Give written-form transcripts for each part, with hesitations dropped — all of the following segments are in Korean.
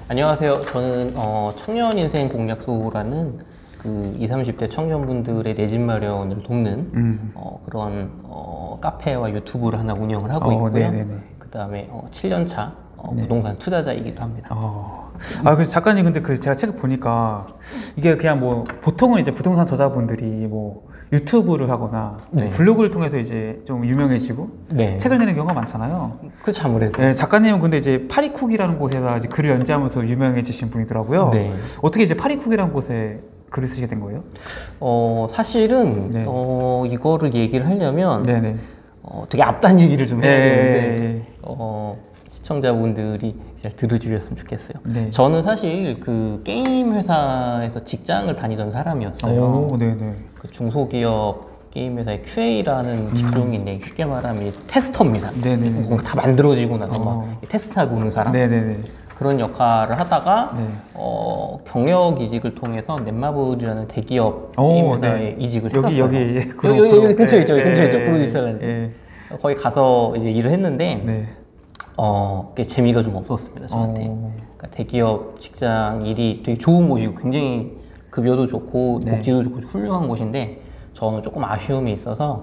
안녕하세요. 저는 청년인생 공략소라는 그 20, 30대 청년분들의 내 집 마련을 돕는 그런 카페와 유튜브를 하나 운영을 하고 있고요. 그 다음에 7년차 부동산 투자자이기도 합니다. 그래서 작가님, 근데 제가 책을 보니까 이게 그냥 뭐 보통은 이제 부동산 저자분들이 뭐 유튜브를 하거나 블로그를 통해서 이제 좀 유명해지고 책을 내는 경우가 많잖아요. 그렇죠, 아무래도. 네, 작가님은 근데 이제 파리쿡이라는 곳에서 이제 글을 연재하면서 유명해지신 분이더라고요. 어떻게 이제 파리쿡이라는 곳에 글을 쓰게 된 거예요? 사실은 이거를 얘기를 하려면 되게 앞단 얘기를 좀 해야 되는데 시청자분들이 잘 들어주셨으면 좋겠어요. 저는 사실 그 게임 회사에서 직장을 다니던 사람이었어요. 그 중소기업 게임 회사의 QA라는 직종이 있는데 쉽게 말하면 테스터입니다. 뭔가 다 만들어지고 나서 막 테스트해 보는 사람. 그런 역할을 하다가 경력 이직을 통해서 넷마블이라는 대기업 게임 회사에 이직을 했었어요. 여기 근처에 있죠. 프로듀서라든지. 거기 가서 이제 일을 했는데 꽤 재미가 좀 없었습니다, 저한테. 그러니까 대기업 직장 일이 되게 좋은 곳이고 굉장히 급여도 좋고 복지도 좋고 훌륭한 곳인데 저는 조금 아쉬움이 있어서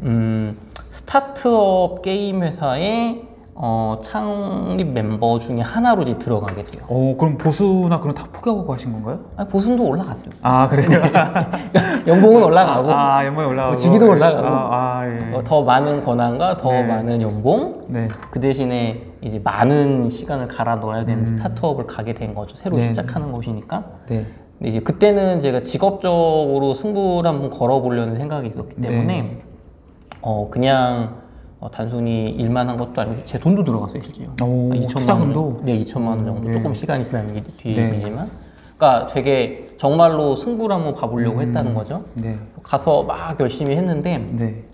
스타트업 게임 회사에 창립 멤버 중에 하나로 이제 들어가게 돼요. 그럼 보수나 그런 다 포기하고 가신 건가요? 보수도 올라갔어요. 그래요? 연봉은 올라가고, 연봉이 올라가고, 직위도 올라가고, 더 많은 권한과 더 많은 연봉, 그 대신에 이제 많은 시간을 갈아 넣어야 되는 스타트업을 가게 된 거죠. 새로 시작하는 곳이니까. 근데 이제 그때는 제가 직업적으로 승부를 한번 걸어보려는 생각이 있었기 때문에 그냥 단순히 일만 한 것도 아니고 제 돈도 들어갔어요, 실제요. 2천만 원. 네, 2천만 원 정도. 조금 시간이 지난 뒤에 얘기지만. 그러니까 되게 정말로 승부를 한번 봐보려고 했다는 거죠. 가서 막 열심히 했는데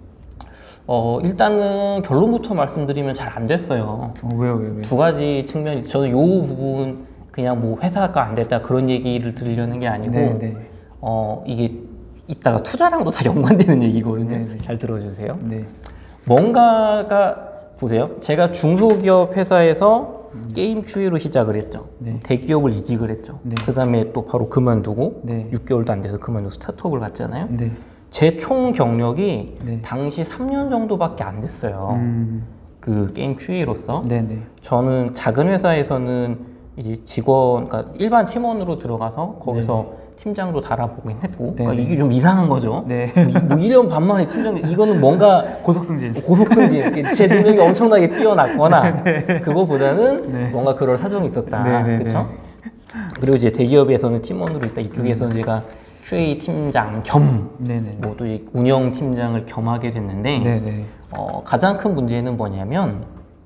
일단은 결론부터 말씀드리면 잘 안 됐어요. 왜요? 두 가지 측면이, 저는 요 부분 그냥 뭐 회사가 안 됐다 그런 얘기를 드리려는 게 아니고 이게 이따가 투자랑도 다 연관되는 얘기거든요. 잘 들어주세요. 뭔가가, 보세요. 제가 중소기업 회사에서 게임 QA로 시작을 했죠. 대기업을 이직을 했죠. 그 다음에 또 바로 그만두고 6개월도 안 돼서 그만두고 스타트업을 갔잖아요. 제 총 경력이 당시 3년 정도밖에 안 됐어요. 그 게임 QA로서. 저는 작은 회사에서는 이제 그러니까 일반 팀원으로 들어가서 거기서 팀장도 달아보긴 했고, 그러니까 이게 좀 이상한 거죠. 뭐 1년 반 만에 팀장, 이거는 뭔가 고속승진, 제 능력이 엄청나게 뛰어났거나 그거보다는 뭔가 그럴 사정이 있었다. 그렇죠? 그리고 이제 대기업에서는 팀원으로 있다. 이쪽에서는 제가 QA 팀장 겸 뭐 또 운영 팀장을 겸하게 됐는데 가장 큰 문제는 뭐냐면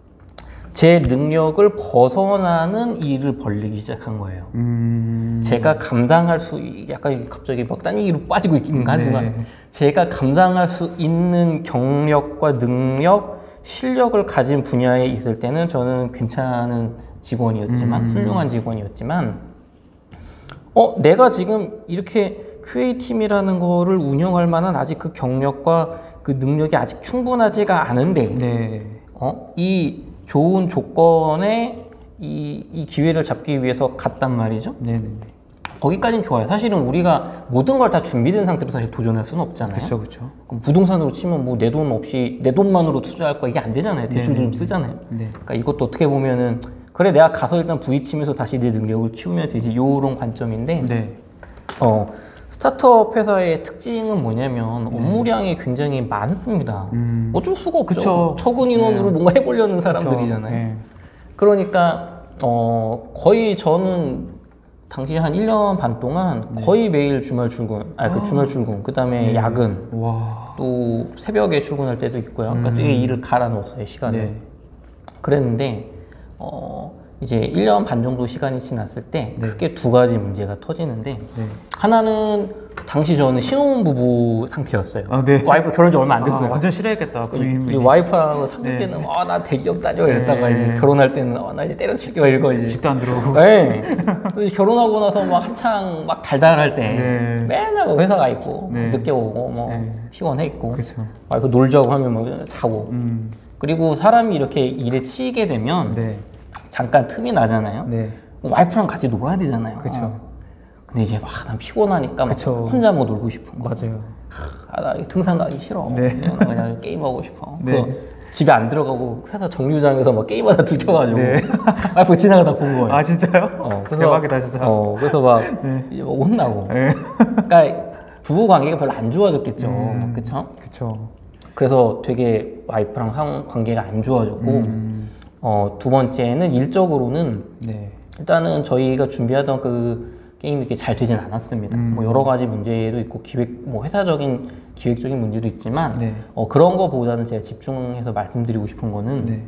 제 능력을 벗어나는 일을 벌리기 시작한 거예요. 제가 감당할 수, 약간 갑자기 막 딴 얘기로 빠지고 있긴 하지만 제가 감당할 수 있는 경력과 능력, 실력을 가진 분야에 있을 때는 저는 괜찮은 직원이었지만 훌륭한 직원이었지만 내가 지금 이렇게 QA팀이라는 거를 운영할 만한 아직 그 경력과 그 능력이 아직 충분하지가 않은데 이 좋은 조건에 이 기회를 잡기 위해서 갔단 말이죠. 거기까지는 좋아요. 사실은 우리가 모든 걸 다 준비된 상태로 사실 도전할 수는 없잖아요. 그럼 부동산으로 치면 뭐 내 돈 없이 내 돈만으로 투자할 거 이게 안 되잖아요. 대출 좀 쓰잖아요. 그러니까 이것도 어떻게 보면은 그래 내가 가서 일단 부딪히면서 다시 내 능력을 키우면 되지, 요런 관점인데 스타트업 회사의 특징은 뭐냐면 업무량이 굉장히 많습니다. 어쩔 수가 없죠. 적은 인원으로 뭔가 해보려는 사람들이잖아요. 그러니까 거의 저는 당시 한 1년 반 동안 거의 매일 주말 출근, 주말 출근, 그 다음에 야근, 또 새벽에 출근할 때도 있고요. 그러니까 되게 일을 갈아 넣었어요, 시간을. 그랬는데 이제 1년 반 정도 시간이 지났을 때 크게 두 가지 문제가 터지는데 하나는 당시 저는 신혼부부 상태였어요. 와이프 결혼 지 얼마 안 됐어요. 완전 싫어했겠다. 이 와이프하고 사귈 때는 나 대기업 다녀 이랬다가 이제 결혼할 때는 나 이제 때려칠게 막 이러고 이제 집도 안 들어오고. 결혼하고 나서 막 한창 막 달달할 때 맨날 뭐 회사 가 있고 늦게 오고 뭐 피곤해 있고 와이프 놀자고 하면 뭐 자고 그리고 사람이 이렇게 일에 치이게 되면 잠깐 틈이 나잖아요. 와이프랑 같이 놀아야 되잖아요. 그쵸. 근데 이제 난 피곤하니까 막 혼자 뭐 놀고 싶은 거. 맞아요. 나 등산 가기 싫어. 네. 나 그냥 게임하고 싶어. 네. 그래서 집에 안 들어가고 회사 정류장에서 막 게임하다 들켜가지고 네. 와이프 지나가다 본 거예요. 아 진짜요? 그래서, 대박이다 진짜. 그래서 막 네. 이제 막 혼나고. 네. 그러니까 부부 관계가 별로 안 좋아졌겠죠. 그렇죠? 그쵸. 그래서 되게 와이프랑 관계가 안 좋아졌고 두 번째는 일적으로는 네. 일단은 저희가 준비하던 그 게임이 이렇게 잘 되진 않았습니다. 뭐 여러 가지 문제도 있고 뭐 회사적인 기획적인 문제도 있지만 네. 그런 거보다는 제가 집중해서 말씀드리고 싶은 거는 네.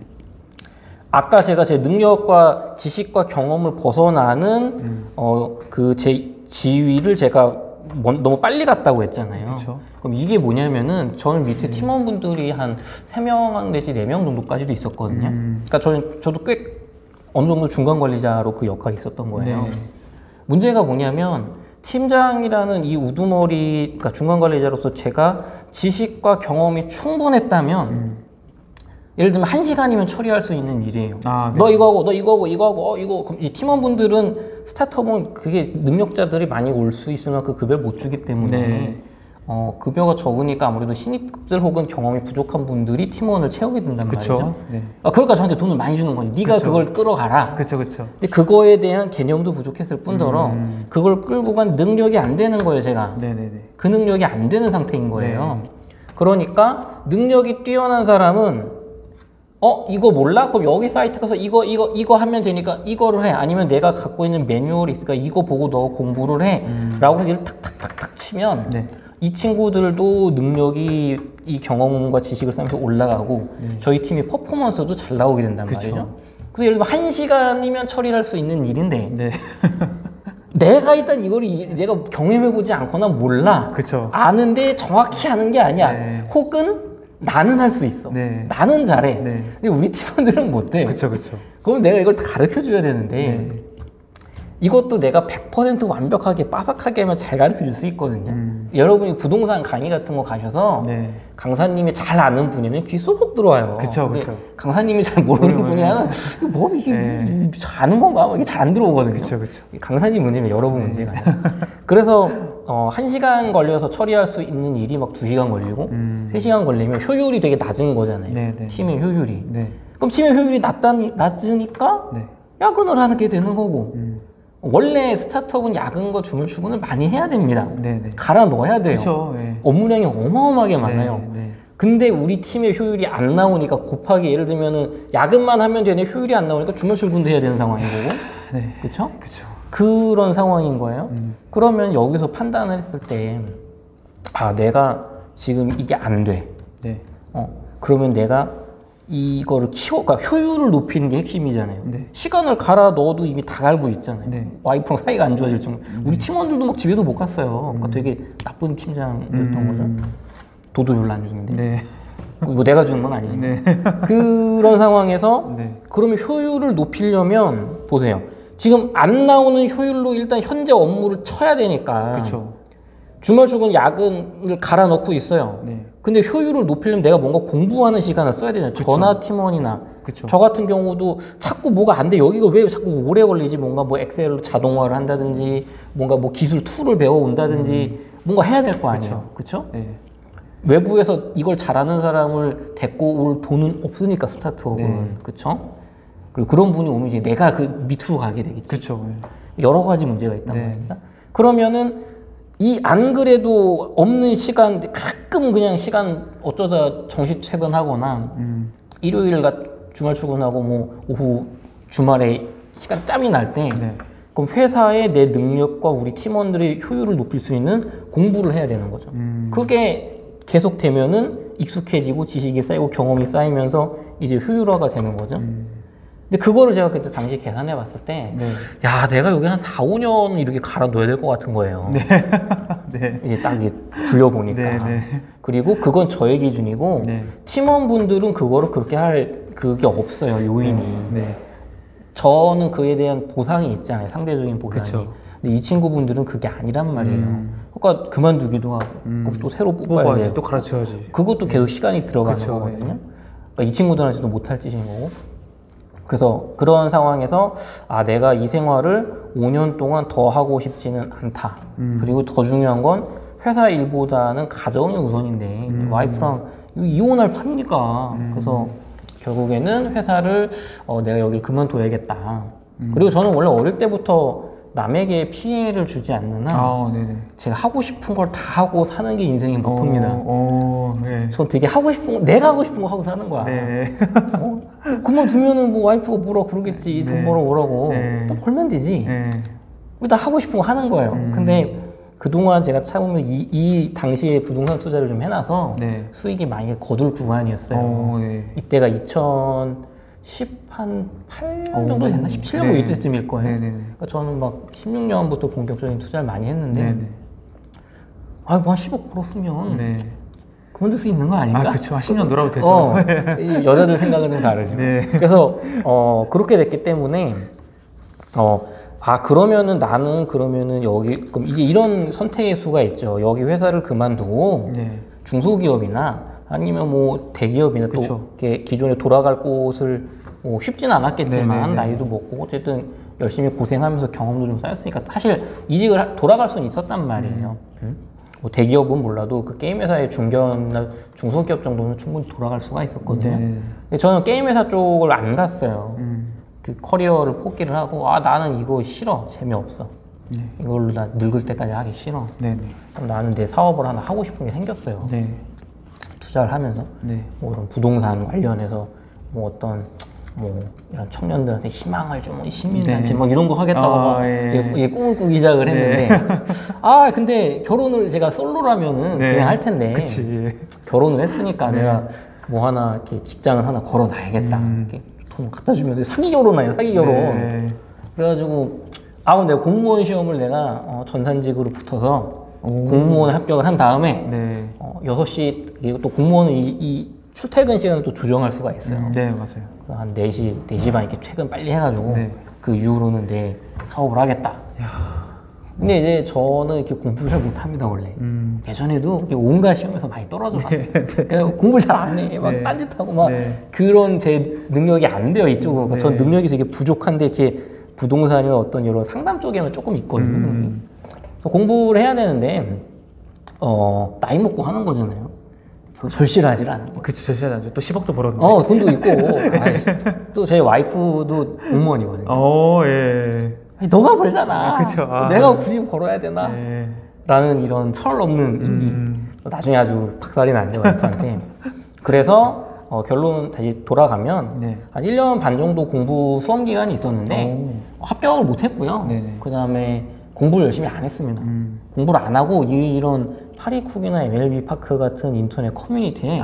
아까 제가 제 능력과 지식과 경험을 벗어나는 그 제 지위를 제가 너무 빨리 갔다고 했잖아요. 그쵸. 그럼 이게 뭐냐면은 저는 밑에 팀원분들이 한 3명 내지 4명 정도까지도 있었거든요. 그러니까 저도 꽤 어느 정도 중간 관리자로 그 역할이 있었던 거예요. 네. 문제가 뭐냐면 팀장이라는 이 우두머리, 그러니까 중간 관리자로서 제가 지식과 경험이 충분했다면 예를 들면 1시간이면 처리할 수 있는 일이에요. 아, 네. 너 이거 하고, 너 이거 하고, 이거 하고, 이거. 그럼 이 팀원분들은 스타트업은 그게 능력자들이 많이 올 수 있으나 그 급여를 못 주기 때문에 네. 급여가 적으니까 아무래도 신입들 혹은 경험이 부족한 분들이 팀원을 채우게 된단 말이죠. 네. 그러니까 저한테 돈을 많이 주는 거예요. 네가 그쵸. 그걸 끌어가라. 그쵸. 근데 그거에 대한 개념도 부족했을 뿐더러 그걸 끌고 간 능력이 안 되는 거예요, 제가. 네네네. 그 능력이 안 되는 상태인 거예요. 네. 그러니까 능력이 뛰어난 사람은 이거 몰라? 그럼 여기 사이트 가서 이거 하면 되니까 이거를 해. 아니면 내가 갖고 있는 매뉴얼이 있으니까 이거 보고 너 공부를 해. 라고 해서 탁탁탁탁 치면 네. 이 친구들도 능력이 이 경험과 지식을 쌓으면서 올라가고 저희 팀이 퍼포먼스도 잘 나오게 된단 말이죠. 그래서 예를 들면 1시간이면 처리할 수 있는 일인데 네. 내가 일단 이걸 내가 경험해보지 않거나 몰라. 그쵸. 아는데 정확히 아는 게 아니야. 네. 혹은 나는 할 수 있어. 네. 나는 잘해. 네. 근데 우리 팀원들은 못해. 그쵸. 그럼 내가 이걸 가르쳐 줘야 되는데 네. 이것도 내가 100% 완벽하게 빠삭하게 하면 잘 가르쳐 줄 수 있거든요. 여러분이 부동산 강의 같은 거 가셔서 네. 강사님이 잘 아는 분이면 귀 쏙쏙 들어와요. 그쵸. 강사님이 잘 모르는 분이면 뭐 이게 네. 잘 아는 건가? 이게 잘 안 들어오거든요. 그쵸. 강사님 문제면 여러분 문제가 아니에요. 그래서 1시간 걸려서 처리할 수 있는 일이 막 2시간 걸리고 3시간 걸리면 효율이 되게 낮은 거잖아요. 네. 팀의 효율이. 네. 그럼 팀의 효율이 낮으니까 네. 야근을 하게 되는 거고 원래 스타트업은 야근과 주말 출근을 많이 해야 됩니다. 네네. 갈아 넣어야 돼요. 그쵸. 네. 업무량이 어마어마하게 많아요. 네. 근데 우리 팀의 효율이 안 나오니까 곱하기 예를 들면은 야근만 하면 되는데 효율이 안 나오니까 주말 출근도 해야 되는 상황인 거고. 네. 그렇죠? 그쵸. 그런 상황인 거예요. 그러면 여기서 판단을 했을 때 내가 지금 이게 안 돼. 네. 그러면 내가 이거를 그러니까 효율을 높이는 게 핵심이잖아요. 네. 시간을 갈아 넣어도 이미 다 알고 있잖아요. 네. 와이프랑 사이가 안 좋아질 정도. 우리 팀원들도 막 집에도 못 갔어요. 그러니까 되게 나쁜 팀장이었던 거죠. 돈도 별로 안 주는데. 네. 뭐 내가 주는 건 아니지만. 네. 그런 상황에서 네. 그러면 효율을 높이려면 보세요. 지금 안 나오는 효율로 일단 현재 업무를 쳐야 되니까. 그렇죠. 주말 출근 야근을 갈아 넣고 있어요. 네. 근데 효율을 높이려면 내가 뭔가 공부하는 시간을 써야 되잖아요. 전화 팀원이나 그쵸. 저 같은 경우도 자꾸 뭐가 안 돼. 여기가 왜 자꾸 오래 걸리지? 뭔가 뭐 엑셀로 자동화를 한다든지 뭔가 뭐 기술 툴을 배워온다든지 뭔가 해야 될 거 아니에요. 그렇죠? 네. 외부에서 이걸 잘하는 사람을 데리고 올 돈은 없으니까 스타트업은. 네. 그렇죠? 그리고 그런 분이 오면 이제 내가 그 밑으로 가게 되겠지. 그렇죠. 여러 가지 문제가 있단 네. 말입니다. 그러면은 이 안 그래도 없는 시간 가끔 그냥 시간 어쩌다 정시 퇴근하거나 일요일 주말 출근하고 뭐 오후 주말에 시간 짬이 날 때 네. 그럼 회사의 내 능력과 우리 팀원들의 효율을 높일 수 있는 공부를 해야 되는 거죠. 그게 계속 되면은 익숙해지고 지식이 쌓이고 경험이 쌓이면서 이제 효율화가 되는 거죠. 근데 그거를 제가 그때 당시 계산해 봤을 때, 네. 야, 내가 여기 한 4, 5년 이렇게 갈아 넣어야 될 것 같은 거예요. 네. 네. 이제 딱 이게 굴려보니까. 네. 그리고 그건 저의 기준이고, 네. 팀원분들은 그거를 그렇게 할 그게 없어요, 요인이. 네. 저는 그에 대한 보상이 있잖아요, 상대적인 보상이. 그쵸. 근데 이 친구분들은 그게 아니란 말이에요. 그러니까 그만두기도 하고, 그럼 또 새로 뽑아야 돼요. 또 가르쳐야지. 그것도 계속 시간이 들어가는 그쵸. 거거든요. 그러니까 이 친구들한테도 못할 짓인 거고. 그래서 그런 상황에서 내가 이 생활을 5년 동안 더 하고 싶지는 않다. 그리고 더 중요한 건 회사 일보다는 가정이 우선인데 와이프랑 이혼할 판이니까. 그래서 결국에는 회사를 내가 여길 그만둬야겠다. 그리고 저는 원래 어릴 때부터 남에게 피해를 주지 않는 한 제가 하고 싶은 걸 다 하고 사는 게 인생의 목표입니다. 네. 전 되게 하고 싶은 거, 내가 하고 싶은 거 하고 사는 거야. 네. 그만두면은 뭐 와이프가 뭐라 그러겠지. 돈 벌어오라고. 딱 벌면 되지. 나 하고 싶은 거 하는 거예요. 근데 그동안 제가 참으면 이 당시에 부동산 투자를 좀 해놔서 수익이 많이 거둘 구간이었어요. 이때가 2018년 정도 됐나? 17년 뭐 이때쯤일 거예요. 그러니까 저는 막 16년부터 본격적인 투자를 많이 했는데 뭐 한 10억 벌었으면 그만둘 수 있는 거 아닌가? 그쵸. 10년 놀아도 되죠. 여자들 생각은 좀 다르죠. 그래서 그렇게 됐기 때문에 그러면은 나는 여기 그럼 이제 이런 선택의 수가 있죠. 여기 회사를 그만두고 중소기업이나 아니면 뭐 대기업이나 또 이렇게 기존에 돌아갈 곳을 뭐 쉽진 않았겠지만 나이도 먹고 어쨌든 열심히 고생하면서 경험도 좀 쌓였으니까 사실 이직을 돌아갈 수는 있었단 말이에요. 뭐 대기업은 몰라도 그 게임 회사의 중견이나 중소기업 정도는 충분히 돌아갈 수가 있었거든요. 근데 저는 게임 회사 쪽을 안 갔어요. 그 커리어를 포기를 하고 나는 이거 싫어, 재미없어. 이걸로 나 늙을 때까지 하기 싫어. 그럼 나는 내 사업을 하나 하고 싶은 게 생겼어요. 투자를 하면서 뭐 이런 부동산 관련해서 뭐 어떤 뭐 이런 청년들한테 희망을 주는 시민단체 뭐 이런 거 하겠다고 막 이제 꿈을 꾸기 시작을 했는데 근데 결혼을 제가 솔로라면은 그냥 할 텐데 결혼을 했으니까 내가 뭐 하나 이렇게 직장을 하나 걸어놔야겠다. 이렇게 돈 갖다 주면 사기 결혼 아니야, 사기 결혼. 그래가지고 내가 공무원 시험을 내가 전산직으로 붙어서 공무원 합격을 한 다음에 6시 이게 또 공무원은 이 출퇴근 시간을 또 조정할 수가 있어요. 맞아요. 한 4시 반 이렇게 퇴근 빨리 해가지고 그 이후로는 내 사업을 하겠다. 근데 이제 저는 이렇게 공부를 잘 못합니다, 원래. 예전에도 이렇게 온갖 시험에서 많이 떨어져 봤어요. 공부를 잘 안 해. 막 딴짓하고 막 그런 제 능력이 안 돼요, 이쪽은. 전 능력이 되게 부족한데 이렇게 부동산이나 어떤 이런 상담 쪽에는 조금 있거든요. 그래서 공부를 해야 되는데 나이 먹고 하는 거잖아요. 별로 절실하지 않은 거. 그치, 절실하지 않죠. 또 10억도 벌었는데. 돈도 있고. 또 제 와이프도 공무원이거든요. 너가 벌잖아. 내가 굳이 벌어야 되나? 라는 이런 철 없는 나중에 아주 박살이 났죠, 와이프한테. 그래서 결론 다시 돌아가면 한 1년 반 정도 공부 수험 기간이 있었는데 합격을 못 했고요. 그 다음에 공부를 열심히 안 했습니다. 공부를 안 하고 이런 파리쿡이나 MLB 파크 같은 인터넷 커뮤니티에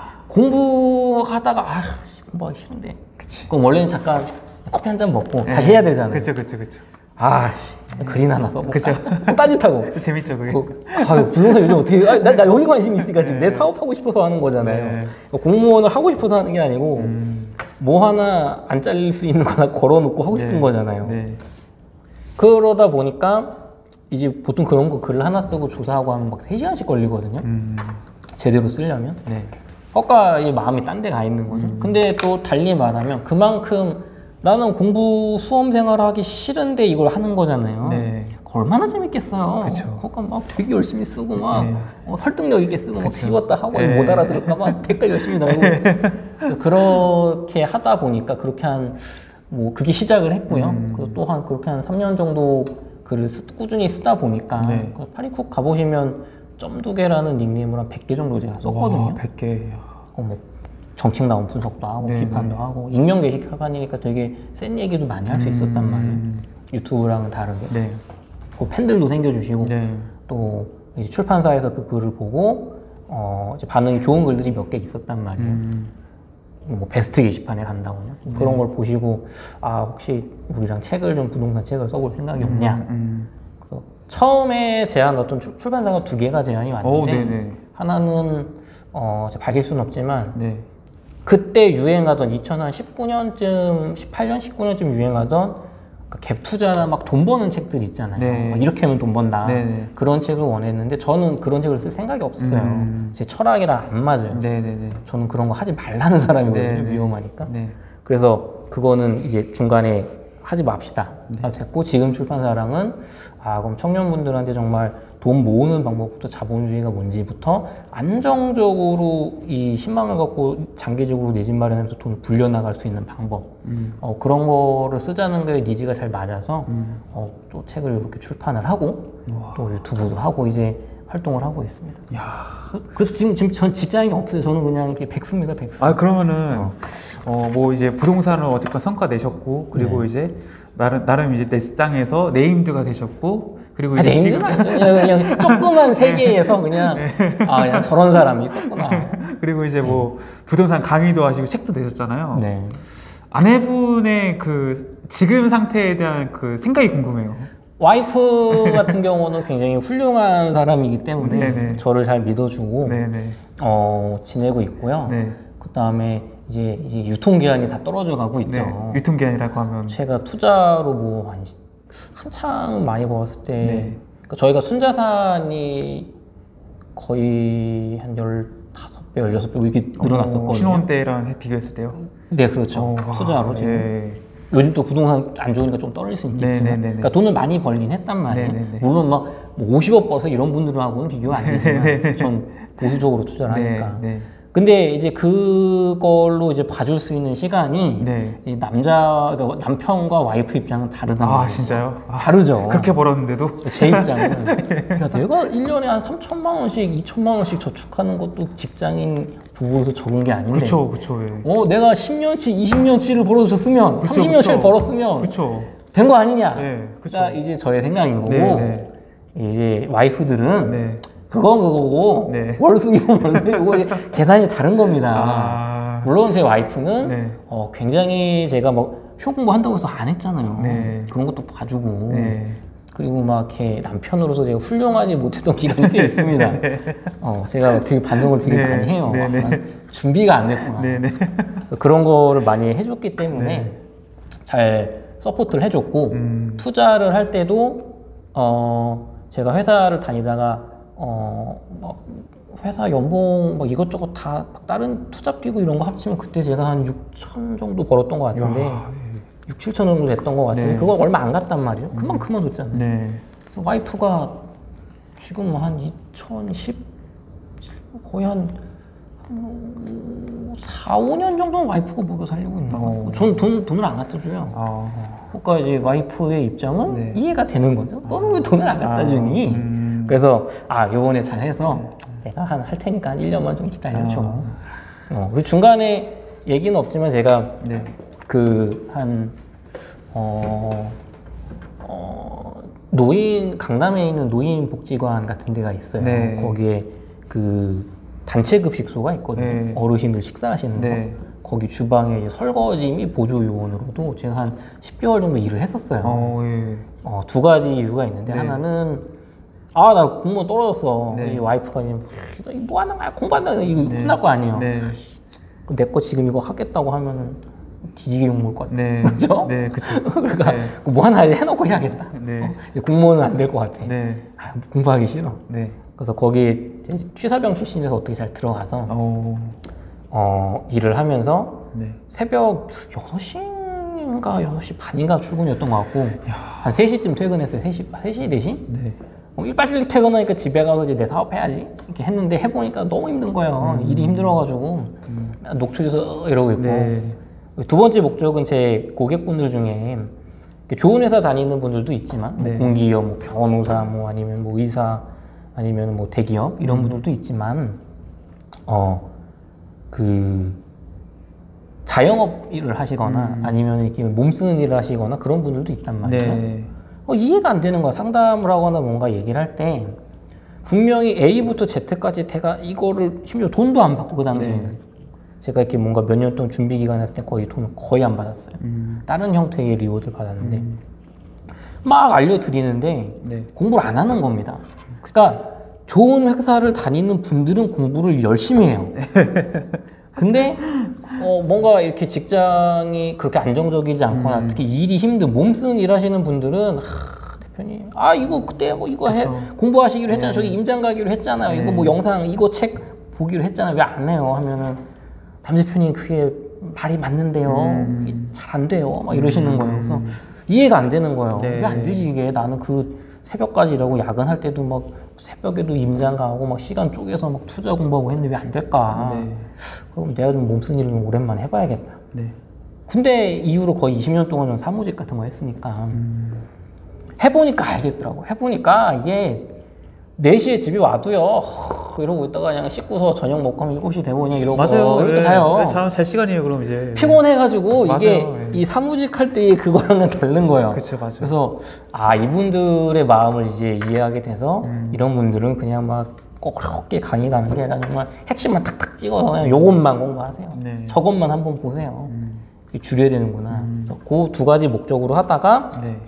공부하다가 공부하기 싫은데 그럼 원래는 잠깐 커피 한 잔 먹고 다시 해야 되잖아요. 그쵸. 글이나 하나 써볼까? 딴짓하고. 재밌죠, 그게. 부동산 요즘 어떻게, 나 여기 관심이 있으니까 지금 내 사업하고 싶어서 하는 거잖아요. 공무원을 하고 싶어서 하는 게 아니고, 뭐 하나 안 잘릴 수 있는 거 하나 걸어놓고 하고 싶은 거잖아요. 그러다 보니까, 이제 보통 그런 거 글을 하나 쓰고 조사하고 하면 막 3시간씩 걸리거든요. 제대로 쓰려면. 이 마음이 딴 데 가 있는 거죠. 근데 또 달리 말하면 그만큼 나는 공부 수험 생활을 하기 싫은데 이걸 하는 거잖아요. 얼마나 재밌겠어요. 그러니까 막 되게 열심히 쓰고 막 설득력 있게 쓰고 막 씹었다 하고 못 알아들을까 막 댓글 열심히 달고 그렇게 하다 보니까 그렇게 시작을 했고요. 그리고 또한 그렇게 한 3년 정도 글을 꾸준히 쓰다 보니까 파리쿡 가보시면 점두개라는 닉네임으로 한 100개 정도 제가 썼거든요. 100개. 뭐 정책 나온 분석도 하고 비판도 하고 익명 게시판이니까 되게 센 얘기도 많이 할 수 있었단 말이에요. 유튜브랑은 다르게. 그 팬들도 생겨주시고 또 이제 출판사에서 그 글을 보고 이제 반응이 좋은 글들이 몇 개 있었단 말이에요. 뭐 베스트 게시판에 간다고요. 그런 걸 보시고 혹시 우리랑 부동산 책을 써볼 생각이 없냐. 그래서 처음에 제안 어떤 출판사가 2개가 제안이 왔는데 하나는 밝힐 수는 없지만 그때 유행하던 2019년쯤 18년 19년쯤 유행하던 갭 투자나 막 돈 버는 책들 있잖아요. 막 이렇게 하면 돈 번다. 그런 책을 원했는데 저는 그런 책을 쓸 생각이 없었어요. 제 철학이랑 안 맞아요. 저는 그런 거 하지 말라는 사람이거든요. 위험하니까. 그래서 그거는 이제 중간에 하지 맙시다. 됐고 지금 출판사랑은 그럼 청년분들한테 정말 돈 모으는 방법부터 자본주의가 뭔지부터 안정적으로 이 희망을 갖고 장기적으로 내 집 마련하면서 돈을 불려나갈 수 있는 방법 그런 거를 쓰자는 거에 니즈가 잘 맞아서 또 책을 이렇게 출판을 하고 또 유튜브도 하고 이제 활동을 하고 있습니다. 야. 그래서 지금 전 직장이 없어요. 저는 그냥 이렇게 백수입니다, 백수. 그러면은 뭐 이제 부동산을 어쨌건 성과 내셨고 그리고 이제 나름 이제 넷상에서 네임드가 되셨고 그리고 이제 지금 그냥 조그만 세계에서 그냥 그냥 저런 사람이 있었구나. 그리고 이제 뭐 부동산 강의도 하시고 책도 내셨잖아요. 네. 아내분의 그 지금 상태에 대한 그 생각이 궁금해요. 와이프 같은 경우는 굉장히 훌륭한 사람이기 때문에 네네. 저를 잘 믿어주고 지내고 있고요. 네. 그 다음에 이제 유통기한이 다 떨어져 가고 있죠. 네. 유통기한이라고 하면 제가 투자로 뭐 한창 많이 벌었을 때 그러니까 저희가 순자산이 거의 한 15배, 16배 이렇게 늘어났었거든요. 신혼 때랑 비교했을 때요? 네, 그렇죠. 투자로 지금. 요즘 또 부동산 안 좋으니까 좀 떨어질 수 있겠지만 그러니까 돈을 많이 벌긴 했단 말이에요. 물론 막 50억 벌어서 이런 분들하고는 비교가 안 되지만 전 보수적으로 투자를 하니까 근데 이제 그걸로 이제 봐줄 수 있는 시간이 이 그러니까 남편과 와이프 입장은 다르단 말이에요. 진짜요? 다르죠. 그렇게 벌었는데도? 제 입장은 야, 내가 1년에 한 3천만 원씩 2천만 원씩 저축하는 것도 직장인 부부로서 적은 게 아닌데 그쵸. 예. 내가 10년치 20년치를 벌어줬으면 30년치를 벌었으면 된 거 아니냐. 그러니까 이제 저의 생각인 거고 이제 와이프들은 그거고 월수이고 월수이고 계산이 다른 겁니다. 물론 제 와이프는 굉장히 제가 뭐 시험 공부한다고 해서 안 했잖아요. 그런 것도 봐주고 그리고 막 이렇게 남편으로서 제가 훌륭하지 못했던 기간이 꽤 있습니다. 제가 되게 반성을 되게 많이 해요. 준비가 안 됐구나. 그런 거를 많이 해줬기 때문에 잘 서포트를 해줬고 투자를 할 때도 제가 회사를 다니다가 막 회사 연봉 막 이것저것 다 다른 투자 끼고 이런 거 합치면 그때 제가 한 6천 정도 벌었던 것 같은데 6, 7천 정도 됐던 것 같은데 그거 얼마 안 갔단 말이에요. 금방 그만뒀잖아요. 그래서 와이프가 지금 한 2010 거의 한 4, 5년 정도는 와이프가 먹여 살리고 있는 것 같아요. 전 돈을 안 갖다 줘요. 그러니까 이제 와이프의 입장은 이해가 되는 거죠. 너는 왜 돈을 안 갖다 주니? 그래서 요번에 잘해서 내가 할 테니까 한 1년만 좀 기다려줘. 그리고 중간에 얘기는 없지만 제가 강남에 있는 노인복지관 같은 데가 있어요. 거기에 그 단체 급식소가 있거든요. 어르신들 식사하시는 거. 거기 주방에 이제 설거지 및 보조 요원으로도 제가 한 10개월 정도 일을 했었어요. 두 가지 이유가 있는데 하나는 나 공무원 떨어졌어. 이 와이프가 뭐 하는 거야? 공부한다. 이거 혼날 거 아니에요. 내 거 지금 이거 하겠다고 하면은 뒤지게 욕먹을 것 같아. 그죠? 그러니까 뭐 하나 해놓고 해야겠다. 공무원은 안 될 것 같아. 공부하기 싫어. 그래서 거기 취사병 출신에서 어떻게 잘 들어가서 일을 하면서 새벽 6시인가 6시 반인가 출근이었던 것 같고 한 3시쯤 퇴근했어요. 3시, 4시? 빨리 퇴근하니까 집에 가서 이제 내 사업해야지 이렇게 했는데 해보니까 너무 힘든 거예요. 일이 힘들어가지고 녹초에서 이러고 있고 두 번째 목적은 제 고객분들 중에 좋은 회사 다니는 분들도 있지만 공기업, 뭐 변호사, 뭐 아니면 뭐 의사 아니면 뭐 대기업 이런 분들도 있지만 그 자영업 일을 하시거나 아니면 이렇게 몸 쓰는 일을 하시거나 그런 분들도 있단 말이죠. 이해가 안 되는 거야. 상담을 하거나 뭔가 얘기를 할 때 분명히 A부터 Z까지 제가 이거를 심지어 돈도 안 받고 그 당시에는 제가 이렇게 뭔가 몇 년 동안 준비 기간 했을 때 거의 돈을 거의 안 받았어요. 다른 형태의 리워드를 받았는데 막 알려드리는데 공부를 안 하는 겁니다. 그러니까 좋은 회사를 다니는 분들은 공부를 열심히 해요. 근데 뭔가 이렇게 직장이 그렇게 안정적이지 않거나 특히 일이 힘든 몸 쓰는 일 하시는 분들은 대표님 이거 그때 뭐 이거 공부하시기로 했잖아요. 저기 임장 가기로 했잖아요. 이거 뭐 영상 이거 책 보기로 했잖아요. 왜 안 해요? 하면은 담 대표님 그게 말이 맞는데요. 잘 안 돼요. 막 이러시는 거예요. 그래서 이해가 안 되는 거예요. 네. 왜 안 되지 이게? 나는 그 새벽까지 일하고 야근할 때도 막 새벽에도 임장 가고 막 시간 쪼개서 막 투자 공부하고 했는데 왜 안 될까? 네. 그럼 내가 좀 몸쓴 일을 좀 오랜만에 해봐야겠다. 네. 군대 이후로 거의 20년 동안 전 사무직 같은 거 했으니까 해보니까 알겠더라고. 해보니까 이게 4시에 집에 와도요 이러고 있다가 그냥 씻고서 저녁 먹고 하면 7시 되고 그냥 이러고 맞아요. 이렇게 네. 자요. 잘 시간이에요 그럼 이제. 피곤해가지고 맞아요. 이게 네. 이 사무직 할 때 그거랑은 다른 거예요. 그쵸, 맞아요. 그래서 이분들의 마음을 이제 이해하게 돼서 이런 분들은 그냥 막 꼭 그렇게 강의 가는 게 아니라 정말 핵심만 탁탁 찍어서 그냥 요것만 공부하세요. 네. 저것만 한번 보세요. 줄여야 되는구나. 그 두 가지 목적으로 하다가 네.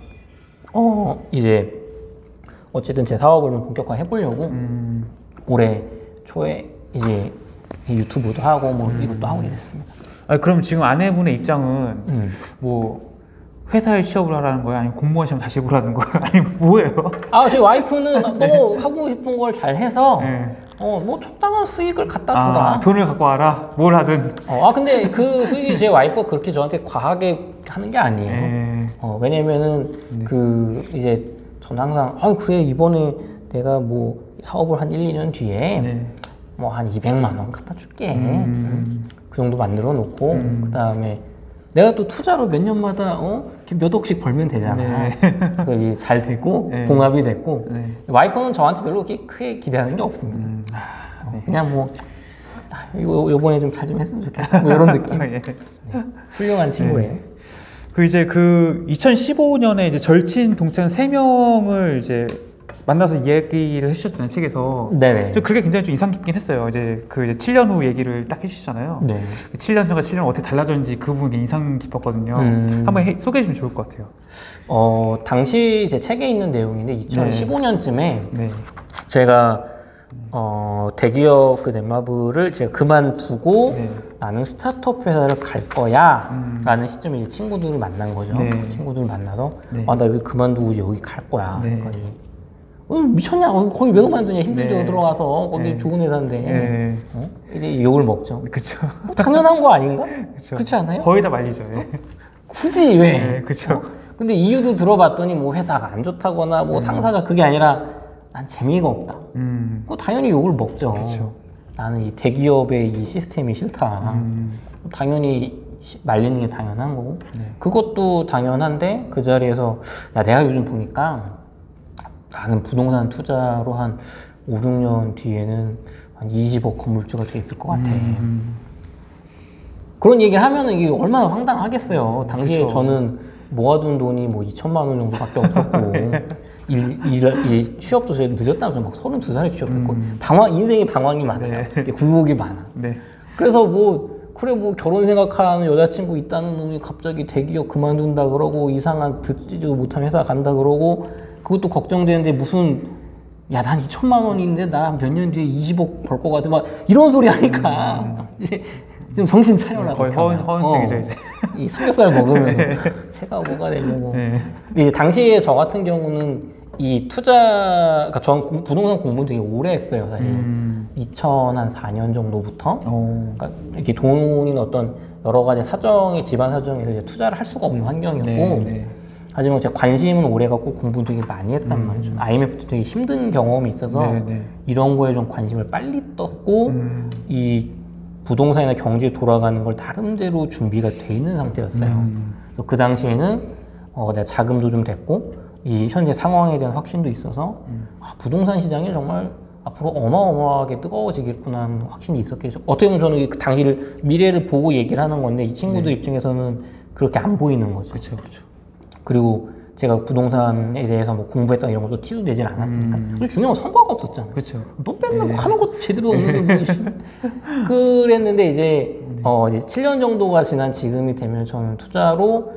이제 어쨌든 제 사업을 좀 본격화 해보려고 올해 초에 이제 유튜브도 하고 뭐 이것도 하게 됐습니다. 그럼 지금 아내분의 입장은 뭐 회사에 취업을 하라는 거예요? 아니면 공무원 시험 다시 보라는 거예요? 아니면 뭐예요? 저희 와이프는 너 하고 싶은 걸 잘 해서 네. 뭐 적당한 수익을 갖다 줘라. 돈을 갖고 와라. 뭘 하든. 근데 그 수익이 제 와이프가 그렇게 저한테 과하게 하는 게 아니에요. 네. 왜냐면은 그 이제 전 항상 그래 이번에 내가 뭐 사업을 한 1, 2년 뒤에 네. 뭐 한 200만 원 갖다 줄게. 그 정도 만들어 놓고 그다음에 내가 또 투자로 몇 년마다 몇 억씩 벌면 되잖아. 네. 그래서 이제 잘 됐고 네. 봉합이 됐고 네. 와이프는 저한테 별로 그렇게 크게 기대하는 게 없습니다. 그냥 뭐 요번에 좀 잘 좀 했으면 좋겠다. 뭐 이런 느낌. 네. 훌륭한 친구예요. 그 이제 그 2015년에 이제 절친 동창 3명을 이제 만나서 이야기를 해주셨잖아요, 책에서. 네네. 그게 굉장히 좀 인상 깊긴 했어요. 이제 그 이제 7년 후 얘기를 딱 해주시잖아요. 네. 7년 전과 7년 후 어떻게 달라졌는지 그 부분이 인상 깊었거든요. 한번 소개해 주시면 좋을 것 같아요. 당시 제 책에 있는 내용인데 2015년쯤에 네. 제가 대기업 그 넷마블을 제가 그만두고 네. 나는 스타트업 회사를 갈 거야 라는 시점에 이제 친구들을 만난 거죠. 네. 친구들을 만나서 네. 나 여기 그만두고 여기 갈 거야. 네. 그러니까 미쳤냐? 거기 왜 그만두냐? 힘들게 네. 들어가서 거기 네. 좋은 회사인데 네. 이제 욕을 먹죠. 그쵸. 당연한 거 아닌가? 그쵸. 그렇지 않아요? 거의 다 말리죠. 네. 굳이 왜? 네, 그쵸. 근데 이유도 들어봤더니 뭐 회사가 안 좋다거나 뭐 상사가 그게 아니라 난 재미가 없다. 당연히 욕을 먹죠. 그쵸. 나는 이 대기업의 이 시스템이 싫다. 당연히 말리는 게 당연한 거고 그것도 당연한데 그 자리에서 내가 요즘 보니까 나는 부동산 투자로 한 5, 6년 뒤에는 한 20억 건물주가 돼 있을 것 같아. 그런 얘기를 하면은 이게 얼마나 황당하겠어요. 당시에 그쵸. 저는 모아둔 돈이 뭐 2천만 원 정도밖에 없었고 이 취업도 제가 늦었다면서 막 32살에 취업했고 인생에 방황이 많아요. 굴곡이 많아. 네. 그래서 그래 결혼 생각하는 여자친구 있다는 놈이 갑자기 대기업 그만둔다 그러고 이상한 듣지도 못한 회사 간다 그러고 그것도 걱정되는데 무슨 난 2천만 원인데 나 몇 년 뒤에 20억 벌 것 같아 막 이런 소리 하니까 이제 좀 정신 차려라. 거의 허언증이죠 이제. 이 삼겹살 먹으면 제가 뭐가 되려고. 네. 근데 이제 당시에 저 같은 경우는 이 그러니까 전 부동산 공부 되게 오래 했어요 사실. 2004년 정도부터. 그러니까 이렇게 돈이나 어떤 여러 가지 집안 사정에서 이제 투자를 할 수가 없는 환경이었고. 하지만 제가 관심은 오래 갖고 공부 되게 많이 했단 말이죠. IMF도 되게 힘든 경험이 있어서 이런 거에 좀 관심을 빨리 떴고 이 부동산이나 경제에 돌아가는 걸 나름대로 준비가 돼 있는 상태였어요. 그래서 그 당시에는 내가 자금도 좀 됐고 이 현재 상황에 대한 확신도 있어서 부동산 시장이 정말 앞으로 어마어마하게 뜨거워지겠구나 하는 확신이 있었겠죠. 어떻게 보면 저는 그 당시를 미래를 보고 얘기를 하는 건데 이 친구들 입장에서는 그렇게 안 보이는 거죠. 그렇죠. 그리고 제가 부동산에 대해서 뭐 공부했다 이런 것도 티도 내질 않았으니까. 그리고 중요한 건 성과가 없었잖아요. 그렇죠. 너 맨날 뭐 하는 것도 제대로 없는데 뭐 그랬는데 이제 7년 정도가 지난 지금이 되면 저는 투자로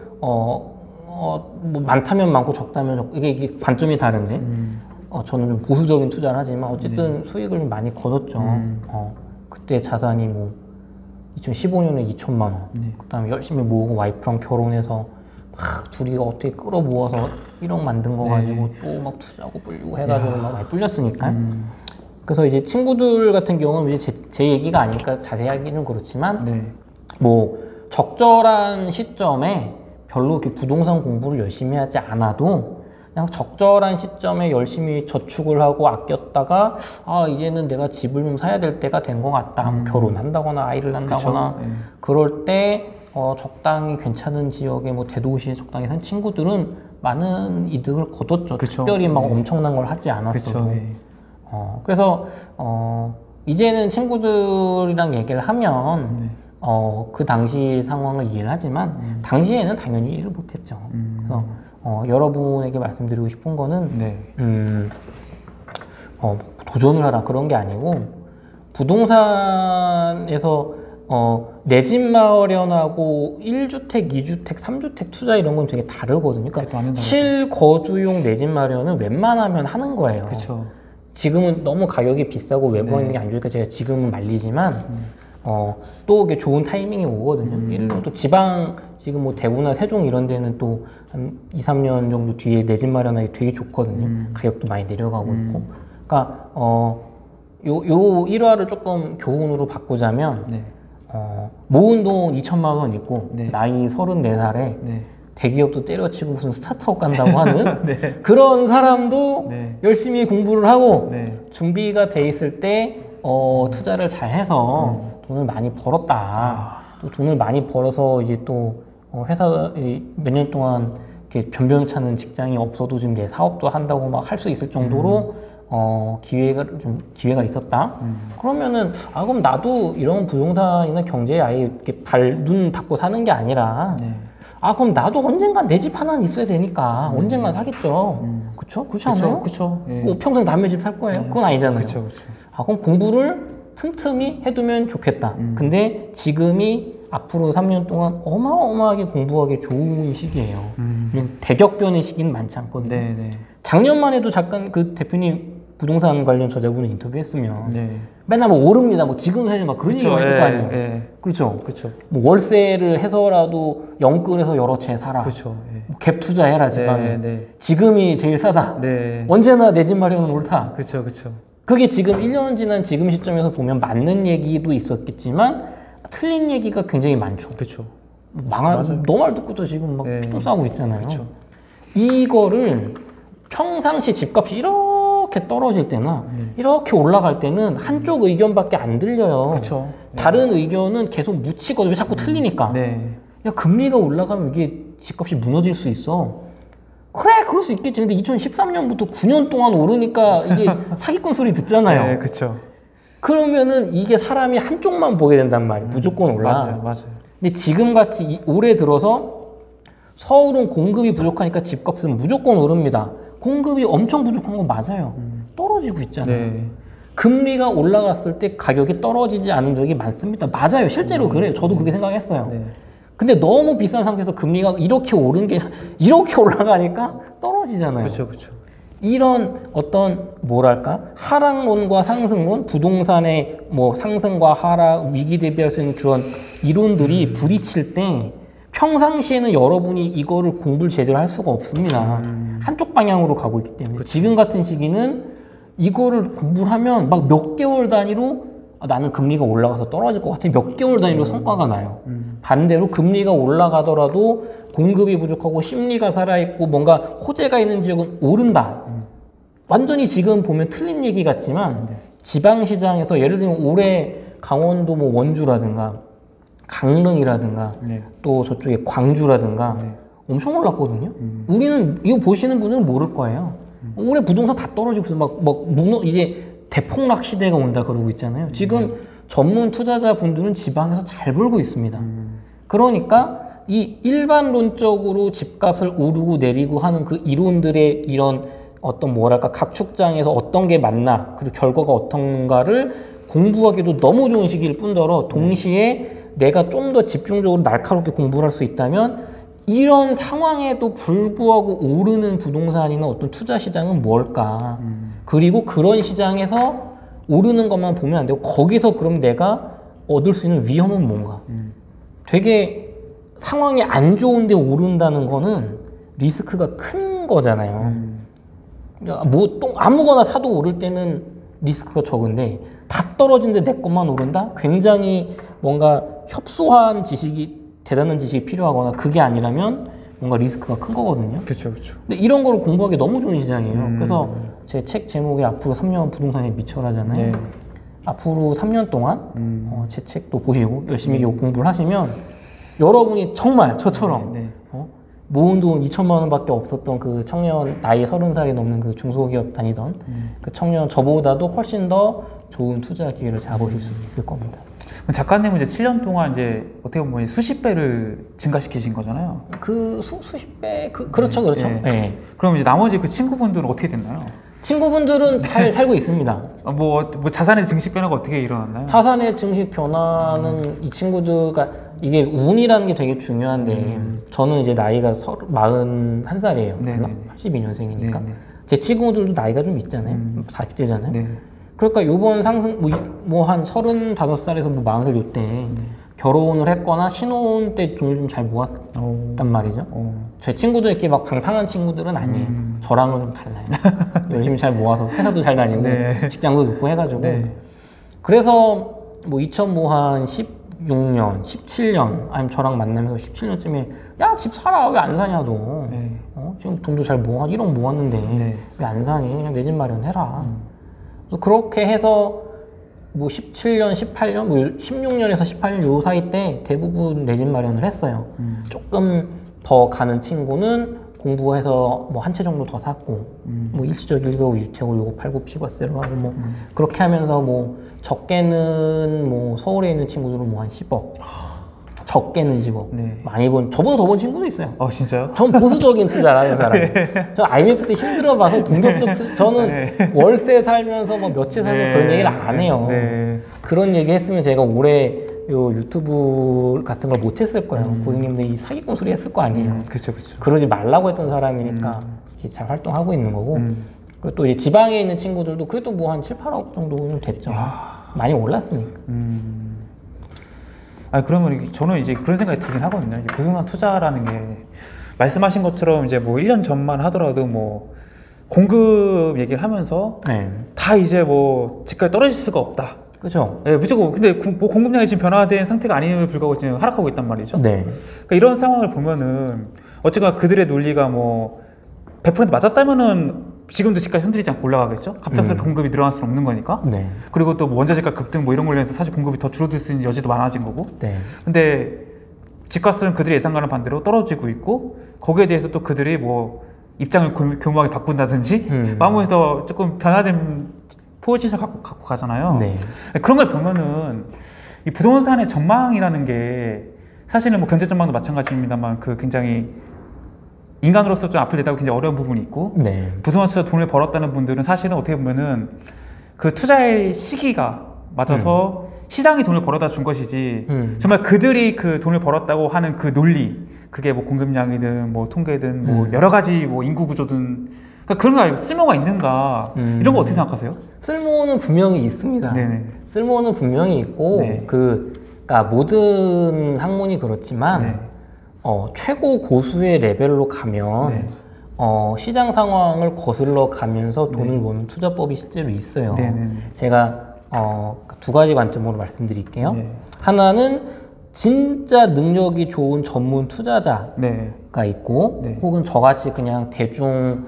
뭐 많다면 많고 적다면 적고 이게 관점이 다른데 저는 좀 보수적인 투자를 하지만 어쨌든 수익을 좀 많이 거뒀죠. 그때 자산이 뭐 2015년에 2천만 원, 그다음에 열심히 모으고 와이프랑 결혼해서 막 둘이 어떻게 끌어모아서 1억 만든 거 가지고 또 막 투자하고 불리고 해가지고 막 많이 불렸으니까. 그래서 이제 친구들 같은 경우는 이제 제 얘기가 아니니까 자세하기는 그렇지만 뭐 적절한 시점에 별로 이렇게 부동산 공부를 열심히 하지 않아도 그냥 적절한 시점에 열심히 저축을 하고 아꼈다가 아 이제는 내가 집을 좀 사야 될 때가 된 것 같다. 결혼한다거나 아이를 낳는다거나 그럴 때 적당히 괜찮은 지역에 뭐 대도시에 적당히 산 친구들은 많은 이득을 거뒀죠. 특별히 막 엄청난 걸 하지 않았어도. 그래서 이제는 친구들이랑 얘기를 하면 그 당시 상황을 이해를 하지만 당시에는 당연히 이해를 못했죠. 그래서 여러분에게 말씀드리고 싶은 거는 도전을 하라 그런 게 아니고 부동산에서 내 집 마련하고 1주택, 2주택, 3주택 투자 이런 건 되게 다르거든요. 그러니까 실거주용 내 집 마련은 웬만하면 하는 거예요. 그쵸. 지금은 너무 가격이 비싸고 외부 환경이 안 좋으니까 제가 지금은 말리지만 또 이게 좋은 타이밍이 오거든요. 예를 들면 또 지방 지금 뭐 대구나 세종 이런 데는 또 한 2, 3년 정도 뒤에 내 집 마련하기 되게 좋거든요. 가격도 많이 내려가고 있고. 그러니까 요 일화를 조금 교훈으로 바꾸자면 모은 돈 2천만 원 있고 나이 34살에 대기업도 때려치고 무슨 스타트업 간다고 하는 그런 사람도 열심히 공부를 하고 준비가 돼 있을 때 투자를 잘 해서 돈을 많이 벌었다. 또 돈을 많이 벌어서 이제 또 회사 몇 년 동안 이렇게 변변찮은 직장이 없어도 지금 내 사업도 한다고 막 할 수 있을 정도로 기회가 있었다. 그러면은 그럼 나도 이런 부동산이나 경제에 아예 이렇게 눈 닫고 사는 게 아니라 그럼 나도 언젠간 내 집 하나는 있어야 되니까 언젠간 사겠죠. 그쵸? 그렇지 않아요? 그쵸. 뭐 평생 남의 집 살 거예요? 그건 아니잖아요. 그쵸. 그럼 공부를 틈틈이 해두면 좋겠다. 근데 지금이 앞으로 3년 동안 어마어마하게 공부하기 좋은 시기예요. 대격변의 시기는 많지 않거든요. 작년만 해도 잠깐 그 대표님 부동산 관련 저자분을 인터뷰했으면 맨날 뭐 오릅니다. 뭐 지금 사실 막 그런 얘기만 했을 거 아니에요. 그렇죠. 뭐 월세를 해서라도 영끌해서 여러 채 사라. 뭐 갭 투자해라 지방에. 지금이 제일 싸다. 언제나 내 집 마련은 옳다. 그게 지금 1년 지난 지금 시점에서 보면 맞는 얘기도 있었겠지만 틀린 얘기가 굉장히 많죠. 너 말 듣고도 지금 막 또 싸우고 있잖아요. 이거를 평상시 집값이 이렇게 떨어질 때나 이렇게 올라갈 때는 한쪽 의견밖에 안 들려요. 다른 의견은 계속 묻히거든요. 왜 자꾸 틀리니까. 야, 금리가 올라가면 이게 집값이 무너질 수 있어. 그래, 그럴 수 있겠지. 근데 2013년부터 9년 동안 오르니까 이게 사기꾼 소리 듣잖아요. 그러면은 이게 사람이 한쪽만 보게 된단 말이에요. 무조건 올라. 맞아요. 근데 지금같이 올해 들어서 서울은 공급이 부족하니까 집값은 무조건 오릅니다. 공급이 엄청 부족한 건 맞아요. 떨어지고 있잖아요. 금리가 올라갔을 때 가격이 떨어지지 않은 적이 많습니다. 맞아요. 실제로 그래요. 저도 그렇게 생각했어요. 근데 너무 비싼 상태에서 금리가 이렇게 오른 게 이렇게 올라가니까 떨어지잖아요. 이런 어떤 뭐랄까 하락론과 상승론, 부동산의 뭐 상승과 하락, 위기 대비할 수 있는 그런 이론들이 부딪힐 때 평상시에는 여러분이 이거를 공부를 제대로 할 수가 없습니다. 한쪽 방향으로 가고 있기 때문에. 지금 같은 시기는 이거를 공부를 하면 막 몇 개월 단위로 나는 금리가 올라가서 떨어질 것 같아. 몇 개월 단위로 성과가 나요. 반대로 금리가 올라가더라도 공급이 부족하고 심리가 살아있고 뭔가 호재가 있는 지역은 오른다. 완전히 지금 보면 틀린 얘기 같지만 지방시장에서 예를 들면 올해 강원도 뭐 원주라든가 강릉이라든가 또 저쪽에 광주라든가 엄청 올랐거든요. 우리는 이거 보시는 분들은 모를 거예요. 올해 부동산 다 떨어지고 있어. 이제 대폭락 시대가 온다 그러고 있잖아요. 지금 전문 투자자 분들은 지방에서 잘 벌고 있습니다. 그러니까 이 일반론적으로 집값을 오르고 내리고 하는 그 이론들의 이런 어떤 뭐랄까 각축장에서 어떤 게 맞나 그리고 결과가 어떤가를 공부하기도 너무 좋은 시기일 뿐더러 동시에 내가 좀 더 집중적으로 날카롭게 공부를 할 수 있다면 이런 상황에도 불구하고 오르는 부동산이나 어떤 투자 시장은 뭘까? 그리고 그런 시장에서 오르는 것만 보면 안 되고 거기서 그럼 내가 얻을 수 있는 위험은 뭔가? 되게 상황이 안 좋은데 오른다는 거는 리스크가 큰 거잖아요. 뭐 또 아무거나 사도 오를 때는 리스크가 적은데 다 떨어지는데 내 것만 오른다? 굉장히 뭔가 협소한 지식이 대단한 지식이 필요하거나 그게 아니라면 뭔가 리스크가 큰 거거든요. 그렇죠, 그렇죠. 근데 이런 거를 공부하기 너무 좋은 시장이에요. 그래서 제 책 제목이 앞으로 3년 부동산에 미쳐라잖아요. 네. 앞으로 3년 동안 제 책도 보시고 열심히 공부를 하시면 여러분이 정말 저처럼 모은 돈 2천만 원밖에 없었던 그 청년, 나이 30살이 넘는 그 중소기업 다니던 그 청년 저보다도 훨씬 더 좋은 투자 기회를 잡으실 수 있을 겁니다. 작가님은 이제 7년 동안 이제 어떻게 보면 수십 배를 증가시키신 거잖아요. 그 수십 배, 그렇죠, 그렇죠. 네. 네. 그럼 이제 나머지 그 친구분들은 어떻게 됐나요? 친구분들은 잘 살고 있습니다. 뭐 자산의 증식 변화가 어떻게 일어났나요? 자산의 증식 변화는 이 친구들가 이게 운이라는 게 되게 중요한데 저는 이제 나이가 41살이에요. 82년생이니까. 제 친구들도 나이가 좀 있잖아요. 40대잖아요. 네. 그러니까 요번 상승 뭐 한 35살에서 뭐 40살 요때 결혼을 했거나 신혼 때 돈을 좀 잘 모았단 말이죠. 제 친구들 이렇게 막 방탕한 친구들은 아니에요. 저랑은 좀 달라요. 열심히 잘 모아서 회사도 잘 다니고 직장도 좋고 해가지고 그래서 뭐 2016년, 17년 아니면 저랑 만나면서 17년쯤에 야 집 사라 왜 안 사냐 너 지금 돈도 잘 모아 1억 모았는데 왜 안 사니 그냥 내 집 마련해라. 그래서 그렇게 해서 뭐 17년, 18년, 뭐 16년에서 18년 요 사이 때 대부분 내 집 마련을 했어요. 조금 더 가는 친구는 공부해서 뭐 한 채 정도 더 샀고, 뭐 일시적 1가구 주택을 요거 팔고 피과세로 하고 뭐 그렇게 하면서 뭐 적게는 뭐 서울에 있는 친구들은 뭐 한 10억. 적게는 10억. 많이 본, 저보다 더 본 친구도 있어요. 진짜요? 전 보수적인 투자를 하는 사람이에요. 저 IMF 때 힘들어봐서 공격적 저는 월세 살면서 뭐 며칠 살면 그런 얘기를 안 해요. 그런 얘기 했으면 제가 올해 요 유튜브 같은 걸 못 했을 거예요. 고객님들 이 사기꾼 소리 했을 거 아니에요. 그쵸, 그쵸. 그러지 말라고 했던 사람이니까 이렇게 잘 활동하고 있는 거고. 그리고 또 이제 지방에 있는 친구들도 그래도 뭐 한 7, 8억 정도는 됐죠. 많이 올랐으니까. 그러면 저는 이제 그런 생각이 들긴 하거든요. 이제 부동산 투자라는 게 말씀하신 것처럼 이제 뭐 1년 전만 하더라도 뭐 공급 얘기를 하면서 다 이제 뭐 집값이 떨어질 수가 없다. 그렇죠. 네, 무조건 근데 뭐 공급량이 지금 변화된 상태가 아님에도 불구하고 지금 하락하고 있단 말이죠. 그러니까 이런 상황을 보면은 어쨌거나 그들의 논리가 뭐 100% 맞았다면은 지금도 집값이 흔들리지 않고 올라가겠죠? 갑작스럽게 공급이 늘어날 수는 없는 거니까. 그리고 또 뭐 원자재가 급등 뭐 이런 걸로 해서 사실 공급이 더 줄어들 수 있는 여지도 많아진 거고. 근데 집값은 그들의 예상과는 반대로 떨어지고 있고 거기에 대해서 또 그들이 뭐 입장을 교묘하게 바꾼다든지 마음에서 조금 변화된 포지션을 갖고 가잖아요. 그런 걸 보면은 이 부동산의 전망이라는 게 사실은 뭐 경제 전망도 마찬가지입니다만 그 굉장히 인간으로서 좀 앞을 내다보기 굉장히 어려운 부분이 있고 부동산 투자 돈을 벌었다는 분들은 사실은 어떻게 보면은 그 투자의 시기가 맞아서 시장이 돈을 벌어다 준 것이지 정말 그들이 그 돈을 벌었다고 하는 그 논리 그게 뭐 공급량이든 뭐 통계든 뭐 여러 가지 뭐 인구 구조든 그러니까 그런 거 쓸모가 있는가 이런 거 어떻게 생각하세요? 쓸모는 분명히 있습니다. 쓸모는 분명히 있고 그러니까 모든 학문이 그렇지만 최고 고수의 레벨로 가면 시장 상황을 거슬러 가면서 돈을 버는 투자법이 실제로 있어요. 제가 두 가지 관점으로 말씀드릴게요. 하나는 진짜 능력이 좋은 전문 투자자가 있고 혹은 저같이 그냥 대중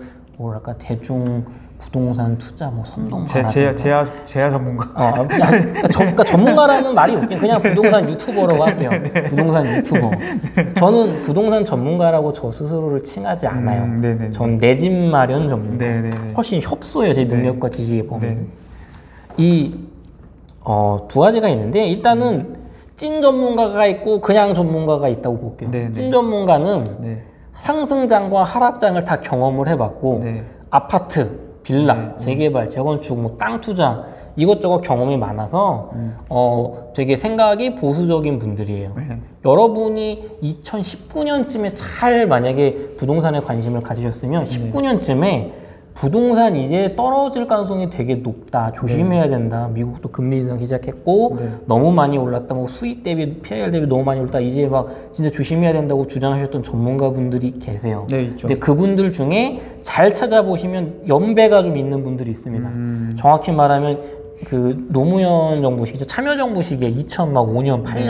부동산 투자 뭐 선동가 제야 전문가 그러니까 전문가라는 말이 웃긴 그냥 부동산 유튜버라고 할게요. 부동산 유튜버. 저는 부동산 전문가라고 저 스스로를 칭하지 않아요. 전 내 집 마련 전문가. 훨씬 협소해요. 제 능력과 지식에 보면. 이 두 가지가 있는데 일단은 찐 전문가가 있고 그냥 전문가가 있다고 볼게요. 찐 전문가는 상승장과 하락장을 다 경험을 해봤고 아파트, 빌라, 재개발, 재건축, 뭐 땅 투자 이것저것 경험이 많아서 되게 생각이 보수적인 분들이에요. 여러분이 2019년쯤에 잘 만약에 부동산에 관심을 가지셨으면 19년쯤에 부동산 이제 떨어질 가능성이 되게 높다. 조심해야 된다. 미국도 금리 인상 시작했고 너무 많이 올랐다. 뭐 수익 대비, PIR 대비 너무 많이 올랐다. 이제 막 진짜 조심해야 된다고 주장하셨던 전문가분들이 계세요. 근데 그분들 중에 잘 찾아보시면 연배가 좀 있는 분들이 있습니다. 정확히 말하면 그 노무현 정부 시기죠. 참여정부 시기에 2005년, 8년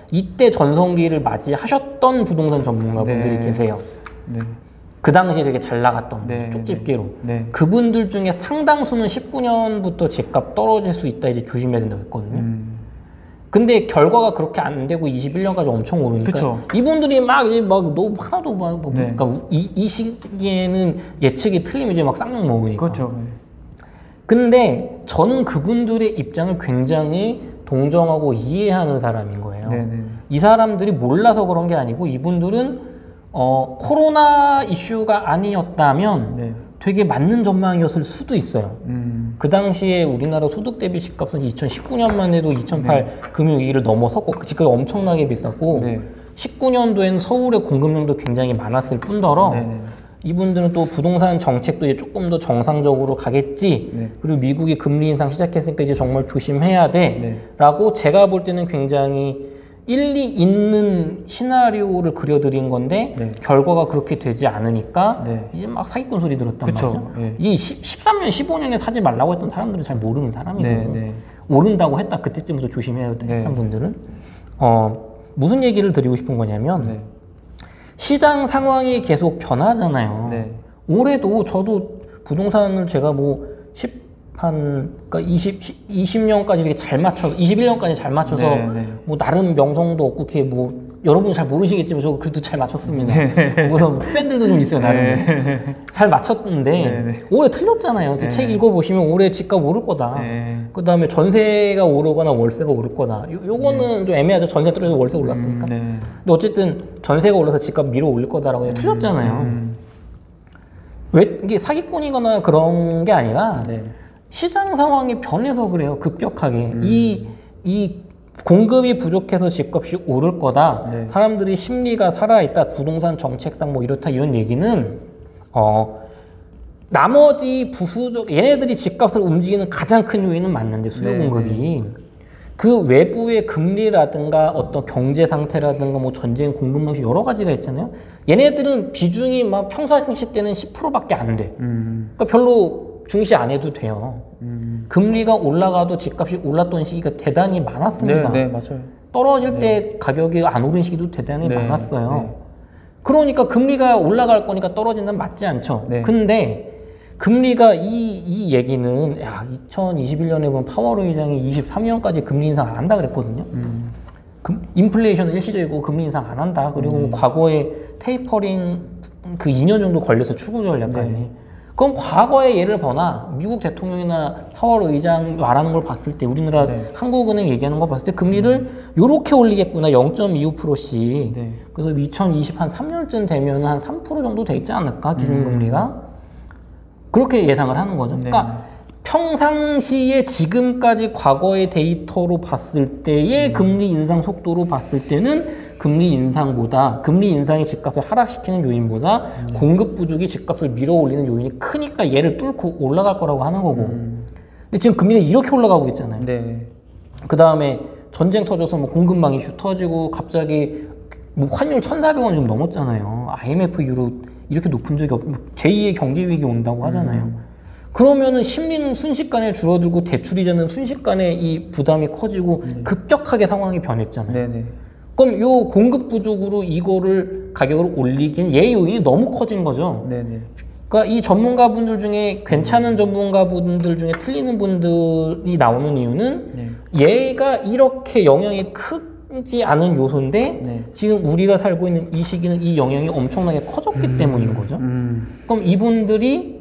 이때 전성기를 맞이하셨던 부동산 전문가분들이 네. 계세요. 네. 그 당시에 되게 잘 나갔던 네. 쪽집게로. 네. 그분들 중에 상당수는 19년부터 집값 떨어질 수 있다 이제 조심해야 된다고 했거든요. 근데 결과가 그렇게 안 되고 21년까지 엄청 오르니까 그쵸. 이분들이 막 너무 하나도 네. 그러니까 이 시기에는 예측이 틀리면 이제 막 쌍욕 먹으니까. 그렇죠. 근데 저는 그분들의 입장을 굉장히 동정하고 이해하는 사람인 거예요. 네네. 이 사람들이 몰라서 그런 게 아니고 이분들은 코로나 이슈가 아니었다면 네. 되게 맞는 전망이었을 수도 있어요. 그 당시에 우리나라 소득 대비 집값은 2019년만 해도 2008 금융위기를 넘어섰고 그 집값이 엄청나게 비쌌고 네. 19년도에는 서울의 공급량도 굉장히 많았을 뿐더러 네네. 이분들은 또 부동산 정책도 이제 조금 더 정상적으로 가겠지. 네. 그리고 미국이 금리 인상 시작했으니까 이제 정말 조심해야 돼. 네. 라고 제가 볼 때는 굉장히 일리 있는 시나리오를 그려드린 건데 네. 결과가 그렇게 되지 않으니까 네. 이제 막 사기꾼 소리 들었단 그쵸. 말이죠. 예. 이 13년, 15년에 사지 말라고 했던 사람들은 잘 모르는 사람이거든요. 네. 네. 오른다고 했다. 그때쯤부터 조심해야 돼. 네. 한 분들은. 무슨 얘기를 드리고 싶은 거냐면 네. 시장 시장 상황이 계속 변하잖아요. 네. 올해도 저도 부동산을 제가 뭐 20년까지 되게 잘 맞춰서 21년까지 잘 맞춰서 네, 네. 뭐 나름 명성도 없고 이렇게 뭐 여러분 잘 모르시겠지만 저 그래도 잘 맞췄습니다. 그래서 팬들도 좀 있어요 나름. 네. 잘 맞췄는데 네, 네. 올해 틀렸잖아요. 제 네. 책 읽어보시면 올해 집값 오를 거다. 네. 그 다음에 전세가 오르거나 월세가 오를 거다. 요거는 좀 애매하죠. 전세 떨어져서 월세 올랐으니까. 네. 근데 어쨌든 전세가 올라서 집값 밀어 올릴 거다라고 틀렸잖아요. 왜 이게 사기꾼이거나 그런 게 아니라 네. 시장 상황이 변해서 그래요. 급격하게 이 공급이 부족해서 집값이 오를 거다. 네. 사람들이 심리가 살아있다. 부동산 정책상 뭐 이렇다 이런 얘기는 나머지 부수적 얘네들이 집값을 움직이는 가장 큰 요인은 맞는데 수요 네, 공급이 그 외부의 금리라든가 어떤 경제 상태라든가 뭐 전쟁 공급 방식 여러 가지가 있잖아요. 얘네들은 비중이 막 평상시 때는 10%밖에 안 돼. 그러니까 별로 중시 안 해도 돼요. 금리가 올라가도 집값이 올랐던 시기가 대단히 많았습니다. 네, 맞아요. 떨어질 때 가격이 안 오른 시기도 대단히 네, 많았어요. 네. 그러니까 금리가 올라갈 거니까 떨어진다면 맞지 않죠. 네. 근데 금리가 이 얘기는 2021년에 보면 파월 의장이 23년까지 금리 인상 안 한다 그랬거든요. 인플레이션은 일시적이고 금리 인상 안 한다. 그리고 과거에 테이퍼링 그 2년 정도 걸려서 추구 전략까지. 네. 그럼 과거의 예를 보나 미국 대통령이나 파월 의장 말하는 걸 봤을 때 우리나라 네. 한국은행 얘기하는 거 봤을 때 금리를 요렇게 올리겠구나 0.25%씩. 네. 그래서 2023년쯤 되면 한 3% 정도 돼 있지 않을까 기준금리가. 그렇게 예상을 하는 거죠. 네. 그러니까 평상시에 지금까지 과거의 데이터로 봤을 때의 금리 인상 속도로 봤을 때는 금리 인상보다 금리 인상이 집값을 하락시키는 요인보다 공급 부족이 집값을 밀어 올리는 요인이 크니까 얘를 뚫고 올라갈 거라고 하는 거고. 근데 지금 금리가 이렇게 올라가고 있잖아요. 네. 그 다음에 전쟁 터져서 뭐 공급망 이슈 터지고 갑자기 뭐 환율 1,400원 좀 넘었잖아요. IMF 이후로 이렇게 높은 적이 없고 제2의 경제 위기 온다고 하잖아요. 그러면은 심리는 순식간에 줄어들고 대출이자는 순식간에 이 부담이 커지고 급격하게 상황이 변했잖아요. 네네. 그럼 요 공급 부족으로 이거를 가격을 올리긴 얘 요인이 너무 커진 거죠. 네네. 그러니까 이 전문가분들 중에 괜찮은 전문가분들 중에 틀리는 분들이 나오는 이유는 네. 얘가 이렇게 영향이 크지 않은 요소인데 네. 지금 우리가 살고 있는 이 시기는 이 영향이 엄청나게 커졌기 때문인 거죠. 그럼 이분들이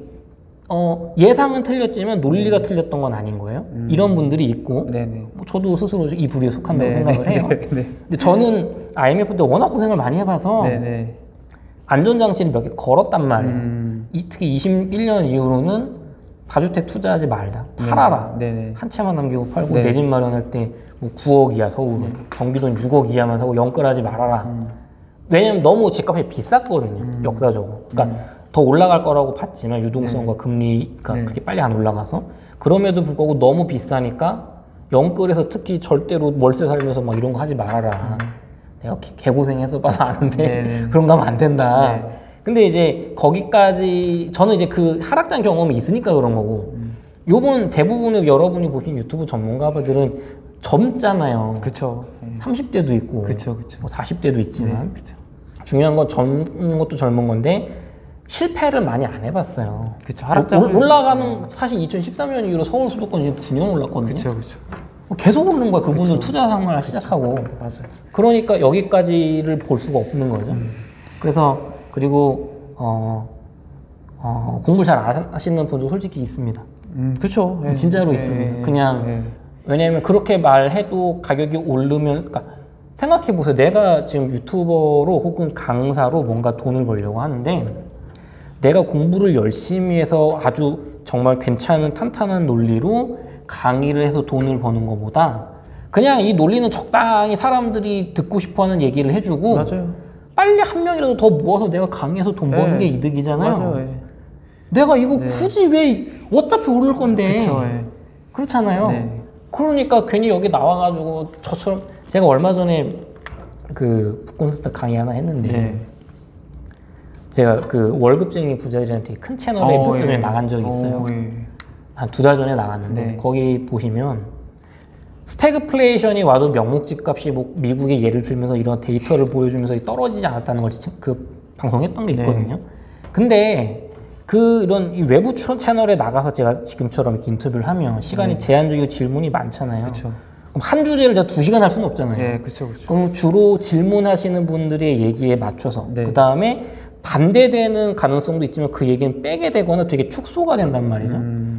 예상은 틀렸지만 논리가 틀렸던 건 아닌 거예요. 이런 분들이 있고 네네. 뭐 저도 스스로 이 부류에 속한다고 네, 생각을 해요. 네. 근데 저는 IMF 때 워낙 고생을 많이 해봐서 네네. 안전장치를 몇 개 걸었단 말이에요. 특히 21년 이후로는 다주택 투자하지 말라. 팔아라. 네네. 한 채만 남기고 팔고 네. 내 집 마련할 때 뭐 9억 이하 서울은 경기도는 6억 이하만 사고 영끌하지 말아라. 왜냐면 너무 집값이 비쌌거든요. 역사적으로. 그러니까 더 올라갈 거라고 봤지만 유동성과 금리가 네. 그렇게 빨리 안 올라가서 그럼에도 불구하고 너무 비싸니까 영끌에서 특히 절대로 월세 살면서 막 이런 거 하지 말아라. 내가 개고생해서 봐서 아는데 네. 그런 거 하면 안 된다. 네. 근데 이제 거기까지 저는 이제 그 하락장 경험이 있으니까 그런 거고 요번 대부분의 여러분이 보신 유튜브 전문가들은 젊잖아요. 그쵸. 30대도 있고, 그쵸. 뭐 40대도 있지만, 그쵸. 중요한 건 젊은 것도 젊은 건데, 실패를 많이 안 해봤어요. 그쵸. 올라가는, 사실 2013년 이후로 서울 수도권 지금 9년 올랐거든요. 그쵸. 계속 오르는 거야. 그분들 투자 생활을 시작하고. 맞아요. 그러니까 여기까지를 볼 수가 없는 거죠. 그래서, 그리고, 공부 잘 안 하시는 분도 솔직히 있습니다. 그쵸. 예. 진짜로 있습니다. 그냥, 왜냐면 그렇게 말해도 가격이 오르면, 그러니까 생각해보세요. 내가 지금 유튜버로 혹은 강사로 뭔가 돈을 벌려고 하는데, 내가 공부를 열심히 해서 아주 정말 괜찮은 탄탄한 논리로 강의를 해서 돈을 버는 것보다 그냥 이 논리는 적당히 사람들이 듣고 싶어하는 얘기를 해주고 맞아요. 빨리 한 명이라도 더 모아서 내가 강의해서 돈 버는 게 이득이잖아요. 맞아요. 내가 이거 굳이 왜 어차피 오를 건데 그쵸, 그렇잖아요. 그러니까 괜히 여기 나와가지고 저처럼 제가 얼마 전에 그 북콘서트 강의 하나 했는데 제가 그 월급쟁이 부자들한테 되게 큰 채널에 몇 달 전에 나간 적이 있어요. 한 2달 전에 나갔는데 거기 보시면 스태그플레이션이 와도 명목집 값이 뭐 미국의 예를 들면서 이런 데이터를 보여주면서 떨어지지 않았다는 걸 그 방송했던 게 있거든요. 근데 그 이런 외부 채널에 나가서 제가 지금처럼 이렇게 인터뷰를 하면 시간이 제한적이고 질문이 많잖아요. 그럼 한 주제를 제가 2시간 할 수는 없잖아요. 그럼 주로 질문하시는 분들의 얘기에 맞춰서 그 다음에 반대되는 가능성도 있지만 그 얘기는 빼게 되거나 되게 축소가 된단 말이죠.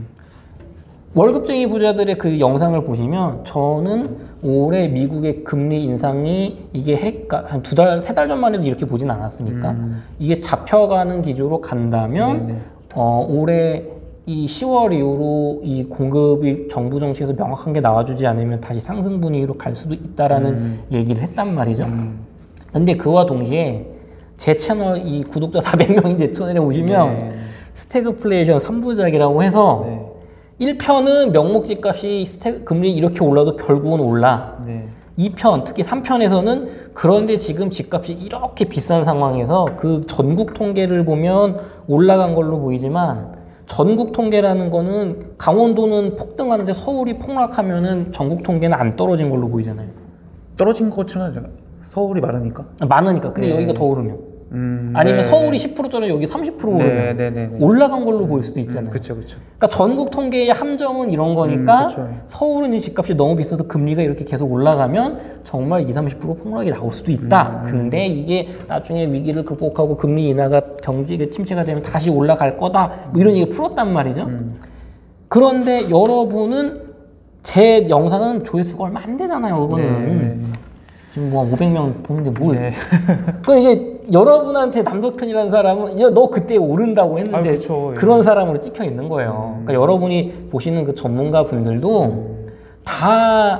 월급쟁이 부자들의 그 영상을 보시면 저는 올해 미국의 금리 인상이 이게 한 2달, 3달 전만 해도 이렇게 보진 않았으니까 이게 잡혀가는 기조로 간다면 올해 이 10월 이후로 이 공급이 정부 정책에서 명확한 게 나와주지 않으면 다시 상승 분위기로 갈 수도 있다라는 얘기를 했단 말이죠. 근데 그와 동시에 제 채널 이 구독자 400명인 제 채널에 오시면 스태그플레이션 3부작이라고 해서 1편은 명목집 값이 금리 이렇게 올라도 결국은 올라. 2편, 특히 3편에서는 그런데 지금 집값이 이렇게 비싼 상황에서 그 전국 통계를 보면 올라간 걸로 보이지만 전국 통계라는 거는 강원도는 폭등하는데 서울이 폭락하면은 전국 통계는 안 떨어진 걸로 보이잖아요. 떨어진 것처럼 서울이 많으니까? 많으니까. 근데 여기가 더 오르면. 아니면 서울이 10% 떨어져 여기 30% 오르면 올라간 걸로 보일 수도 있잖아요. 그쵸. 그러니까 전국 통계의 함정은 이런 거니까 서울은 이 집값이 너무 비싸서 금리가 이렇게 계속 올라가면 정말 20-30% 폭락이 나올 수도 있다. 근데 이게 나중에 위기를 극복하고 금리 인하가 경제 침체가 되면 다시 올라갈 거다. 뭐 이런 얘기를 풀었단 말이죠. 그런데 여러분은 제 영상은 조회수가 얼마 안 되잖아요. 그거는. 지금 뭐 500명 보는데 뭘. 그럼 이제 여러분한테 남석현이라는 사람은 이제 너 그때 오른다고 했는데 그런 사람으로 찍혀 있는 거예요. 그러니까 여러분이 보시는 그 전문가 분들도 다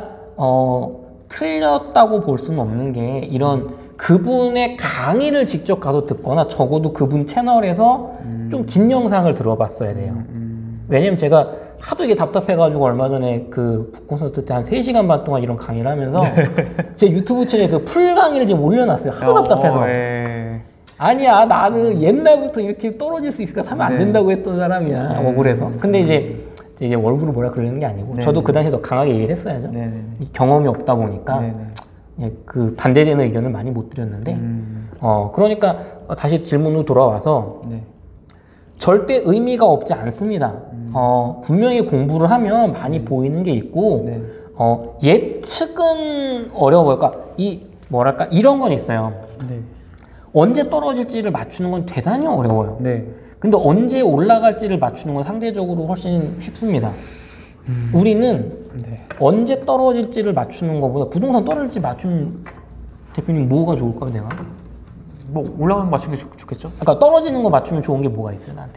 틀렸다고 볼 수는 없는 게 이런 그분의 강의를 직접 가서 듣거나 적어도 그분 채널에서 좀 긴 영상을 들어봤어야 돼요. 왜냐면 제가 하도 이게 답답해가지고 얼마 전에 그 북콘서트 때 한 3시간 반 동안 이런 강의를 하면서 제 유튜브 채널에 그 풀 강의를 지금 올려놨어요. 하도 답답해서. 아니야, 나는 옛날부터 이렇게 떨어질 수 있을까 사면 안 된다고 했던 사람이야. 억울해서. 근데 이제 월급으로 뭐라 그러는 게 아니고 저도 그 당시에 더 강하게 얘기를 했어야죠. 경험이 없다 보니까 그 반대되는 의견을 많이 못 드렸는데 그러니까 다시 질문으로 돌아와서 절대 의미가 없지 않습니다. 분명히 공부를 하면 많이 보이는 게 있고 예측은 어려워요. 그러니까 이런 건 있어요. 언제 떨어질지를 맞추는 건 대단히 어려워요. 근데 언제 올라갈지를 맞추는 건 상대적으로 훨씬 쉽습니다. 우리는 언제 떨어질지를 맞추는 것보다 부동산 떨어질지 맞추는 대표님 뭐가 좋을까요, 내가? 뭐 올라가는 거 맞추는 게 좋겠죠? 그러니까 떨어지는 거 맞추면 좋은 게 뭐가 있어요, 나한테?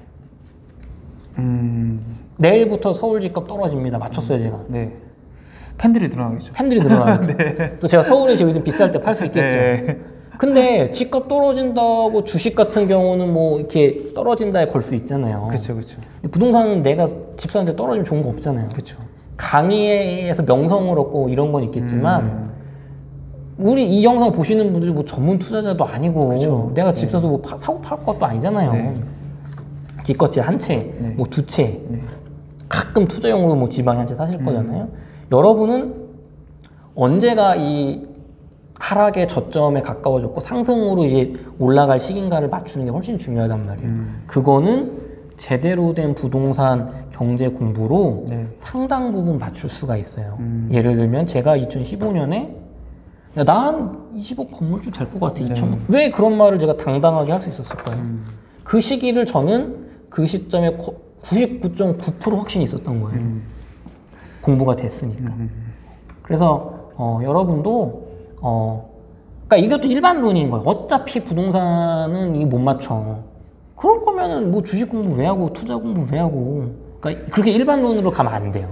내일부터 서울 집값 떨어집니다. 맞췄어요, 제가. 팬들이 늘어나겠죠. 팬들이 늘어나겠죠. 또 제가 서울에 지금 비쌀 때 팔 수 있겠죠. 근데 집값 떨어진다고 주식 같은 경우는 뭐 이렇게 떨어진다에 걸 수 있잖아요. 그렇죠. 부동산은 내가 집 사는데 떨어지면 좋은 거 없잖아요. 강의에서 명성을 얻고 이런 건 있겠지만 우리 이 영상 보시는 분들이 뭐 전문 투자자도 아니고 내가 집 사서 뭐 사고 팔 것도 아니잖아요. 기껏이 한 채, 뭐 2채, 가끔 투자용으로 뭐 지방에 한 채 사실 거잖아요. 여러분은 언제가 이 하락의 저점에 가까워졌고 상승으로 이제 올라갈 시기인가를 맞추는 게 훨씬 중요하단 말이에요. 그거는 제대로 된 부동산 경제 공부로 상당 부분 맞출 수가 있어요. 예를 들면 제가 2015년에 나 한 20억 건물주 될 것 같아. 2천만. 왜 그런 말을 제가 당당하게 할 수 있었을까요? 그 시기를 저는 그 시점에 99.9% 확신이 있었던 거예요. 공부가 됐으니까. 그래서 여러분도 그러니까 이것도 일반론인 거예요. 어차피 부동산은 이 못 맞춰. 그럴 거면은 뭐 주식 공부 왜 하고 투자 공부 왜 하고. 그러니까 그렇게 일반론으로 가면 안 돼요.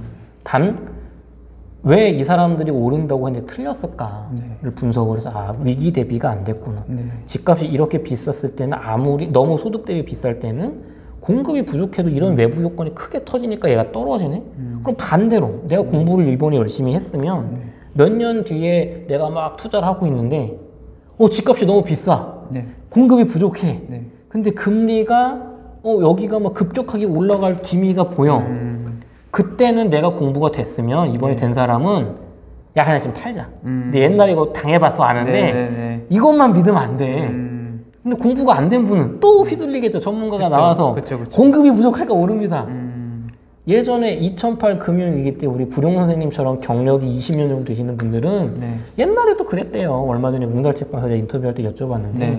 단 왜 이 사람들이 오른다고 했는데 틀렸을까를 분석을 해서 아 위기 대비가 안 됐구나. 집값이 이렇게 비쌌을 때는 아무리 너무 소득 대비 비쌀 때는 공급이 부족해도 이런 외부 요건이 크게 터지니까 얘가 떨어지네? 그럼 반대로 내가 공부를 이번에 열심히 했으면 몇 년 뒤에 내가 막 투자를 하고 있는데 집값이 너무 비싸. 공급이 부족해. 근데 금리가 여기가 막 급격하게 올라갈 기미가 보여. 그때는 내가 공부가 됐으면 이번에 된 사람은 야 그냥 지금 팔자. 근데 옛날에 이거 당해봤어 아는데 이것만 믿으면 안 돼. 근데 공부가 안 된 분은 또 휘둘리겠죠. 전문가가 나와서 공급이 부족할까 오릅니다. 예전에 2008 금융위기 때 우리 부룡 선생님처럼 경력이 20년 정도 되시는 분들은 옛날에도 그랬대요. 얼마 전에 웅달책방에서 제가 인터뷰할 때 여쭤봤는데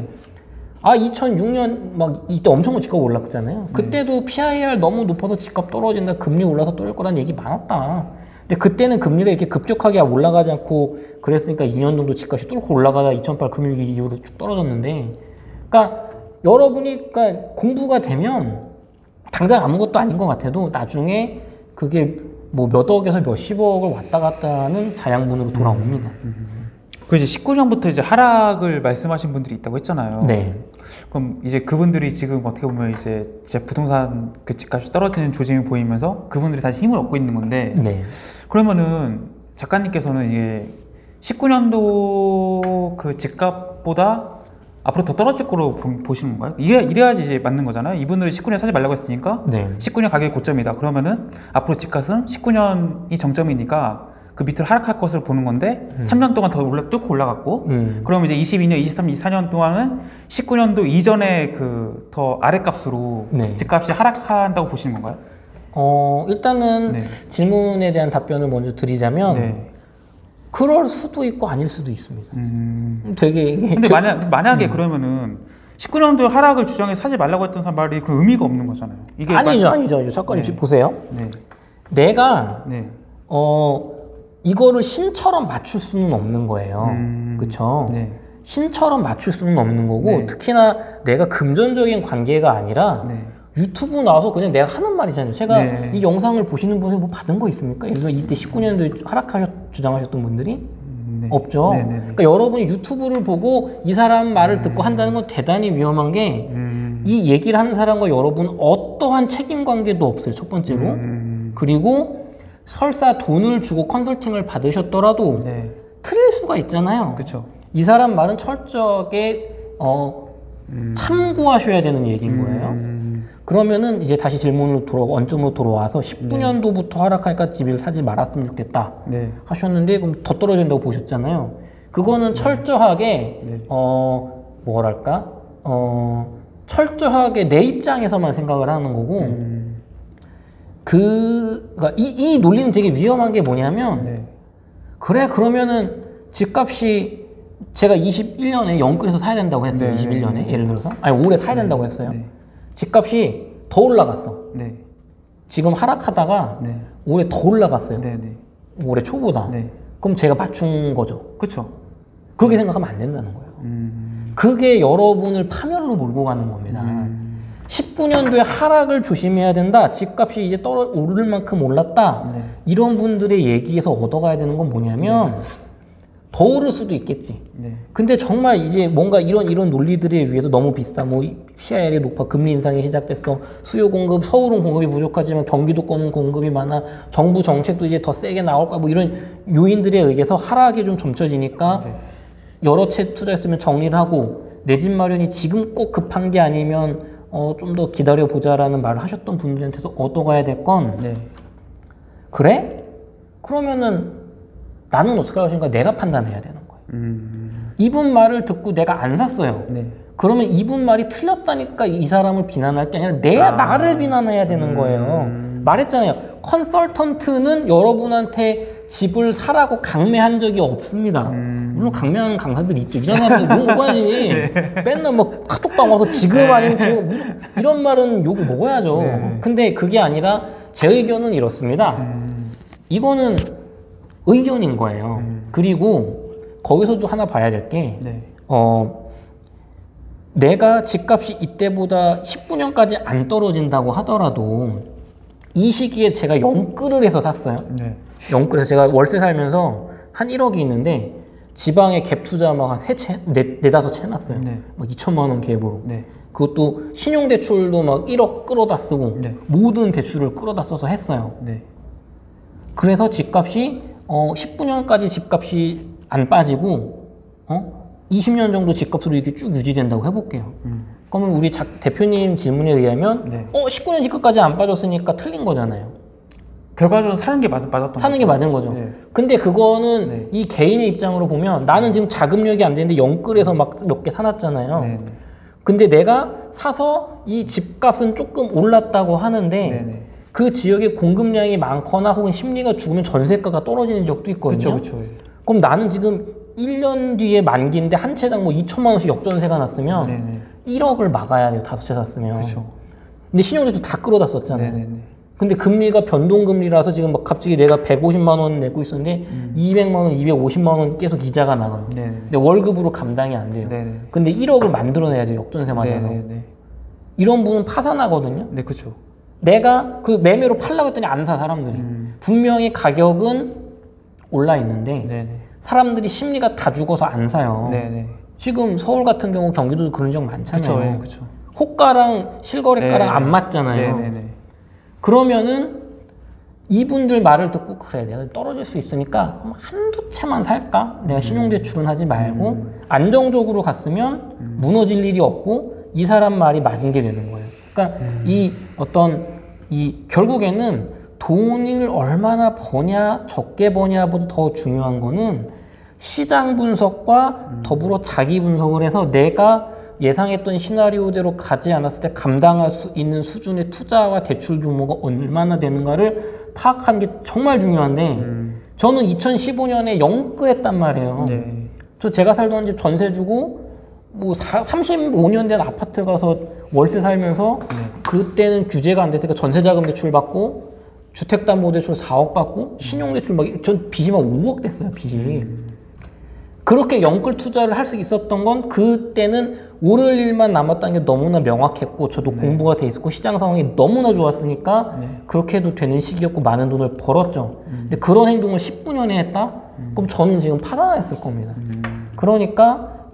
2006년 막 이때 엄청 집값 올랐잖아요. 그때도 PIR 너무 높아서 집값 떨어진다, 금리 올라서 떨어질 거라는 얘기 많았다. 근데 그때는 금리가 이렇게 급격하게 올라가지 않고 그랬으니까 2년 정도 집값이 뚫고 올라가다 2008 금융위기 이후로 쭉 떨어졌는데, 그러니까 여러분이 그러니까 공부가 되면 당장 아무것도 아닌 것 같아도 나중에 그게 뭐 몇 억에서 몇십억을 왔다 갔다 하는 자양분으로 돌아옵니다. 그 이제 19년부터 이제 하락을 말씀하신 분들이 있다고 했잖아요. 네. 그럼 이제 그분들이 지금 어떻게 보면 이제 부동산 그 집값이 떨어지는 조짐이 보이면서 그분들이 다시 힘을 얻고 있는 건데, 그러면은 작가님께서는 이게 19년도 그 집값보다 앞으로 더 떨어질 거로 보시는 건가요? 이래야지 이제 맞는 거잖아요. 이분들이 19년 사지 말라고 했으니까 19년 가격이 고점이다. 그러면은 앞으로 집값은 19년이 정점이니까 그 밑으로 하락할 것을 보는 건데 3년 동안 더 쭉 올라갔고 그러면 이제 22년, 23년, 24년 동안은 19년도 이전에 그 더 아랫값으로 집값이 하락한다고 보시는 건가요? 일단은 질문에 대한 답변을 먼저 드리자면 그럴 수도 있고 아닐 수도 있습니다. 되게 근데 만약에 그러면은 19년도에 하락을 주장해 사지 말라고 했던 말이 그 의미가 없는 거잖아요. 이게 아니죠. 작가님 보세요. 내가 이거를 신처럼 맞출 수는 없는 거예요. 그렇죠? 신처럼 맞출 수는 없는 거고 특히나 내가 금전적인 관계가 아니라 유튜브 나와서 그냥 내가 하는 말이잖아요. 제가 이 영상을 보시는 분이 뭐 받은 거 있습니까? 예를 들어 이때 19년도에 주장하셨던 분들이 없죠. 그러니까 여러분이 유튜브를 보고 이 사람 말을 듣고 한다는 건 대단히 위험한 게 이 얘기를 하는 사람과 여러분 어떠한 책임 관계도 없어요. 첫 번째로. 그리고 설사 돈을 주고 컨설팅을 받으셨더라도 틀릴 수가 있잖아요. 그쵸. 이 사람 말은 철저하게 참고하셔야 되는 얘기인 거예요. 그러면은 이제 다시 원점으로 돌아와서 19년도부터 하락하니까 집을 사지 말았으면 좋겠다 하셨는데 그럼 더 떨어진다고 보셨잖아요. 그거는 철저하게 뭐랄까 철저하게 내 입장에서만 생각을 하는 거고 그러니까 이 논리는 되게 위험한 게 뭐냐면 그래 그러면은 집값이 제가 21년에 영끌에서 사야 된다고 했어요. 21년에 예를 들어서 올해 사야 된다고 했어요. 집값이 더 올라갔어. 지금 하락하다가 올해 더 올라갔어요. 올해 초보다. 그럼 제가 맞춘 거죠. 그렇죠. 그렇게 생각하면 안 된다는 거예요. 그게 여러분을 파멸로 몰고 가는 겁니다. 19년도에 하락을 조심해야 된다. 집값이 이제 오를 만큼 올랐다. 이런 분들의 얘기에서 얻어가야 되는 건 뭐냐면 더 오를 수도 있겠지. 근데 정말 이제 뭔가 이런 논리들에 의해서 너무 비싸. 뭐 PIR이 높아. 금리 인상이 시작됐어. 수요 공급, 서울은 공급이 부족하지만 경기도권은 공급이 많아. 정부 정책도 이제 더 세게 나올까. 뭐 이런 요인들에 의해서 하락이 좀 점쳐지니까 여러 채 투자했으면 정리를 하고 내 집 마련이 지금 꼭 급한 게 아니면 좀 더 기다려보자라는 말을 하셨던 분들한테서 얻어가야 될 건 그래? 그러면은 나는 어떻게 할 것인가 내가 판단해야 되는 거예요. 이분 말을 듣고 내가 안 샀어요. 네. 그러면 이분 말이 틀렸다니까 이 사람을 비난할 게 아니라 나를 비난해야 되는 거예요. 말했잖아요. 컨설턴트는 여러분한테 집을 사라고 강매한 적이 없습니다. 물론 강매하는 강사들이 있죠. 이런 사람들 욕 먹어야지. 네. 맨날 뭐 카톡방 와서 지금 아니면 지금 무슨 이런 말은 욕 먹어야죠. 네. 근데 그게 아니라 제 의견은 이렇습니다. 이거는 의견인 거예요. 그리고 거기서도 하나 봐야 될 게 네. 내가 집값이 이때보다 19년까지 안 떨어진다고 하더라도 이 시기에 제가 영끌을 해서 샀어요. 네. 영끌해서 제가 월세 살면서 한 1억이 있는데 지방에 갭 투자 막 한 네다섯 채 해놨어요. 네. 막 2천만 원 갭으로. 네. 그것도 신용대출도 막 1억 끌어다 쓰고 네. 모든 대출을 끌어다 써서 했어요. 네. 그래서 집값이 19년까지 집값이 안 빠지고 20년 정도 집값으로 이렇게 쭉 유지된다고 해볼게요. 그러면 우리 대표님 질문에 의하면 네. 19년 집값까지 안 빠졌으니까 틀린 거잖아요. 결과적으로 사는 게 맞았던 사는 게 맞은 거죠. 네. 근데 그거는 네. 이 개인의 입장으로 보면 나는 지금 자금력이 안 되는데 영끌에서 막 몇 개 사놨잖아요. 네. 근데 내가 사서 이 집값은 조금 올랐다고 하는데 네. 그 지역에 공급량이 많거나 혹은 심리가 죽으면 전세가가 떨어지는 적도 있거든요. 그쵸. 그럼 나는 지금 1년 뒤에 만기인데 한 채당 뭐 2천만 원씩 역전세가 났으면 네네. 1억을 막아야 돼요. 5채 샀으면. 그쵸. 근데 신용대출 다 끌어다 썼잖아요. 네네네. 근데 금리가 변동금리라서 지금 막 갑자기 내가 150만 원 내고 있었는데 200만 원, 250만 원 계속 이자가 나가요. 네네. 근데 월급으로 감당이 안 돼요. 네네. 근데 1억을 만들어내야 돼요. 역전세 맞아서. 네네. 이런 분은 파산하거든요. 네, 그렇죠. 내가 그 매매로 팔라고 했더니 안 사 사람들이. 분명히 가격은 올라 있는데 네네. 사람들이 심리가 다 죽어서 안 사요. 네네. 지금 서울 같은 경우 경기도도 그런 적 많잖아요. 그쵸. 호가랑 실거래가랑 안 맞잖아요. 네네. 그러면은 이분들 말을 듣고 그래 내가 떨어질 수 있으니까 그럼 한두 채만 살까? 내가 신용대출은 하지 말고 안정적으로 갔으면 무너질 일이 없고 이 사람 말이 맞은 게 되는 거예요. 그러니까 이 결국에는 돈을 얼마나 버냐 적게 버냐보다 더 중요한 거는 시장 분석과 더불어 자기 분석을 해서 내가 예상했던 시나리오대로 가지 않았을 때 감당할 수 있는 수준의 투자와 대출 규모가 얼마나 되는가를 파악하는 게 정말 중요한데 저는 2015년에 영끌했단 말이에요. 네. 제가 살던 집 전세 주고 뭐 35년 된 아파트 가서 월세 살면서 그때는 규제가 안 됐으니까 전세자금 대출 받고 주택담보대출 4억 받고 신용대출 전 빚이 막 5억 됐어요. 빚이. 그렇게 영끌 투자를 할 수 있었던 건 그때는 오를 일만 남았다는 게 너무나 명확했고 저도 공부가 돼 있었고 시장 상황이 너무나 좋았으니까 그렇게 해도 되는 시기였고 많은 돈을 벌었죠. 근데 그런 행동을 19년에 했다? 그럼 저는 지금 파산했을 겁니다. 그러니까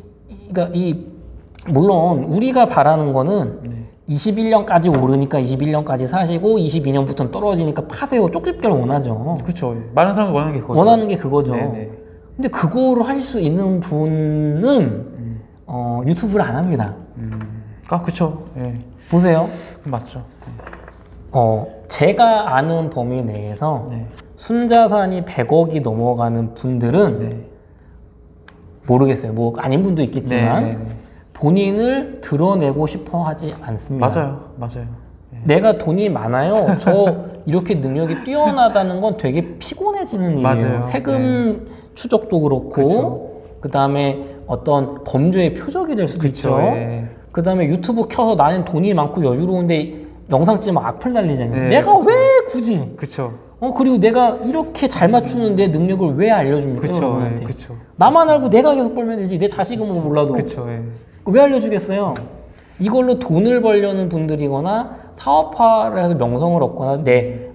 물론 우리가 바라는 거는 21년까지 오르니까 21년까지 사시고 22년부터는 떨어지니까 파세요. 쪽집게를 원하죠. 그렇죠. 많은 사람들이 원하는 게 그거죠. 원하는 게 그거죠. 네네. 근데 그거를 하실 수 있는 분은 유튜브를 안 합니다. 그렇죠. 네. 보세요. 맞죠. 제가 아는 범위 내에서 순자산이 100억이 넘어가는 분들은 모르겠어요. 뭐 아닌 분도 있겠지만 본인을 드러내고 싶어 하지 않습니다. 맞아요. 내가 돈이 많아요. 저 이렇게 능력이 뛰어나다는 건 되게 피곤해지는 일이에요. 맞아요. 세금 추적도 그렇고 그 다음에 어떤 범죄의 표적이 될 수도 있죠. 그 다음에 유튜브 켜서 나는 돈이 많고 여유로운데 영상 찍으면 악플 달리잖아요. 내가 왜 굳이? 그쵸. 그리고 내가 이렇게 잘 맞추는 내 능력을 왜 알려줍니까? 그쵸. 나만 알고 내가 계속 벌면 되지. 내 자식은 뭐 몰라도. 그쵸. 왜 알려주겠어요? 이걸로 돈을 벌려는 분들이거나 사업화를 해서 명성을 얻거나 내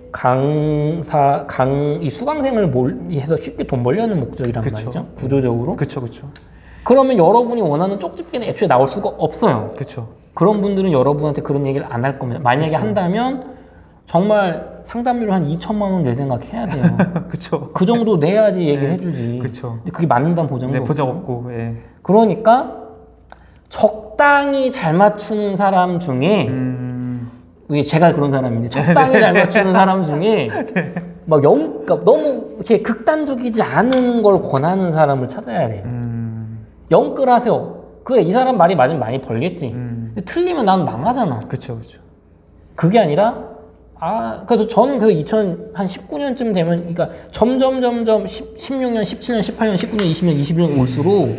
이 수강생을 해서 쉽게 돈 벌려는 목적이란 말이죠. 구조적으로. 그쵸. 그러면 여러분이 원하는 쪽집게는 애초에 나올 수가 없어요. 그쵸. 그런 분들은 여러분한테 그런 얘기를 안 할 겁니다. 만약에 한다면 정말 상담료를 한 2천만 원 낼 생각 해야 돼요. 그쵸. 그 정도 내야지 얘기를 해주지. 그쵸. 근데 그게 맞는다는 보장도 보장 없고. 그러니까 적당히 잘 맞추는 사람 중에 제가 그런 사람인데 적당히 잘 맞추는 사람 중에 막 그러니까 너무 이렇게 극단적이지 않은 걸 권하는 사람을 찾아야 돼요. 영끌 하세요. 그래, 이 사람 말이 맞으면 많이 벌겠지. 근데 틀리면 난 망하잖아. 그쵸, 그쵸. 그게 아니라, 그래서 저는 그 2019년쯤 되면, 그러니까 점점 16년, 17년, 18년, 19년, 20년, 21년 올수록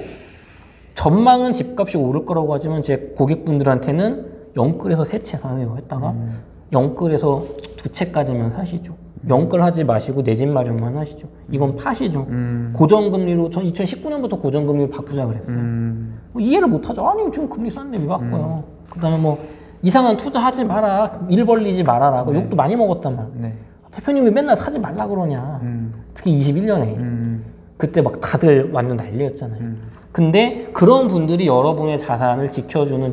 전망은 집값이 오를 거라고 하지만 제 고객분들한테는 영끌에서 세 채 사세요 했다가 영끌에서 두 채까지만 사시죠. 영끌 하지 마시고 내 집 마련만 하시죠. 이건 파시죠. 고정금리로 전 2019년부터 고정금리를 바꾸자 그랬어요. 뭐 이해를 못하죠. 아니 지금 금리 싼데 왜 바꿔요. 그 다음에 뭐 이상한 투자하지 마라. 일 벌리지 말아라. 욕도 많이 먹었단 말. 대표님 왜 맨날 사지 말라 그러냐. 특히 21년에. 그때 막 다들 완전 난리였잖아요. 근데 그런 분들이 여러분의 자산을 지켜주는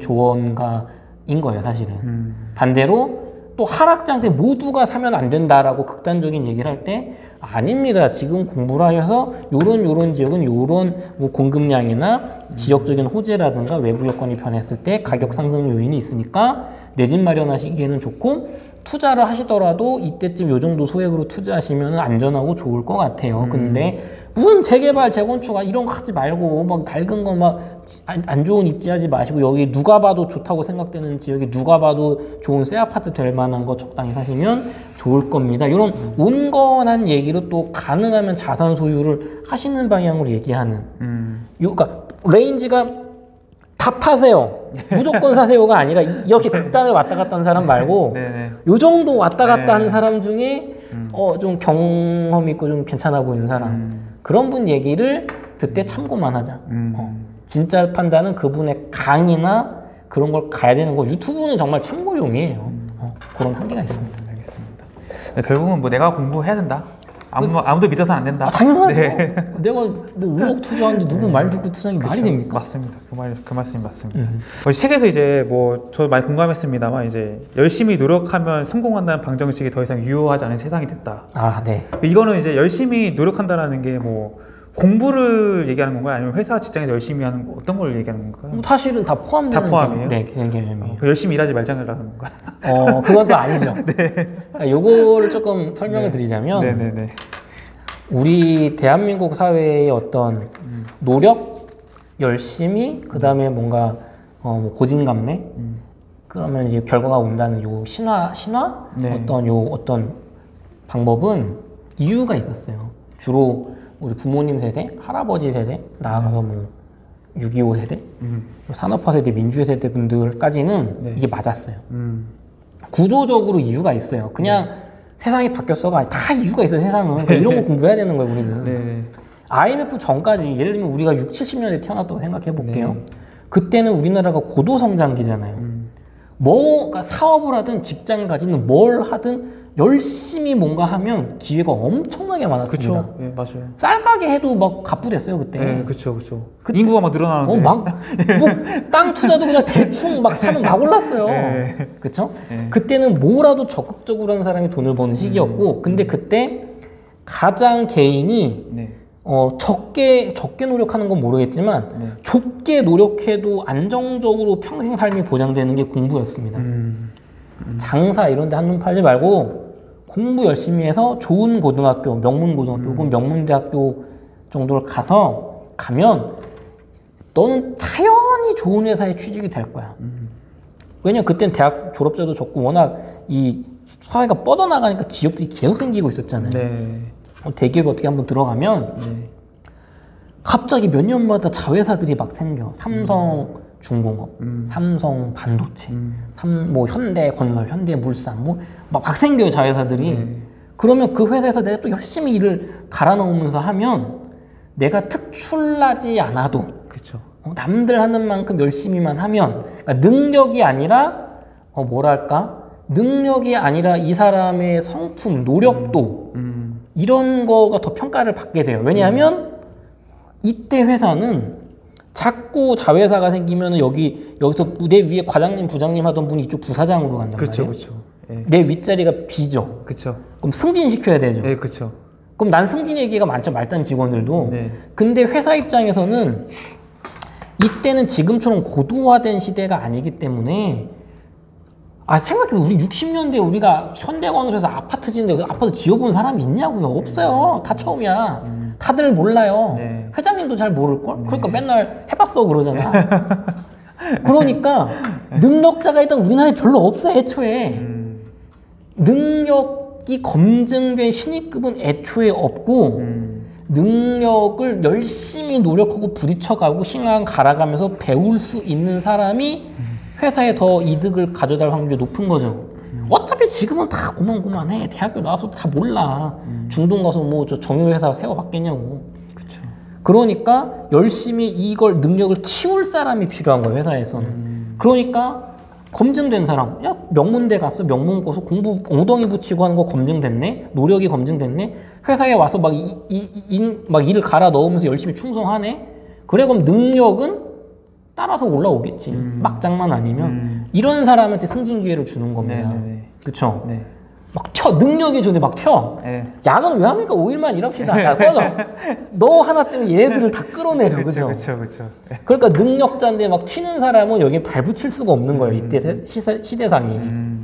조언가인 거예요 사실은. 반대로 또 하락장 때 모두가 사면 안 된다라고 극단적인 얘기를 할 때 아닙니다. 지금 공부를 하셔서 요런 지역은 요런 뭐 공급량이나 지역적인 호재라든가 외부 여건이 변했을 때 가격 상승 요인이 있으니까 내 집 마련하시기에는 좋고 투자를 하시더라도 이때쯤 요 정도 소액으로 투자하시면 안전하고 좋을 것 같아요. 근데 무슨 재개발, 재건축 이런 거 하지 말고 막 낡은 거 막 안 좋은 입지하지 마시고 여기 누가 봐도 좋다고 생각되는 지역에 누가 봐도 좋은 새 아파트 될 만한 거 적당히 사시면 좋을 겁니다. 이런 온건한 얘기로 또 가능하면 자산 소유를 하시는 방향으로 얘기하는 그러니까 레인지가 다 파세요. 무조건 사세요가 아니라 이렇게 극단을 왔다 갔다 하는 사람 말고 요 정도 왔다 갔다 하는 사람 중에 좀 경험 있고 좀 괜찮아 보이는 사람 그런 분 얘기를 그때 참고만 하자. 진짜 판단은 그분의 강의나 그런 걸 가야 되는 거. 유튜브는 정말 참고용이에요. 그런 한계가 있습니다. 알겠습니다. 결국은 뭐 내가 공부해야 된다. 아무도 믿어서 안 된다. 당연하죠. 내가 5억 투자하는데 누구 말 듣고 투자하는 게 말이 됩니까? 맞습니다. 그 말씀이 맞습니다. 책에서 이제 뭐 저 많이 공감했습니다만 이제 열심히 노력하면 성공한다는 방정식이 더 이상 유효하지 않은 세상이 됐다. 네. 이거는 이제 열심히 노력한다라는 게 뭐 공부를 얘기하는 건가요? 아니면 회사 직장에서 열심히 하는 거 어떤 걸 얘기하는 건가요? 사실은 다 포함되는 다 포함이에요? 네, 그런 개념이에요. 열심히 일하지 말자는 건가요? 그건 또 아니죠. 요거를 조금 설명을 드리자면 우리 대한민국 사회의 어떤 노력, 열심히, 그 다음에 뭔가 고진감래, 그러면 이제 결과가 온다는 요 신화 어떤 방법은 이유가 있었어요. 주로 우리 부모님 세대, 할아버지 세대, 나아가서 뭐 6.25 세대, 산업화 세대, 민주화 세대 분들까지는 이게 맞았어요. 구조적으로 이유가 있어요. 그냥 세상이 바뀌었어가 다 이유가 있어요. 세상은 그러니까 이런 거 공부해야 되는 거예요. 우리는 IMF 전까지 예를 들면 우리가 6, 70년대 태어났다고 생각해 볼게요. 그때는 우리나라가 고도성장기잖아요. 그러니까 사업을 하든 직장을 가지든 뭘 하든 열심히 뭔가 하면 기회가 엄청나게 많았습니다. 그렇죠. 맞아요. 쌀가게 해도 막 갑부됐어요 그때. 그렇죠. 인구가 막 늘어나는데. 뭐 땅 투자도 그냥 대충 막 사면 막 올랐어요. 그렇죠? 그때는 뭐라도 적극적으로 하는 사람이 돈을 버는 시기였고, 근데 그때 가장 개인이 적게 노력하는 건 모르겠지만 좁게 노력해도 안정적으로 평생 삶이 보장되는 게 공부였습니다. 장사 이런 데 한눈 팔지 말고 공부 열심히 해서 좋은 고등학교, 명문고등학교 혹은 명문대학교 정도를 가면 너는 자연히 좋은 회사에 취직이 될 거야. 왜냐면 그땐 대학 졸업자도 적고 워낙 이 사회가 뻗어나가니까 기업들이 계속 생기고 있었잖아요. 대기업에 어떻게 한번 들어가면 갑자기 몇 년마다 자회사들이 막 생겨. 삼성중공업, 삼성반도체, 뭐 현대건설, 현대물산 막 생겨요 자회사들이. 그러면 그 회사에서 내가 또 열심히 일을 갈아 넣으면서 하면 내가 특출나지 않아도 남들 하는 만큼 열심히만 하면, 그러니까 능력이 아니라 능력이 아니라 이 사람의 성품, 노력도 이런 거가 더 평가를 받게 돼요. 왜냐하면 이때 회사는 자꾸 자회사가 생기면 여기서 내 위에 과장님, 부장님 하던 분이 이쪽 부사장으로 간단 말이에요. 내 윗자리가 비죠. 그럼 승진시켜야 되죠. 그럼 난 승진 얘기가 많죠. 말단 직원들도. 근데 회사 입장에서는 이때는 지금처럼 고도화된 시대가 아니기 때문에 아, 생각해보면 우리 60년대 우리가 현대건설에서 아파트 짓는데 그 아파트 지어본 사람이 있냐고요? 없어요. 다 처음이야. 다들 몰라요. 네. 회장님도 잘 모를걸? 그러니까 맨날 해봤어 그러잖아. 그러니까 능력자가 일단 우리나라에 별로 없어 애초에. 능력이 검증된 신입급은 애초에 없고 능력을 열심히 노력하고 부딪혀가고 시간 갈아가면서 배울 수 있는 사람이 회사에 더 이득을 가져다 확률이 높은 거죠. 어차피 지금은 다 고만고만해. 대학교 나와서도 다 몰라. 중동 가서 뭐 저 정유회사 세워봤겠냐고. 그쵸. 그러니까 열심히 이걸 능력을 키울 사람이 필요한 거예요, 회사에서는. 그러니까 검증된 사람, 야 명문대 갔어, 명문 고서 공부 엉덩이 붙이고 하는 거 검증됐네, 노력이 검증됐네, 회사에 와서 막 일을 갈아 넣으면서 열심히 충성하네. 그래 그럼 능력은 따라서 올라오겠지. 막장만 아니면 이런 사람한테 승진 기회를 주는 겁니다. 그렇죠? 네. 막 능력이 좋은데 막 튀어. 네. 야근은 왜 합니까? 5일만 일합시다. 야, 꺼져. 너 하나 때문에 얘네들을 다 끌어내려. 그렇죠? 그러니까 능력자인데 막 튀는 사람은 여기에 발붙일 수가 없는 거예요. 이때 시대상이.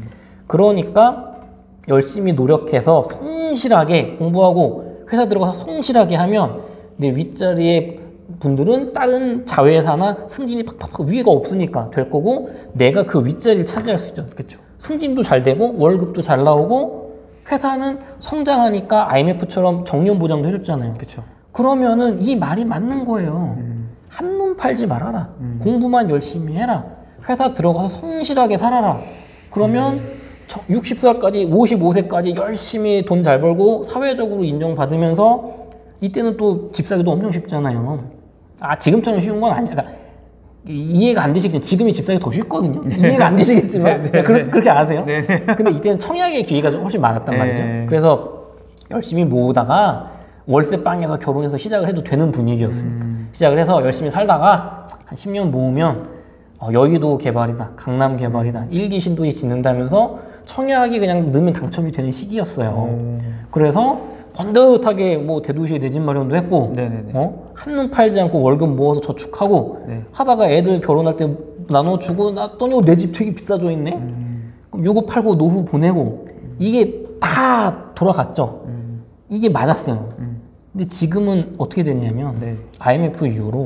그러니까 열심히 노력해서 성실하게 공부하고 회사 들어가서 성실하게 하면 내 윗자리에 분들은 다른 자회사나 승진이 팍팍팍 위가 없으니까 될 거고 내가 그 윗자리를 차지할 수 있죠. 그렇죠. 승진도 잘 되고 월급도 잘 나오고 회사는 성장하니까 IMF처럼 정년 보장도 해줬잖아요. 그렇죠. 그러면은 이 말이 맞는 거예요. 한눈 팔지 말아라. 공부만 열심히 해라. 회사 들어가서 성실하게 살아라. 그러면 60살까지 55세까지 열심히 돈 잘 벌고 사회적으로 인정받으면서 이때는 또 집 사기도 엄청 쉽잖아요. 아 지금처럼 쉬운 건 아니야. 그러니까 이해가 안 되시겠지만 지금이 집 사기 더 쉽거든요. 이해가 안 되시겠지만 그렇게 아세요? 근데 이때는 청약의 기회가 좀 훨씬 많았단 말이죠. 그래서 열심히 모으다가 월세방에서 결혼해서 시작을 해도 되는 분위기였으니까 시작을 해서 열심히 살다가 한 10년 모으면 여의도 개발이다, 강남 개발이다, 1기 신도시 짓는다면서 청약이 그냥 넣으면 당첨이 되는 시기였어요. 그래서 건듯하게 뭐 대도시에 내 집 마련도 했고 한눈 팔지 않고 월급 모아서 저축하고 하다가 애들 결혼할 때 나눠주고 놨더니 내 집 되게 비싸져 있네? 그럼 요거 팔고 노후 보내고 이게 다 돌아갔죠. 이게 맞았어요. 근데 지금은 어떻게 됐냐면 IMF 이후로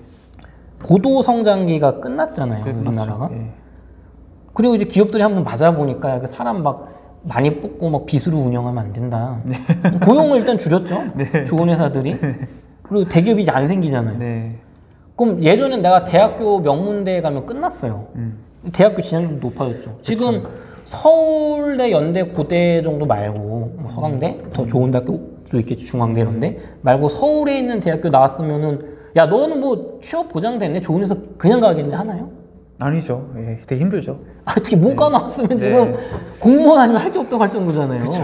고도 성장기가 끝났잖아요. 우리나라가. 그리고 이제 기업들이 한번 맞아보니까 사람 막 많이 뽑고 막 빚으로 운영하면 안 된다. 고용을 일단 줄였죠. 좋은 회사들이. 그리고 대기업이 이제 안 생기잖아요. 그럼 예전엔 내가 대학교 명문대에 가면 끝났어요. 대학교 진학률도 높아졌죠. 지금 서울대, 연대, 고대 정도 말고 뭐 서강대? 더 좋은 대학교도 있겠지. 중앙대 이런데 말고 서울에 있는 대학교 나왔으면은 야 너는 뭐 취업 보장됐네. 좋은 회사 그냥 가겠네 하나요? 아니죠. 예, 되게 힘들죠. 아, 특히 문과 나왔으면 지금 공무원 아니면 할 게 없다고 할 정도잖아요. 그렇죠.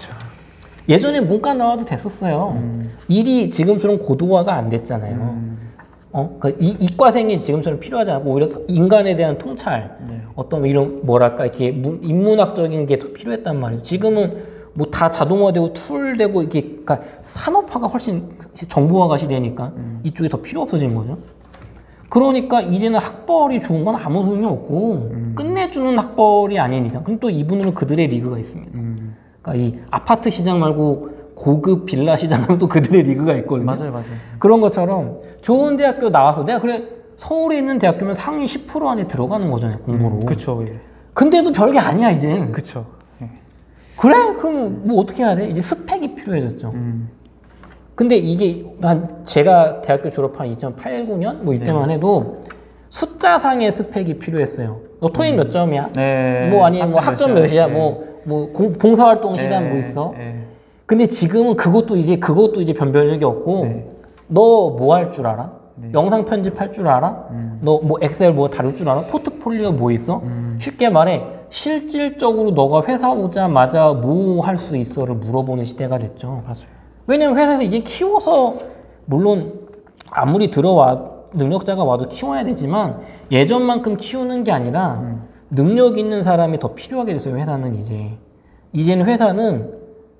예전에 문과 나와도 됐었어요. 일이 지금처럼 고도화가 안 됐잖아요. 그러니까 이과생이 지금처럼 필요하지 않고 오히려 인간에 대한 통찰, 어떤 이런 뭐랄까 이렇게 인문학적인 게 더 필요했단 말이에요. 지금은 뭐 다 자동화되고 툴되고 이게 그러니까 산업화가 훨씬 정보화가 시대니까 이쪽이 더 필요 없어진 거죠. 그러니까 이제는 학벌이 좋은 건 아무 소용이 없고 끝내주는 학벌이 아닌 이상 그럼 또 이분은 그들의 리그가 있습니다. 그러니까 이 아파트 시장 말고 고급 빌라 시장 하면 또 그들의 리그가 있거든요. 맞아요. 그런 것처럼 좋은 대학교 나와서 내가 그래 서울에 있는 대학교면 상위 10% 안에 들어가는 거잖아요. 공부로. 그렇죠. 근데도 별게 아니야 이제. 그렇죠. 그래? 그럼 뭐 어떻게 해야 돼? 이제 스펙이 필요해졌죠. 근데 이게 제가 대학교 졸업한 2008, 9년 뭐 이때만 해도 숫자상의 스펙이 필요했어요. 너 토익 몇 점이야? 뭐 아니면 뭐 학점 몇이야? 뭐 봉사활동 시간 뭐 있어? 근데 지금은 그것도 이제 변별력이 없고 너 뭐 할 줄 알아? 영상 편집할 줄 알아? 너 뭐 엑셀 뭐 다룰 줄 알아? 포트폴리오 뭐 있어? 쉽게 말해 실질적으로 너가 회사 오자마자 뭐 할 수 있어를 물어보는 시대가 됐죠. 맞아요. 왜냐면 회사에서 이제 키워서 물론 아무리 들어와 능력자가 와도 키워야 되지만 예전만큼 키우는 게 아니라 능력 있는 사람이 더 필요하게 됐어요. 회사는 이제는 회사는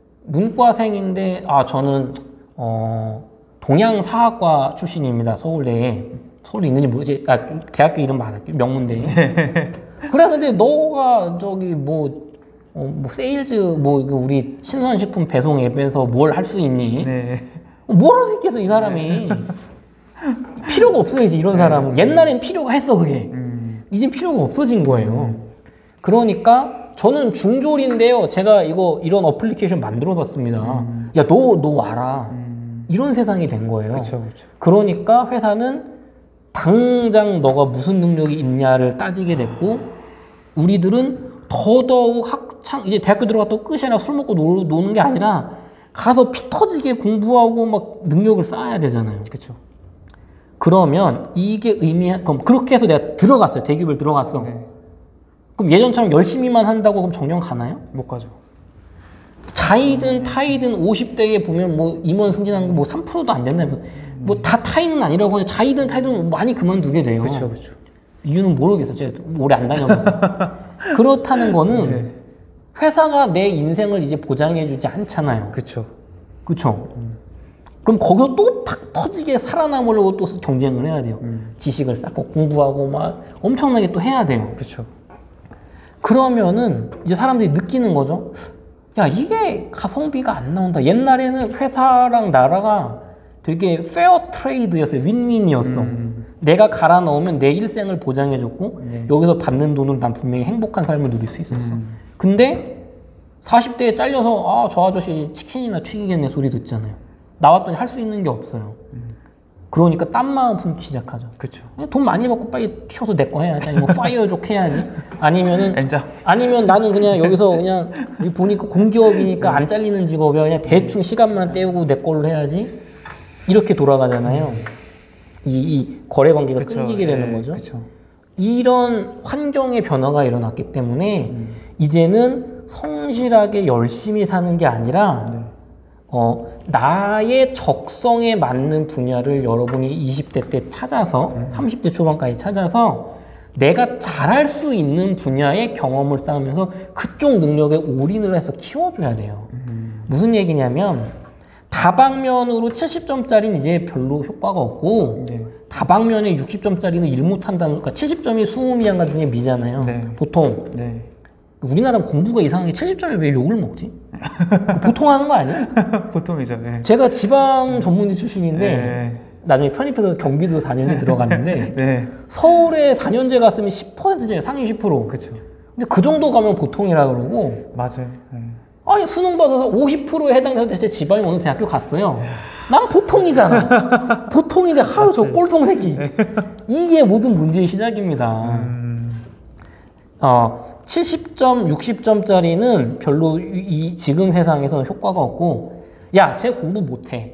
문과생인데 저는 동양사학과 출신입니다. 서울대에 있는지 모르지. 대학교 이름 말할게요. 명문대에. 그래, 근데 너가 저기 뭐 세일즈 뭐 우리 신선식품 배송 앱에서 뭘 할 수 있니? 네. 뭘 할 수 있겠어 이 사람이. 필요가 없어야지 이런 사람은. 옛날엔 필요가 했어 그게. 이젠 필요가 없어진 거예요. 그러니까 저는 중졸인데요. 제가 이런 어플리케이션 만들어 봤습니다. 야, 너 와라. 이런 세상이 된 거예요. 그쵸. 그러니까 회사는 당장 너가 무슨 능력이 있냐를 따지게 됐고, 우리들은 더더욱 이제 대학교 들어갔다고 끝이나 술 먹고 노는 게 아니라 가서 피 터지게 공부하고 막 능력을 쌓아야 되잖아요. 그쵸. 그러면 이게 그럼 그렇게 해서 내가 들어갔어요. 대기업을 들어갔어. 네. 그럼 예전처럼 열심히만 한다고 그럼 정년 가나요? 못 가죠. 자이든 타이든 50대에 보면 뭐 임원 승진한 거 뭐 3%도 안 된다. 뭐 다 타이는 아니라고 하는데 자이든 타이든 많이 그만두게 돼요. 그쵸. 이유는 모르겠어. 제가 오래 안 다녀봐서. 그렇다는 거는 네. 회사가 내 인생을 이제 보장해주지 않잖아요. 그쵸. 그럼 거기서 또 팍 터지게 살아남으려고 또 경쟁을 해야 돼요. 지식을 쌓고 공부하고 막 엄청나게 또 해야 돼요. 그쵸. 그러면은 이제 사람들이 느끼는 거죠. 야, 이게 가성비가 안 나온다. 옛날에는 회사랑 나라가 되게 페어 트레이드였어요. 윈윈이었어. 내가 갈아 넣으면 내 일생을 보장해줬고 여기서 받는 돈으로 난 분명히 행복한 삶을 누릴 수 있었어. 근데 40대에 잘려서 저 아저씨 치킨이나 튀기겠네 소리 듣잖아요. 나왔더니 할 수 있는 게 없어요. 그러니까 딴 마음 품기 시작하죠. 그쵸. 돈 많이 받고 빨리 튀어서 내 거 해야지. 아니면 파이어족 해야지. 엔잡. 아니면 나는 그냥 여기서 그냥 보니까 공기업이니까 안 잘리는 직업이야. 그냥 대충 시간만 때우고 내 걸로 해야지. 이렇게 돌아가잖아요. 이 거래 관계가 끊기게 되는 거죠. 그쵸. 이런 환경의 변화가 일어났기 때문에 이제는 성실하게 열심히 사는 게 아니라 나의 적성에 맞는 분야를 여러분이 20대 때 찾아서 30대 초반까지 찾아서 내가 잘할 수 있는 분야의 경험을 쌓으면서 그쪽 능력에 올인을 해서 키워줘야 돼요. 무슨 얘기냐면 다방면으로 70점짜리는 이제 별로 효과가 없고 다방면에 60점짜리는 일 못한다는, 그러니까 70점이 수음이한가 중에 미잖아요. 보통. 우리나라는 공부가 이상하게 70점에 왜 욕을 먹지? 보통 하는 거 아니에요? 보통이죠. 네. 제가 지방 전문의 출신인데 나중에 편입해서 경기도 4년제 들어갔는데 서울에 4년제 갔으면 10%잖아요. 상위 10%. 그쵸. 근데 그 정도 가면 보통이라 그러고. 맞아요. 아니 수능 받아서 50%에 해당돼서 제 지방에 어느 대학교 갔어요. 난 보통이잖아. 보통인데 하루 저 꼴통새끼. 이게 모든 문제의 시작입니다. 70점, 60점짜리는 별로 지금 세상에서는 효과가 없고, 야, 쟤 공부 못해.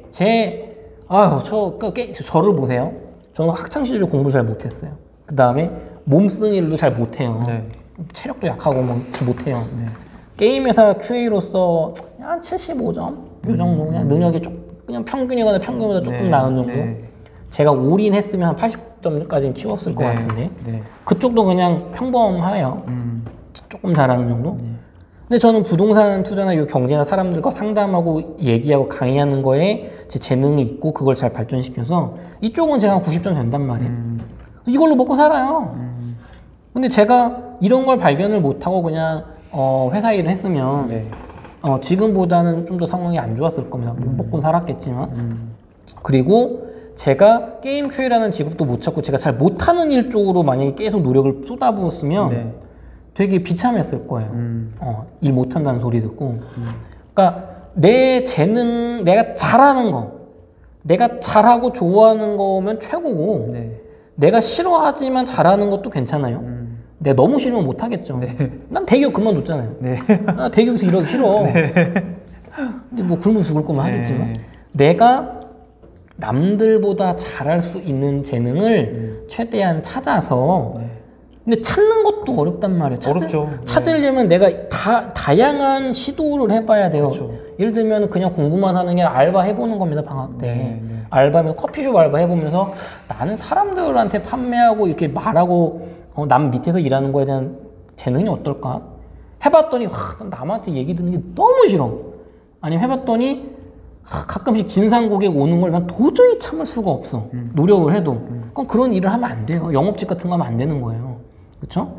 저를 보세요. 저는 학창시절에 공부 잘 못했어요. 그 다음에 몸 쓰는 일도 잘 못해요. 체력도 약하고 뭐 잘 못해요. 게임 회사 QA로서 한 75점? 이 정도. 그냥 능력이 그냥 평균이거나 평균보다 조금 나은 정도. 제가 올인했으면 한 80점까지는 키웠을 것 같은데. 그쪽도 그냥 평범해요. 조금 잘하는 정도? 근데 저는 부동산 투자나 이 경제나 사람들과 상담하고 얘기하고 강의하는 거에 제 재능이 있고 그걸 잘 발전시켜서 이쪽은 제가 한 90점 된단 말이에요. 이걸로 먹고 살아요. 근데 제가 이런 걸 발견을 못하고 그냥 회사 일을 했으면 지금보다는 좀 더 상황이 안 좋았을 겁니다. 못 먹고 살았겠지만. 그리고 제가 게임 QA라는 직업도 못 찾고 제가 잘 못하는 일 쪽으로 만약에 계속 노력을 쏟아부었으면 되게 비참했을 거예요. 일 못한다는 소리 듣고. 그러니까 내 재능, 내가 잘하는 거, 내가 잘하고 좋아하는 거면 최고고 내가 싫어하지만 잘하는 것도 괜찮아요. 내가 너무 싫으면 못하겠죠. 난 대기업 그만뒀잖아요. 나 대기업에서 일하기 싫어. 근데 뭐 굶어 죽을 거면 하겠지만 내가 남들보다 잘할 수 있는 재능을 최대한 찾아서 근데 찾는 것도 어렵단 말이에요. 어렵죠. 찾으려면 내가 다양한 시도를 해봐야 돼요. 예를 들면 그냥 공부만 하는 게 아니라 알바 해보는 겁니다. 방학 때. 알바하면서 커피숍 알바 해보면서 나는 사람들한테 판매하고 이렇게 말하고 남 밑에서 일하는 거에 대한 재능이 어떨까? 해봤더니 남한테 얘기 듣는 게 너무 싫어. 아니면 해봤더니 가끔씩 진상 고객 오는 걸 난 도저히 참을 수가 없어. 노력을 해도. 그럼 그런 일을 하면 안 돼요. 영업직 같은 거 하면 안 되는 거예요. 그렇죠?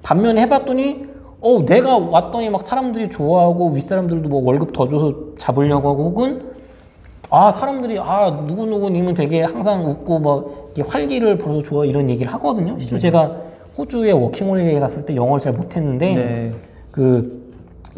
반면에 해봤더니 내가 왔더니 막 사람들이 좋아하고 윗사람들도 뭐 월급 더 줘서 잡으려고 하고 혹은 사람들이 누구누구님은 되게 항상 웃고 뭐 활기를 불어서 좋아 이런 얘기를 하거든요. 실제로 제가 호주에 워킹홀리데이 갔을 때 영어를 잘 못했는데 그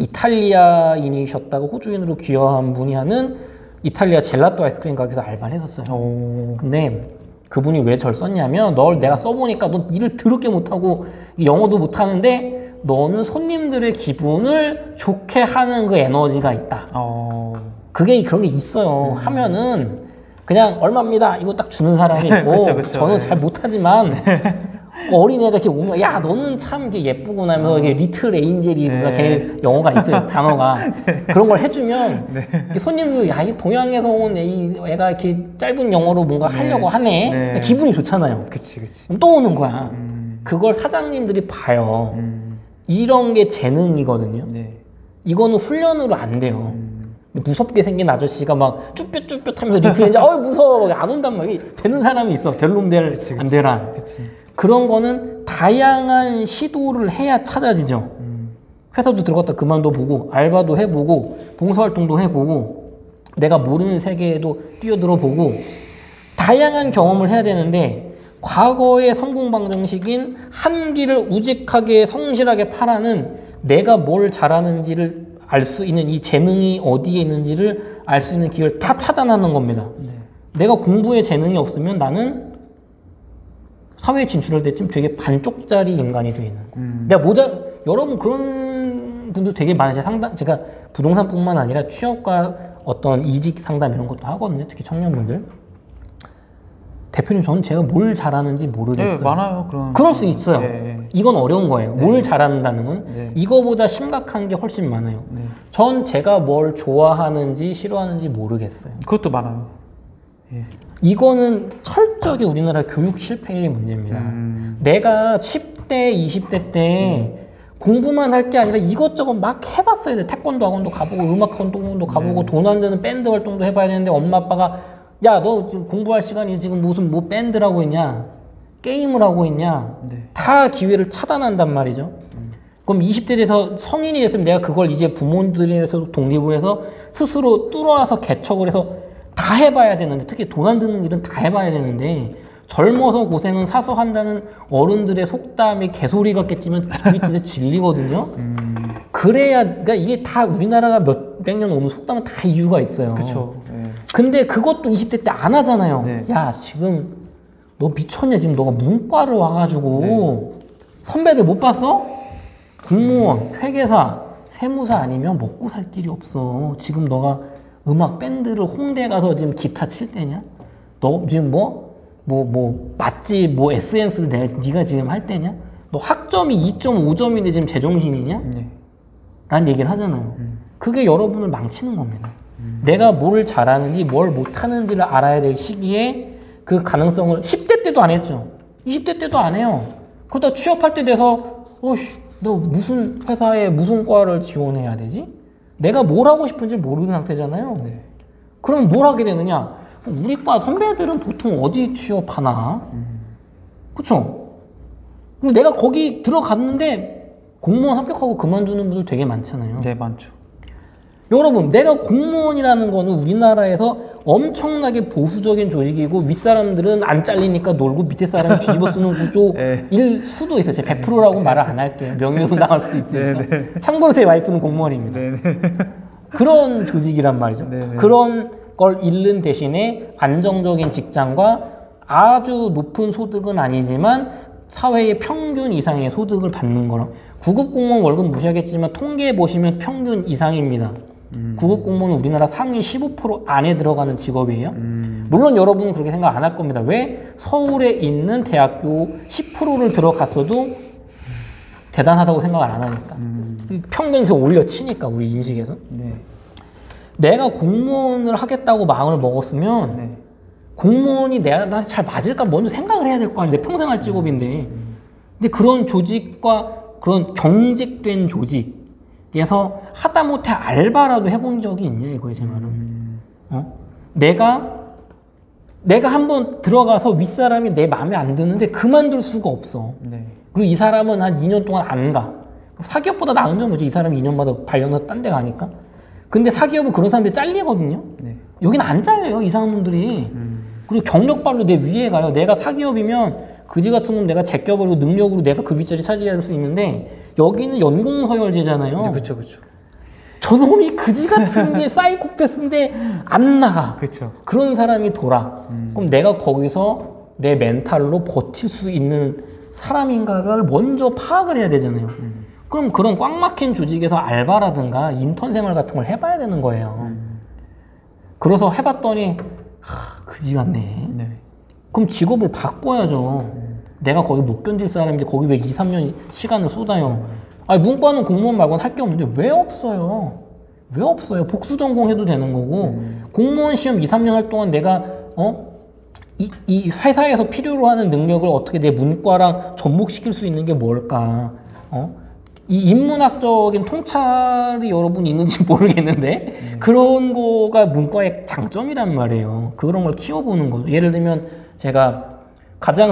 이탈리아인이셨다고 호주인으로 귀화한 분이 하는 이탈리아 젤라또 아이스크림 가게에서 알바를 했었어요. 근데 그분이 왜 절 썼냐면 내가 써보니까 너 일을 더럽게 못하고 영어도 못하는데 너는 손님들의 기분을 좋게 하는 그 에너지가 있다. 그게 그런 게 있어요. 하면은 그냥 얼마입니다 이거 딱 주는 사람이 있고 그쵸. 저는 잘 못하지만 어린애가 이렇게 오면 야 너는 참 이렇게 예쁘구나 하면서 이게 리틀 에인젤이구나 걔네 영어가 있어요 단어가 그런 걸 해주면 손님도 야 이 동양에서 온 애가 이렇게 짧은 영어로 뭔가 하려고 하네 기분이 좋잖아요. 그치. 또 오는 거야. 그걸 사장님들이 봐요. 이런 게 재능이거든요. 이거는 훈련으로 안 돼요. 무섭게 생긴 아저씨가 막 쭈뼛쭈뼛 하면서 리틀 이제 무서워 안 온단 말이야. 되는 사람이 있어. 될놈될 안 되란. 그런 거는 다양한 시도를 해야 찾아지죠. 회사도 들어갔다 그만둬 보고 알바도 해보고 봉사활동도 해보고 내가 모르는 세계에도 뛰어들어 보고 다양한 경험을 해야 되는데 과거의 성공 방정식인 한 길을 우직하게 성실하게 파라는 내가 뭘 잘하는지를 알 수 있는 이 재능이 어디에 있는지를 알 수 있는 기회를 다 차단하는 겁니다. 내가 공부에 재능이 없으면 나는 사회에 진출할 때쯤 되게 반쪽짜리 인간이 되어 있는 거예요. 여러분 그런 분도 되게 많아요. 제가 부동산뿐만 아니라 취업과 어떤 이직 상담 이런 것도 하거든요. 특히 청년분들. 대표님 저는 제가 뭘 잘하는지 모르겠어요. 많아요. 그럴 수 있어요. 이건 어려운 거예요. 뭘 잘한다는 건 이거보다 심각한 게 훨씬 많아요. 전 제가 뭘 좋아하는지 싫어하는지 모르겠어요. 그것도 많아요. 이거는 철저하게 우리나라 교육 실패의 문제입니다. 내가 10대, 20대 때 공부만 할 게 아니라 이것저것 막 해봤어야 돼. 태권도 학원도 가보고 음악 학원도 가보고 돈 안 드는 밴드 활동도 해봐야 되는데 엄마 아빠가 야, 너 지금 공부할 시간이 지금 무슨 뭐 밴드를 하고 있냐? 게임을 하고 있냐? 다 기회를 차단한단 말이죠. 그럼 20대 돼서 성인이 됐으면 내가 그걸 이제 부모들에서 독립을 해서 스스로 뚫어와서 개척을 해서 다 해봐야 되는데 특히 돈 안 드는 일은 다 해봐야 되는데 젊어서 고생은 사서 한다는 어른들의 속담이 개소리 같겠지만 그게 진짜 진리거든요. 그래야 그러니까 이게 다 우리나라가 몇백 년 오는 속담은 다 이유가 있어요. 그렇죠. 근데 그것도 20대 때 안 하잖아요. 야 지금 너 미쳤냐 지금 너가 문과를 와가지고 선배들 못 봤어? 공무원, 회계사, 세무사 아니면 먹고 살 길이 없어. 지금 너가 음악 밴드를 홍대 가서 지금 기타 칠 때냐? 너 지금 맛집 SNS를 네가 지금 할 때냐? 너 학점이 2.5점인데 지금 제정신이냐? 라는 얘기를 하잖아요. 그게 여러분을 망치는 겁니다. 내가 뭘 잘하는지 뭘 못하는지를 알아야 될 시기에 그 가능성을 10대 때도 안 했죠. 20대 때도 안 해요. 그러다 취업할 때 돼서 너 무슨 회사에 무슨 과를 지원해야 되지? 내가 뭘 하고 싶은지 모르는 상태잖아요. 그럼 뭘 하게 되느냐? 우리 과 선배들은 보통 어디 취업하나? 그쵸? 근데 내가 거기 들어갔는데 공무원 합격하고 그만두는 분들 되게 많잖아요. 네, 많죠. 여러분, 내가 공무원이라는 거는 우리나라에서 엄청나게 보수적인 조직이고 윗사람들은 안 잘리니까 놀고 밑에 사람을 뒤집어 쓰는 구조일 수도 있어요. 제가 100%라고 말을 안 할게요. 명예훼손 당할 수도 있으니까. 참고로 제 와이프는 공무원입니다. 그런 조직이란 말이죠. 그런 걸 잃는 대신에 안정적인 직장과 아주 높은 소득은 아니지만 사회의 평균 이상의 소득을 받는 거랑 구급 공무원 월급 무시하겠지만 통계해 보시면 평균 이상입니다. 구급 공무원은 우리나라 상위 15% 안에 들어가는 직업이에요. 물론 여러분은 그렇게 생각 안 할 겁니다. 왜? 서울에 있는 대학교 10%를 들어갔어도 대단하다고 생각을 안 하니까. 평균에서 올려치니까 우리 인식에서. 내가 공무원을 하겠다고 마음을 먹었으면 공무원이 나한테 잘 맞을까 먼저 생각을 해야 될 거 아니에요. 내 평생 할 직업인데. 근데 그런 조직과 그런 경직된 조직에서 하다못해 알바라도 해본 적이 있냐 이거예요, 제 말은. 내가 한번 들어가서 윗사람이 내 마음에 안 드는데 그만둘 수가 없어. 그리고 이 사람은 한 2년 동안 안 가. 사기업보다 나은 점은 뭐지? 이 사람이 2년마다 발령나서 딴 데 가니까. 근데 사기업은 그런 사람들이 잘리거든요. 네. 여기는 안 잘려요, 이상한 놈들이. 그리고 경력발로 내 위에 가요. 내가 사기업이면 그지 같은 놈 내가 제껴버리고 능력으로 내가 그 윗자리 차지할 수 있는데 여기는 연공서열제잖아요. 그렇죠, 그렇죠. 저놈이 그지 같은 게 사이코패스인데 안 나가. 그렇죠. 그런 사람이 돌아. 그럼 내가 거기서 내 멘탈로 버틸 수 있는 사람인가를 먼저 파악을 해야 되잖아요. 그럼 그런 꽉 막힌 조직에서 알바라든가 인턴 생활 같은 걸 해봐야 되는 거예요. 그래서 해봤더니 그지 같네. 네. 그럼 직업을 바꿔야죠. 내가 거기 못 견딜 사람인데 거기 왜 2, 3년 시간을 쏟아요. 아니 문과는 공무원 말고는 할 게 없는데 왜 없어요? 왜 없어요? 복수 전공해도 되는 거고 공무원 시험 2, 3년 할 동안 내가 이 회사에서 필요로 하는 능력을 어떻게 내 문과랑 접목시킬 수 있는 게 뭘까? 이 인문학적인 통찰이 여러분 있는지 모르겠는데 그런 거가 문과의 장점이란 말이에요. 그런 걸 키워보는 거죠. 예를 들면 제가 가장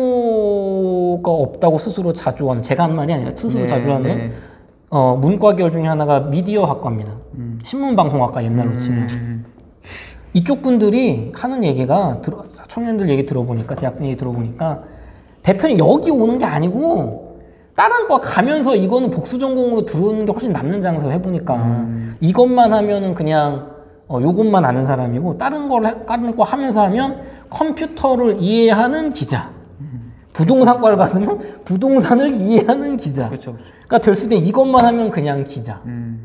쓸모가 없다고 스스로 자주 하는, 제가 한 말이 아니라 스스로 자주 하는 문과 계열 중에 하나가 미디어 학과입니다. 신문방송학과 옛날로 치면. 이쪽 분들이 하는 얘기가 청년들 얘기 들어보니까, 대학생 얘기 들어보니까 대표님 여기 오는 게 아니고 다른 과 가면서 이거는 복수 전공으로 들어오는 게 훨씬 남는 장사 해보니까 이것만 하면은 그냥 요것만 아는 사람이고 다른 거 하면서 하면 컴퓨터를 이해하는 기자, 부동산과를 갔으면 부동산을 이해하는 기자. 그쵸. 그러니까 될 수 있는 이것만 하면 그냥 기자.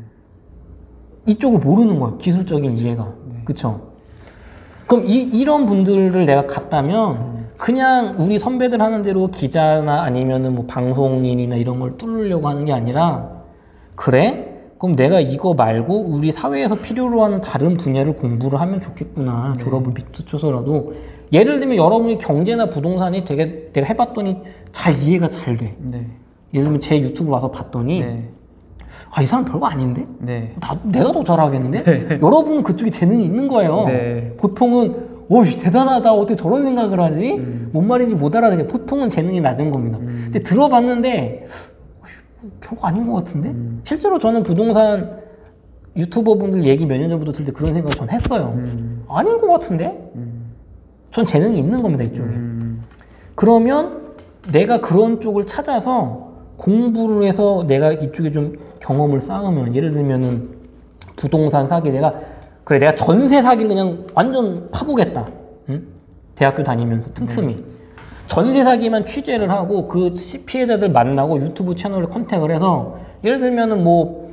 이쪽을 모르는 거예요. 기술적인 이해가. 그렇죠. 그럼 이런 분들을 내가 갔다면 그냥 우리 선배들 하는 대로 기자나 아니면은 뭐 방송인이나 이런 걸 뚫으려고 하는 게 아니라, 그래? 그럼 내가 이거 말고 우리 사회에서 필요로 하는 다른 분야를 공부를 하면 좋겠구나. 졸업을 밑으쳐서라도. 예를 들면 여러분이 경제나 부동산이 되게 내가 해봤더니 잘 이해가 잘 돼. 네. 예를 들면 제 유튜브 와서 봤더니 이 사람 별거 아닌데? 내가 더 잘하겠는데? 여러분은 그쪽에 재능이 있는 거예요. 보통은 대단하다, 어떻게 저런 생각을 하지? 뭔 말인지 못 알아듣게. 보통은 재능이 낮은 겁니다. 근데 들어봤는데 별거 아닌 것 같은데? 실제로 저는 부동산 유튜버 분들 얘기 몇 년 전부터 들을 때 그런 생각을 전 했어요. 아닌 것 같은데? 전 재능이 있는 겁니다, 이쪽에. 그러면 내가 그런 쪽을 찾아서 공부를 해서 내가 이쪽에 좀 경험을 쌓으면, 예를 들면은 부동산 사기, 내가 전세 사기를 그냥 완전 파보겠다. 응? 대학교 다니면서 틈틈이. 전세 사기만 취재를 하고 그 피해자들 만나고 유튜브 채널을 컨택을 해서, 예를 들면은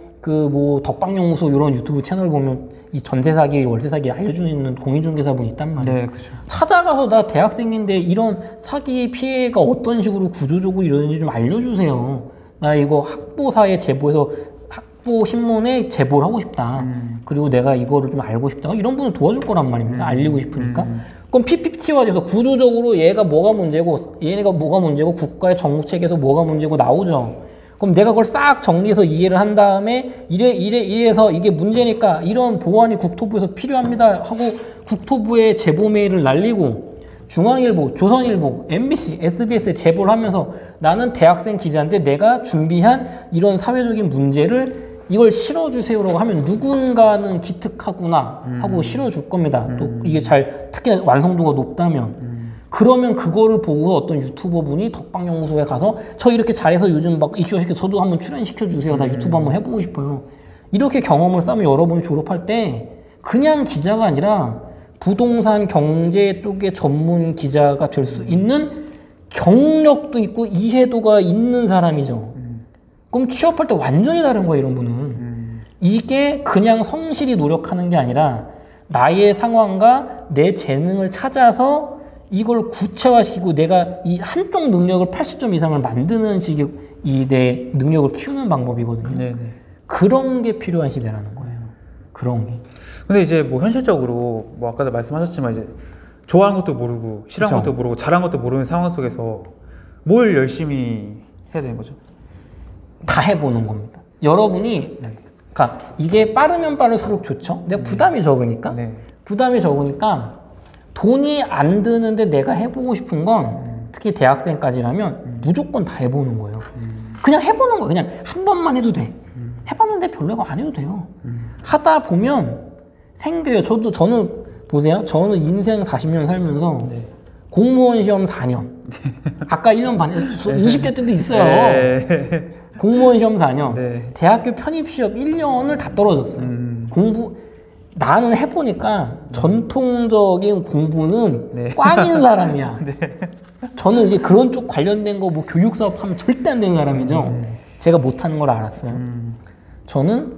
덕방연구소 이런 유튜브 채널 보면 이 전세 사기, 월세 사기 알려주는 공인중개사분이 있단 말이에요. 그렇죠. 찾아가서 나 대학생인데 이런 사기 피해가 어떤 식으로 구조적으로 이러는지 좀 알려주세요. 나 이거 학보사에 제보해서 학보 신문에 제보를 하고 싶다. 그리고 내가 이거를 좀 알고 싶다. 이런 분은 도와줄 거란 말입니다. 알리고 싶으니까. 그럼 PPT화돼서 구조적으로 얘가 뭐가 문제고 얘네가 뭐가 문제고 국가의 정책에서 뭐가 문제고 나오죠. 그럼 내가 그걸 싹 정리해서 이해를 한 다음에 이래서 이게 문제니까 이런 보완이 국토부에서 필요합니다 하고 국토부에 제보 메일을 날리고 중앙일보, 조선일보, MBC, SBS에 제보를 하면서 나는 대학생 기자인데 내가 준비한 이런 사회적인 문제를 이걸 실어주세요라고 하면 누군가는 기특하구나 하고 실어줄 겁니다. 또 이게 특히 완성도가 높다면. 그러면 그거를 보고 어떤 유튜버 분이 덕방연구소에 가서 저 이렇게 잘해서 요즘 막 이슈화 시켜 저도 한번 출연시켜 주세요. 나 유튜브 한번 해보고 싶어요. 이렇게 경험을 쌓으면 여러분이 졸업할 때 그냥 기자가 아니라 부동산 경제 쪽의 전문 기자가 될 수 있는 경력도 있고 이해도가 있는 사람이죠. 그럼 취업할 때 완전히 다른 거예요, 이런 분은. 이게 그냥 성실히 노력하는 게 아니라 나의 상황과 내 재능을 찾아서 이걸 구체화시키고 내가 이 한쪽 능력을 80점 이상을 만드는 식의 내 능력을 키우는 방법이거든요. 네네. 그런 게 필요한 시대라는 거예요. 그런 게. 근데 이제 뭐 현실적으로 뭐 아까도 말씀하셨지만 이제 좋아하는 것도 모르고 싫어하는 것도 모르고 잘하는 것도 모르는 상황 속에서 뭘 열심히 해야 되는 거죠? 다 해보는 겁니다. 여러분이 그러니까 이게 빠르면 빠를수록 좋죠. 내가 부담이 적으니까. 부담이 적으니까 돈이 안 드는데 내가 해보고 싶은 건 특히 대학생까지라면 무조건 다 해보는 거예요. 그냥 해보는 거예요. 그냥 한 번만 해도 돼. 해봤는데 별로고 안 해도 돼요. 하다 보면 생겨요. 저는 보세요. 저는 인생 40년 살면서 네. 공무원 시험 4년. 아까 1년 반, 20대 때도 있어요. 네. 공무원 시험 4년. 네. 대학교 편입 시험 1년을 다 떨어졌어요. 나는 해보니까 전통적인 공부는 네. 꽝인 사람이야. 네. 저는 이제 그런 쪽 관련된 거 뭐 교육 사업 하면 절대 안 되는 사람이죠. 제가 못하는 걸 알았어요. 저는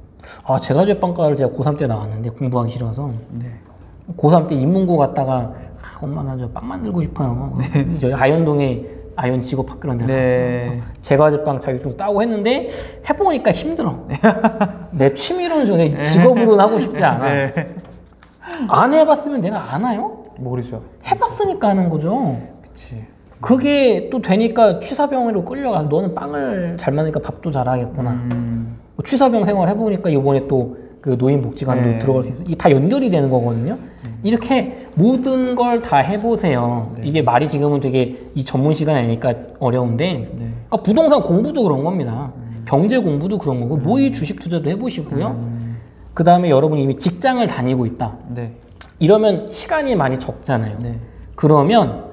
제과제빵과를 제가 고3 때 나왔는데 공부하기 싫어서 네. 고3 때 인문고 갔다가 엄마 나 저 빵 만들고 싶어요. 네. 저희 아현동에 아현 직업학교라는 데가 네. 갔어요. 제과제빵 자격증 따고 했는데 해보니까 힘들어. 내 취미로는 내 직업으로는 하고 싶지 않아. 네. 안 해봤으면 내가 아나요? 모르죠. 해봤으니까 하는 거죠. 그치. 그게 또 되니까 취사병으로 끌려가서 너는 빵을 잘 만드니까 밥도 잘하겠구나. 취사병 생활 해보니까 이번에 또 그 노인복지관도 네. 들어갈 수 있어. 이게 다 연결이 되는 거거든요. 이렇게 모든 걸 다 해보세요. 네. 이게 말이 지금은 되게 이 전문 시간이 아니니까 어려운데 네. 그러니까 부동산 공부도 그런 겁니다. 경제 공부도 그런 거고 모의 주식 투자도 해보시고요. 그 다음에 여러분이 이미 직장을 다니고 있다. 네. 이러면 시간이 많이 적잖아요. 네. 그러면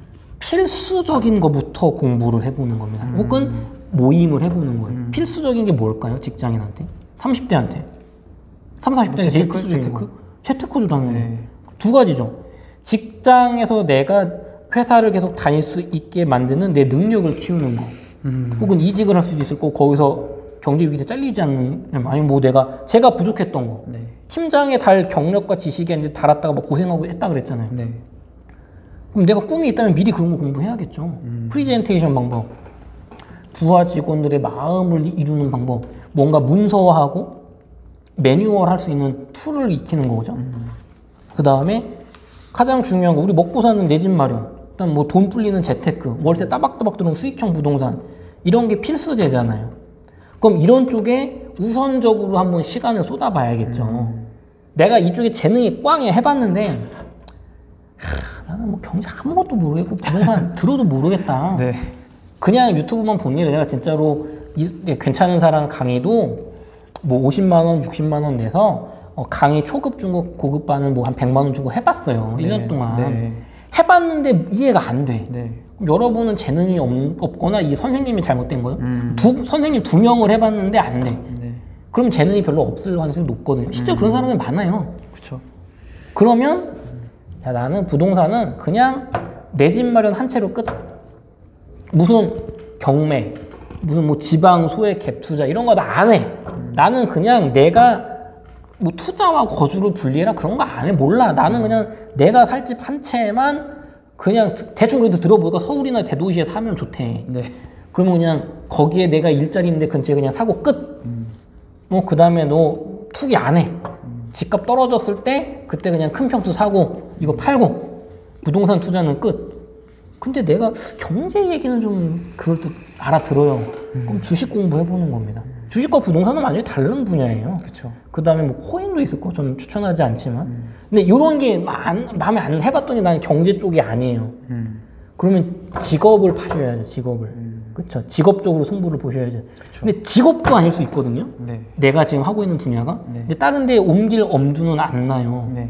필수적인 것부터 공부를 해보는 겁니다. 혹은 모임을 해보는 거예요. 필수적인 게 뭘까요? 직장인한테? 30대한테? 30, 40대한테 제일 필수적인 거. 재테크죠 당연히. 네. 두 가지죠. 직장에서 내가 회사를 계속 다닐 수 있게 만드는 내 능력을 키우는 거. 혹은 이직을 할 수도 있을 거고 거기서 경제 위기에 잘리지 않는, 아니면 뭐 제가 부족했던 거. 네. 팀장에 달 경력과 지식이 있는데 달았다가 막 고생하고 했다 그랬잖아요. 네. 그럼 내가 꿈이 있다면 미리 그런 거 공부해야겠죠. 프리젠테이션 방법, 부하 직원들의 마음을 이루는 방법, 뭔가 문서화하고 매뉴얼 할 수 있는 툴을 익히는 거죠. 그 다음에 가장 중요한 거, 우리 먹고 사는 내 집 마련, 그다음 뭐 돈 불리는 재테크, 월세 따박따박 들어오는 수익형 부동산, 이런 게 필수제잖아요. 그럼 이런 쪽에 우선적으로 한번 시간을 쏟아봐야겠죠. 내가 이쪽에 재능이 꽝이야 해봤는데 나는 뭐 경제 아무것도 모르겠고 부동산 들어도 모르겠다. 네. 그냥 유튜브만 본 일에 내가 진짜로 괜찮은 사람 강의도 뭐 50만 원, 60만 원 내서 강의 초급, 중급, 고급 반을 뭐 한 100만 원 주고 해봤어요. 네. 1년 동안. 네. 해봤는데 이해가 안 돼. 네. 여러분은 재능이 없거나 이 선생님이 잘못된 거예요. 선생님 2명을 해봤는데 안 돼. 네. 그럼 재능이 별로 없을 가능성이 높거든요. 실제 그런 사람이 많아요. 그렇죠. 그러면 야, 나는 부동산은 그냥 내 집 마련 한 채로 끝. 무슨 경매, 무슨 뭐 지방 소액 갭 투자 이런 거 다 안 해. 나는 그냥 내가 뭐 투자와 거주를 분리해라 그런 거 안 해. 몰라. 나는 그냥 내가 살 집 한 채만 그냥 대충 그래도 들어보니까 서울이나 대도시에 사면 좋대. 네. 그러면 그냥 거기에 내가 일자리인데 근처에 그냥 사고 끝. 뭐 그 다음에 너 투기 안 해. 집값 떨어졌을 때 그때 그냥 큰 평수 사고 이거 팔고 부동산 투자는 끝. 근데 내가 경제 얘기는 좀 그럴 듯 알아들어요. 그럼 주식 공부해보는 겁니다. 주식과 부동산은 완전히 다른 분야예요. 그렇죠. 그 다음에 뭐 코인도 있을 거 저는 추천하지 않지만 근데 이런 게 마음에 안 해봤더니 나는 경제 쪽이 아니에요. 그러면 직업을 파셔야죠. 직업을. 그렇죠. 직업적으로 승부를 보셔야죠. 그쵸. 근데 직업도 아닐 수 있거든요. 네. 내가 지금 하고 있는 분야가. 네. 근데 다른 데에 옮길 엄두는 안 나요. 네.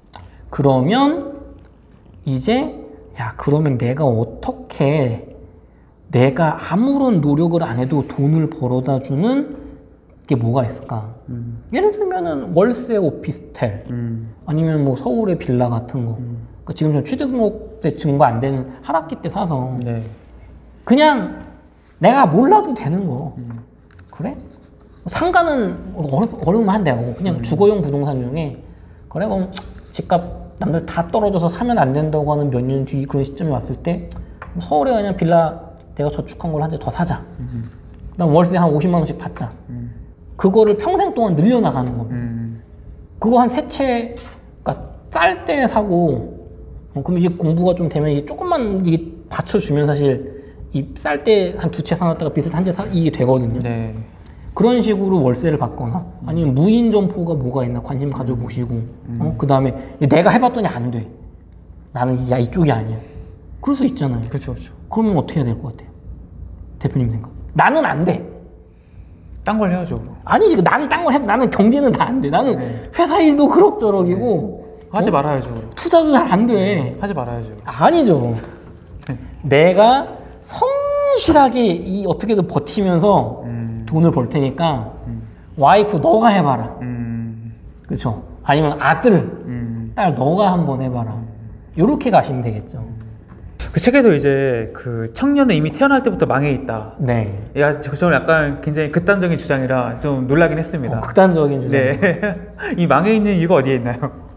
그러면 이제 야 그러면 내가 어떻게 내가 아무런 노력을 안 해도 돈을 벌어다 주는 게 뭐가 있을까? 예를 들면은 월세 오피스텔 아니면 뭐 서울의 빌라 같은 거. 그러니까 지금 전 취등록 때 증거 안 되는 하락기 때 사서 네. 그냥 내가 몰라도 되는 거. 그래? 상가는 어려우면 한대요. 그냥 주거용 부동산 중에 그래 그럼 집값 남들 다 떨어져서 사면 안 된다고 하는 몇 년 뒤 그런 시점이 왔을 때 서울에 그냥 빌라 내가 저축한 걸 한 대 더 사자. 그다음 월세 한 50만 원씩 받자. 그거를 평생 동안 늘려나가는 겁니다. 그거 한 세 채, 그러니까 쌀 때 사고 그럼 이제 공부가 좀 되면 이게 조금만 이게 받쳐주면 사실 이 쌀 때 한 2채 사놨다가 빚을 한 채 이게 되거든요. 네. 그런 식으로 월세를 받거나 아니면 무인 점포가 뭐가 있나 관심 가져보시고 그 다음에 내가 해봤더니 안 돼. 나는 이제 이쪽이 아니야. 그럴 수 있잖아요. 그렇죠, 그렇죠. 그러면 어떻게 해야 될 것 같아요? 대표님 생각. 나는 안 돼. 딴 걸 해야죠. 아니지, 나는 딴 걸 해. 나는 경제는 다 안 돼. 나는 회사 일도 그럭저럭이고. 하지 말아야죠. 투자도 잘 안 돼. 하지 말아야죠. 아니죠. 내가 성실하게 어떻게든 버티면서 돈을 벌 테니까 와이프 너가 해봐라. 그렇죠. 아니면 아들, 딸 너가 한번 해봐라. 이렇게 가시면 되겠죠. 그 책에도 이제 그 청년은 이미 태어날 때부터 망해 있다. 네. 야, 저는 약간 굉장히 극단적인 주장이라 좀 놀라긴 했습니다. 극단적인 주장. 네. 이 망해 있는 이유가 어디에 있나요?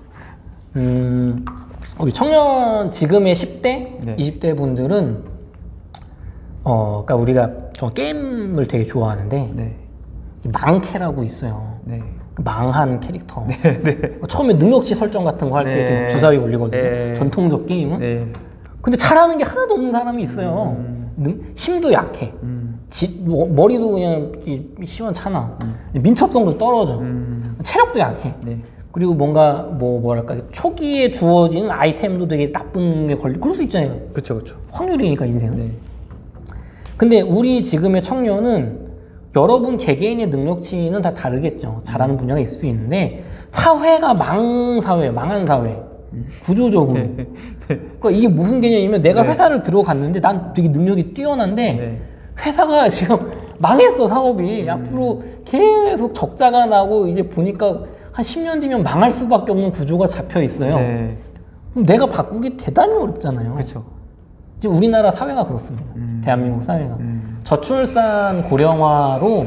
우리 청년 지금의 10대, 네. 20대 분들은 그러니까 우리가 게임을 되게 좋아하는데 네. 망캐라고 있어요. 네. 망한 캐릭터. 네. 네. 처음에 능력치 설정 같은 거 할 때 네. 주사위 울리거든요. 네. 전통적 게임은. 네. 근데 잘하는 게 하나도 없는 사람이 있어요. 힘도 약해. 머리도 그냥 시원찮아. 민첩성도 떨어져. 체력도 약해. 네. 그리고 뭔가 뭐랄까 초기에 주어지는 아이템도 되게 나쁜 게 걸리. 그럴 수 있잖아요. 그렇죠, 그렇죠. 확률이니까 인생은. 네. 근데 우리 지금의 청년은 여러분 개개인의 능력치는 다 다르겠죠. 잘하는 분야가 있을 수 있는데 사회가 망한 사회. 구조적으로. 네. 그러니까 이게 무슨 개념이면 내가 네. 회사를 들어갔는데 난 되게 능력이 뛰어난데 네. 회사가 지금 망했어, 사업이. 앞으로 계속 적자가 나고 이제 보니까 한 10년 뒤면 망할 수밖에 없는 구조가 잡혀 있어요. 네. 그럼 내가 바꾸기 대단히 어렵잖아요. 그렇죠. 지금 우리나라 사회가 그렇습니다. 대한민국 사회가. 저출산 고령화로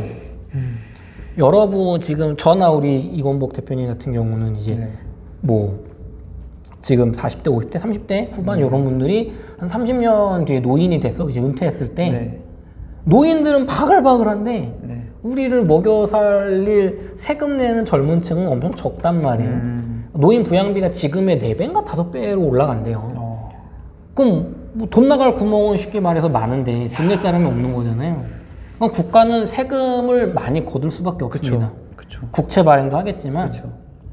여러분 지금 저나 우리 이건복 대표님 같은 경우는 이제 네. 뭐 지금 40대, 50대, 30대 후반 이런 분들이 한 30년 뒤에 노인이 돼서 이제 은퇴했을 때 네. 노인들은 바글바글한데 네. 우리를 먹여 살릴 세금 내는 젊은 층은 엄청 적단 말이에요. 노인 부양비가 지금의 4배인가 5배로 올라간대요. 그럼 뭐 돈 나갈 구멍은 쉽게 말해서 많은데 돈 낼 사람이 없는 거잖아요. 그럼 국가는 세금을 많이 거둘 수밖에 없습니다. 그쵸. 국채 발행도 하겠지만 그쵸.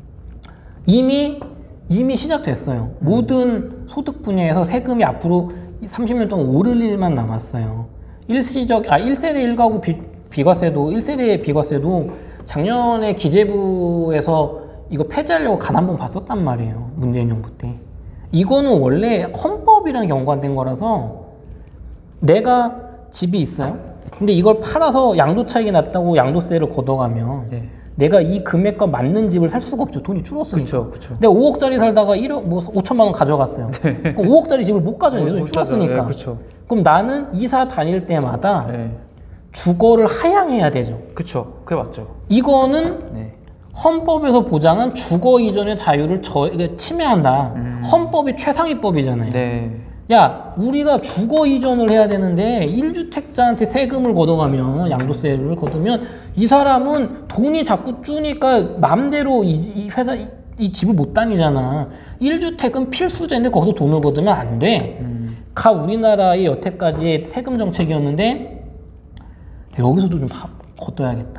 이미 시작됐어요. 모든 소득 분야에서 세금이 앞으로 30년 동안 오를 일만 남았어요. 1세대 1가구 비과세도 1세대 비과세도 작년에 기재부에서 이거 폐지하려고 간 한 번 봤었단 말이에요. 문재인 정부 때. 이거는 원래 헌법이랑 연관된 거라서 내가 집이 있어요. 근데 이걸 팔아서 양도 차익이 났다고 양도세를 걷어가면 네. 내가 이 금액과 맞는 집을 살 수가 없죠. 돈이 줄었으니까. 그쵸. 내가 5억짜리 살다가 5천만 원 가져갔어요. 그럼 5억짜리 집을 못 가져요. 돈이 줄었으니까. 네, 그럼 나는 이사 다닐 때마다 네. 주거를 하향해야 되죠. 그쵸. 그게 맞죠. 이거는 네. 헌법에서 보장한 주거 이전의 자유를 침해한다. 헌법이 최상위법이잖아요. 네. 야, 우리가 주거 이전을 해야 되는데 1주택자한테 세금을 걷어가면 양도세를 걷으면 이 사람은 돈이 자꾸 주니까 맘대로 이 회사 이 집을 못 다니잖아. 1주택은 필수제인데 거기서 돈을 걷으면 안 돼. 우리나라의 여태까지의 세금 정책이었는데 여기서도 좀 걷어야겠다.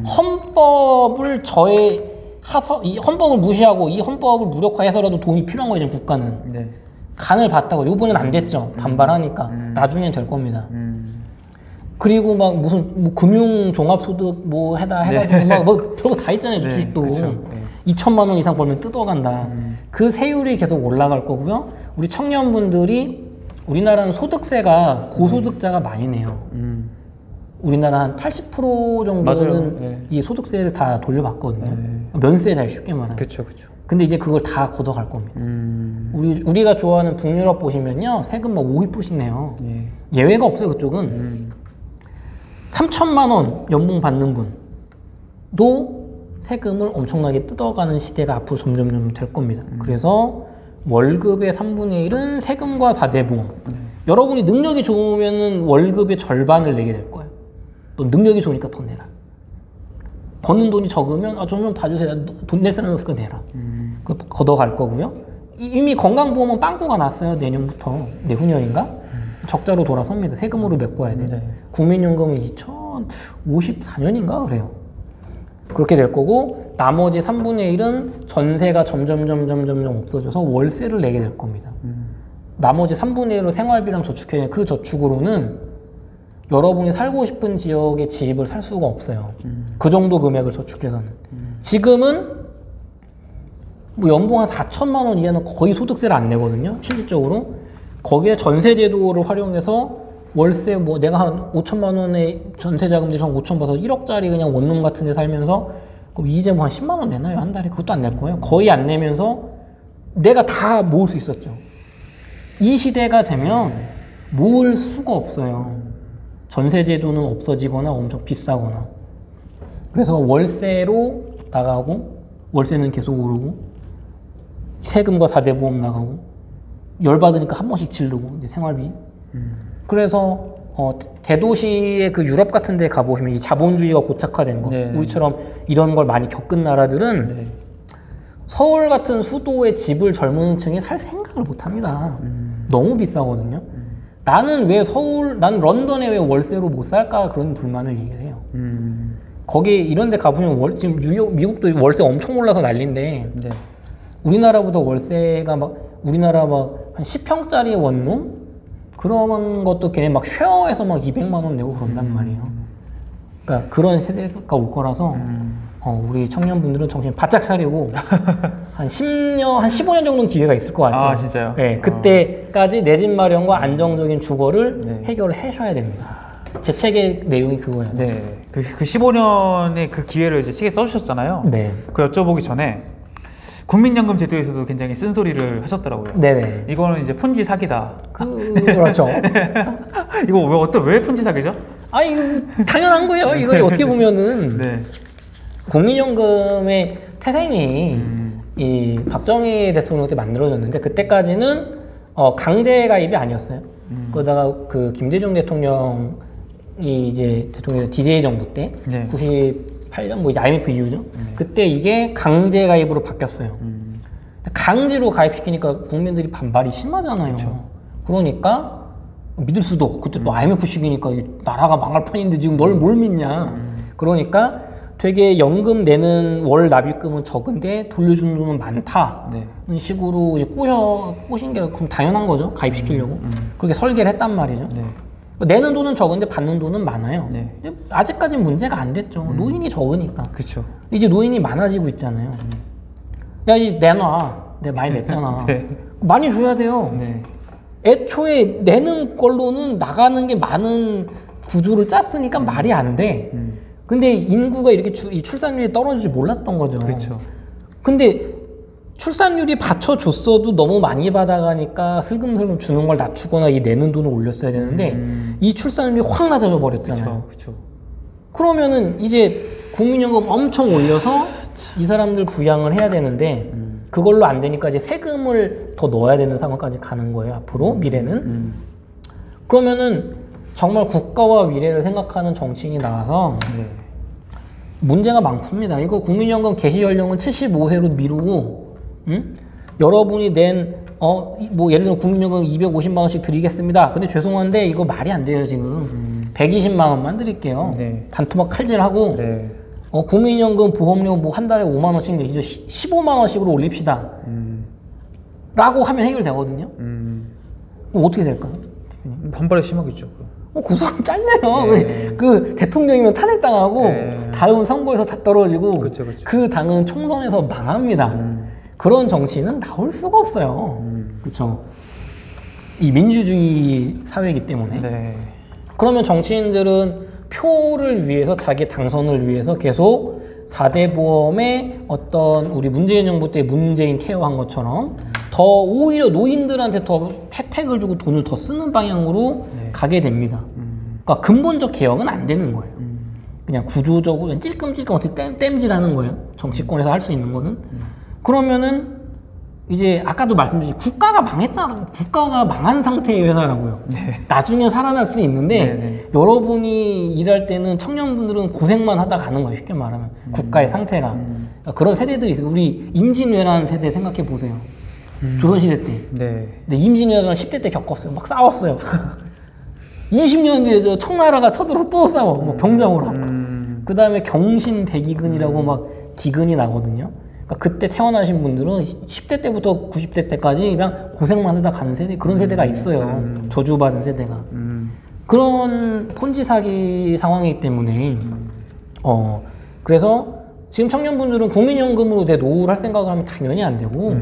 헌법을 이 헌법을 무시하고 이 헌법을 무력화해서라도 돈이 필요한 거죠, 국가는. 네. 간을 봤다고. 요번엔 안 됐죠. 반발하니까. 나중엔 될 겁니다. 그리고 막 무슨 금융 종합소득 해가지고 네. 막 별거 다 있잖아요. 주식도. 네, 2천만 원 이상 벌면 뜯어간다. 그 세율이 계속 올라갈 거고요. 우리 청년분들이 우리나라는 소득세가 고소득자가 많이 내요. 우리나라 한 80% 정도는 네. 이 소득세를 다 돌려받거든요. 면세 잘 쉽게 말하면. 그렇죠. 근데 이제 그걸 다 걷어갈 겁니다. 우리가 좋아하는 북유럽 보시면요, 세금 막 50%씩 내요. 예외가 없어요. 그쪽은 3천만 원 연봉 받는 분도 세금을 엄청나게 뜯어가는 시대가 앞으로 점점 될 겁니다. 그래서 월급의 3분의 1은 세금과 4대 보험. 여러분이 능력이 좋으면 월급의 절반을 내게 될 거예요. 너 능력이 좋으니까 더 내라. 버는 돈이 적으면 좀 봐주세요. 돈 낼 사람이 없으니까 내라. 그 걷어갈 거고요. 이미 건강보험은 빵꾸가 났어요. 내년부터. 내후년인가? 적자로 돌아섭니다. 세금으로 메꿔야 돼요. 네. 국민연금은 2054년인가 그래요. 그렇게 될 거고 나머지 3분의 1은 전세가 점점 없어져서 월세를 내게 될 겁니다. 나머지 3분의 1로 생활비랑 저축해야 그 저축으로는 여러분이 살고 싶은 지역의 집을 살 수가 없어요. 그 정도 금액을 저축해서는. 지금은 뭐 연봉 한 4천만 원 이하는 거의 소득세를 안 내거든요. 실질적으로. 거기에 전세 제도를 활용해서 월세 뭐 내가 한 5천만 원의 전세 자금 대신 5천 받아서 1억짜리 그냥 원룸 같은 데 살면서 그럼 이제 뭐 한 10만 원 내나요? 한 달에? 그것도 안 낼 거예요. 거의 안 내면서 내가 다 모을 수 있었죠. 이 시대가 되면 모을 수가 없어요. 전세 제도는 없어지거나 엄청 비싸거나. 그래서 월세로 나가고 월세는 계속 오르고 세금과 4대 보험 나가고 열받으니까 한 번씩 지르고 이제 생활비. 그래서 대도시의 그 유럽 같은 데 가보시면 이 자본주의가 고착화된 거 네. 우리처럼 이런 걸 많이 겪은 나라들은 네. 서울 같은 수도의 집을 젊은 층이 살 생각을 못 합니다. 너무 비싸거든요. 나는 런던에 왜 월세로 못 살까 그런 불만을 얘기해요. 거기 이런 데 가보면 지금 미국도 월세 엄청 올라서 난리인데 네. 우리나라보다 월세가 우리나라 한 10평짜리 원룸? 그런 것도 걔네 쉐어해서 200만 원 내고 그런단 말이에요. 그러니까 그런 세대가 올 거라서 우리 청년분들은 정신 바짝 차리고 한 15년 정도는 기회가 있을 것 같아요. 아, 진짜요? 네, 그때까지 내 집 마련과 안정적인 주거를 네. 해결을 하셔야 됩니다. 제 책의 내용이 그거예요. 네. 그 15년의 그 기회를 이제 책에 써주셨잖아요. 네. 그 여쭤보기 전에 국민연금 제도에서도 굉장히 쓴소리를 하셨더라고요. 네네. 이거는 이제 폰지 사기다. 그렇죠. 이거 왜 폰지 사기죠? 이거 당연한 거예요. 이거 어떻게 보면은 네. 국민연금의 태생이 이 박정희 대통령 때 만들어졌는데 그때까지는 강제 가입이 아니었어요. 그러다가 그 김대중 대통령이 이제 대통령 DJ 정부 때 네. 98년 뭐 이제 IMF 이후죠. 그때 이게 강제 가입으로 바뀌었어요. 강제로 가입시키니까 국민들이 반발이 심하잖아요. 그쵸. 그러니까 믿을 수도 없고 그때 또 IMF 시기니까 나라가 망할 판인데 지금 널 뭘 믿냐. 그러니까 되게 연금 내는 월 납입금은 적은데 돌려주는 돈은 많다. 네. 이런 식으로 이제 꼬신 게 그럼 당연한 거죠. 가입시키려고. 그렇게 설계를 했단 말이죠. 네. 내는 돈은 적은데 받는 돈은 많아요. 네. 아직까지는 문제가 안 됐죠. 노인이 적으니까. 그쵸. 이제 노인이 많아지고 있잖아요. 야, 이 내놔. 내가 많이 냈잖아. 네. 많이 줘야 돼요. 네. 애초에 내는 걸로는 나가는 게 많은 구조를 짰으니까 말이 안 돼. 근데 인구가 이렇게 이 출산율이 떨어질 줄 몰랐던 거죠. 그렇죠. 근데 출산율이 받쳐줬어도 너무 많이 받아가니까 슬금슬금 주는 걸 낮추거나 이 내는 돈을 올렸어야 되는데 이 출산율이 확 낮아져 버렸잖아요. 그쵸. 그러면은 이제 국민연금 엄청 올려서 이 사람들 부양을 해야 되는데 그걸로 안 되니까 이제 세금을 더 넣어야 되는 상황까지 가는 거예요. 앞으로 미래는. 그러면은 정말 국가와 미래를 생각하는 정치인이 나와서 네. 문제가 많습니다. 이거 국민연금 개시 연령은 75세로 미루고 여러분이 낸 뭐 예를 들어 국민연금 250만 원씩 드리겠습니다. 근데 죄송한데 이거 말이 안 돼요. 지금 120만 원만 드릴게요. 네. 단토막 칼질하고 네. 국민연금 보험료 뭐 한 달에 5만 원씩 내시죠. 15만 원씩으로 올립시다. 라고 하면 해결되거든요. 그럼 어떻게 될까요? 반발이 심하겠죠. 그 사람 잘려요. 네. 그 대통령이면 탄핵당하고 네. 다음 선거에서 다 떨어지고 그쵸. 그 당은 총선에서 망합니다. 그런 정치는 나올 수가 없어요. 그렇죠. 이 민주주의 사회이기 때문에. 네. 그러면 정치인들은 표를 위해서 자기 당선을 위해서 계속 4대 보험에 어떤 우리 문재인 정부 때 문재인 케어한 것처럼 더 오히려 노인들한테 더 혜택을 주고 돈을 더 쓰는 방향으로 네. 가게 됩니다. 그러니까 근본적 개혁은 안 되는 거예요. 그냥 구조적으로 찔끔찔끔 어떻게 땜질하는 거예요. 정치권에서 할 수 있는 거는. 그러면은 이제 아까도 말씀드린 국가가 망했다. 국가가 망한 상태의 회사라고요. 네. 나중에 살아날 수 있는데 네네. 여러분이 일할 때는 청년분들은 고생만 하다 가는 거예요. 쉽게 말하면 국가의 상태가. 그러니까 그런 세대들이 있어요. 우리 임진왜란 세대 생각해 보세요. 조선시대 때. 네. 근데 임진왜란을 10대 때 겪었어요. 막 싸웠어요. 20년 뒤에 저 청나라가 쳐들어서 또 싸워. 뭐 병정을 하고. 그 다음에 경신대기근이라고 막 기근이 나거든요. 그러니까 그때 태어나신 분들은 10대 때부터 90대 때까지 그냥 고생만 하다 가는 세대, 그런 세대가 있어요. 저주받은 세대가. 그런 폰지 사기 상황이기 때문에 그래서 지금 청년분들은 국민연금으로 내 노후를 할 생각을 하면 당연히 안 되고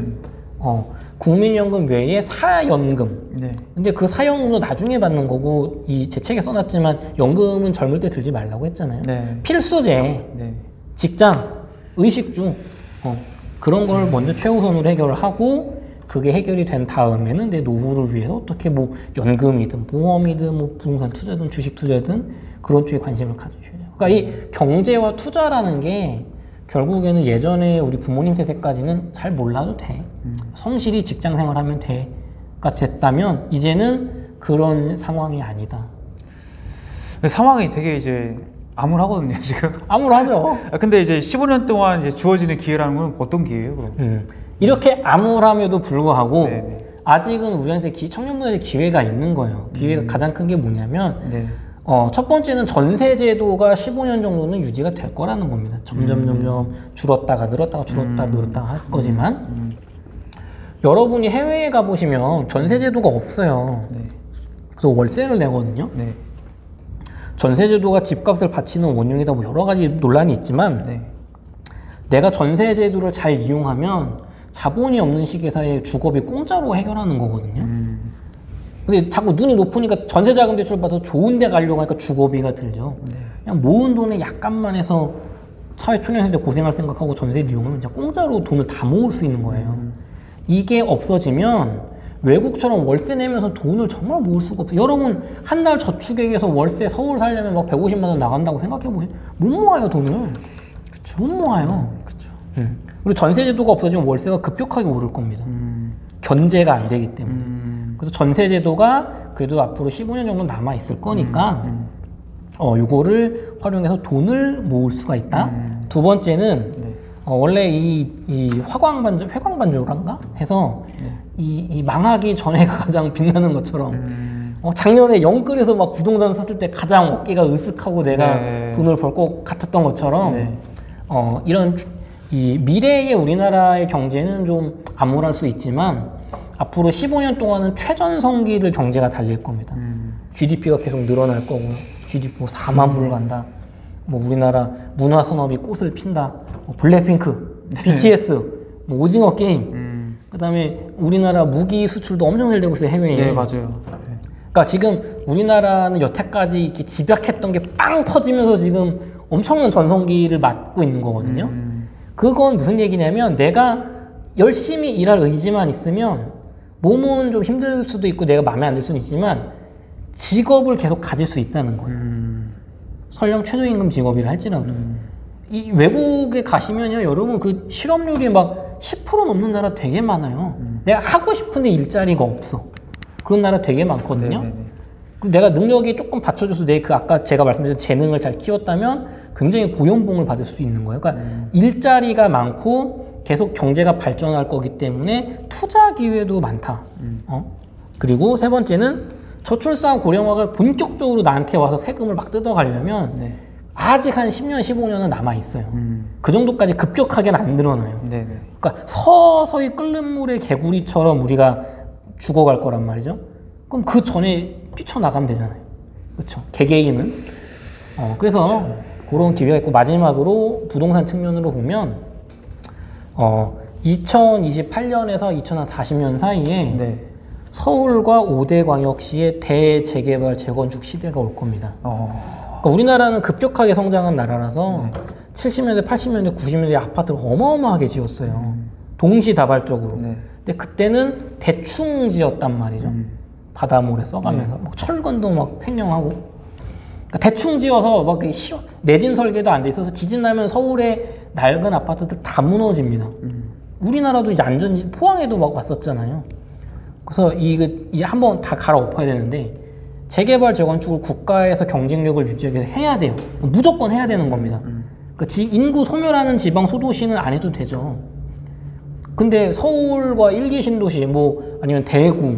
국민연금 외에 사연금. 네. 근데 그 사연금도 나중에 받는 거고, 제 책에 써놨지만 연금은 젊을 때 들지 말라고 했잖아요. 네. 필수제, 네. 직장, 의식주 그런 걸 먼저 최우선으로 해결을 하고, 그게 해결이 된 다음에는 내 노후를 위해서 어떻게 뭐 연금이든 보험이든 뭐 부동산 투자든 주식 투자든 그런 쪽에 관심을 가지셔야 돼요. 그러니까 이 경제와 투자라는 게 결국에는 예전에 우리 부모님 세대까지는 잘 몰라도 돼. 성실히 직장 생활하면 돼가 됐다면 이제는 그런 상황이 아니다. 상황이 되게 이제 암울하거든요, 지금. 암울하죠. 근데 이제 15년 동안 이제 주어지는 기회라는 건 어떤 기회예요, 그럼? 이렇게 암울함에도 불구하고 네네. 아직은 우리한테 청년분들한테 기회가 있는 거예요. 기회가 가장 큰 게 뭐냐면 네. 첫 번째는 전세제도가 15년 정도는 유지가 될 거라는 겁니다. 점점 줄었다가 늘었다가 늘었다가 할 거지만 여러분이 해외에 가보시면 전세제도가 없어요. 네. 그래서 월세를 내거든요. 네. 전세제도가 집값을 받치는 원흉이다 뭐 여러 가지 논란이 있지만 네. 내가 전세제도를 잘 이용하면 자본이 없는 시기사의 주거비 공짜로 해결하는 거거든요. 근데 자꾸 눈이 높으니까 전세자금 대출 받아서 좋은 데 가려고 하니까 주거비가 들죠. 네. 그냥 모은 돈에 약간만 해서 사회초년생때 고생할 생각하고 전세를 이용하면 이제 공짜로 돈을 다 모을 수 있는 거예요. 이게 없어지면 외국처럼 월세 내면서 돈을 정말 모을 수가 없어요. 여러분 한 달 저축액에서 월세 서울 살려면 막 150만 원 나간다고 생각해보세요. 못 모아요, 돈을. 그쵸. 못 모아요. 그쵸. 그리고 전세제도가 없어지면 월세가 급격하게 오를 겁니다. 견제가 안 되기 때문에. 그래서 전세제도가 그래도 앞으로 15년 정도 남아 있을 거니까 요거를 활용해서 돈을 모을 수가 있다. 두 번째는 네. 원래 이 회광반조란가 해서 네. 이 망하기 전에가 가장 빛나는 것처럼 작년에 영끌에서 막 부동산 샀을 때 가장 어깨가 으쓱하고 내가 네. 돈을 벌 것 같았던 것처럼 네. 이런 이 미래의 우리나라의 경제는 좀 암울할 수 있지만 앞으로 15년 동안은 최전성기를 경제가 달릴 겁니다. GDP가 계속 늘어날 거고 GDP 뭐 4만 불 간다. 뭐 우리나라 문화 산업이 꽃을 핀다. 뭐 블랙핑크, BTS, 뭐 오징어 게임. 그다음에 우리나라 무기 수출도 엄청 잘 되고 있어요, 해외에. 네, 맞아요. 그러니까 지금 우리나라는 여태까지 이렇게 집약했던 게 빵 터지면서 지금 엄청난 전성기를 맞고 있는 거거든요. 그건 무슨 얘기냐면 내가 열심히 일할 의지만 있으면 몸은 좀 힘들 수도 있고 내가 마음에 안 들 수는 있지만 직업을 계속 가질 수 있다는 거예요. 설령 최저임금 직업이라 할지라도. 이 외국에 가시면요, 여러분 그 실업률이 막 10% 넘는 나라 되게 많아요. 내가 하고 싶은데 일자리가 없어. 그런 나라 되게 많거든요. 네네네. 그리고 내가 능력이 조금 받쳐줘서 내 그 아까 제가 말씀드린 재능을 잘 키웠다면 굉장히 고연봉을 받을 수 있는 거예요. 그러니까 일자리가 많고 계속 경제가 발전할 거기 때문에 투자 기회도 많다. 그리고 세 번째는 저출산 고령화가 본격적으로 나한테 와서 세금을 막 뜯어가려면 네. 아직 한 10년, 15년은 남아있어요. 그 정도까지 급격하게는 안 늘어나요. 네네. 그러니까 서서히 끓는 물의 개구리처럼 우리가 죽어갈 거란 말이죠. 그럼 그 전에 뛰쳐나가면 되잖아요. 그렇죠. 개개인은. 그래서 그런 기회가 있고 마지막으로 부동산 측면으로 보면 2028년에서 2040년 사이에 네. 서울과 5대 광역시의 대재개발 재건축 시대가 올 겁니다. 그러니까 우리나라는 급격하게 성장한 나라라서 네. 70년대, 80년대, 90년대 아파트를 어마어마하게 지었어요. 동시다발적으로. 네. 근데 그때는 대충 지었단 말이죠. 바다모래 써가면서 막 철근도 막 횡령하고. 그러니까 대충 지어서 막 내진 설계도 안 돼 있어서 지진 나면 서울의 낡은 아파트들 다 무너집니다. 우리나라도 이제 포항에도 막 왔었잖아요. 그래서 이제 한번 다 갈아엎어야 되는데 재개발 재건축을 국가에서 경쟁력을 유지하기 위해서 해야 돼요. 무조건 해야 되는 겁니다. 그러니까 인구 소멸하는 지방 소도시는 안 해도 되죠. 근데 서울과 1기 신도시 뭐 아니면 대구,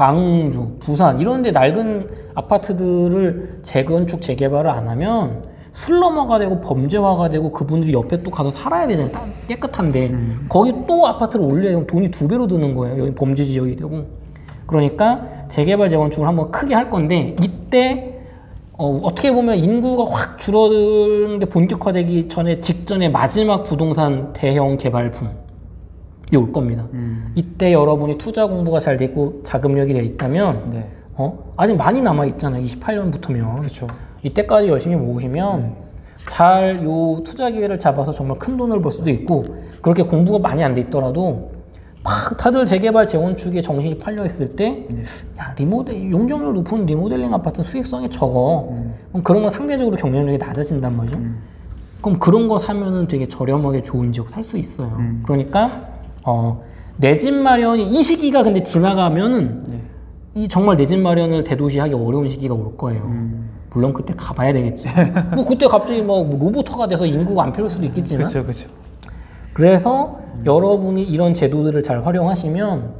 광주, 부산 이런 데 낡은 아파트들을 재건축 재개발을 안 하면 술 넘어가 되고 범죄화가 되고 그분들이 옆에 또 가서 살아야 되잖아요. 깨끗한데 거기 또 아파트를 올려야 돈이 2배로 드는 거예요. 여기 범죄 지역이 되고. 그러니까 재개발 재건축을 한번 크게 할 건데 이때 어떻게 보면 인구가 확 줄어드는 게 본격화되기 전에 직전에 마지막 부동산 대형 개발 붐이 올 겁니다. 이때 여러분이 투자 공부가 잘 되고 자금력이 돼 있다면 네. 아직 많이 남아 있잖아요. 28년부터면. 그렇죠. 이때까지 열심히 모으시면 잘 요 투자 기회를 잡아서 정말 큰 돈을 벌 수도 있고 그렇게 공부가 많이 안 돼 있더라도 막 다들 재개발 재건축에 정신이 팔려 있을 때 야, 용적률 높은 리모델링 아파트는 수익성이 적어. 그럼 그런 건 상대적으로 경쟁력이 낮아진단 말이죠. 그럼 그런 거 사면은 되게 저렴하게 좋은 지역 살 수 있어요. 그러니까 내 집 마련이 이 시기가 근데 지나가면은 이 정말 내 집 마련을 대도시하기 어려운 시기가 올 거예요. 물론 그때 가봐야 되겠지. 뭐 그때 갑자기 뭐 로봇화가 돼서 인구가 안 필요할 수도 있겠지만. 그렇죠. 그래서 여러분이 이런 제도들을 잘 활용하시면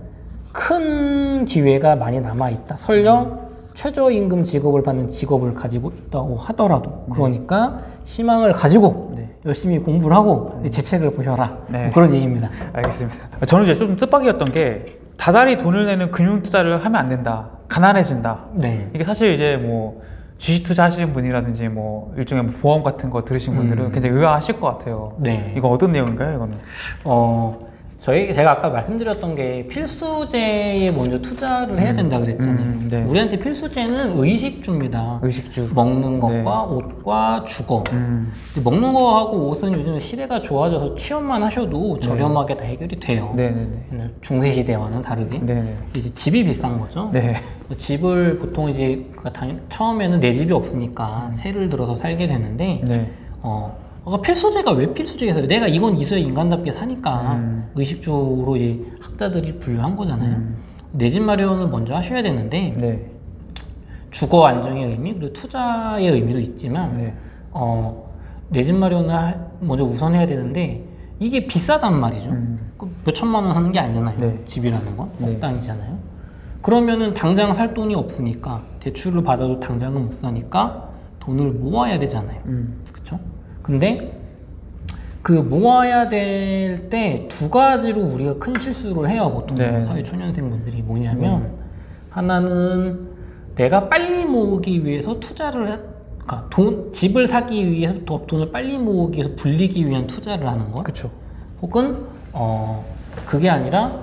큰 기회가 많이 남아 있다. 설령 최저임금 직업을 받는 직업을 가지고 있다고 하더라도 그러니까 희망을 가지고 열심히 공부를 하고 제 책을 보셔라. 뭐 그런 얘기입니다. 알겠습니다. 저는 이제 좀 뜻밖이었던 게 다달이 돈을 내는 금융 투자를 하면 안 된다. 가난해진다. 이게 사실 이제 뭐 주식 투자 하시는 분이라든지 뭐 일종의 뭐 보험 같은 거 들으신 분들은 굉장히 의아하실 것 같아요. 이거 어떤 내용인가요, 이거는? 제가 아까 말씀드렸던 게 필수재에 먼저 투자를 해야 된다 그랬잖아요. 우리한테 필수재는 의식주입니다. 의식주. 먹는 것과 옷과 주거. 먹는 거하고 옷은 요즘 시대가 좋아져서 취업만 하셔도 저렴하게 다 해결이 돼요. 중세시대와는 다르게. 이제 집이 비싼 거죠. 집을 보통 이제 처음에는 내 집이 없으니까 세를 들어서 살게 되는데 필수재가 왜 필수재겠어요? 내가 이건 있어야 인간답게 사니까 의식주로 이제 학자들이 분류한 거잖아요. 내 집 마련을 먼저 하셔야 되는데 주거 안정의 의미 그리고 투자의 의미도 있지만 내 집 마련을 먼저 우선해야 되는데 이게 비싸단 말이죠. 몇 천만 원 하는 게 아니잖아요. 집이라는 건 억 단위잖아요. 그러면은 당장 살 돈이 없으니까 대출을 받아도 당장은 못 사니까 돈을 모아야 되잖아요. 그렇죠? 근데 그 모아야 될 때 두 가지로 우리가 큰 실수를 해요. 보통 사회 초년생분들이 뭐냐면 하나는 내가 빨리 모으기 위해서 그러니까 집을 사기 위해서 돈을 빨리 모으기 위해서 불리기 위한 투자를 하는 거. 그렇죠. 혹은 그게 아니라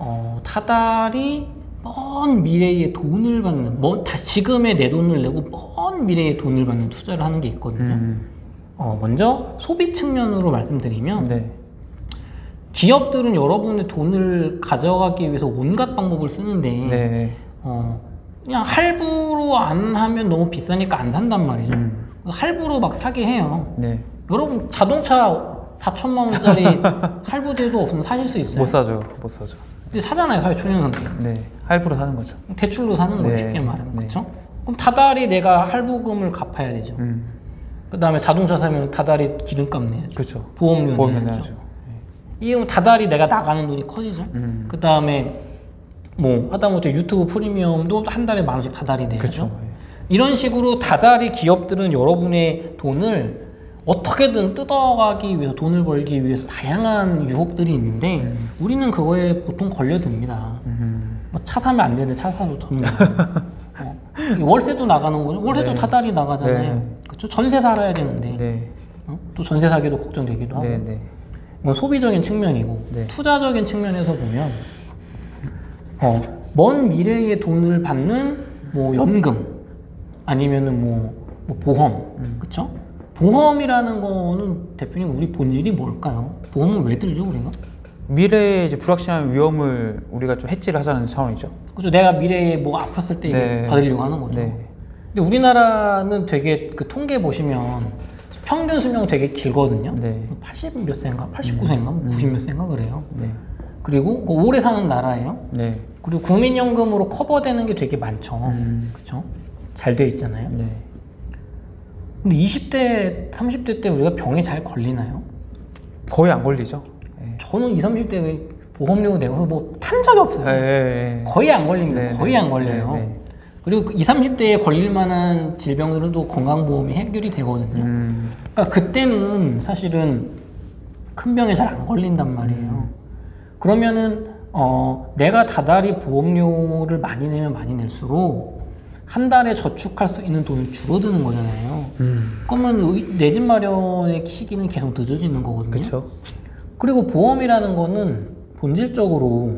타달이 먼 미래에 돈을 받는 지금의 내 돈을 내고 먼 미래에 돈을 받는 투자를 하는 게 있거든요. 먼저 소비 측면으로 말씀드리면 기업들은 여러분의 돈을 가져가기 위해서 온갖 방법을 쓰는데 그냥 할부로 안 하면 너무 비싸니까 안 산단 말이죠. 할부로 막 사게 해요. 여러분 자동차 4천만 원짜리 할부제도 없으면 사실 수 있어요? 못 사죠. 근데 사잖아요, 사회 초년생들. 할부로 사는 거죠. 대출로 사는 거죠, 쉽게 말하면. 그렇죠? 그럼 다달이 내가 할부금을 갚아야 되죠. 그 다음에 자동차 사면 다달이 기름값 내야죠. 그렇죠. 보험료 내야죠. 이게 다달이 내가 나가는 돈이 커지죠. 그 다음에 뭐 하다못해 유튜브 프리미엄도 한 달에 10,000원씩 다달이 내야죠. 이런 식으로 다달이 기업들은 여러분의 돈을 어떻게든 뜯어가기 위해서 돈을 벌기 위해서 다양한 유혹들이 있는데 우리는 그거에 보통 걸려듭니다. 차 사면 안 되는데 차 사도 돈 월세도 나가는 거죠. 월세도 다달이 나가잖아요. 그렇죠? 전세 살아야 되는데 또 전세 사기도 걱정되기도 하고 이건 소비적인 측면이고 투자적인 측면에서 보면 먼 미래에 돈을 받는 뭐 연금 아니면은 뭐 보험 그렇죠? 보험이라는 거는 대표님 우리 본질이 뭘까요? 보험은 왜 들죠 우리가? 미래의 이제 불확실한 위험을 우리가 좀 해지를 하자는 차원이죠. 그렇죠. 내가 미래에 뭐 아팠을 때 받으려고 하는 거죠. 근데 우리나라는 되게 그 통계 보시면 평균 수명 되게 길거든요. 80 몇 세인가, 89세인가, 90 몇 세인가 그래요. 그리고 오래 사는 나라예요. 그리고 국민연금으로 커버되는 게 되게 많죠. 그렇죠? 잘 돼 있잖아요. 근데 20대, 30대 때 우리가 병에 잘 걸리나요? 거의 안 걸리죠. 저는 20, 30대 보험료 내고서 뭐 탄 적이 없어요. 거의 안 걸립니다. 거의 안 걸려요. 그리고 20, 30대에 걸릴 만한 질병들은 또 건강보험이 해결이 되거든요. 그러니까 그때는 사실은 큰 병에 잘 안 걸린단 말이에요. 그러면은 내가 다달이 보험료를 많이 내면 많이 낼수록 한 달에 저축할 수 있는 돈이 줄어드는 거잖아요. 그러면 내 집 마련의 시기는 계속 늦어지는 거거든요. 그쵸. 그리고 보험이라는 거는 본질적으로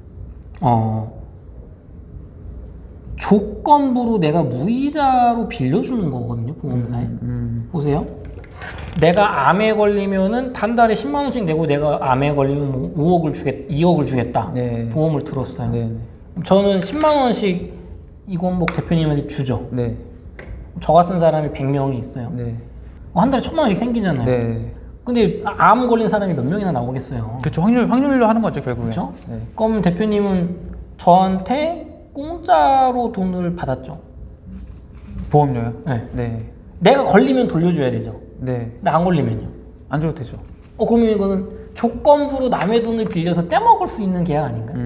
조건부로 내가 무이자로 빌려주는 거거든요, 보험사에. 보세요. 내가 암에 걸리면은 한 달에 10만 원씩 내고 내가 암에 걸리면 뭐 5억을 주겠다, 2억을 주겠다. 네. 보험을 들었어요. 네. 저는 10만 원씩 이건복 대표님한테 주죠. 네. 저 같은 사람이 100명이 있어요. 네. 한 달에 1000만 원씩 생기잖아요. 네. 근데 암 걸린 사람이 몇 명이나 나오겠어요. 그렇죠. 확률로 하는 거죠, 결국에. 그렇죠? 네. 그럼 대표님은 저한테 공짜로 돈을 받았죠. 보험료요? 네. 네. 내가 걸리면 돌려줘야 되죠. 네. 근데 안 걸리면요? 안 줘도 되죠. 그러면 이거는 조건부로 남의 돈을 빌려서 떼먹을 수 있는 계약 아닌가요?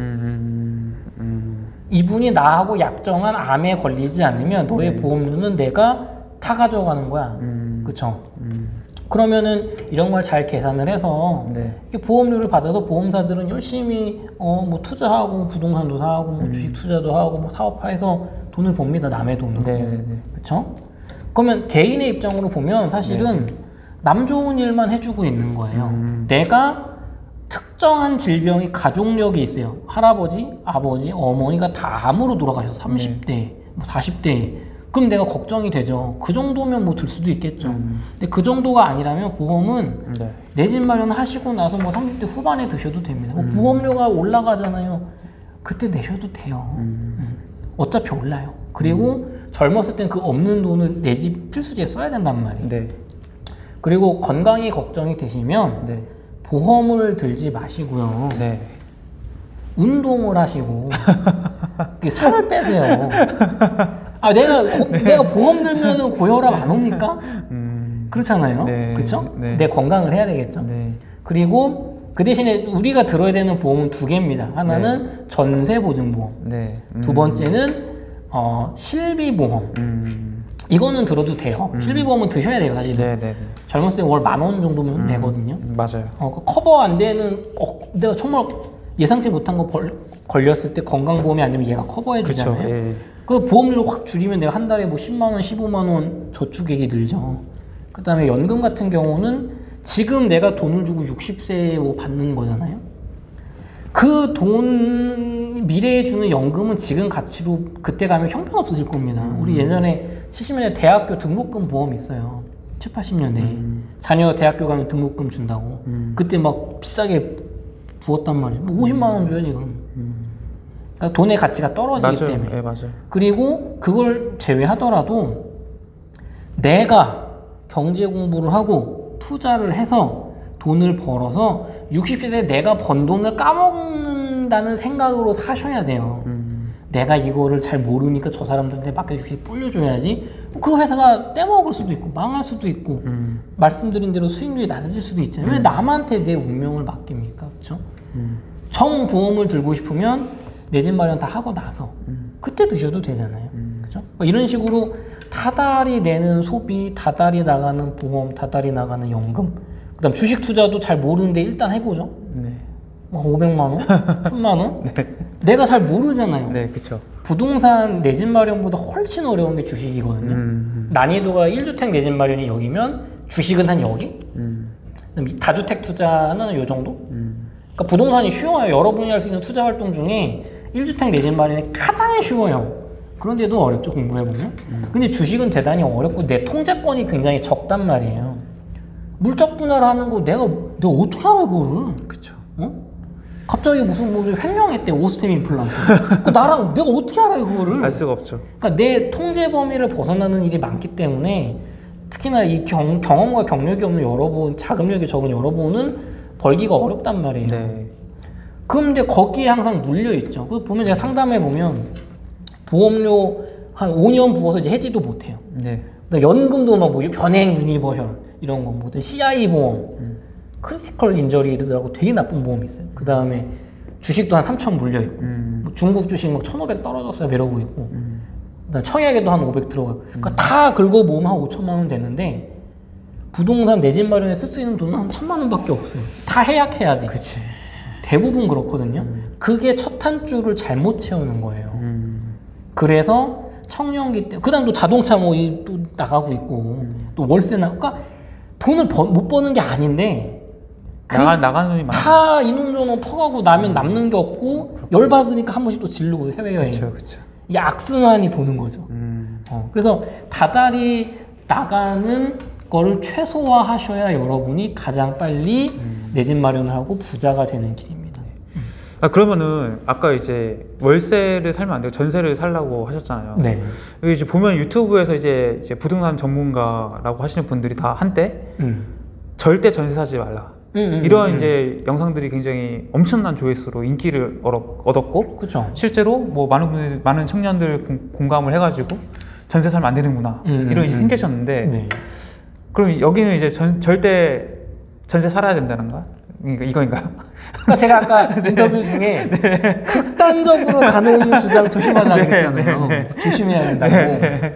이분이 나하고 약정한 암에 걸리지 않으면 너의 네. 보험료는 내가 다 가져가는 거야. 그쵸? 그러면은 이런 걸 잘 계산을 해서 네. 보험료를 받아서 보험사들은 열심히 뭐 투자하고 부동산도 사고 뭐 주식 투자도 하고 뭐 사업화해서 돈을 법니다. 남의 돈으로. 네. 그쵸? 그러면 개인의 입장으로 보면 사실은 네. 남 좋은 일만 해주고 있는 거예요. 내가 특정한 질병이 가족력이 있어요. 할아버지, 아버지, 어머니가 다 암으로 돌아가셔서 30대, 뭐 40대. 그럼 내가 걱정이 되죠. 그 정도면 뭐 들 수도 있겠죠. 근데 그 정도가 아니라면 보험은 네. 내 집 마련하시고 나서 뭐 30대 후반에 드셔도 됩니다. 뭐 보험료가 올라가잖아요. 그때 내셔도 돼요. 어차피 올라요. 그리고 젊었을 땐 그 없는 돈을 내 집 필수지에 써야 된단 말이에요. 네. 그리고 건강이 걱정이 되시면 네. 보험을 들지 마시고요. 네. 운동을 하시고 살을 빼세요. 내가 보험 들면은 고혈압 안 옵니까? 그렇잖아요. 네. 그렇죠? 네. 내 건강을 해야 되겠죠. 네. 그리고 그 대신에 우리가 들어야 되는 보험은 두 개입니다. 하나는 네. 전세보증보험. 네. 두 번째는 실비보험. 이거는 들어도 돼요. 실비보험은 드셔야 돼요, 사실은. 네네. 젊었을 때 월 10,000원 정도면 내거든요. 맞아요. 그 커버 안 되는, 내가 정말 예상치 못한 거 걸렸을 때 건강보험이 안 되면 얘가 커버해 주잖아요. 예. 그 보험료를 확 줄이면 내가 한 달에 뭐 10만 원, 15만 원 저축액이 늘죠. 그 다음에 연금 같은 경우는 지금 내가 돈을 주고 60세에 뭐 받는 거잖아요. 그 돈, 미래에 주는 연금은 지금 가치로 그때 가면 형편없어질 겁니다. 우리 예전에 70년대 대학교 등록금 보험이 있어요. 7, 80년대에. 자녀 대학교 가면 등록금 준다고. 그때 막 비싸게 부었단 말이에요. 뭐 50만 원 줘요, 지금. 그러니까 돈의 가치가 떨어지기 맞아요. 때문에. 네, 맞아요. 그리고 그걸 제외하더라도 내가 경제 공부를 하고 투자를 해서 돈을 벌어서 60세에 내가 번 돈을 까먹는다는 생각으로 사셔야 돼요. 내가 이거를 잘 모르니까 저 사람들한테 맡겨주기 불려줘야지. 그 회사가 떼먹을 수도 있고 망할 수도 있고 말씀드린 대로 수익률이 낮아질 수도 있잖아요. 왜 남한테 내 운명을 맡깁니까? 그렇죠? 정보험을 들고 싶으면 내 집 마련 다 하고 나서 그때 드셔도 되잖아요. 그렇죠? 그러니까 이런 식으로 다달이 내는 소비, 다달이 나가는 보험, 다달이 나가는 연금, 그다음 주식 투자도 잘 모르는데 일단 해보죠. 네. 500만 원, 1000만 원. 네. 내가 잘 모르잖아요. 네, 그렇죠. 부동산 내 집 마련보다 훨씬 어려운 게 주식이거든요. 난이도가 1주택 내 집 마련이 여기면 주식은 한 여기. 다주택 투자는 요 정도. 그러니까 부동산이 쉬워요. 여러분이 할 수 있는 투자 활동 중에 1주택 내 집 마련이 가장 쉬워요. 그런데도 어렵죠, 공부해보면. 근데 주식은 대단히 어렵고 내 통제권이 굉장히 적단 말이에요. 물적 분할을 하는 거 내가 어떻게 알아, 그거를. 그쵸. 갑자기 무슨 뭐 횡령했대, 오스템 임플란트. 나랑 내가 어떻게 알아, 그거를. 알 수가 없죠. 그러니까 내 통제 범위를 벗어나는 일이 많기 때문에 특히나 이 경험과 경력이 없는 여러분, 자금력이 적은 여러분은 벌기가 어렵단 말이에요. 네. 그런데 거기에 항상 물려있죠. 그래서 보면 제가 상담해보면 보험료 한 5년 부어서 이제 해지도 못해요. 네. 연금도 막 뭐 변행 유니버셜 이런 거, 뭐 CI 보험, 크리티컬 인저리라고 되게 나쁜 보험이 있어요. 그 다음에 주식도 한 3,000 물려있고, 뭐 중국 주식 막 1,500 떨어졌어요. 이러고 있고. 그다음 청약에도 한 500 들어가고. 그러니까 다 긁어 모으면 한 5천만 원 되는데 부동산 내 집 마련에 쓸 수 있는 돈은 한 1,000만 원밖에 없어요. 다 해약해야 돼. 그치. 대부분 그렇거든요. 그게 첫 한 줄을 잘못 채우는 거예요. 그래서 청년기 때 그다음 또 자동차 뭐 또 나가고 있고 또 월세 그러니까 돈을 못 버는 게 아닌데 나가는 돈이 많아. 다 이놈저놈 퍼가고 나면 남는 게 없고 열받으니까 한 번씩 또 지르고 해외여행. 그쵸. 이게 악순환이 도는 거죠. 그래서 다달이 나가는 거를 최소화하셔야 여러분이 가장 빨리 내 집 마련을 하고 부자가 되는 길입니다. 그러면은 아까 이제 월세를 살면 안 되고 전세를 살라고 하셨잖아요. 네. 여기 이제 보면 유튜브에서 이제 부동산 전문가라고 하시는 분들이 다 한때 절대 전세 사지 말라. 이런 이제 영상들이 굉장히 엄청난 조회수로 인기를 얻었고, 그쵸. 실제로 뭐 많은 청년들 공감을 해가지고 전세 살면 안 되는구나 이런 일이 생기셨는데, 네. 그럼 여기는 이제 절대 전세 살아야 된다는가? 이거인가요? 그러니까 제가 아까 인터뷰 중에 극단적으로 가는 주장 조심하자고 했잖아요. 조심해야 된다고.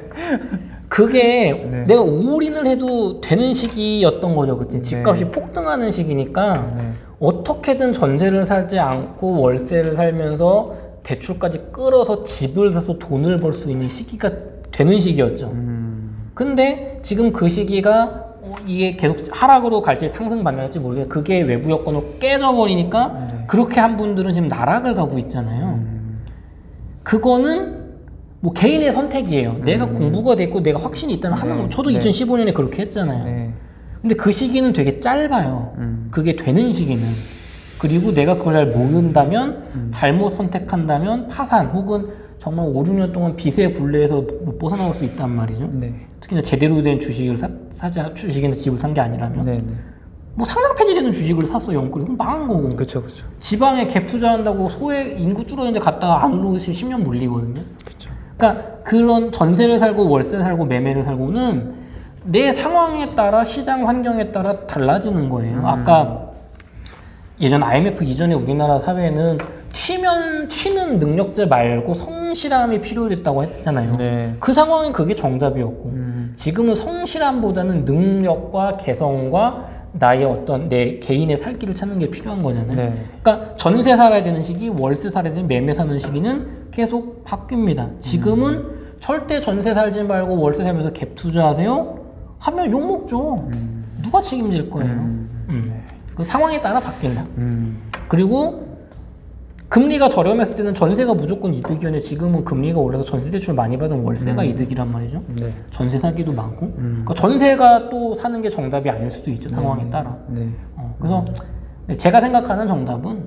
그게 내가 올인을 해도 되는 시기였던 거죠. 그때 집값이 폭등하는 시기니까 어떻게든 전세를 살지 않고 월세를 살면서 대출까지 끌어서 집을 사서 돈을 벌 수 있는 시기가 되는 시기였죠. 근데 지금 그 시기가 이게 계속 하락으로 갈지 상승받을지 모르겠어요. 그게 외부 여건으로 깨져버리니까 그렇게 한 분들은 지금 나락을 가고 있잖아요. 그거는 뭐 개인의 선택이에요. 내가 공부가 됐고 내가 확신이 있다면 하는 거예요. 저도 2015년에 그렇게 했잖아요. 근데 그 시기는 되게 짧아요. 그게 되는 시기는. 그리고 내가 그걸 잘 모른다면 잘못 선택한다면 파산 혹은 정말 5, 6년 동안 빚의 굴레에서 못 벗어나올 수 있단 말이죠. 특히나 제대로 된 주식을 주식이나 집을 산 게 아니라면 뭐 상장 폐지되는 주식을 샀어 영끌이 그럼 망한 거고. 그렇죠. 지방에 갭 투자한다고 소액 인구 줄어드는데 갔다가 안 오르고 10년 물리거든요. 그러니까 그런 전세를 살고 월세를 살고 매매를 살고는 내 상황에 따라 시장 환경에 따라 달라지는 거예요. 아까 예전 IMF 이전에 우리나라 사회는 튀는 능력자 말고 성실함이 필요했다고 했잖아요. 그 상황엔 그게 정답이었고 지금은 성실함보다는 능력과 개성과 나의 어떤 내 개인의 살 길을 찾는 게 필요한 거잖아요. 그러니까 전세 살아야 되는 시기, 월세 살아야 되는 매매 사는 시기는 계속 바뀝니다. 지금은 절대 전세 살지 말고 월세 살면서 갭 투자하세요? 하면 욕먹죠. 누가 책임질 거예요? 그 상황에 따라 바뀐다. 그리고 금리가 저렴했을 때는 전세가 무조건 이득이었는데 지금은 금리가 올라서 전세 대출 많이 받은 월세가 이득이란 말이죠. 전세 사기도 많고. 그러니까 전세가 또 사는 게 정답이 아닐 수도 있죠. 상황에 따라. 그래서 제가 생각하는 정답은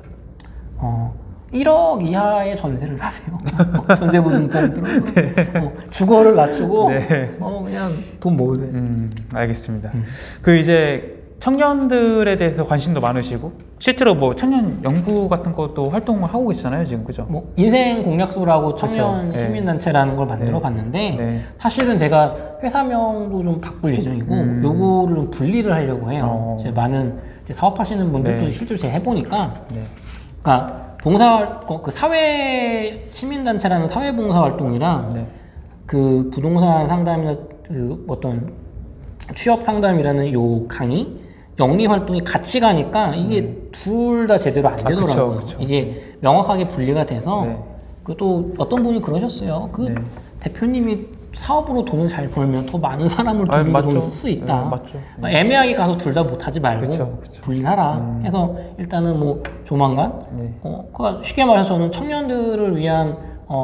1억 이하의 전세를 사세요. 전세 보증금 들어서 주거를 낮추고 그냥 돈 모으세요. 알겠습니다. 그 이제 청년들에 대해서 관심도 많으시고 실제로 뭐 청년 연구 같은 것도 활동을 하고 계시잖아요 지금. 그죠? 뭐 인생 공약소라고 청년 시민단체라는 걸 만들어 봤는데 사실은 제가 회사명도 좀 바꿀 예정이고 요거를 좀 분리를 하려고 해요. 제 많은 이제 사업하시는 분들도 실제로 제가 해보니까 그러니까 그 사회 시민단체라는 사회봉사활동이랑 그 부동산 상담이나 그 어떤 취업 상담이라는 요 강의 영리 활동이 같이 가니까 이게 둘 다 제대로 안 되더라고요. 이게 명확하게 분리가 돼서 또 어떤 분이 그러셨어요. 그 대표님이 사업으로 돈을 잘 벌면 더 많은 사람을 돌리고 돈을 쓸 수 있다. 애매하게 가서 둘 다 못하지 말고 분리하라 해서 일단은 뭐 조만간 그러니까 쉽게 말해서 저는 청년들을 위한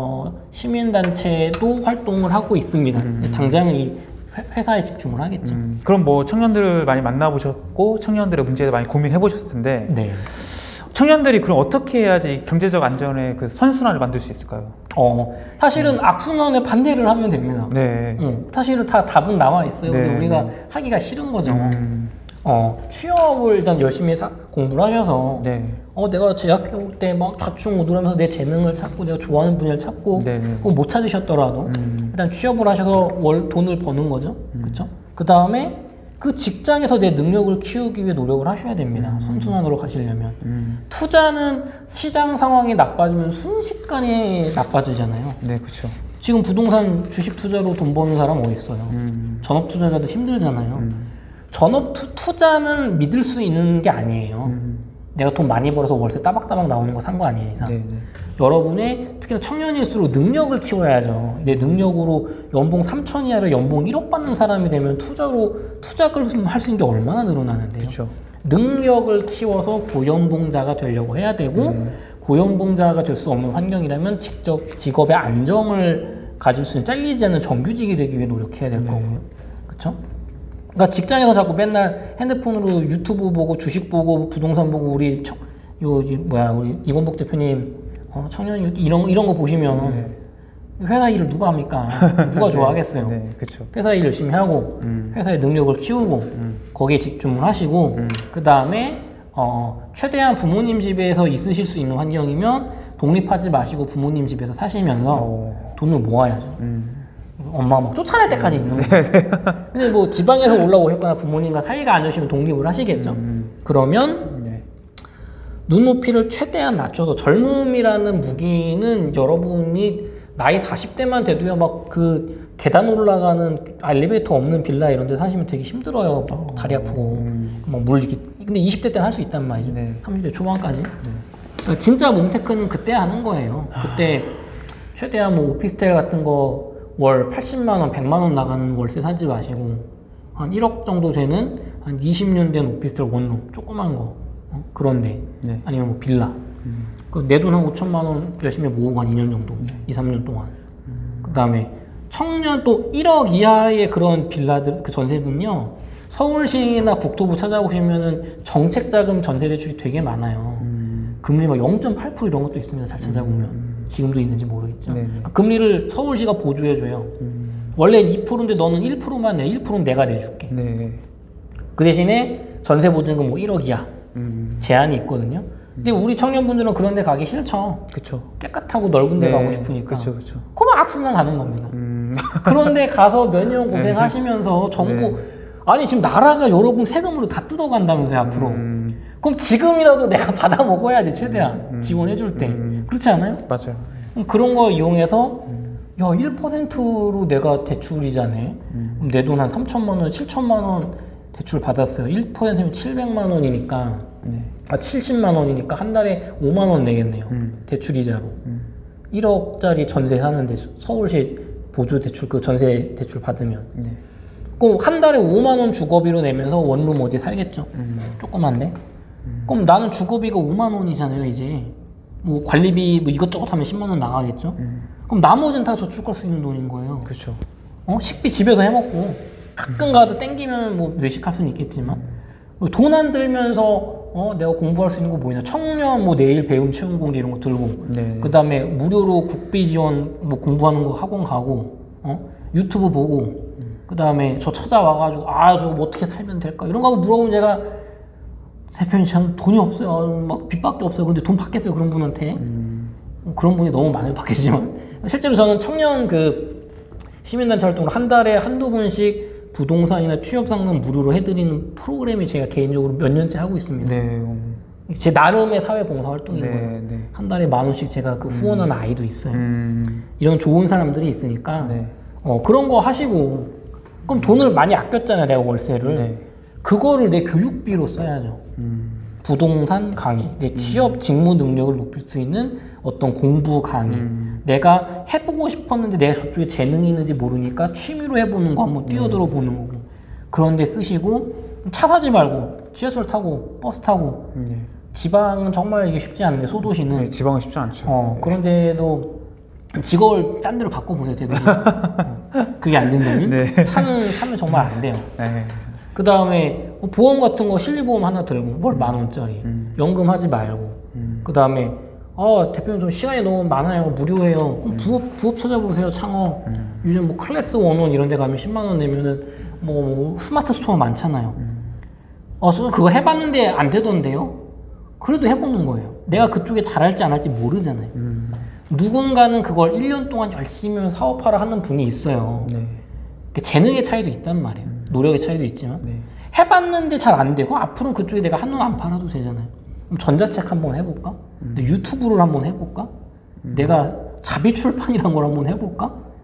시민단체도 활동을 하고 있습니다. 당장은 이 회사에 집중을 하겠죠. 그럼 뭐 청년들을 많이 만나보셨고 청년들의 문제에 많이 고민해 보셨을 텐데 청년들이 그럼 어떻게 해야지 경제적 안전의 그 선순환을 만들 수 있을까요? 사실은 악순환에 반대를 하면 됩니다. 사실은 다 답은 나와 있어요. 근데 우리가 하기가 싫은 거죠. 취업을 일단 열심히 공부를 하셔서 내가 대학교 때 막 좌충우돌하면서 내 재능을 찾고 내가 좋아하는 분야를 찾고 그거 못 찾으셨더라도 일단 취업을 하셔서 돈을 버는 거죠. 그렇죠? 그 다음에 그 직장에서 내 능력을 키우기 위해 노력을 하셔야 됩니다. 선순환으로 가시려면. 투자는 시장 상황이 나빠지면 순식간에 나빠지잖아요. 그렇죠. 지금 부동산 주식 투자로 돈 버는 사람 어디 있어요? 전업 투자자도 힘들잖아요. 전업 투자는 믿을 수 있는 게 아니에요. 내가 돈 많이 벌어서 월세 따박따박 나오는 거 산 거 아니에요. 여러분의 특히나 청년일수록 능력을 키워야죠. 내 능력으로 연봉 3천이 아니라 연봉 1억 받는 사람이 되면 투자를 할 수 있는 게 얼마나 늘어나는데요. 그쵸. 능력을 키워서 고연봉자가 되려고 해야 되고 고연봉자가 될 수 없는 환경이라면 직업의 안정을 가질 수 있는 잘리지 않는 정규직이 되기 위해 노력해야 될 거고요. 그렇죠? 그러니까 직장에서 자꾸 맨날 핸드폰으로 유튜브 보고 주식 보고 부동산 보고 우리 이건복 대표님 청년 이런 거 보시면 회사 일을 누가 합니까? 누가 좋아하겠어요? 그쵸. 회사 일 열심히 하고 회사의 능력을 키우고 거기에 집중을 하시고 그 다음에 최대한 부모님 집에서 있으실 수 있는 환경이면 독립하지 마시고 부모님 집에서 사시면서 돈을 모아야죠. 엄마가 막 쫓아낼 때까지 있는 거예요. 근데 뭐 지방에서 올라오고 했거나 부모님과 사이가 안 좋으시면 독립을 하시겠죠. 그러면 눈높이를 최대한 낮춰서 젊음이라는 무기는 여러분이 나이 40대만 돼도요 막 그 계단 올라가는 엘리베이터 없는 빌라 이런 데 사시면 되게 힘들어요. 다리 아프고 막 물리기. 근데 20대 때는 할 수 있단 말이죠. 30대 초반까지. 그러니까 진짜 몸테크는 그때 하는 거예요. 그때 최대한 뭐 오피스텔 같은 거 월 80만 원, 100만 원 나가는 월세 사지 마시고 한 1억 정도 되는 한 20년 된 오피스텔 원룸 조그만 거 그런데 아니면 뭐 빌라 내 돈 한 5천만 원 열심히 모으고 한 2년 정도 2, 3년 동안 그 다음에 청년 또 1억 이하의 그런 빌라들 그 전세는요 서울시나 국토부 찾아보시면은 정책자금 전세대출이 되게 많아요. 금리 막 0.8% 이런 것도 있습니다. 잘 찾아보면 지금도 있는지 모르겠죠. 금리를 서울시가 보조해줘요. 원래 2%인데 너는 1%만 내, 1%는 내가 내줄게. 그 대신에 전세보증금 뭐 1억 이하 제한이 있거든요. 근데 우리 청년분들은 그런 데 가기 싫죠. 그쵸. 깨끗하고 넓은 데 가고 싶으니까. 그럼 악순환 가는 겁니다. 그런데 가서 몇 년 고생하시면서 정부 아니 지금 나라가 여러분 세금으로 다 뜯어간다면서요 앞으로. 그럼 지금이라도 내가 받아 먹어야지 최대한 지원해줄 때. 그렇지 않아요? 맞아요. 그런 거 이용해서 야 1%로 내가 대출이자 내. 그럼 내 돈 한 3천만 원, 7천만 원 대출 받았어요. 1%면 700만 원이니까 70만 원이니까 한 달에 5만 원 내겠네요. 대출이자로. 1억짜리 전세 사는데 서울시 보조 대출 그 전세 대출 받으면 그럼 한 달에 5만 원 주거비로 내면서 원룸 어디에 살겠죠? 조그만데? 그럼 나는 주거비가 5만 원이잖아요 이제. 뭐 관리비 뭐 이것저것 하면 10만 원 나가겠죠? 그럼 나머지는 다 저축할 수 있는 돈인 거예요. 그렇죠. 식비 집에서 해먹고 가끔 가도 땡기면 뭐 외식할 수는 있겠지만 돈 안 들면서 내가 공부할 수 있는 거 뭐냐 청년 뭐 내일 배움 채용공제 이런 거 들고 그 다음에 무료로 국비 지원 뭐 공부하는 거 학원 가고 유튜브 보고 그 다음에 저 찾아와가지고 저거 뭐 어떻게 살면 될까 이런 거 한번 물어보면 제가 대표님 참 돈이 없어요 막 빚밖에 없어요 근데 돈 받겠어요 그런 분한테 그런 분이 너무 많이 받겠지만 실제로 저는 청년 그 시민단체 활동을 한 달에 한두 번씩 부동산이나 취업상담 무료로 해드리는 프로그램이 제가 개인적으로 몇 년째 하고 있습니다. 제 나름의 사회봉사활동인 거예요. 한 달에 10,000원씩 제가 그 후원하는 아이도 있어요. 이런 좋은 사람들이 있으니까 그런 거 하시고 그럼 돈을 많이 아꼈잖아요 내가 월세를 그거를 내 교육비로 써야죠. 부동산 강의, 내 취업 직무 능력을 높일 수 있는 어떤 공부 강의 내가 해보고 싶었는데 내가 저쪽에 재능이 있는지 모르니까 취미로 해보는 거 한번 뛰어들어 보는 거고 그런 데 쓰시고 차 사지 말고 지하철 타고 버스 타고 지방은 정말 이게 쉽지 않은데 소도시는 지방은 쉽지 않죠. 그런데도 직업을 딴 데로 바꿔보세요 대도시. 그게 안 된다면 차는 사면 정말 안 돼요. 그 다음에 보험 같은 거 실리보험 하나 들고 뭘 10,000원짜리 연금 하지 말고 그 다음에 대표님 좀 시간이 너무 많아요 무료예요 그럼 부업 찾아보세요 창업 요즘 뭐 클래스 1원 이런 데 가면 10만 원 내면은 뭐 스마트 스토어 많잖아요 그거 해봤는데 안 되던데요 그래도 해보는 거예요 내가 그쪽에 잘할지 안 할지 모르잖아요 누군가는 그걸 1년 동안 열심히 사업하러 하는 분이 있어요 재능의 차이도 있단 말이에요 노력의 차이도 있지만 해봤는데 잘 안 되고 앞으로는 그쪽에 내가 한눈 안 팔아도 되잖아요 그럼 전자책 한번 해볼까? 유튜브를 한번 해볼까? 내가 자비출판이란 걸 한번 해볼까?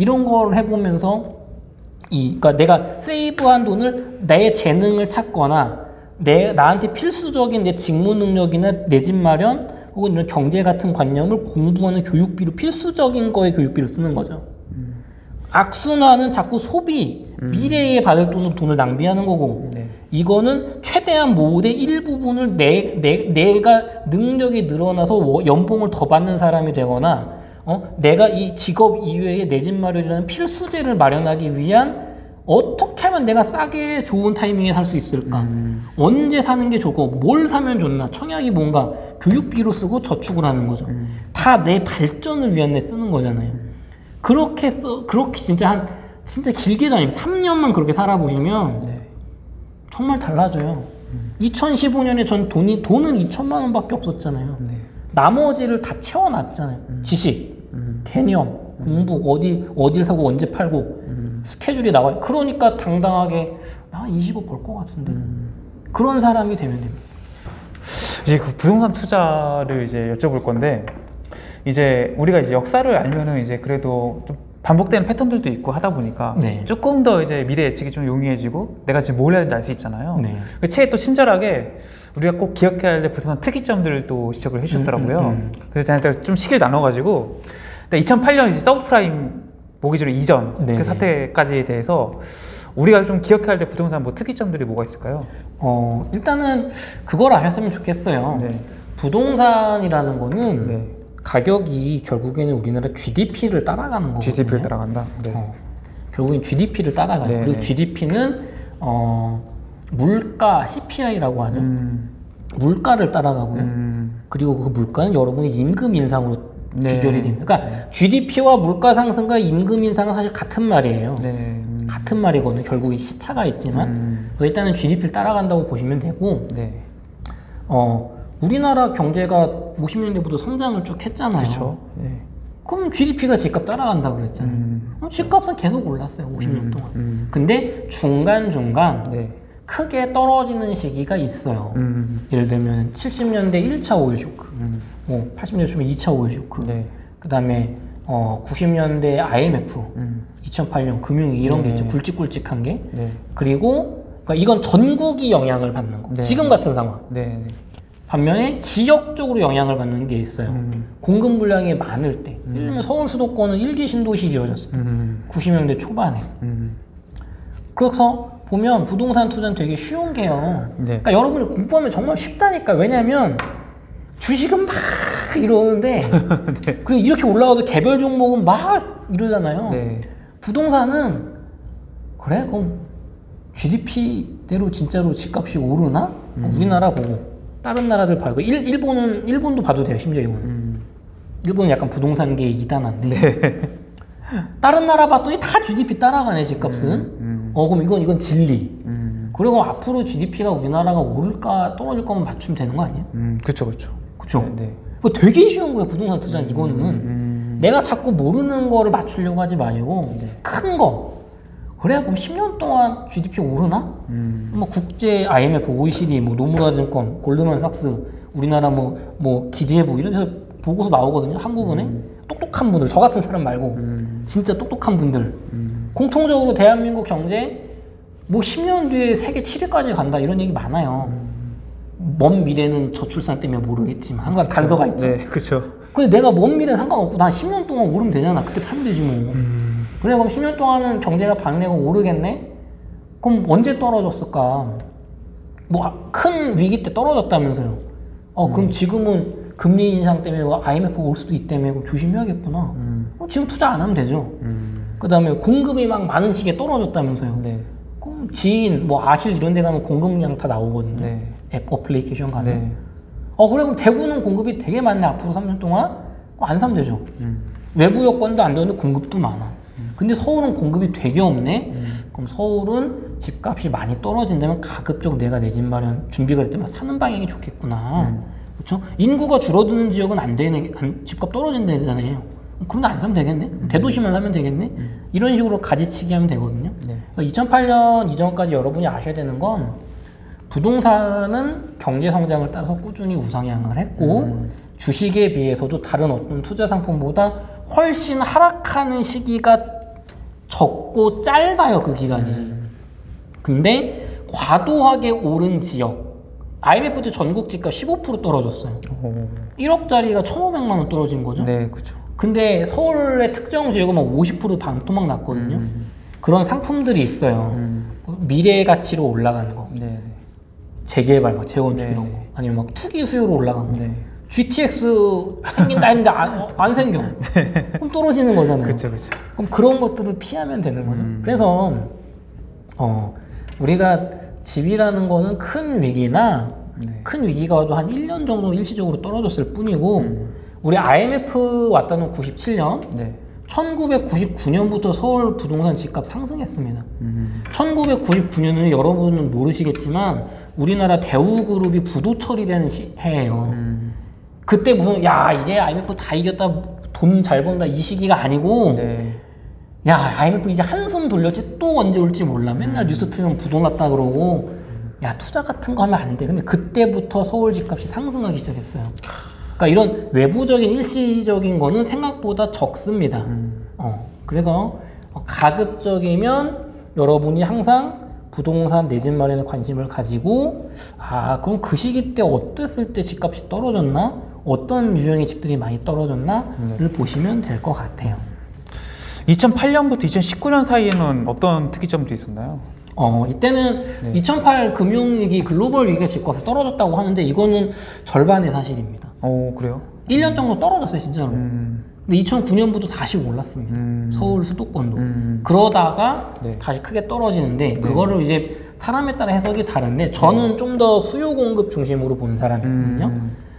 이런 걸 해보면서 그러니까 내가 세이브한 돈을 내 재능을 찾거나 나한테 필수적인 내 직무 능력이나 내 집 마련 혹은 이런 경제 같은 관념을 공부하는 교육비로 필수적인 거에 교육비를 쓰는 거죠. 악순환은 자꾸 소비, 미래에 받을 돈을 낭비하는 거고 이거는 최대한 모으되 일부분을 내가 능력이 늘어나서 연봉을 더 받는 사람이 되거나 내가 이 직업 이외에 내 집 마련이라는 필수제를 마련하기 위한 어떻게 하면 내가 싸게 좋은 타이밍에 살 수 있을까? 언제 사는 게 좋고 뭘 사면 좋나? 청약이 뭔가 교육비로 쓰고 저축을 하는 거죠. 다 내 발전을 위한 데 쓰는 거잖아요. 그렇게 진짜 길게도 아니면 3년만 그렇게 살아보시면 정말 달라져요. 2015년에 전 돈은 2천만 원밖에 없었잖아요. 나머지를 다 채워놨잖아요. 지식, 개념, 공부, 어딜 사고 언제 팔고 스케줄이 나와요. 그러니까 당당하게 20억 벌 것 같은데 그런 사람이 되면 됩니다. 이제 그 부동산 투자를 이제 여쭤볼 건데 이제 우리가 이제 역사를 알면은 이제 그래도 좀 반복되는 패턴들도 있고 하다 보니까 조금 더 이제 미래 예측이 좀 용이해지고 내가 지금 뭘 해야 되는지 알 수 있잖아요. 그 책에 또 친절하게 우리가 꼭 기억해야 될 부동산 특이점들을 또 지적을 해주셨더라고요. 그래서 제가 좀 시기를 나눠가지고 2008년 이제 서브프라임 모기지로 이전 그 사태까지에 대해서 우리가 좀 기억해야 될 부동산 뭐 특이점들이 뭐가 있을까요? 일단은 그걸 아셨으면 좋겠어요. 부동산이라는 거는 가격이 결국에는 우리나라 GDP를 따라가는 거거든요. GDP를 따라간다. 결국엔 GDP를 따라가요. 그리고 GDP는 물가 CPI라고 하죠. 물가를 따라가고요. 그리고 그 물가는 여러분의 임금 인상으로 귀결이 됩니다. 그러니까 GDP와 물가 상승과 임금 인상은 사실 같은 말이에요. 같은 말이거든요. 결국에 시차가 있지만 그래서 일단은 GDP를 따라간다고 보시면 되고 우리나라 경제가 50년대부터 성장을 쭉 했잖아요. 그렇죠. 그럼 GDP가 집값 따라간다고 그랬잖아요. 집값은 계속 올랐어요. 50년 동안. 근데 중간중간 크게 떨어지는 시기가 있어요. 예를 들면 70년대 1차 오일 쇼크, 80년대 초면 2차 오일 쇼크, 그 다음에 90년대 IMF, 2008년 금융위 이런 게 있죠. 굵직굵직한 게. 그리고 그러니까 이건 전국이 영향을 받는 거. 지금 같은 상황. 반면에 지역적으로 영향을 받는 게 있어요. 공급 물량이 많을 때. 예를 들면 서울 수도권은 1기 신도시 지어졌을 때. 90년대 초반에. 그래서 보면 부동산 투자는 되게 쉬운 게요. 그러니까 여러분이 공부하면 정말 쉽다니까. 왜냐면 주식은 막 이러는데 그리고 이렇게 올라가도 개별 종목은 막 이러잖아요. 부동산은 그래? 그럼 GDP대로 진짜로 집값이 오르나? 우리나라 보고 다른 나라들 봐요. 일본도 봐도 돼요. 심지어 이거는. 일본은 약간 부동산계의 이단한데 다른 나라 봤더니 다 GDP 따라가네 집값은. 그럼 이건 진리. 그리고 앞으로 GDP가 우리나라가 오를까 떨어질 거면 맞추면 되는 거 아니에요? 그렇죠. 그거 되게 쉬운 거예요. 부동산 투자는 이거는. 내가 자꾸 모르는 거를 맞추려고 하지 말고 큰 거. 그래 그럼 10년 동안 GDP 오르나? 뭐 국제 IMF, OECD, 뭐 노무라증권, 골드만삭스, 우리나라 뭐 기재부 이런 데서 보고서 나오거든요. 한국은에 똑똑한 분들, 저 같은 사람 말고 진짜 똑똑한 분들 공통적으로 대한민국 경제 뭐 10년 뒤에 세계 7위까지 간다 이런 얘기 많아요. 먼 미래는 저출산 때문에 모르겠지만 항상 단서가 있죠. 그렇죠. 근데 내가 먼 미래는 상관없고 난 10년 동안 오르면 되잖아. 그때 팔면 되지 뭐. 그래 그럼 10년 동안은 경제가 박내고 오르겠네? 그럼 언제 떨어졌을까? 뭐 큰 위기 때 떨어졌다면서요. 그럼 지금은 금리 인상 때문에 IMF 올 수도 있다며 그럼 조심해야겠구나. 지금 투자 안 하면 되죠. 그 다음에 공급이 막 많은 시기에 떨어졌다면서요. 그럼 지인, 뭐 아실 이런 데 가면 공급량 다 나오거든요. 앱 어플리케이션 가면. 그래 그럼 대구는 공급이 되게 많네 앞으로 3년 동안? 안 사면 되죠. 외부 여건도 안 되는데 공급도 많아. 근데 서울은 공급이 되게 없네? 그럼 서울은 집값이 많이 떨어진다면 가급적 내가 내 집 마련 준비가 될 때만 사는 방향이 좋겠구나. 그렇죠? 인구가 줄어드는 지역은 안 되는, 집값 떨어진다잖아요. 그럼 안 사면 되겠네? 대도시만 사면 되겠네? 이런 식으로 가지치기 하면 되거든요. 그러니까 2008년 이전까지 여러분이 아셔야 되는 건 부동산은 경제 성장을 따라서 꾸준히 우상향을 했고 주식에 비해서도 다른 어떤 투자 상품보다 훨씬 하락하는 시기가 적고 짧아요, 그 기간이. 근데 과도하게 오른 지역, IMF 때 전국 집값 15% 떨어졌어요. 1억짜리가 1,500만 원 떨어진 거죠. 네, 그렇죠. 근데 서울의 특정 지역은 막 50% 반토막 났거든요. 그런 상품들이 있어요. 미래 가치로 올라가는 거. 네. 재개발, 막 재건축 네. 이런 거. 아니면 막 투기 수요로 올라간 거. 네. GTX 생긴다 했는데 안 생겨. 그럼 떨어지는 거잖아요. 그렇죠. 그럼 그런 것들을 피하면 되는 거죠. 그래서 우리가 집이라는 거는 큰 위기나 큰 위기가 와도 한 1년 정도 일시적으로 떨어졌을 뿐이고 우리 IMF 왔다는 97년 1999년부터 서울 부동산 집값 상승했습니다. 1999년은 여러분은 모르시겠지만 우리나라 대우그룹이 부도 처리되는 해예요. 그때 무슨 야 이제 IMF 다 이겼다 돈 잘 번다 이 시기가 아니고 야 IMF 이제 한숨 돌렸지 또 언제 올지 몰라. 맨날 뉴스 틀면 부도 났다 그러고 야 투자 같은 거 하면 안 돼. 근데 그때부터 서울 집값이 상승하기 시작했어요. 그러니까 이런 외부적인 일시적인 거는 생각보다 적습니다. 그래서 가급적이면 여러분이 항상 부동산 내 집 마련에 관심을 가지고 그럼 그 시기 때 어땠을 때 집값이 떨어졌나? 어떤 유형의 집들이 많이 떨어졌나를 보시면 될 것 같아요. 2008년부터 2019년 사이에는 어떤 특이점들이 있었나요? 이때는 2008 금융위기 글로벌 위기가 집값이 떨어졌다고 하는데 이거는 절반의 사실입니다. 그래요? 1년 정도 떨어졌어요, 진짜로. 근데 2009년부터 다시 올랐습니다. 서울 수도권도. 그러다가 다시 크게 떨어지는데 그거를 이제 사람에 따라 해석이 다른데 저는 좀 더 수요 공급 중심으로 본 사람이거든요.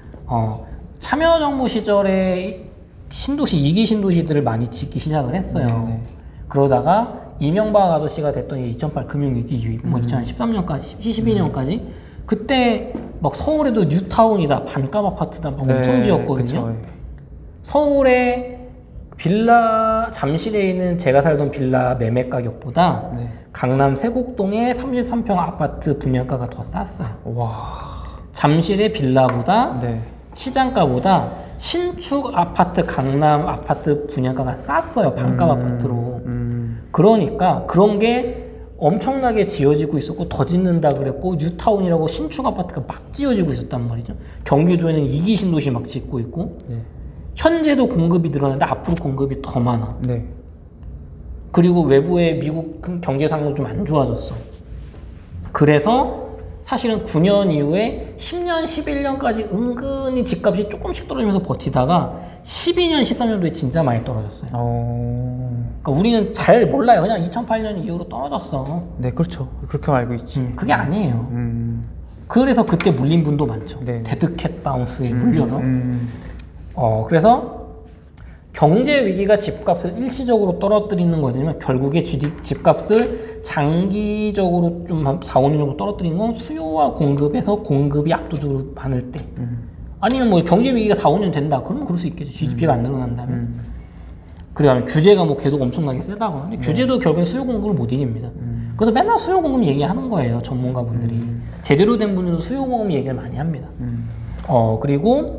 참여정부 시절에 신도시, 2기 신도시들을 많이 짓기 시작을 했어요. 그러다가 이명박 아저씨가 됐던 2008 금융위기 이후, 뭐 2013년까지, 12년까지 그때 막 서울에도 뉴타운이다, 반값 아파트다 막 엄청 지었거든요. 그쵸. 서울의 빌라, 잠실에 있는 제가 살던 빌라 매매 가격보다 강남 세곡동의 33평 아파트 분양가가 더 쌌어요. 잠실의 빌라보다 시장가보다 신축 아파트, 강남 아파트 분양가가 쌌어요. 반값 아파트로. 그러니까 그런 게 엄청나게 지어지고 있었고 더 짓는다 그랬고 뉴타운이라고 신축 아파트가 막 지어지고 있었단 말이죠. 경기도에는 2기 신도시 막 짓고 있고 현재도 공급이 늘어나는데 앞으로 공급이 더 많아. 그리고 외부의 미국 경제 상황도 좀 안 좋아졌어. 그래서 사실은 9년 이후에 10년, 11년까지 은근히 집값이 조금씩 떨어지면서 버티다가 12년, 13년도에 진짜 많이 떨어졌어요. 그러니까 우리는 잘 몰라요. 그냥 2008년 이후로 떨어졌어. 네, 그렇죠. 그렇게 알고 있지. 그게 아니에요. 그래서 그때 물린 분도 많죠. 데드캣 바운스에 물려서. 그래서 경제 위기가 집값을 일시적으로 떨어뜨리는 거지만 결국에 집값을 장기적으로 좀 한 4, 5년 정도 떨어뜨리는 건 수요와 공급에서 공급이 압도적으로 많을 때 아니면 뭐 경제 위기가 4, 5년 된다 그러면 그럴 수 있겠죠. GDP가 안 늘어난다면 그다음에 규제가 뭐 계속 엄청나게 세다거나 근데 규제도 결국엔 수요 공급을 못 이깁니다. 그래서 맨날 수요 공급 얘기하는 거예요. 전문가분들이 제대로 된 분들은 수요 공급 얘기를 많이 합니다. 그리고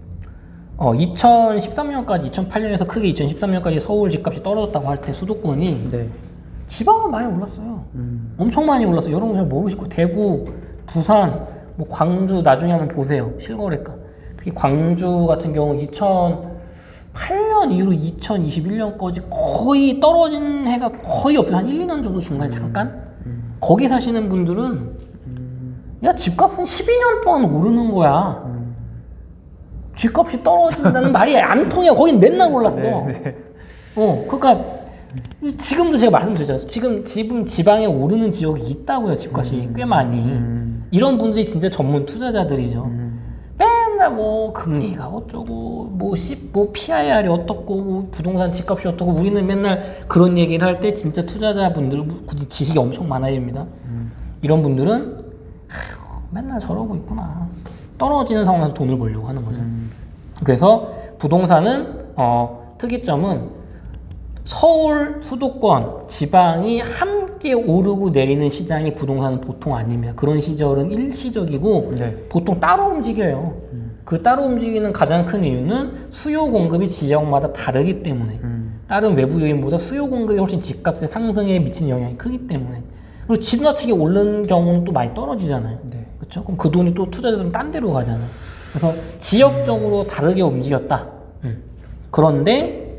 2013년까지 2008년에서 크게 2013년까지 서울 집값이 떨어졌다고 할 때 수도권이 지방은 많이 올랐어요. 엄청 많이 올랐어요. 여러분 잘 모르시고 대구, 부산, 뭐 광주 나중에 한번 보세요. 실거래가. 특히 광주 같은 경우 2008년 이후로 2021년까지 거의 떨어진 해가 거의 없어요. 한 1, 2년 정도 중간에 잠깐? 거기 사시는 분들은 야 집값은 12년 동안 오르는 거야. 집값이 떨어진다는 말이 안 통해요. 거긴 맨날 올랐어. 그러니까 지금도 제가 말씀드렸잖아요. 지금 지방에 오르는 지역이 있다고요. 집값이 꽤 많이. 이런 분들이 진짜 전문 투자자들이죠. 맨날 뭐 금리가 어쩌고 뭐 PIR이 어떻고 뭐 부동산 집값이 어떻고 우리는 맨날 그런 얘기를 할 때 진짜 투자자분들 지식이 엄청 많아야 됩니다. 이런 분들은 맨날 저러고 있구나. 떨어지는 상황에서 돈을 벌려고 하는 거죠. 그래서 부동산은 특이점은 서울, 수도권, 지방이 함께 오르고 내리는 시장이 부동산은 보통 아닙니다. 그런 시절은 일시적이고 보통 따로 움직여요. 그 따로 움직이는 가장 큰 이유는 수요 공급이 지역마다 다르기 때문에 다른 외부 요인보다 수요 공급이 훨씬 집값의 상승에 미치는 영향이 크기 때문에. 그리고 지나치게 오른 경우는 또 많이 떨어지잖아요. 네. 그렇죠? 그럼 그 돈이 또 투자자들은 딴 데로 가잖아요. 그래서 지역적으로 다르게 움직였다. 그런데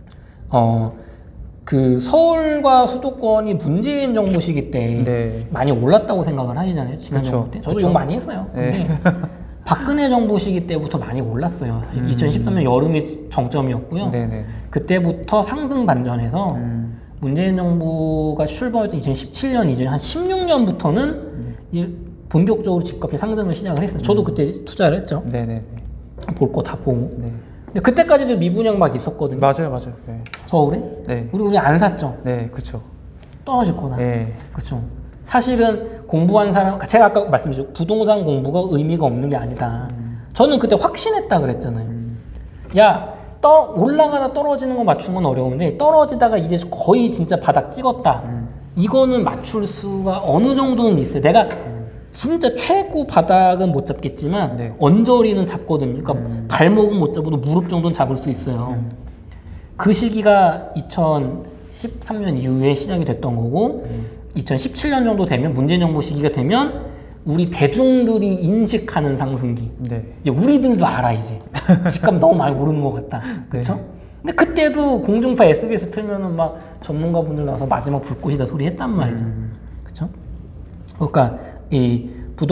그 서울과 수도권이 문재인 정부 시기 때 네. 많이 올랐다고 생각을 하시잖아요. 지난 정부 때. 저도 욕 많이 했어요. 근데 네. 박근혜 정부 시기 때부터 많이 올랐어요. 2013년 여름이 정점이었고요. 네네. 그때부터 상승 반전해서 문재인 정부가 출범했던 2017년 이전 한 16년부터는 이제 본격적으로 집값이 상승을 시작을 했어요. 저도 그때 투자를 했죠. 네네. 볼 거 다 보고. 네. 근데 그때까지도 미분양 막 있었거든요. 맞아요. 네. 서울에? 네. 우리 안 샀죠. 네, 그렇죠. 떨어질 거다. 네. 그렇죠. 사실은 공부한 사람, 제가 아까 말씀드렸죠. 부동산 공부가 의미가 없는 게 아니다. 저는 그때 확신했다 그랬잖아요. 야, 올라가다 떨어지는 거 맞추는 건 어려운데 떨어지다가 이제 거의 진짜 바닥 찍었다. 이거는 맞출 수가 어느 정도는 있어요. 내가 진짜 최고 바닥은 못 잡겠지만 네. 언저리는 잡거든요. 그러니까 발목은 못 잡아도 무릎 정도는 잡을 수 있어요. 그 시기가 2013년 이후에 시작이 됐던 거고 2017년 정도 되면 문재인 정부 시기가 되면 우리 대중들이 인식하는 상승기. 네. 이제 우리들도 알아 이제 집값 너무 많이 오르는 것 같다. 그렇죠? 네. 근데 그때도 공중파 SBS 틀면은 막 전문가분들 나와서 마지막 불꽃이다 소리 했단 말이죠. 그렇죠? 그러니까 이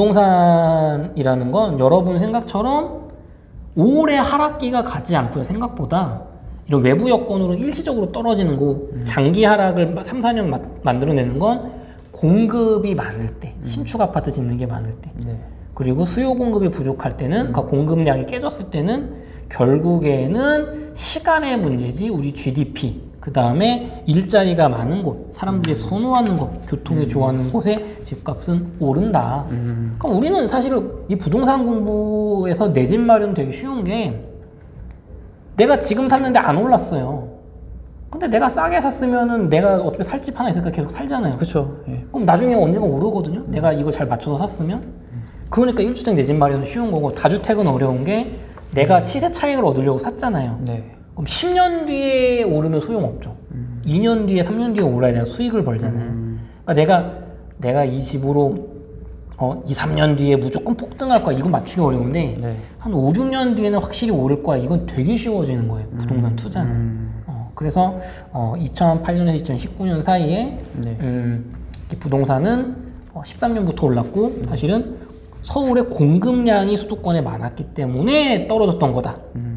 부동산이라는 건 여러분 생각처럼 오래 하락기가 가지 않고요. 생각보다 이런 외부 여건으로 일시적으로 떨어지는 거 장기 하락을 3, 4년 만들어내는 건 공급이 많을 때, 신축 아파트 짓는 게 많을 때 네. 그리고 수요 공급이 부족할 때는 그러니까 공급량이 깨졌을 때는 결국에는 시간의 문제지 우리 GDP 그 다음에 일자리가 많은 곳, 사람들이 선호하는 곳, 교통이 좋아하는 곳에 집값은 오른다. 그럼 우리는 사실 이 부동산 공부에서 내 집 마련 되게 쉬운 게 내가 지금 샀는데 안 올랐어요. 근데 내가 싸게 샀으면은 내가 어차피 살 집 하나 있으니까 계속 살잖아요. 그렇죠. 예. 그럼 나중에 언젠가 오르거든요. 내가 이걸 잘 맞춰서 샀으면. 그러니까 1주택 내 집 마련은 쉬운 거고 다주택은 어려운 게 내가 시세 차익을 얻으려고 샀잖아요. 네. 그럼 10년 뒤에 오르면 소용없죠. 2년 뒤에 3년 뒤에 올라야 내가 수익을 벌잖아요. 그러니까 내가 이 집으로 2, 3년 뒤에 무조건 폭등할 거야. 이건 맞추기 어려운데 네. 한 5, 6년 뒤에는 확실히 오를 거야. 이건 되게 쉬워지는 거예요. 부동산 투자는. 그래서 2008년에서 2019년 사이에 네. 부동산은 13년부터 올랐고 사실은 서울의 공급량이 수도권에 많았기 때문에 떨어졌던 거다.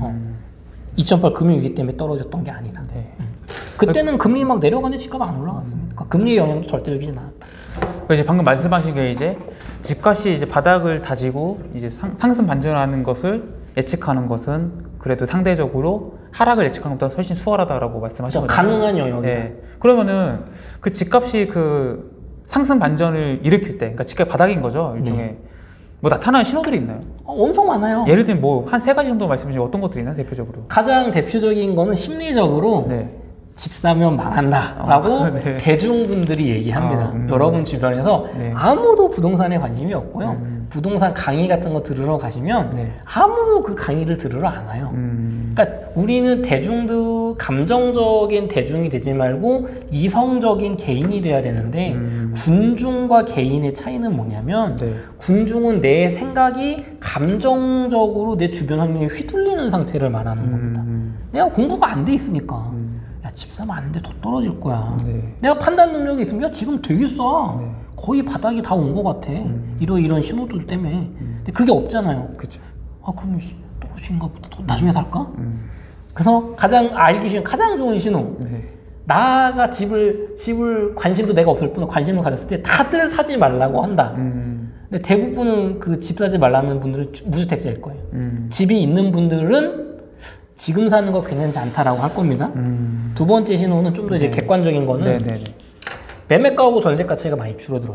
2008 금융위기 때문에 떨어졌던 게 아니다. 네. 그때는 금리 막 내려가는데 집값 안 올라갔습니다. 그러니까 금리의 영향도 절대적이진 않았다. 이제 방금 말씀하신 게 이제 집값이 이제 바닥을 다지고 이제 상승 반전하는 것을 예측하는 것은 그래도 상대적으로 하락을 예측하는 것보다 훨씬 수월하다라고 말씀하신 거죠. 가능한 영역이다. 네. 그러면은 그 집값이 그 상승 반전을 일으킬 때, 그러니까 집값 바닥인 거죠 일종의. 네. 뭐 나타나는 신호들이 있나요? 엄청 많아요. 예를 들면 뭐 한 3가지 정도 말씀해 주시면 어떤 것들이 있나요 대표적으로? 가장 대표적인 거는 심리적으로 네. 집 사면 망한다 라고 네. 대중분들이 얘기합니다. 여러분 주변에서 네. 아무도 부동산에 관심이 없고요. 부동산 강의 같은 거 들으러 가시면 네. 아무도 그 강의를 들으러 안 와요. 그러니까 우리는 대중도 감정적인 대중이 되지 말고 이성적인 개인이 돼야 되는데 군중과 개인의 차이는 뭐냐면 네. 군중은 내 생각이 감정적으로 내 주변 환경에 휘둘리는 상태를 말하는 겁니다. 내가 공부가 안 돼 있으니까 야, 집 사면 안 돼. 더 떨어질 거야. 네. 내가 판단 능력이 있으면 야, 지금 되게 싸. 네. 거의 바닥이 다 온 것 같아. 이런 신호들 때문에. 근데 그게 없잖아요. 그쵸. 아, 그럼 떨어진가 보다. 더 나중에 살까? 그래서 가장 알기 쉬운, 가장 좋은 신호. 네. 나가 집을 관심도 내가 없을 뿐 관심을 가졌을 때 다들 사지 말라고 한다. 근데 대부분은 그 집 사지 말라는 분들은 무주택자일 거예요. 집이 있는 분들은 지금 사는 거 괜찮지 않다라고 할 겁니다. 두 번째 신호는 좀 더 이제 객관적인 거는 네네네. 매매가하고 전세가 차이가 많이 줄어들어요.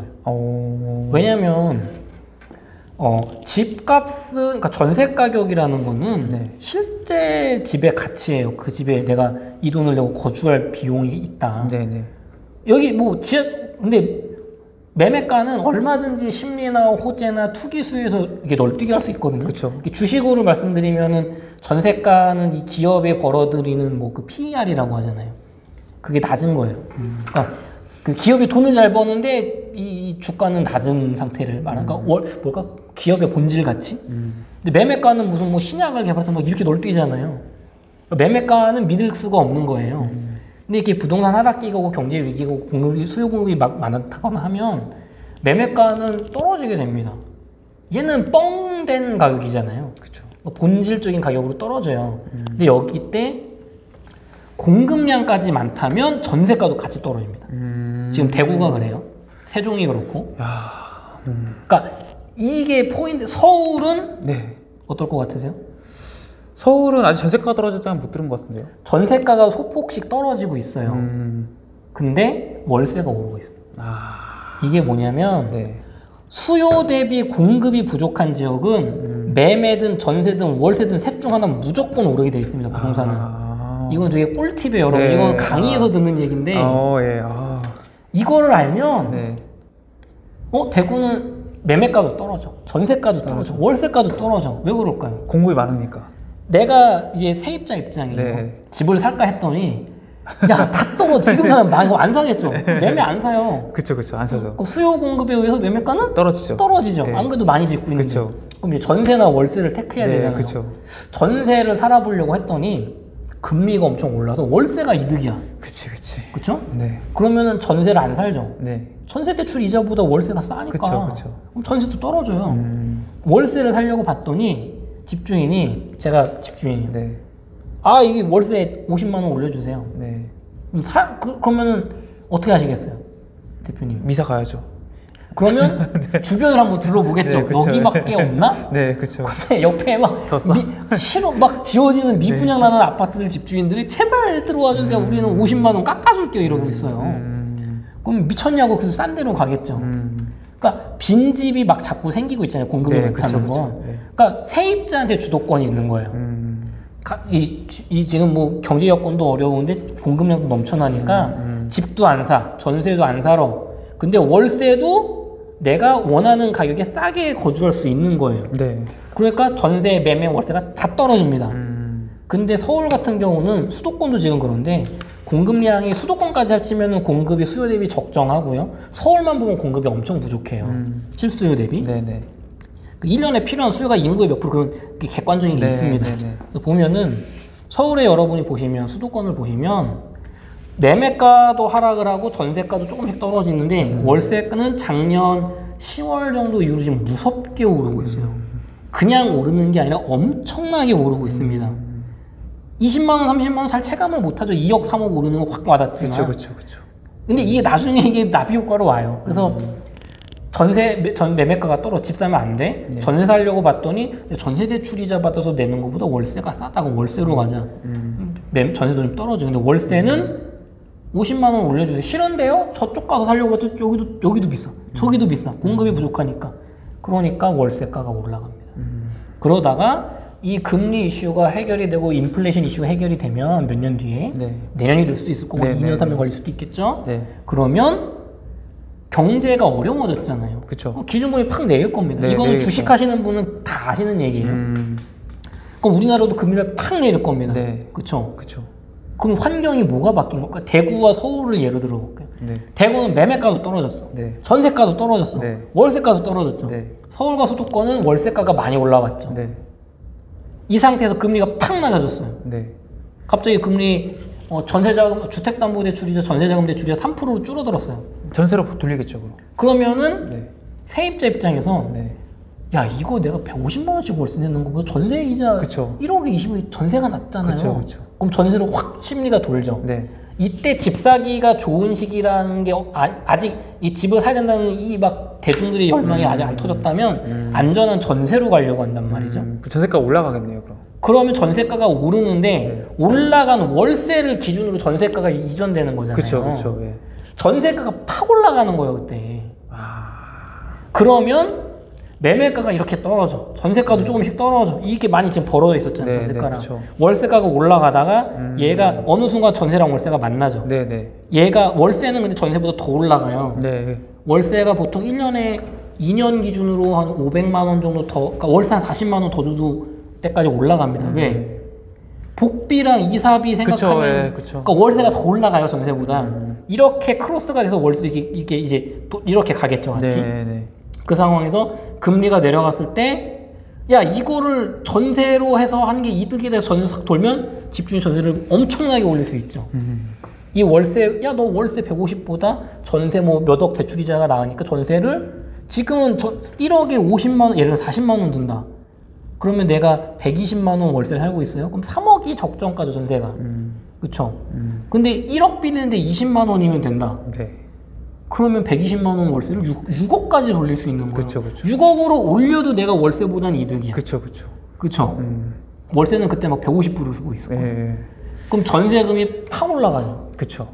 왜냐하면 집값은 그러니까 전세 가격이라는 거는 네. 실제 집의 가치예요. 그 집에 내가 이 돈을 내고 거주할 비용이 있다. 네네. 여기 뭐 근데 매매가는 얼마든지 심리나 호재나 투기 수요에서 이게 널뛰게 할 수 있거든요. 그쵸. 주식으로 말씀드리면은 전세가는 이 기업에 벌어들이는 뭐 그 PER이라고 하잖아요. 그게 낮은 거예요. 그러니까 그 기업이 돈을 잘 버는데 이 주가는 낮은 상태를 말하는 뭘까? 기업의 본질 가치? 근데 매매가는 무슨 뭐 신약을 개발해서 막 이렇게 널뛰잖아요. 매매가는 믿을 수가 없는 거예요. 근데 이게 부동산 하락기가 오고 경제 위기가 오고 공급이 수요 공급이 막 많다거나 하면 매매가는 떨어지게 됩니다. 얘는 뻥된 가격이잖아요. 그쵸. 본질적인 가격으로 떨어져요. 근데 여기 때 공급량까지 많다면 전세가도 같이 떨어집니다. 지금 대구가 그래요. 세종이 그렇고. 그러니까 이게 포인트. 서울은 네. 어떨 것 같으세요? 서울은 아직 전세가가 떨어졌다는 못 들은 것 같은데요. 전세가가 소폭씩 떨어지고 있어요. 근데 월세가 오르고 있습니다. 이게 뭐냐면 네. 수요 대비 공급이 부족한 지역은 매매든 전세든 월세든 셋 중 하나는 무조건 오르게 되어 있습니다. 부동산은. 이건 되게 꿀팁이에요, 여러분. 네. 이건 강의에서 듣는 얘기인데 예. 이거를 알면 네. 대구는 매매가도 떨어져, 전세가도 떨어져, 월세가도 떨어져. 왜 그럴까요? 공급이 많으니까. 내가 이제 세입자 입장이에요. 네. 집을 살까 했더니 야, 다 떨어져. 지금 사면 안 사겠죠. 매매 안 사요. 그쵸. 안 사죠. 그럼 수요 공급에 의해서 매매가는 떨어지죠. 네. 안 그래도 많이 짓고 있는데. 그쵸. 그럼 이제 전세나 월세를 택해야 되잖아요. 그쵸. 전세를 살아보려고 했더니 금리가 엄청 올라서 월세가 이득이야. 그치. 그쵸? 네. 그러면은 전세를 안 살죠. 네. 전세 대출 이자보다 월세가 싸니까. 그쵸. 그럼 전세도 떨어져요. 월세를 살려고 봤더니 집주인이, 제가 집주인이에요. 네. 이게 월세 50만 원 올려주세요. 네. 그러면은 어떻게 하시겠어요, 대표님? 미사 가야죠. 그러면 네. 주변을 한번 둘러보겠죠. 네, 그쵸. 여기밖에 없나? 네, 그쵸. 근데 옆에 막 막 지어지는 미분양 나는 아파트들 집주인들이 제발 들어와 주세요. 우리는 50만 원 깎아줄게요 이러고 있어요. 그럼 미쳤냐고 그래서 싼 데로 가겠죠. 그러니까 빈집이 막 자꾸 생기고 있잖아요. 공급이 많다는 거. 네. 그러니까 세입자한테 주도권이 있는 거예요. 이 지금 뭐 경제 여건도 어려운데 공급량도 넘쳐나니까 집도 안 사, 전세도 안 사러. 근데 월세도 내가 원하는 가격에 싸게 거주할 수 있는 거예요. 네. 그러니까 전세, 매매, 월세가 다 떨어집니다. 근데 서울 같은 경우는 수도권도 지금 그런데 공급량이 수도권까지 합치면 공급이 수요 대비 적정하고요. 서울만 보면 공급이 엄청 부족해요. 실수요 대비. 네네. 1년에 필요한 수요가 인구의 몇 프로 그런 객관적인 게 있습니다. 보면은 서울에 여러분이 보시면 수도권을 보시면 매매가도 하락을 하고 전세가도 조금씩 떨어지는데 월세가는 작년 10월 정도 이후로 지금 무섭게 오르고 있어요. 그냥 오르는 게 아니라 엄청나게 오르고 있습니다. 20만 원, 30만 원 살 체감을 못하죠. 2억, 3억 오르는 건 확 와닿지만. 그쵸. 근데 이게 나중에 이게 나비 효과로 와요. 그래서 매매가가 떨어져. 집 사면 안 돼. 네. 전세 살려고 봤더니 전세 대출이자 받아서 내는 것보다 월세가 싸다고 월세로 가자. 전세도 좀 떨어져. 근데 월세는 50만 원 올려주세요. 싫은데요? 저쪽 가서 살려고 했더니 여기도 비싸. 저기도 비싸. 공급이 부족하니까. 그러니까 월세가가 올라갑니다. 그러다가 이 금리 이슈가 해결이 되고 인플레이션 이슈가 해결이 되면 몇 년 뒤에 내년이 될 수도 있을 거고 2년, 3년 걸릴 수도 있겠죠? 그러면 경제가 어려워졌잖아요. 그쵸. 기준금리 팍 내릴 겁니다. 이거는 주식하시는 분은 다 아시는 얘기예요. 그럼 우리나라도 금리를 팍 내릴 겁니다. 그쵸? 그럼 환경이 뭐가 바뀐 걸까? 대구와 서울을 예로 들어볼게요. 대구는 매매가도 떨어졌어. 전세가도 떨어졌어. 월세가도 떨어졌죠. 서울과 수도권은 월세가가 많이 올라왔죠. 이 상태에서 금리가 팍 낮아졌어요. 갑자기 금리 전세자금, 주택담보대출이자 전세자금대출이 3%로 줄어들었어요. 전세로 돌리겠죠. 그러면은 세입자 입장에서 야 이거 내가 150만 원씩 월세 내는 것보다 전세이자 1억에 20억이 전세가 낫잖아요. 그럼 전세로 확 심리가 돌죠. 이때 집 사기가 좋은 시기라는 게 아직 이 집을 사야 된다는 이 막 대중들의 열망이 아직 안 터졌다면 안전한 전세로 가려고 한단 말이죠. 그 전세가 올라가겠네요, 그럼. 그러면 전세가가 오르는데 올라간 월세를 기준으로 전세가가 이전되는 거잖아요. 전세가가 팍 올라가는 거예요, 그때. 그러면 매매가가 이렇게 떨어져. 전세가도 조금씩 떨어져. 이게 많이 지금 벌어져 있었잖아요. 전세가랑. 월세가가 올라가다가 얘가 어느 순간 전세랑 월세가 만나죠. 얘가 월세는 근데 전세보다 더 올라가요. 월세가 보통 1년에 2년 기준으로 한 500만 원 정도 더, 그러니까 월세 한 40만 원 더 줘도 때까지 올라갑니다. 왜? 복비랑 이사비 생각하면 그러니까 월세가 더 올라가요, 전세보다. 이렇게 크로스가 돼서 월세 이게 이제 또 이렇게 가겠죠, 같이. 그 상황에서 금리가 내려갔을 때, 야, 이거를 전세로 해서 하는 게 이득이 돼서 전세 싹 돌면 집주인 전세를 엄청나게 올릴 수 있죠. 이 월세, 야, 너 월세 150보다 전세 뭐 몇 억 대출 이자가 나으니까 전세를 지금은 1억에 50만 원, 예를 들어 40만 원 든다. 그러면 내가 120만 원 월세를 살고 있어요. 그럼 3억이 적정가죠, 전세가. 그쵸? 근데 1억 빌리는데 20만 원이면 된다. 그러면 120만 원 월세를 6억까지 돌릴 수 있는 거예요. 6억으로 올려도 내가 월세보다는 이득이야. 그쵸? 월세는 그때 막 150불을 쓰고 있어. 그럼 전세금이 팍 올라가죠.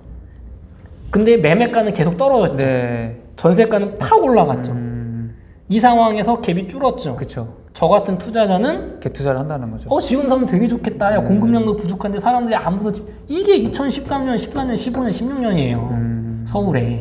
근데 매매가는 계속 떨어졌죠. 전세가는 팍 올라갔죠. 이 상황에서 갭이 줄었죠. 저 같은 투자자는 갭 투자를 한다는 거죠. 지금 사면 되게 좋겠다. 야, 공급량도 부족한데 사람들이 아무도 이게 2013년, 14년, 15년, 16년이에요. 서울에.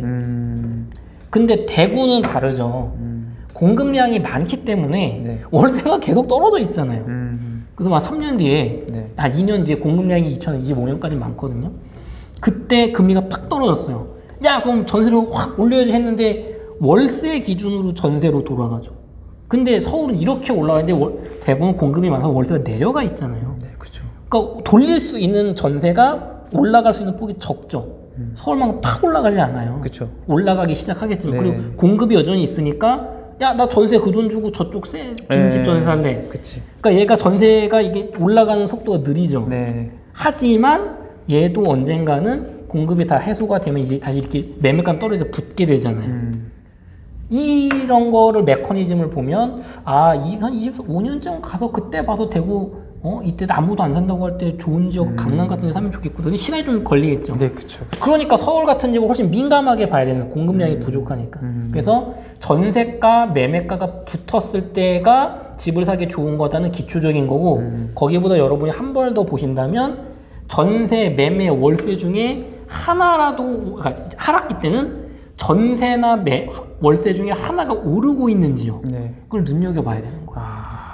근데 대구는 다르죠. 공급량이 많기 때문에 월세가 계속 떨어져 있잖아요. 그래서 막 3년 뒤에, 한 2년 뒤에 공급량이 2025년까지 많거든요. 그때 금리가 팍 떨어졌어요. 야, 그럼 전세를 확 올려야지 했는데 월세 기준으로 전세로 돌아가죠. 근데 서울은 이렇게 올라가는데 대구는 공급이 많아서 월세가 내려가 있잖아요. 그러니까 돌릴 수 있는 전세가 올라갈 수 있는 폭이 적죠. 서울만큼 팍 올라가지 않아요. 올라가기 시작하겠지만 그리고 공급이 여전히 있으니까 야, 나 전세 그 돈 주고 저쪽 빈집 전세 살래. 그러니까 얘가 전세가 이게 올라가는 속도가 느리죠. 하지만 얘도 언젠가는 공급이 다 해소가 되면 이제 다시 이렇게 매매가 떨어져서 붙게 되잖아요. 이런 거를 메커니즘을 보면 한 25년쯤 가서 그때 봐서 대구 이때 아무도 안 산다고 할 때 좋은 지역 강남 같은 데 사면 좋겠고 시간이 좀 걸리겠죠. 그러니까 서울 같은 지역을 훨씬 민감하게 봐야 되는 공급량이 부족하니까. 그래서 전세가 매매가가 붙었을 때가 집을 사기 좋은 거다는 기초적인 거고 거기보다 여러분이 한 번 더 보신다면 전세, 매매, 월세 중에 하나라도 그러니까 하락기 때는 전세나 월세 중에 하나가 오르고 있는지요. 그걸 눈여겨봐야 되는 거예요.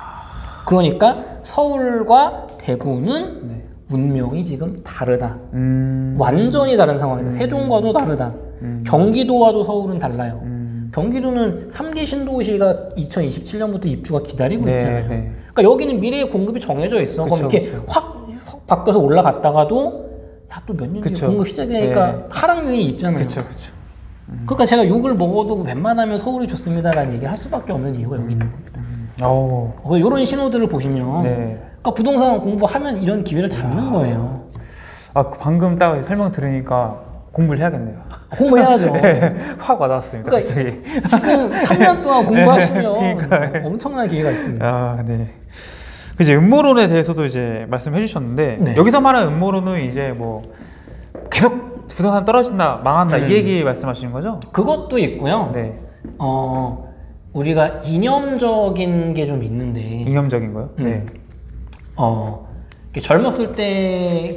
그러니까 서울과 대구는 운명이 지금 다르다. 완전히 다른 상황이다. 세종과도 다르다. 경기도와도 서울은 달라요. 경기도는 3개 신도시가 2027년부터 입주가 기다리고 있잖아요. 그러니까 여기는 미래의 공급이 정해져 있어. 그럼 이렇게 확 바뀌어서 올라갔다가도 야, 또 몇 년 뒤에 공급 시작이니까 하락 요인이 있잖아요. 그러니까 제가 욕을 먹어도 웬만하면 서울이 좋습니다라는 얘기를 할 수밖에 없는 이유가 여기 있는 겁니다. 이런 신호들을 보시면 그러니까 부동산 공부하면 이런 기회를 잡는 거예요. 방금 딱 설명 들으니까 공부를 해야겠네요. 공부해야죠. 확 와닿았습니다. 그러니까 지금 3년 동안 공부하시면 엄청난 기회가 있습니다. 이제 음모론에 대해서도 이제 말씀해 주셨는데 여기서 말하는 음모론은 이제 뭐 계속 부동산 떨어진다, 망한다 이 얘기 말씀하시는 거죠? 그것도 있고요. 우리가 이념적인 게 좀 있는데. 이념적인 거요? 젊었을 때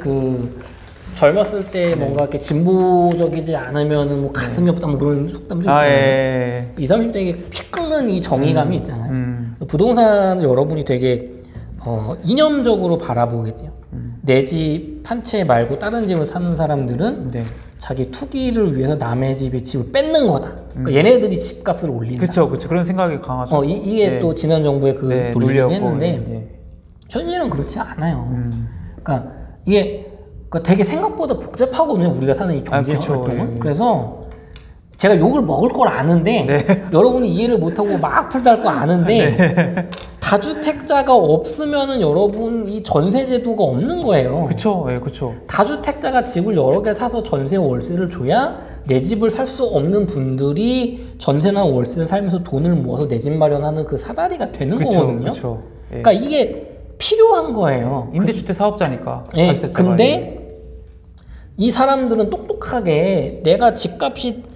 뭔가 이렇게 진보적이지 않으면 뭐 가슴이 없다 뭐 그런 속담도 있잖아요. 20, 30대에 피 끓는 이 정의감이 있잖아요. 부동산을 여러분이 되게 이념적으로 바라보게 돼요. 내 집 한 채 말고 다른 집을 사는 사람들은 자기 투기를 위해서 남의 집을 뺏는 거다. 그러니까 얘네들이 집값을 올린다. 그런 생각이 강하죠. 이게 또 지난 정부의 그 논리를 했는데 현실은 그렇지 않아요. 그러니까 이게 되게 생각보다 복잡하거든요. 우리가 사는 이 경제 활동은. 그래서 제가 욕을 먹을 걸 아는데 여러분이 이해를 못하고 막 풀다 할 거 아는데 다주택자가 없으면은 여러분 이 전세 제도가 없는 거예요. 다주택자가 집을 여러 개 사서 전세 월세를 줘야 내 집을 살 수 없는 분들이 전세나 월세를 살면서 돈을 모아서 내 집 마련하는 그 사다리가 되는 거거든요. 그러니까 이게 필요한 거예요. 임대주택 사업자니까. 근데 이 사람들은 똑똑하게 내가 집값이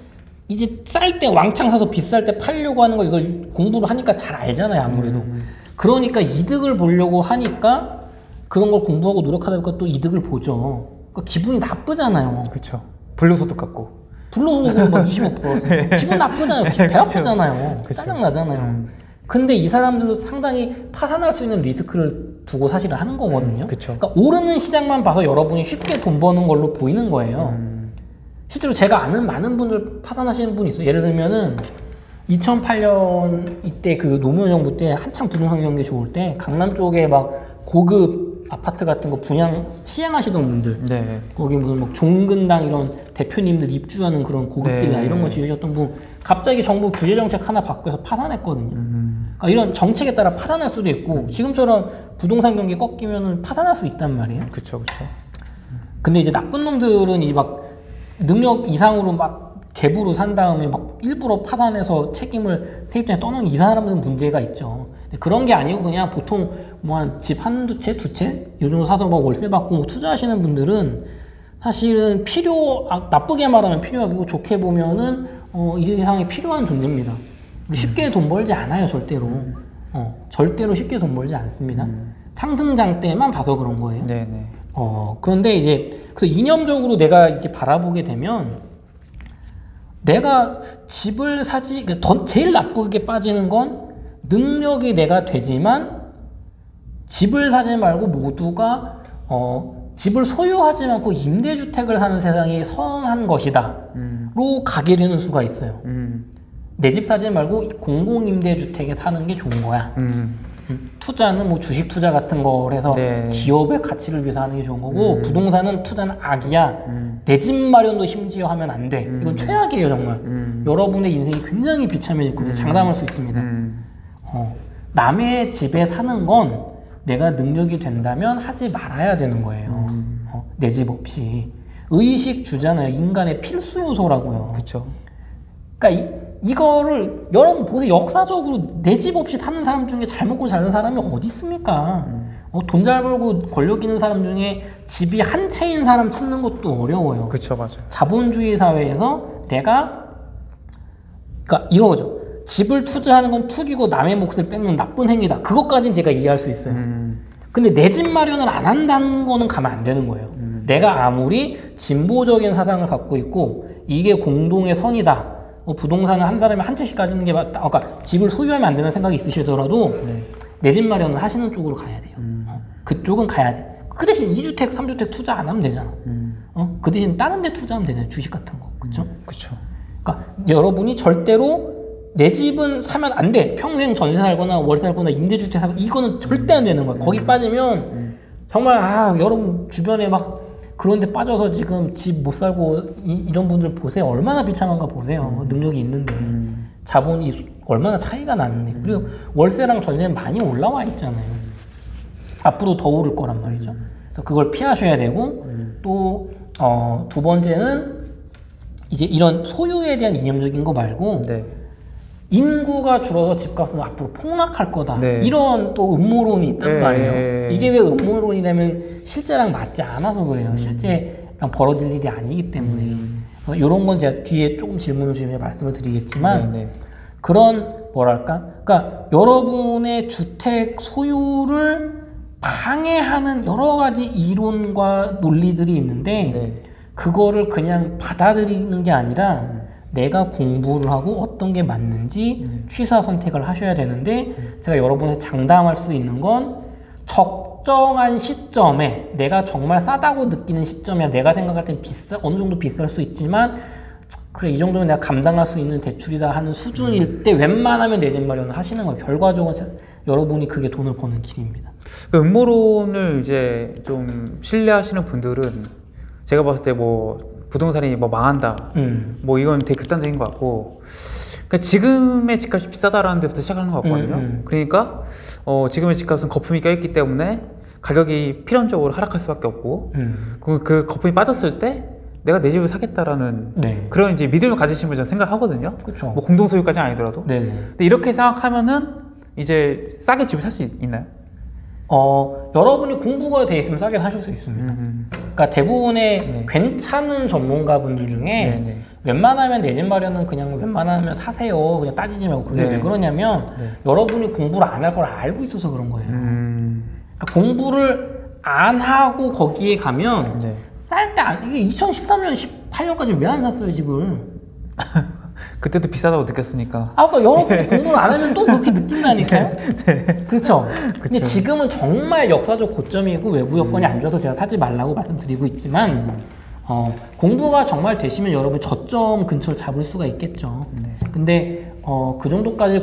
이제 쌀 때 왕창 사서 비쌀 때 팔려고 하는 거 이걸 공부를 하니까 잘 알잖아요, 아무래도. 그러니까 이득을 보려고 하니까 그런 걸 공부하고 노력하다 보니까 또 이득을 보죠. 그러니까 기분이 나쁘잖아요. 그렇죠. 불로소득 갖고. 불로소득으로 막 20억 벌었어요. 기분 나쁘잖아요. 배 아프잖아요. 짜증나잖아요. 근데 이 사람들도 상당히 파산할 수 있는 리스크를 두고 사실은 하는 거거든요. 그러니까 오르는 시장만 봐서 여러분이 쉽게 돈 버는 걸로 보이는 거예요. 실제로 제가 아는 많은 분들 파산하시는 분이 있어요. 예를 들면은 2008년 이때 그 노무현 정부 때 한창 부동산 경기 좋을 때 강남 쪽에 막 고급 아파트 같은 거 분양 시행하시던 분들, 네. 거기 무슨 뭐 종근당 이런 대표님들 입주하는 그런 고급 빌라, 네. 이런 거 지으셨던 분 갑자기 정부 규제 정책 하나 바뀌어서 파산했거든요. 그러니까 이런 정책에 따라 파산할 수도 있고 지금처럼 부동산 경기 꺾이면 파산할 수 있단 말이에요. 그렇죠, 그렇죠. 근데 이제 나쁜 놈들은 이제 막 능력 이상으로 막 갭으로 산 다음에 막 일부러 파산해서 책임을 세입자에 떠넘긴 이 사람들은 문제가 있죠. 그런 게 아니고 그냥 보통 뭐 한 집 한두 채, 두 채? 요 정도 사서 막 월세 받고 투자하시는 분들은 사실은 나쁘게 말하면 필요하고 좋게 보면은 이 세상에 필요한 존재입니다. 쉽게 돈 벌지 않아요, 절대로. 절대로 쉽게 돈 벌지 않습니다. 상승장 때만 봐서 그런 거예요. 네네. 그런데 이제 그래서 이념적으로 내가 이렇게 바라보게 되면 내가 집을 사지, 제일 나쁘게 빠지는 건 능력이 내가 되지만 집을 사지 말고 모두가 집을 소유하지 않고 임대주택을 사는 세상이 선한 것이다 로 가게 되는 수가 있어요. 내 집 사지 말고 공공임대주택에 사는 게 좋은 거야. 투자는 뭐 주식 투자 같은 걸 해서 네. 기업의 가치를 위해서 하는 게 좋은 거고 부동산은 투자는 악이야. 내 집 마련도 심지어 하면 안 돼. 이건 최악이에요, 정말. 여러분의 인생이 굉장히 비참해질 겁니다. 장담할 수 있습니다. 남의 집에 사는 건 내가 능력이 된다면 하지 말아야 되는 거예요. 내 집 없이. 의식 주잖아요. 인간의 필수 요소라고요. 그렇죠. 그러니까 이거를 여러분 보세요. 역사적으로 내 집 없이 사는 사람 중에 잘 먹고 잘 사는 사람이 어디 있습니까? 돈 잘 벌고 권력 있는 사람 중에 집이 한 채인 사람 찾는 것도 어려워요. 그렇죠, 맞아요. 자본주의 사회에서 내가 그러니까 이거죠. 집을 투자하는 건 투기고 남의 몫을 뺏는 나쁜 행위다. 그것까지는 제가 이해할 수 있어요. 근데 내 집 마련을 안 한다는 거는 가면 안 되는 거예요. 내가 아무리 진보적인 사상을 갖고 있고 이게 공동의 선이다. 부동산은 한 사람이 한 채씩 가지는 게 맞다. 그러니까 집을 소유하면 안 되는 생각이 있으시더라도 네. 내 집 마련을 하시는 쪽으로 가야 돼요. 그쪽은 가야 돼. 그 대신 2주택, 3주택 투자 안 하면 되잖아. 그 대신 다른 데 투자하면 되잖아요. 주식 같은 거. 그렇죠? 그렇죠. 그러니까 여러분이 절대로 내 집은 사면 안 돼. 평생 전세 살거나 월세 살거나 임대주택 살거나 이거는 절대 안 되는 거예요. 거기 빠지면 정말 여러분 주변에 막 그런 데 빠져서 지금 집 못 살고 이런 분들 보세요. 얼마나 비참한가 보세요. 능력이 있는데 자본이 얼마나 차이가 나는데. 그리고 월세랑 전세는 많이 올라와 있잖아요. 앞으로 더 오를 거란 말이죠. 그래서 그걸 피하셔야 되고 또 두 번째는 이제 이런 소유에 대한 이념적인 거 말고 네. 인구가 줄어서 집값은 앞으로 폭락할 거다. 네. 이런 또 음모론이 있단 말이에요. 이게 왜 음모론이라면 실제랑 맞지 않아서 그래요. 실제랑 벌어질 일이 아니기 때문에. 이런 건 제가 뒤에 조금 질문을 주시면 말씀을 드리겠지만 그런 뭐랄까? 그러니까 여러분의 주택 소유를 방해하는 여러 가지 이론과 논리들이 있는데 그거를 그냥 받아들이는 게 아니라 내가 공부를 하고 어떤 게 맞는지 취사 선택을 하셔야 되는데 제가 여러분한테 장담할 수 있는 건 적정한 시점에 내가 정말 싸다고 느끼는 시점이야. 내가 생각할 땐 어느 정도 비쌀 수 있지만 그래 이 정도면 내가 감당할 수 있는 대출이다 하는 수준일 때 웬만하면 내 집 마련을 하시는 거예요. 결과적으로 여러분이 그게 돈을 버는 길입니다. 그 음모론을 이제 좀 신뢰하시는 분들은 제가 봤을 때 뭐 부동산이 뭐 망한다 뭐 이건 되게 극단적인 것 같고 그러니까 지금의 집값이 비싸다라는 데부터 시작하는 것 같거든요. 그러니까 지금의 집값은 거품이 껴있기 때문에 가격이 필연적으로 하락할 수밖에 없고 그 거품이 빠졌을 때 내가 내 집을 사겠다라는 그런 이제 믿음을 가지신 분 저는 생각하거든요. 그쵸. 뭐 공동소유까지는 아니더라도. 근데 이렇게 생각하면은 이제 싸게 집을 살 수 있나요? 여러분이 공부가 돼 있으면 싸게 사실 수 있습니다. 그러니까 대부분의 괜찮은 전문가분들 중에 웬만하면 내 집 마련은 그냥 웬만하면 사세요. 그냥 따지지 말고. 그게 왜 그러냐면 여러분이 공부를 안 할 걸 알고 있어서 그런 거예요. 그러니까 공부를 안 하고 거기에 가면 쌀 때 이게 2013년, 18년까지 왜 안 샀어요, 집을? 그때도 비싸다고 느꼈으니까. 그러니까 여러분이 공부를 안 하면 또 그렇게 느낀다니까요? 그렇죠? 근데 지금은 정말 역사적 고점이고 외부 여건이 안 좋아서 제가 사지 말라고 말씀드리고 있지만 공부가 정말 되시면 여러분 저점 근처를 잡을 수가 있겠죠. 근데 그 정도까지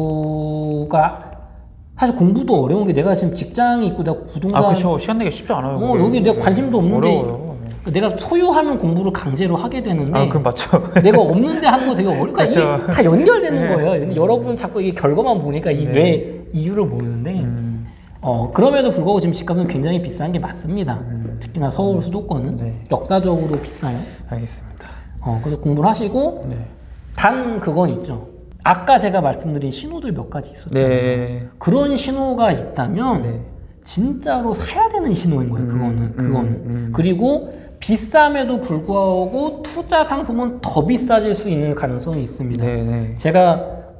공부가 사실 공부도 어려운 게 내가 지금 직장이 있고 내가 부동산 그렇죠. 시간 내기 쉽지 않아요. 여기 내가 관심도 없는데 어려워요. 내가 소유하면 공부를 강제로 하게 되는데 그건 맞죠. 내가 없는데 하는 거 되게 어려우니까 이게 다 연결되는 거예요. 근데 여러분 자꾸 이게 결과만 보니까 왜 이유를 모르는데 그럼에도 불구하고 지금 집값은 굉장히 비싼 게 맞습니다. 특히나 서울 수도권은 역사적으로 비싸요. 알겠습니다. 그래서 공부를 하시고 단 그건 있죠. 아까 제가 말씀드린 신호들 몇 가지 있었잖아요. 그런 신호가 있다면 진짜로 사야 되는 신호인 거예요. 그거는. 그리고 비쌈에도 불구하고 투자 상품은 더 비싸질 수 있는 가능성이 있습니다. 제가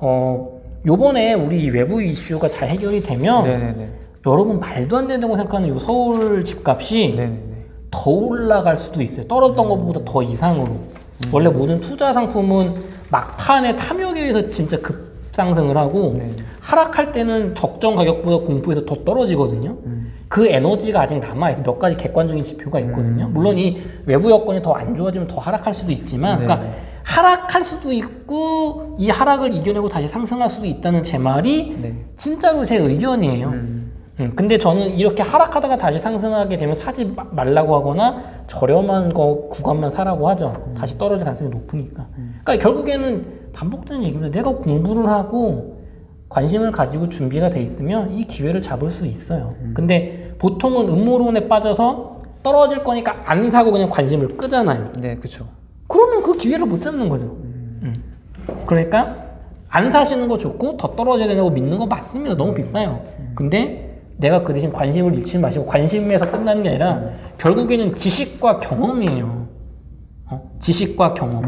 요번에 우리 외부 이슈가 잘 해결이 되면 여러분 말도 안 된다고 생각하는 요 서울 집값이 더 올라갈 수도 있어요. 떨어졌던 것보다 더 이상으로. 원래 모든 투자 상품은 막판에 탐욕에 의해서 진짜 급상승을 하고 하락할 때는 적정 가격보다 공포에서 더 떨어지거든요. 그 에너지가 아직 남아있어요. 몇 가지 객관적인 지표가 있거든요. 물론 이 외부 여건이 더 안 좋아지면 더 하락할 수도 있지만 그러니까 하락할 수도 있고 이 하락을 이겨내고 다시 상승할 수도 있다는 제 말이 진짜로 제 의견이에요. 근데 저는 이렇게 하락하다가 다시 상승하게 되면 사지 말라고 하거나 저렴한 거 구간만 사라고 하죠. 다시 떨어질 가능성이 높으니까. 그러니까 결국에는 반복되는 얘기입니다. 내가 공부를 하고 관심을 가지고 준비가 돼 있으면 이 기회를 잡을 수 있어요. 근데 보통은 음모론에 빠져서 떨어질 거니까 안 사고 그냥 관심을 끄잖아요. 그렇죠. 그러면 그 기회를 못 잡는 거죠. 그러니까 안 사시는 거 좋고 더 떨어져야 된다고 믿는 거 맞습니다. 너무 비싸요. 근데 내가 그 대신 관심을 잃지 마시고 관심에서 끝나는 게 아니라 결국에는 지식과 경험이에요. 지식과 경험.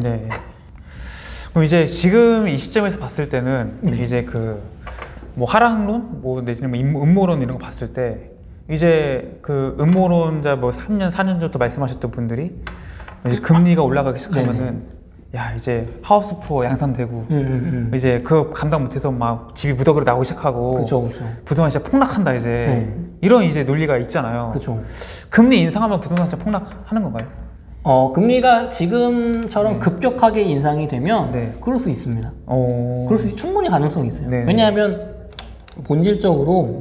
그럼 이제 지금 이 시점에서 봤을 때는 이제 뭐 하락론, 뭐 내지는 뭐 음모론 이런 거 봤을 때 이제 그 음모론자 뭐 3년, 4년 전부터 말씀하셨던 분들이 이제 금리가 올라가기 시작하면은 야 이제 하우스 푸어 양산되고 이제 그거 감당 못해서 막 집이 무더기로 나오기 시작하고 부동산 시장 폭락한다 이제 이런 이제 논리가 있잖아요. 금리 인상하면 부동산 시장 폭락하는 건가요? 금리가 지금처럼 급격하게 인상이 되면 그럴 수 있습니다. 그럴 수 충분히 가능성이 있어요. 왜냐하면 본질적으로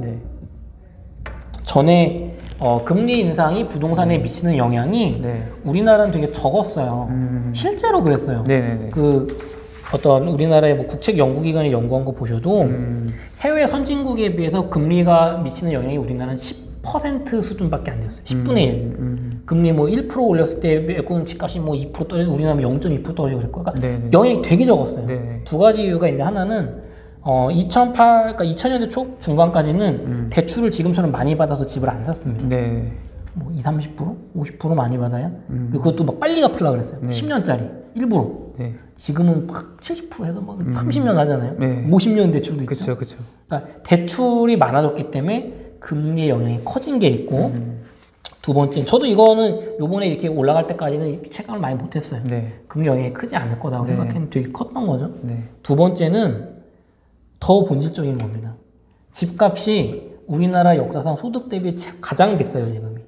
전에 금리 인상이 부동산에 미치는 영향이 우리나라는 되게 적었어요. 실제로 그랬어요. 그 어떤 우리나라의 뭐 국책 연구기관이 연구한 거 보셔도 해외 선진국에 비해서 금리가 미치는 영향이 우리나라는 10% 수준밖에 안 됐어요. 10분의 1. 금리 뭐 1% 올렸을 때 외국인 집값이 뭐 2% 떨어지고 우리나라는 0.2% 떨어지고 그랬고 그러니까 영향이 되게 적었어요. 두 가지 이유가 있는데 하나는 2008, 그러니까 2000년대 초 중반까지는 대출을 지금처럼 많이 받아서 집을 안 샀습니다. 뭐 20, 30%? 50% 많이 받아요. 그것도 막 빨리 갚으려고 그랬어요. 10년짜리 일부러. 지금은 막 70% 해서 막 30년 하잖아요. 50년 대출도 있죠. 그러니까 대출이 많아졌기 때문에 금리의 영향이 커진 게 있고 두 번째, 저도 이거는 요번에 이렇게 올라갈 때까지는 이렇게 체감을 많이 못했어요. 금리 영향이 크지 않을 거라고 생각했는데 되게 컸던 거죠. 두 번째는 더 본질적인 겁니다. 집값이 우리나라 역사상 소득 대비 가장 비싸요, 지금이.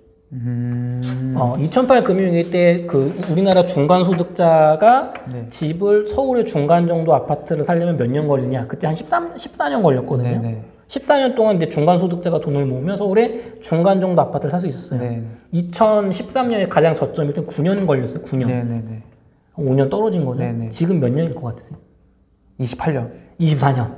2008 금융위기 때 그 우리나라 중간 소득자가 집을 서울의 중간 정도 아파트를 살려면 몇 년 걸리냐? 그때 한 14년 걸렸거든요. 14년 동안 이제 중간 소득자가 돈을 모으면 서울에 중간 정도 아파트를 살 수 있었어요. 2013년에 가장 저점일 때 9년 걸렸어요. 9년. 5년 떨어진 거죠. 지금 몇 년일 것 같으세요? 24년. 24년.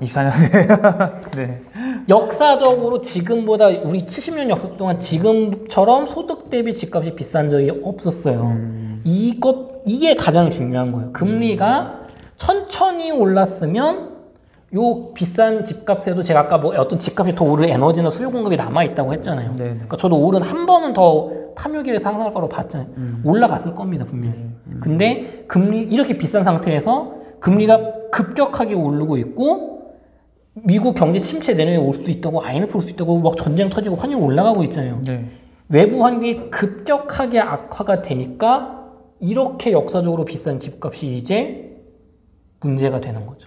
역사적으로 지금보다 우리 70년 역사 동안 지금처럼 소득 대비 집값이 비싼 적이 없었어요. 이게 가장 중요한 거예요. 금리가 천천히 올랐으면 요 비싼 집값에도 제가 아까 뭐 어떤 집값이 더 오를 에너지나 수요 공급이 남아있다고 했잖아요. 그러니까 저도 올은 한 번은 더 탐욕에 의해 상승할 거라고 봤잖아요. 올라갔을 겁니다, 분명히. 근데 금리 이렇게 비싼 상태에서 금리가 급격하게 오르고 있고 미국 경제 침체 내년에 올 수도 있다고 IMF 올 수도 있다고 막 전쟁 터지고 환율 올라가고 있잖아요. 네. 외부 환경이 급격하게 악화가 되니까 이렇게 역사적으로 비싼 집값이 이제 문제가 되는 거죠.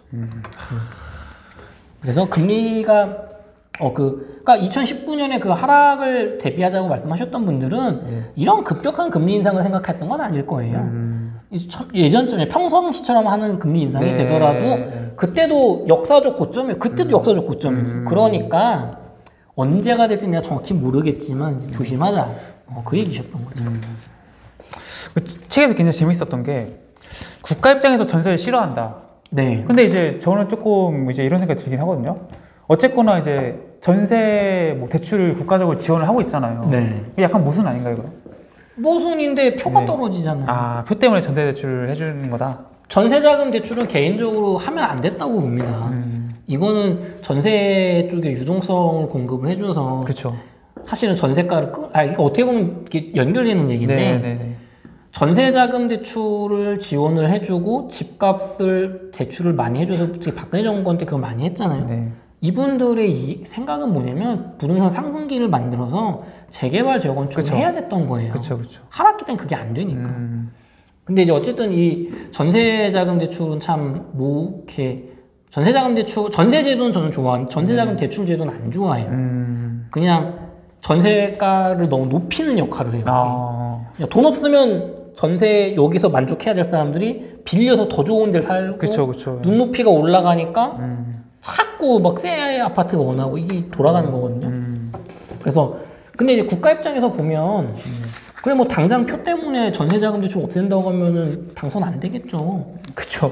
그래서 금리가 그러니까 2019년에 그 하락을 대비하자고 말씀하셨던 분들은 이런 급격한 금리 인상을 생각했던 건 아닐 거예요. 예전에 평상시처럼 하는 금리 인상이 되더라도 그때도 역사적 고점이에요. 그때도 역사적 고점이었어요. 그러니까 언제가 될지 내가 정확히 모르겠지만 이제 조심하자. 그 얘기셨던 거죠. 그 책에서 굉장히 재밌었던 게 국가 입장에서 전세를 싫어한다. 네. 근데 이제 저는 조금 이제 이런 생각이 들긴 하거든요. 어쨌거나 이제 전세 뭐 대출을 국가적으로 지원을 하고 있잖아요. 네. 약간 모순 아닌가요, 그럼? 모순인데 표가 떨어지잖아요. 아, 표 때문에 전세 대출을 해주는 거다? 전세자금 대출은 개인적으로 하면 안 됐다고 봅니다. 이거는 전세 쪽에 유동성을 공급을 해줘서 그쵸. 사실은 전세가를 이거 어떻게 보면 이게 연결되는 얘기인데 전세자금 대출을 지원을 해주고 집값을 대출을 많이 해줘서 박근혜 정권 때 그거 많이 했잖아요. 네. 이분들의 이 생각은 뭐냐면 부동산 상승기를 만들어서 재개발 재건축을 해야 됐던 거예요. 그쵸. 하락기 때는 그게 안 되니까. 근데 이제 어쨌든 이 전세자금 대출은 참 이렇게 전세자금 대출, 전세제도는 저는 좋아하는데 전세자금 대출 제도는 안 좋아해요. 그냥 전세가를 너무 높이는 역할을 해요. 돈 없으면 전세 여기서 만족해야 될 사람들이 빌려서 더 좋은 데를 살고 눈높이가 올라가니까 자꾸 막 새 아파트가 원하고 이게 돌아가는 거거든요. 그래서 근데 이제 국가 입장에서 보면 그래 뭐 당장 표 때문에 전세자금 대출 없앤다고 하면은 당선 안 되겠죠. 그쵸.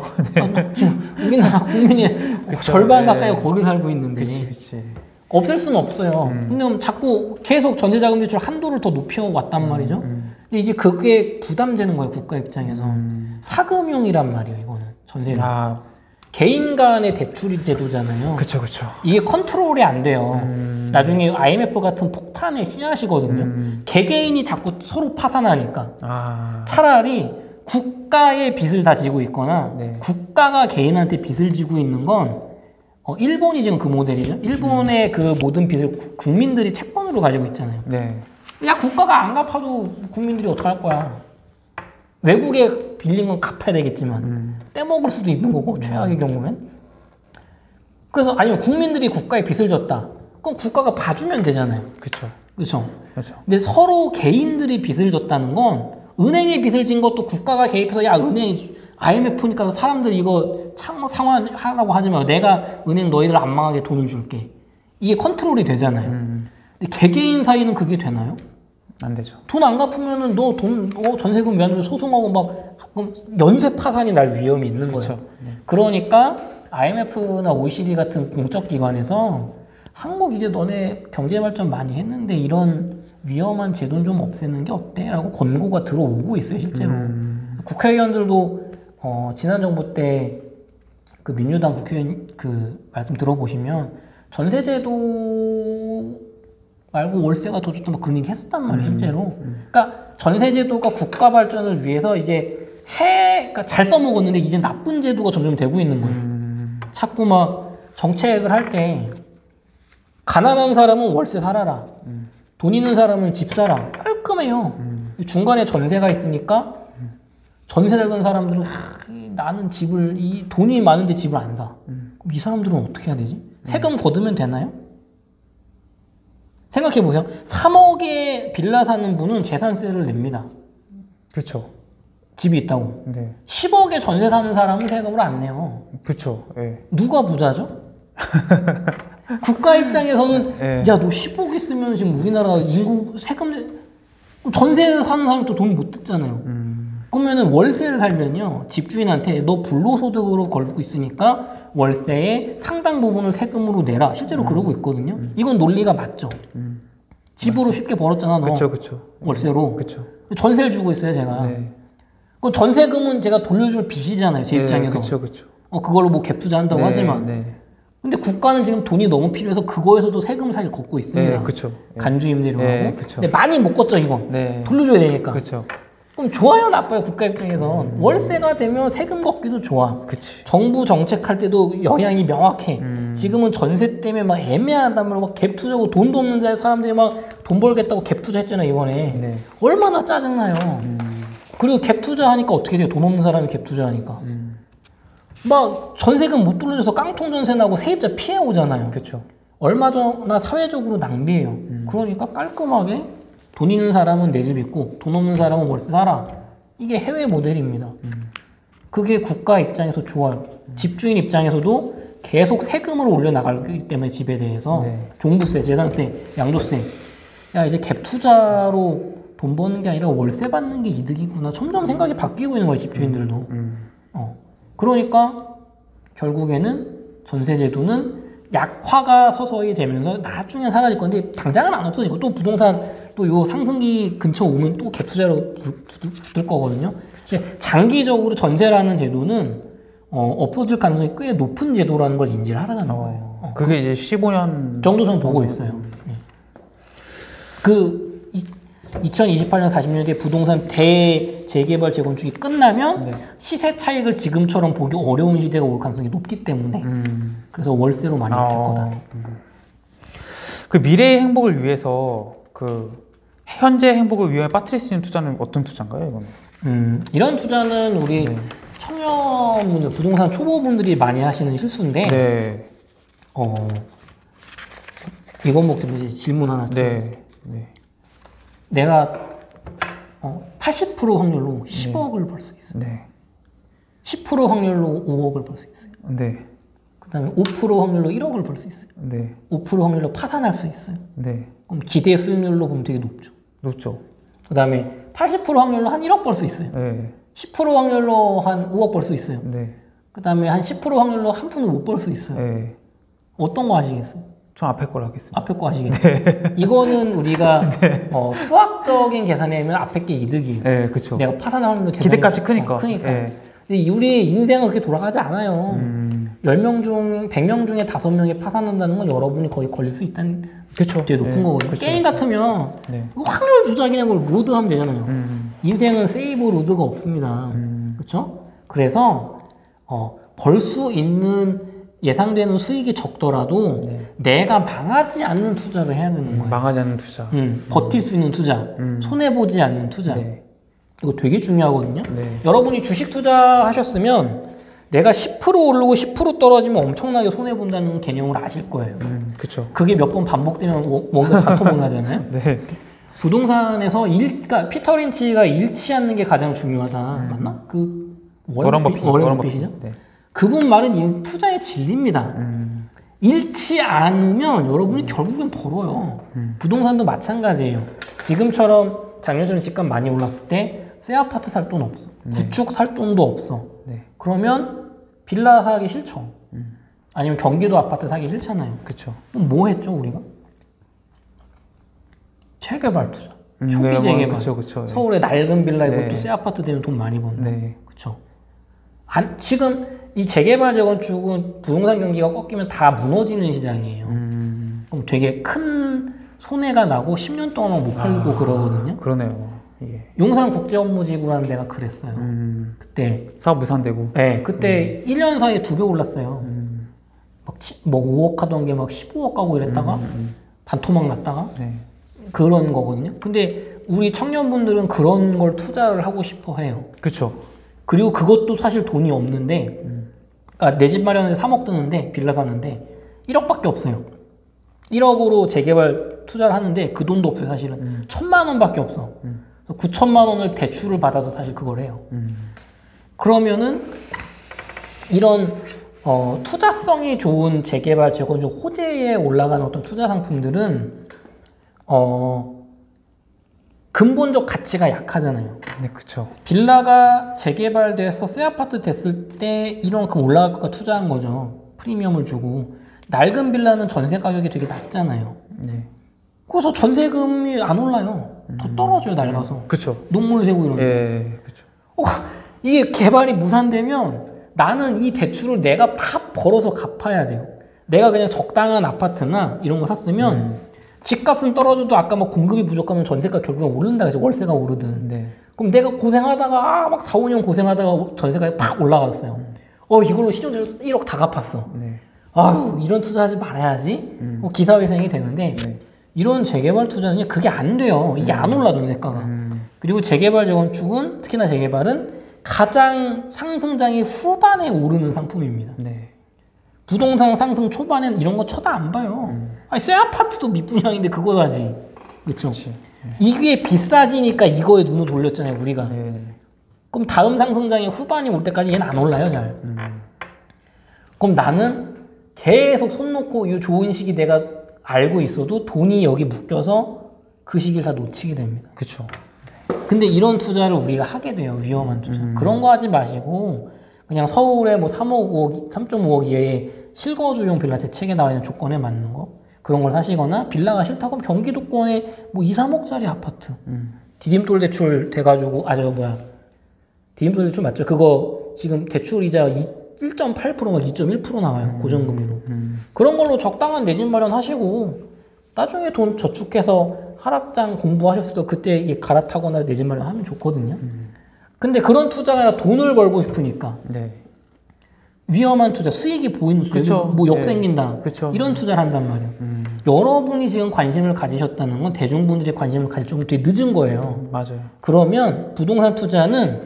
지금 우리나라 국민의 절반 가까이가 거기 살고 있는데 없앨 수는 없어요. 근데 자꾸 계속 전세자금 대출 한도를 더 높여왔단 말이죠. 근데 이제 그게 부담되는 거예요, 국가 입장에서. 사금융이란 말이에요, 이거는. 전세는. 개인 간의 대출 제도잖아요. 그쵸. 이게 컨트롤이 안 돼요. 나중에 IMF 같은 폭탄의 씨앗이거든요. 개개인이 자꾸 서로 파산하니까. 차라리 국가의 빚을 다 지고 있거나 국가가 개인한테 빚을 지고 있는 건 일본이 지금 그 모델이죠. 일본의 그 모든 빚을 국민들이 채권으로 가지고 있잖아요. 야, 국가가 안 갚아도 국민들이 어떡할 거야. 외국에 빌린 건 갚아야 되겠지만 떼먹을 수도 있는 거고 최악의 경우면. 그래서 아니면 국민들이 국가에 빚을 졌다. 그럼 국가가 봐주면 되잖아요. 그렇죠. 근데 서로 개인들이 빚을 졌다는 건 은행에 빚을 진 것도 국가가 개입해서 야 은행이 IMF니까 사람들 이거 상환하라고 하지 마. 내가 은행 너희들 안 망하게 돈을 줄게. 이게 컨트롤이 되잖아요. 근데 개개인 사이는 그게 되나요? 안 되죠. 돈 안 갚으면은 너 전세금 왜 안 줘? 소송하고 막 연쇄 파산이 날 위험이 있는 거예요. 그러니까 IMF나 OECD 같은 공적 기관에서 한국 이제 너네 경제 발전 많이 했는데 이런 위험한 제도는 좀 없애는 게 어때? 라고 권고가 들어오고 있어요, 실제로. 국회의원들도 지난 정부 때 그 민주당 국회의원 그 말씀 들어보시면 전세제도 말고 월세가 더 좋다 막 그런 얘기 했었단 말이에요, 실제로. 그러니까 전세제도가 국가 발전을 위해서 이제 그러니까 잘 써먹었는데 이제 나쁜 제도가 점점 되고 있는 거예요. 자꾸 막 정책을 할 때 가난한 사람은 월세 살아라. 돈 있는 사람은 집 사라. 깔끔해요. 중간에 전세가 있으니까 전세 살던 사람들은 나는 집을 돈이 많은데 집을 안 사. 그럼 이 사람들은 어떻게 해야 되지? 세금 거두면 되나요? 생각해 보세요. 3억에 빌라 사는 분은 재산세를 냅니다. 그렇죠. 집이 있다고. 10억에 전세 사는 사람은 세금을 안 내요. 그렇죠. 누가 부자죠? 국가 입장에서는 야, 너 10억 있으면 지금 우리나라 인구 세금 전세 사는 사람도 돈 못 듣잖아요. 그러면은 월세를 살면요, 집주인한테 너 불로소득으로 걸고 있으니까 월세의 상당 부분을 세금으로 내라. 실제로 그러고 있거든요. 이건 논리가 맞죠. 집으로 쉽게 벌었잖아, 너. 그쵸. 월세로. 전세를 주고 있어요, 제가. 그럼 전세금은 제가 돌려줄 빚이잖아요, 제 입장에서. 그쵸. 그걸로 뭐 갭 투자한다고 하지만. 근데 국가는 지금 돈이 너무 필요해서 그거에서도 세금 사실 걷고 있습니다. 간주임대료하고. 근데 많이 못 걷죠, 이건. 돌려줘야 되니까. 그럼 그럼 좋아요, 나빠요? 국가 입장에서 월세가 되면 세금 걷기도 좋아. 그치. 정부 정책할 때도 영향이 명확해. 지금은 전세 때문에 막 애매하다면 막 갭 투자하고 돈도 없는 사람들이 막 돈 벌겠다고 갭 투자했잖아 이번에. 네. 얼마나 짜증나요. 그리고 갭 투자하니까 어떻게 돼요? 돈 없는 사람이 갭 투자하니까. 막 전세금 못 돌려줘서 깡통 전세 나고 세입자 피해 오잖아요. 그렇죠. 얼마 전나 사회적으로 낭비해요. 그러니까 깔끔하게 돈 있는 사람은 내 집 있고 돈 없는 사람은 월세 살아. 이게 해외 모델입니다. 그게 국가 입장에서 좋아요. 집주인 입장에서도 계속 세금을 올려나가기 때문에 집에 대해서 네. 종부세, 재산세, 양도세. 야 이제 갭 투자로 돈 버는 게 아니라 월세 받는 게 이득이구나. 점점 생각이 바뀌고 있는 거예요. 집주인들도. 그러니까 결국에는 전세제도는 약화가 서서히 되면서 나중에 사라질 건데 당장은 안 없어지고 또 부동산 또 요 상승기 근처 오면 또 갭 투자로 붙을 거거든요. 근데 장기적으로 전세라는 제도는 없어질 가능성이 꽤 높은 제도라는 걸 인지를 하라는 거예요. 그게 이제 15년 정도 저는 보고 있어요. 그 2028년 40년대 부동산 대재개발 재건축이 끝나면 네. 시세 차익을 지금처럼 보기 어려운 시대가 올 가능성이 높기 때문에 그래서 월세로 많이 될 거다. 그 미래의 행복을 위해서 그 현재 행복을 위해 빠뜨릴 수 있는 투자는 어떤 투자인가요, 이거는? 이런 투자는 우리 청년분들, 부동산 초보분들이 많이 하시는 실수인데 네. 이건 뭐 질문 하나 네. 내가 80% 확률로 10억을 벌 수 있어요. 네. 10% 확률로 5억을 벌 수 있어요. 네. 그 다음에 5% 확률로 1억을 벌 수 있어요. 네. 5% 확률로 파산할 수 있어요. 네. 그럼 기대 수익률로 보면 되게 높죠. 높죠. 그 다음에 80% 확률로 한 1억 벌 수 있어요. 네. 10% 확률로 한 5억 벌 수 있어요. 네. 그 다음에 한 10% 확률로 한 푼을 못 벌 수 있어요. 네. 어떤 거 하시겠어요? 전 앞에 걸 하겠습니다. 앞에 거 하시겠어요? 이거는 우리가 수학적인 계산이면 앞에 게 이득이에요. 네, 그렇죠. 내가 파산하는 거 기대값이 크니까. 크니까. 네. 근데 우리의 인생은 그렇게 돌아가지 않아요. 10명 중 100명 중에 5명이 파산한다는 건 여러분이 거의 걸릴 수 있다는 그쵸. 되게 높은 거거든요. 그쵸. 게임 같으면 네. 확률 조작이냐 걸 로드하면 되잖아요. 인생은 세이브 로드가 없습니다. 그렇죠? 그래서 벌 수 있는 예상되는 수익이 적더라도 내가 망하지 않는 투자를 해야 되는 거예요. 망하지 않는 투자. 버틸 수 있는 투자, 손해보지 않는 투자. 네. 이거 되게 중요하거든요. 네. 여러분이 주식 투자하셨으면 내가 10% 오르고 10% 떨어지면 엄청나게 손해본다는 개념을 아실 거예요. 그쵸. 그게 몇 번 반복되면 뭔가 반토막나잖아요. 네. 부동산에서 그러니까 피터 린치가 잃지 않는 게 가장 중요하다. 맞나? 그 워렌 버핏이죠? 네. 그분 말은 투자의 진리입니다. 잃지 않으면 여러분이 결국엔 벌어요. 부동산도 마찬가지예요. 지금처럼 작년처럼 집값 많이 올랐을 때 새 아파트 살 돈 없어. 구축 살 돈도 없어. 네. 그러면 빌라 사기 싫죠. 아니면 경기도 아파트 사기 싫잖아요. 그쵸. 그럼 뭐 했죠 우리가? 재개발 투자. 초기 재개발. 그쵸. 서울의 낡은 빌라 이것도 네. 새 아파트 되면 돈 많이 버는. 네. 그렇죠. 지금 이 재개발 재건축은 부동산 경기가 꺾이면 다 무너지는 시장이에요. 그럼 되게 큰 손해가 나고 10년 동안 못 팔고 그러거든요. 그러네요. 예. 용산국제업무지구라는 데가 그랬어요. 그때 사업 무산되고. 네, 그때 1년 사이에 2배 올랐어요. 막 5억 하던 게 막 15억 가고 이랬다가 반토막 났다가 네. 그런 거거든요. 근데 우리 청년분들은 그런 걸 투자를 하고 싶어 해요. 그쵸. 그리고 그것도 사실 돈이 없는데, 그러니까 내 집 마련에 3억 드는데 빌라 샀는데 1억밖에 없어요. 1억으로 재개발 투자를 하는데 그 돈도 없어요. 사실은 1,000만 원밖에 없어. 9천만 원을 대출을 받아서 사실 그걸 해요. 그러면은 이런 투자성이 좋은 재개발, 재건축 호재에 올라가는 어떤 투자 상품들은 근본적 가치가 약하잖아요. 네, 그쵸. 빌라가 재개발돼서 새 아파트 됐을 때 이만큼 올라갈 거가 투자한 거죠. 프리미엄을 주고. 낡은 빌라는 전세 가격이 되게 낮잖아요. 네. 그래서 전세금이 안 올라요. 더 떨어져요, 낡아서. 그쵸. 녹물 새고 이러면. 예, 그쵸. 이게 개발이 무산되면 나는 이 대출을 내가 다 벌어서 갚아야 돼요. 내가 그냥 적당한 아파트나 이런 거 샀으면 집값은 떨어져도 아까 뭐 공급이 부족하면 전세가 결국엔 오른다 그래서 월세가 오르든. 네. 그럼 내가 고생하다가 막 4, 5년 고생하다가 전세가 팍 올라갔어요. 이걸로 신용대출 1억 다 갚았어. 네. 아유, 이런 투자하지 말아야지. 기사회생이 되는데 네. 이런 재개발 투자는 그게 안 돼요. 이게 안 올라 전세가가. 그리고 재개발 재건축은 특히나 재개발은 가장 상승장이 후반에 오르는 상품입니다. 네. 부동산 상승 초반엔 이런 거 쳐다 안 봐요. 아니, 새 아파트도 밑분양인데 그거 사지. 그렇죠? 이게 비싸지니까 이거에 눈을 돌렸잖아요, 우리가. 네. 그럼 다음 상승장이 후반이 올 때까지 얘는 안 올라요, 잘. 그럼 나는 계속 손 놓고 이 좋은 시기 내가 알고 있어도 돈이 여기 묶여서 그 시기를 다 놓치게 됩니다. 그렇죠. 근데 이런 투자를 우리가 하게 돼요, 위험한 투자. 그런 거 하지 마시고 그냥 서울에 뭐 3.5억 이하의 실거주용 빌라 제 책에 나와 있는 조건에 맞는 거 그런 걸 사시거나 빌라가 싫다고 하면 경기도권에 뭐 2, 3억짜리 아파트 디딤돌 대출 돼가지고 디딤돌 대출 맞죠? 그거 지금 대출 이자 1.8%막 2.1% 나와요. 고정금리로. 그런 걸로 적당한 내 집 마련하시고 나중에 돈 저축해서 하락장 공부하셨을 때 그때 이게 갈아타거나 내 집 마련하면 좋거든요. 근데 그런 투자가 아니라 돈을 벌고 싶으니까 네. 위험한 투자, 수익이 보이는 투자, 뭐 역 생긴다 네. 이런 투자를 한단 말이에요. 여러분이 지금 관심을 가지셨다는 건 대중분들이 관심을 가질 정도 되게 늦은 거예요. 맞아요. 그러면 부동산 투자는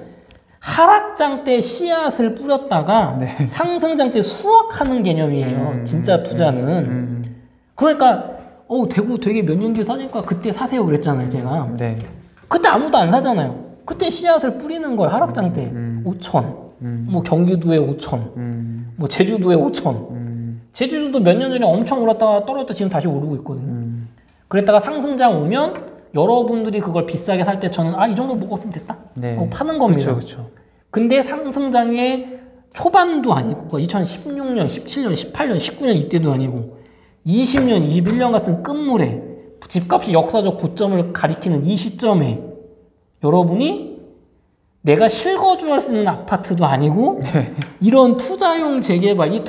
하락장 때 씨앗을 뿌렸다가 네. 상승장 때 수확하는 개념이에요. 진짜 투자는. 그러니까 대구 되게 몇 년 뒤에 싸질 거야. 그때 사세요 그랬잖아요, 제가. 네. 그때 아무도 안 사잖아요. 그때 씨앗을 뿌리는 거예요. 하락장 때 5천. 뭐 경기도에 5천. 뭐 제주도에 5천. 제주도도 몇 년 전에 엄청 올랐다가 떨어졌다 지금 다시 오르고 있거든요. 그랬다가 상승장 오면 여러분들이 그걸 비싸게 살 때 저는 이 정도 먹었으면 됐다. 네. 파는 겁니다. 그쵸. 근데 상승장의 초반도 아니고 2016년, 17년, 18년, 19년 이때도 아니고 20년, 21년 같은 끝물에 집값이 역사적 고점을 가리키는 이 시점에 여러분이 내가 실거주할 수 있는 아파트도 아니고 이런 투자용 재개발, 이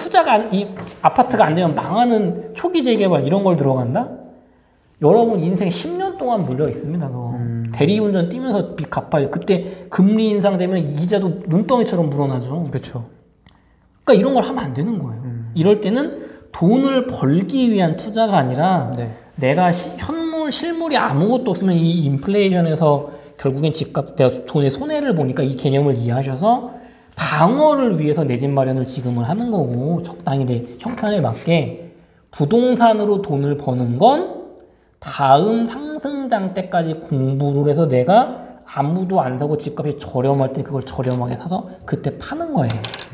아파트가 안 되면 망하는 초기 재개발 이런 걸 들어간다? 여러분 인생 10년 동안 물려 있습니다. 그거. 대리운전 뛰면서 빚 갚아요. 그때 금리 인상되면 이자도 눈덩이처럼 불어나죠. 그렇죠. 그러니까 이런 걸 하면 안 되는 거예요. 이럴 때는 돈을 벌기 위한 투자가 아니라 네. 내가 실물이 아무것도 없으면 이 인플레이션에서 결국엔 집값, 내가 돈의 손해를 보니까 이 개념을 이해하셔서 방어를 위해서 내 집 마련을 지금을 하는 거고 적당히 내 형편에 맞게 부동산으로 돈을 버는 건 다음 상승장 때까지 공부를 해서 내가 아무도 안 사고 집값이 저렴할 때 그걸 저렴하게 사서 그때 파는 거예요.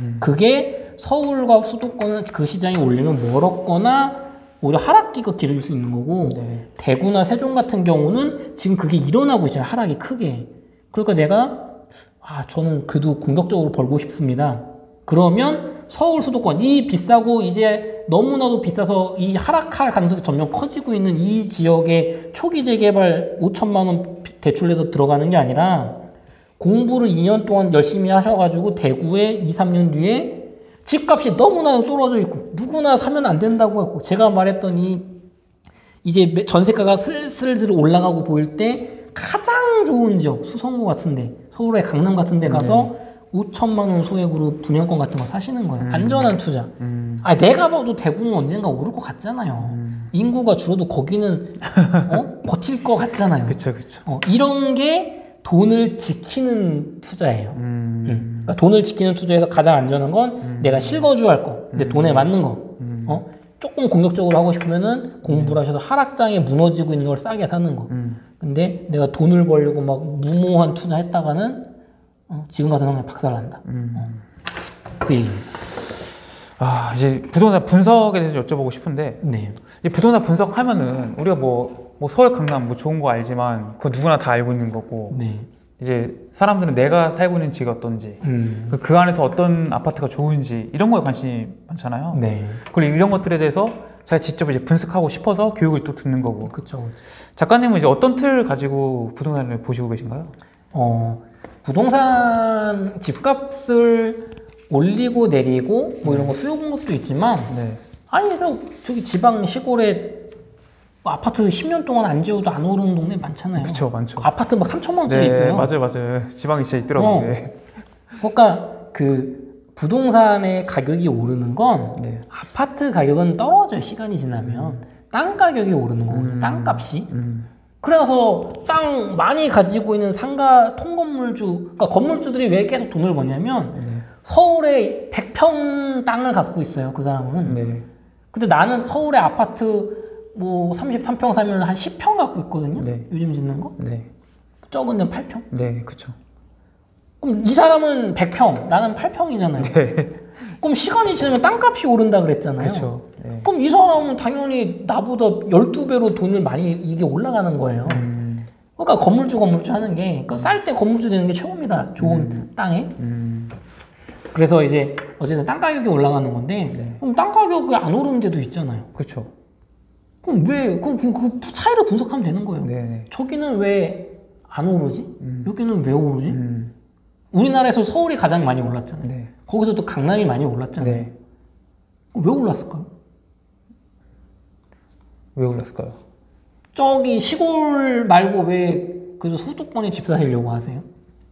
그게 서울과 수도권은 그 시장이 올리면 멀었거나 오히려 하락기가 길어질 수 있는 거고 네. 대구나 세종 같은 경우는 지금 그게 일어나고 있어요. 하락이 크게. 그러니까 내가 저는 그래도 공격적으로 벌고 싶습니다. 그러면 서울 수도권 이 비싸고 이제 너무나도 비싸서 이 하락할 가능성이 점점 커지고 있는 이 지역의 초기 재개발 5천만 원 대출 내서 들어가는 게 아니라 공부를 2년 동안 열심히 하셔가지고 대구에 2, 3년 뒤에 집값이 너무나도 떨어져 있고 누구나 사면 안 된다고 했고 제가 말했던 이제 전세가가 슬슬 올라가고 보일 때 가장 좋은 지역 수성구 같은데 서울의 강남 같은데 가서 5천만 원 소액으로 분양권 같은 거 사시는 거예요. 안전한 투자. 내가 봐도 대구는 언젠가 오를 것 같잖아요. 인구가 줄어도 거기는 버틸 것 같잖아요. 그쵸. 이런 게 돈을 지키는 투자예요. 그러니까 돈을 지키는 투자에서 가장 안전한 건 내가 실거주할 거, 내 돈에 맞는 거. 조금 공격적으로 하고 싶으면은 공부를 하셔서 하락장에 무너지고 있는 걸 싸게 사는 거. 근데 내가 돈을 벌려고 막 무모한 투자했다가는 지금 같은 상황에 박살난다. 그 얘기입니다. 이제 부동산 분석에 대해서 여쭤보고 싶은데 네. 이제 부동산 분석하면은 우리가 뭐 서울, 강남 뭐 좋은 거 알지만 그거 누구나 다 알고 있는 거고 네. 이제 사람들은 내가 살고 있는 지가 어떤지 그 안에서 어떤 아파트가 좋은지 이런 거에 관심이 많잖아요. 네. 그리고 이런 것들에 대해서 제가 직접 이제 분석하고 싶어서 교육을 또 듣는 거고. 그렇죠. 작가님은 이제 어떤 틀을 가지고 부동산을 보시고 계신가요? 부동산 집값을 올리고 내리고 뭐 이런 거 수요 공급도 있지만 네. 저기 지방 시골에 아파트 10년 동안 안 지어도 안 오르는 동네 많잖아요. 그쵸, 많죠. 아파트 막 3천만 원짜리 네, 있어요. 맞아요. 지방이 진짜 있더라고요. 네. 그러니까 그 부동산의 가격이 오르는 건 네. 아파트 가격은 떨어져요. 시간이 지나면 땅 가격이 오르는 거거든요. 땅값이. 그래서 땅 많이 가지고 있는 상가 통건물주, 그러니까 건물주들이 왜 계속 돈을 버냐면 서울에 100평 땅을 갖고 있어요. 그 사람은. 네. 근데 나는 서울에 아파트 뭐 33평 사면 한 10평 갖고 있거든요. 네. 요즘 짓는 거. 네. 적은 데는 8평. 네, 그쵸. 그럼 이 사람은 100평, 나는 8평이잖아요. 네. 그럼 시간이 지나면 땅값이 오른다 그랬잖아요. 그쵸. 네. 그럼 이 사람은 당연히 나보다 12배로 돈을 많이 이게 올라가는 거예요. 그러니까 건물주 하는 게, 그러니까 쌀 때 건물주 되는 게 최고입니다. 좋은 땅에. 그래서 이제 어쨌든 땅 가격이 올라가는 건데, 네. 그럼 땅 가격이 안 오르는 데도 있잖아요. 그쵸. 그럼 그 차이를 분석하면 되는 거예요. 네. 저기는 왜 안 오르지? 여기는 왜 오르지? 우리나라에서 서울이 가장 많이 올랐잖아요. 네. 거기서 또 강남이 많이 올랐잖아요. 네. 왜 올랐을까요? 왜 올랐을까요? 저기 시골 말고 왜 그래도 수도권에 집 사시려고 하세요?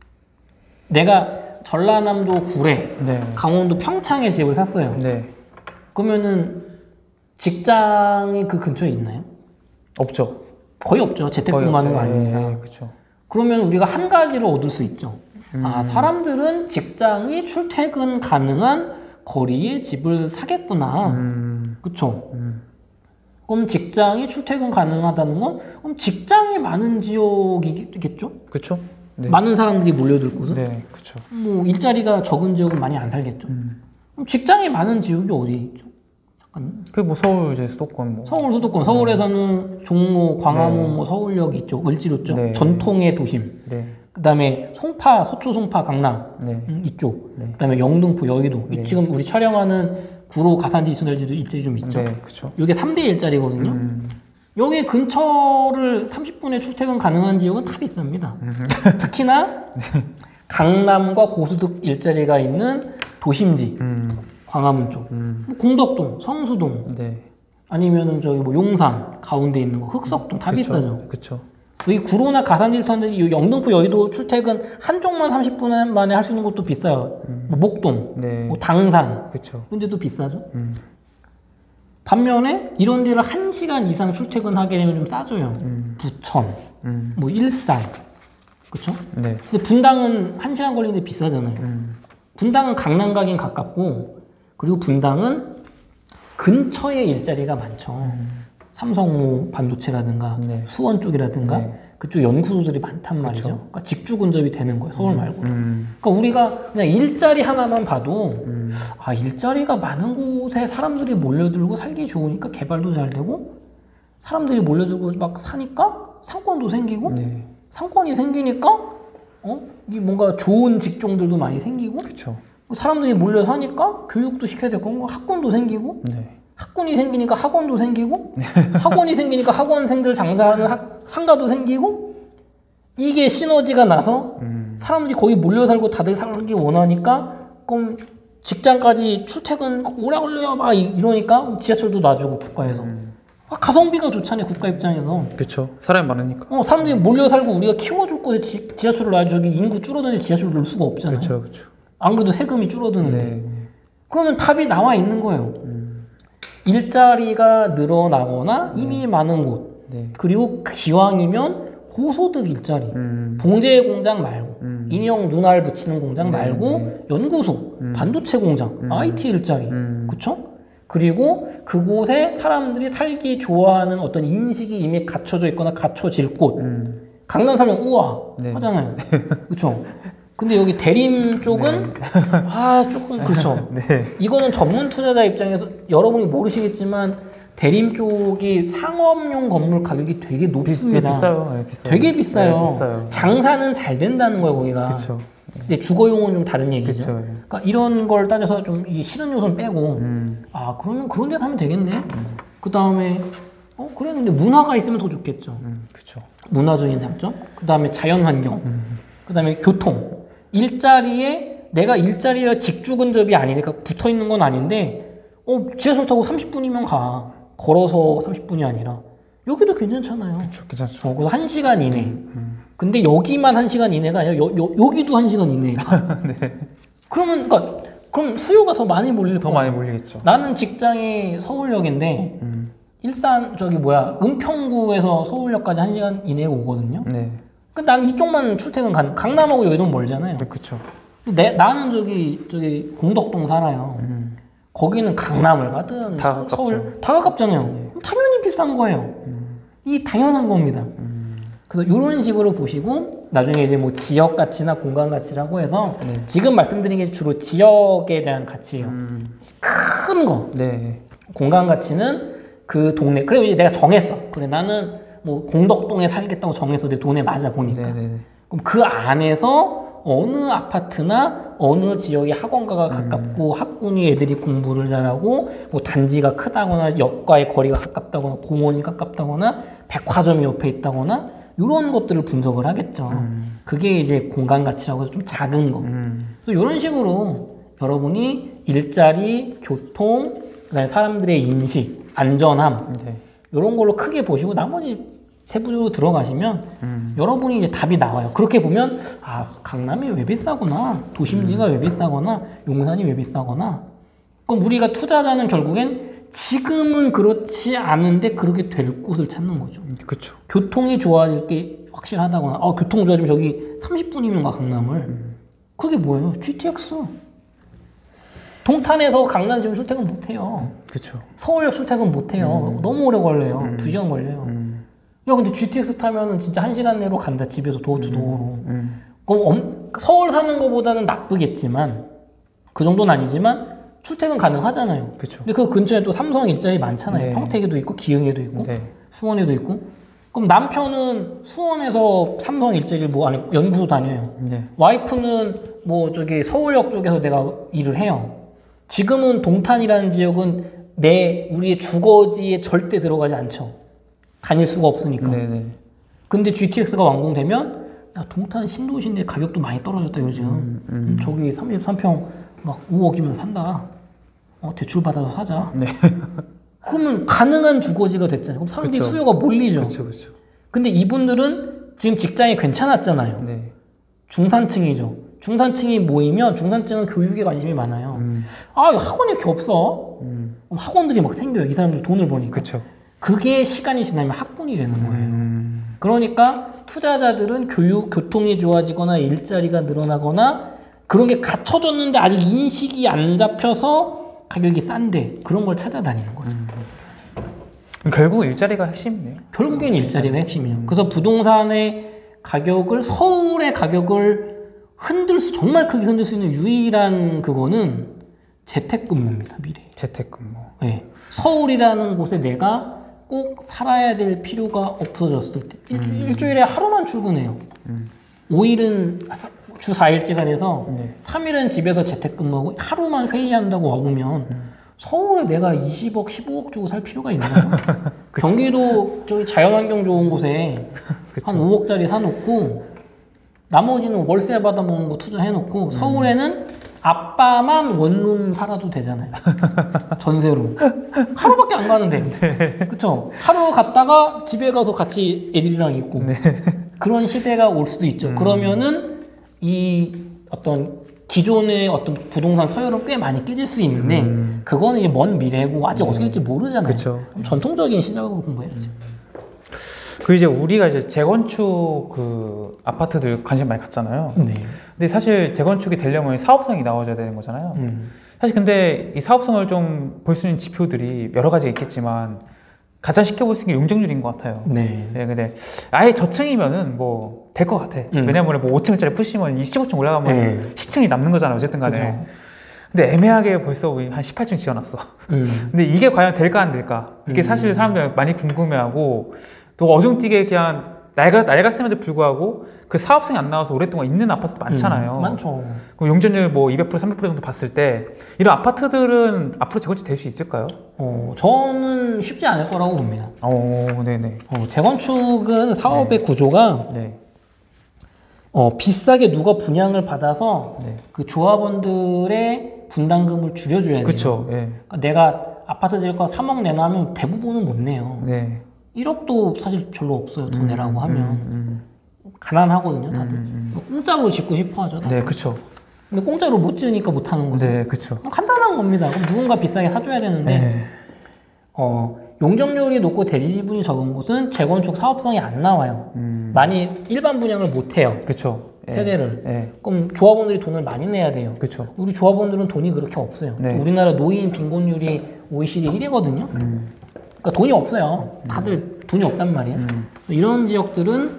내가 전라남도 구례, 네. 강원도 평창에 집을 샀어요. 네. 그러면은 직장이 그 근처에 있나요? 없죠. 거의 없죠. 재택근무하는 거 아닌 이상. 그쵸. 그러면 우리가 한 가지를 얻을 수 있죠. 아, 사람들은 직장이 출퇴근 가능한 거리에 집을 사겠구나. 그쵸? 그럼 직장이 출퇴근 가능하다는 건 그럼 직장이 많은 지역이겠죠? 그쵸. 네. 많은 사람들이 몰려들 곳은? 네, 그쵸. 뭐 일자리가 적은 지역은 많이 안 살겠죠. 그럼 직장이 많은 지역이 어디 있죠? 잠깐만. 그 뭐 서울 이제 수도권 뭐. 서울 수도권. 서울에서는 종로, 광화문, 뭐 서울역 있죠. 을지로 쪽. 네. 전통의 도심. 네. 그다음에 송파, 서초, 송파, 강남 네. 이쪽. 네. 그다음에 영등포, 여의도. 네. 지금 우리 촬영하는 구로, 가산지, 이순달지도 일자리 좀 있죠. 네, 그쵸. 이게 3대 일자리거든요. 여기 근처를 30분에 출퇴근 가능한 지역은 다 비쌉니다. 특히나 강남과 고수득 일자리가 있는 도심지, 광화문 쪽, 뭐 공덕동, 성수동, 네. 아니면은 저기 뭐 용산 가운데 있는 거, 흑석동 다 그쵸. 비싸죠. 그쵸. 여기 구로나 가산지 터는데 영등포, 여의도 출퇴근 한쪽만 30분 만에 할 수 있는 곳도 비싸요. 뭐 목동, 네. 뭐 당산, 그쵸. 이런 데도 비싸죠. 반면에 이런 데를 1시간 이상 출퇴근하게 되면 좀 싸져요. 부천, 뭐 일산, 그쵸? 네. 근데 분당은 1시간 걸리는데 비싸잖아요. 분당은 강남 가긴 가깝고, 그리고 분당은 근처에 일자리가 많죠. 삼성뭐 반도체라든가 네. 수원 쪽이라든가 네. 그쪽 연구소들이 많단 말이죠. 그쵸. 그러니까 직주 근접이 되는 거예요. 서울 말고. 그러니까 우리가 그냥 일자리 하나만 봐도 아, 일자리가 많은 곳에 사람들이 몰려들고 살기 좋으니까 개발도 잘 되고, 사람들이 몰려들고 막 사니까 상권도 생기고, 네. 상권이 생기니까 이 뭔가 좋은 직종들도 많이 생기고, 그쵸. 사람들이 몰려 사니까 교육도 시켜야 되고, 학군도 생기고, 네. 학군이 생기니까 학원도 생기고, 학원이 생기니까 학원생들 장사하는 상가도 생기고, 이게 시너지가 나서 사람들이 거기 몰려 살고 다들 살기 원하니까, 그럼 직장까지 출퇴근 오래 걸려요 막 이러니까 지하철도 놔주고 국가에서. 가성비가 좋잖아요, 국가 입장에서. 그쵸. 사람이 많으니까. 사람들이 몰려 살고 우리가 키워줄 곳에 지하철을 놔주고 인구 줄어드는데 지하철을 넣을 수가 없잖아요. 그쵸, 그쵸. 안 그래도 세금이 줄어드는데. 네. 그러면 답이 나와 있는 거예요. 일자리가 늘어나거나 이미 많은 곳, 네. 그리고 기왕이면 고소득 일자리, 봉제 공장 말고, 인형 눈알 붙이는 공장 말고, 연구소, 반도체 공장, IT 일자리, 그쵸? 그리고 그곳에 사람들이 살기 좋아하는 어떤 인식이 이미 갖춰져 있거나 갖춰질 곳. 강남 살면 우와 네. 하잖아요. 그쵸? 근데 여기 대림 쪽은 조금 그렇죠. 네. 이거는 전문 투자자 입장에서 여러분이 모르시겠지만 대림 쪽이 상업용 건물 가격이 되게 높습니다. 비싸요. 네, 비싸요. 되게 비싸요. 네, 비싸요. 장사는 잘 된다는 거예요, 거기가. 그쵸. 근데 주거용은 좀 다른 얘기죠. 그쵸. 그러니까 이런 걸 따져서 좀 이게 싫은 요소는 빼고 그러면 그런 데서 하면 되겠네. 그 다음에 그래 근데 문화가 있으면 더 좋겠죠. 그쵸. 문화적인 장점. 그 다음에 자연환경. 그 다음에 교통. 내가 일자리에 직주 근접이 아니니까 붙어 있는 건 아닌데 지하철 타고 30분이면 가. 걸어서 30분이 아니라 여기도 괜찮잖아요. 그렇죠, 괜찮죠. 그래서 1시간 이내. 근데 여기만 1시간 이내가 아니라 여기도 1시간 이내가. 네. 그럼 수요가 더 많이 몰릴 더 많이 몰리겠죠. 나는 직장이 서울역인데 일산 은평구에서 서울역까지 1시간 이내에 오거든요. 네. 근데 나는 이쪽만 출퇴근 강남하고 여의도는 멀잖아요. 네, 그렇죠. 나는 저기 공덕동 살아요. 거기는 강남을 가든 서울 다 가깝잖아요. 네. 당연히 비싼 거예요. 이 당연한 겁니다. 그래서 이런 식으로 보시고 나중에 이제 뭐 지역 가치나 공간 가치라고 해서 네. 지금 말씀드린 게 주로 지역에 대한 가치예요. 큰 거. 네. 공간 가치는 그 동네. 그래 이제 내가 정했어. 그래 나는 뭐 공덕동에 살겠다고 정해서 내 돈에 맞아 보니까. 네네. 그럼 그 안에서 어느 아파트나 어느 지역의 학원가가 가깝고 학군이 애들이 공부를 잘하고 뭐 단지가 크다거나 역과의 거리가 가깝다거나 공원이 가깝다거나 백화점이 옆에 있다거나 이런 것들을 분석을 하겠죠. 그게 이제 공간 가치라고 해서 좀 작은 거. 그래서 이런 식으로 여러분이 일자리, 교통, 그다음에 사람들의 인식, 안전함 이런 걸로 크게 보시고 나머지 세부적으로 들어가시면 여러분이 이제 답이 나와요. 그렇게 보면 강남이 왜 비싸구나, 도심지가 왜 비싸거나 용산이 왜 비싸거나. 그럼 우리가 투자자는 결국엔 지금은 그렇지 않은데 그렇게 될 곳을 찾는 거죠. 그렇죠. 교통이 좋아질 게 확실하다거나 교통 좋아지면 저기 30분이면 가 강남을. 그게 뭐예요? GTX. 동탄에서 강남 지금 출퇴근 못해요. 그렇죠. 서울역 출퇴근 못해요. 너무 오래 걸려요. 2시간 걸려요. 야 근데 GTX 타면은 진짜 1시간 내로 간다. 집에서 도어투도어로. 그럼 서울 사는 것보다는 나쁘겠지만 그 정도는 아니지만 출퇴근 가능하잖아요. 그쵸. 근데 그 근처에 또 삼성 일자리 많잖아요. 네. 평택에도 있고 기흥에도 있고 수원에도 있고. 그럼 남편은 수원에서 삼성 일자리를 연구소 다녀요. 와이프는 뭐 저기 서울역 쪽에서 내가 일을 해요. 지금은 동탄이라는 지역은 우리의 주거지에 절대 들어가지 않죠. 다닐 수가 없으니까. 근데 GTX가 완공되면 동탄 신도시인데 가격도 많이 떨어졌다 요즘. 저기 33평 막 5억이면 산다. 대출 받아서 사자. 그러면 가능한 주거지가 됐잖아요. 그럼 사람들이 수요가 몰리죠. 그렇죠. 근데 이분들은 지금 직장이 괜찮았잖아요. 중산층이죠. 중산층이 모이면 중산층은 교육에 관심이 많아요. 학원이 이렇게 없어. 그럼 학원들이 막 생겨요. 이 사람들 돈을 버니까. 그쵸. 그게 시간이 지나면 학군이 되는 거예요. 그러니까 투자자들은 교통이 좋아지거나 일자리가 늘어나거나 그런 게 갖춰졌는데 아직 인식이 안 잡혀서 가격이 싼데 그런 걸 찾아다니는 거죠. 결국 일자리가 핵심이네요. 결국엔 일자리가 핵심이에요. 그래서 부동산의 가격을 서울의 가격을 정말 크게 흔들 수 있는 유일한 그거는 재택근무입니다. 미래. 재택근무. 네. 서울이라는 곳에 내가 꼭 살아야 될 필요가 없어졌을 때 일주일에 하루만 출근해요. 5일은 주 4일째가 돼서 3일은 집에서 재택근무하고 하루만 회의한다고 와보면 서울에 내가 20억, 15억 주고 살 필요가 있나요? 경기도 저기 자연환경 좋은 곳에 한 5억짜리 사놓고 나머지는 월세 받아먹는 거 투자해놓고 서울에는 아빠만 원룸 살아도 되잖아요. 전세로. 하루밖에 안 가는데. 그쵸? 하루 갔다가 집에 가서 같이 애들이랑 있고. 그런 시대가 올 수도 있죠. 그러면은 이 어떤 기존의 어떤 부동산 서열은 꽤 많이 깨질 수 있는데 그거는 이제 먼 미래고 아직 어떻게 될지 모르잖아요. 전통적인 시작으로 공부해야죠. 이제 우리가 이제 재건축 그 아파트들 관심 많이 갖잖아요. 근데 사실 재건축이 되려면 사업성이 나와줘야 되는 거잖아요. 사실 근데 이 사업성을 좀 볼 수 있는 지표들이 여러 가지가 있겠지만 가장 쉽게 볼 수 있는 게 용적률인 것 같아요. 근데 아예 저층이면은 뭐 될 것 같아. 왜냐면 뭐 5층짜리 푸시면 15층 올라가면 10층이 남는 거잖아요. 어쨌든 간에. 근데 애매하게 벌써 한 18층 지어놨어. 근데 이게 과연 될까 안 될까? 이게 사실 사람들이 많이 궁금해하고 또 어중뛰게 그냥 낡았음에도 불구하고 그 사업성이 안 나와서 오랫동안 있는 아파트도 많잖아요. 많죠. 그럼 용적률 뭐 200%, 300% 정도 봤을 때 이런 아파트들은 앞으로 재건축 될 수 있을까요? 저는 쉽지 않을 거라고 봅니다. 재건축은 사업의 구조가 비싸게 누가 분양을 받아서 그 조합원들의 분담금을 줄여줘야 돼요. 그쵸. 그러니까 내가 아파트 지을 거 3억 내놔 하면 대부분은 못 내요. 1억도 사실 별로 없어요. 돈 내라고 하면. 가난하거든요, 다들. 공짜로 짓고 싶어 하죠. 다들. 네, 그쵸. 근데 공짜로 못 지으니까 못 하는 거죠. 네, 그쵸. 간단한 겁니다. 그럼 누군가 비싸게 사줘야 되는데, 네. 용적률이 높고 대지 지분이 적은 곳은 재건축 사업성이 안 나와요. 많이 일반 분양을 못 해요. 그쵸. 세대를. 그럼 조합원들이 돈을 많이 내야 돼요. 그쵸. 우리 조합원들은 돈이 그렇게 없어요. 네. 우리나라 노인 빈곤율이 OECD 1위거든요. 그러니까 돈이 없어요. 다들 돈이 없단 말이에요. 이런 지역들은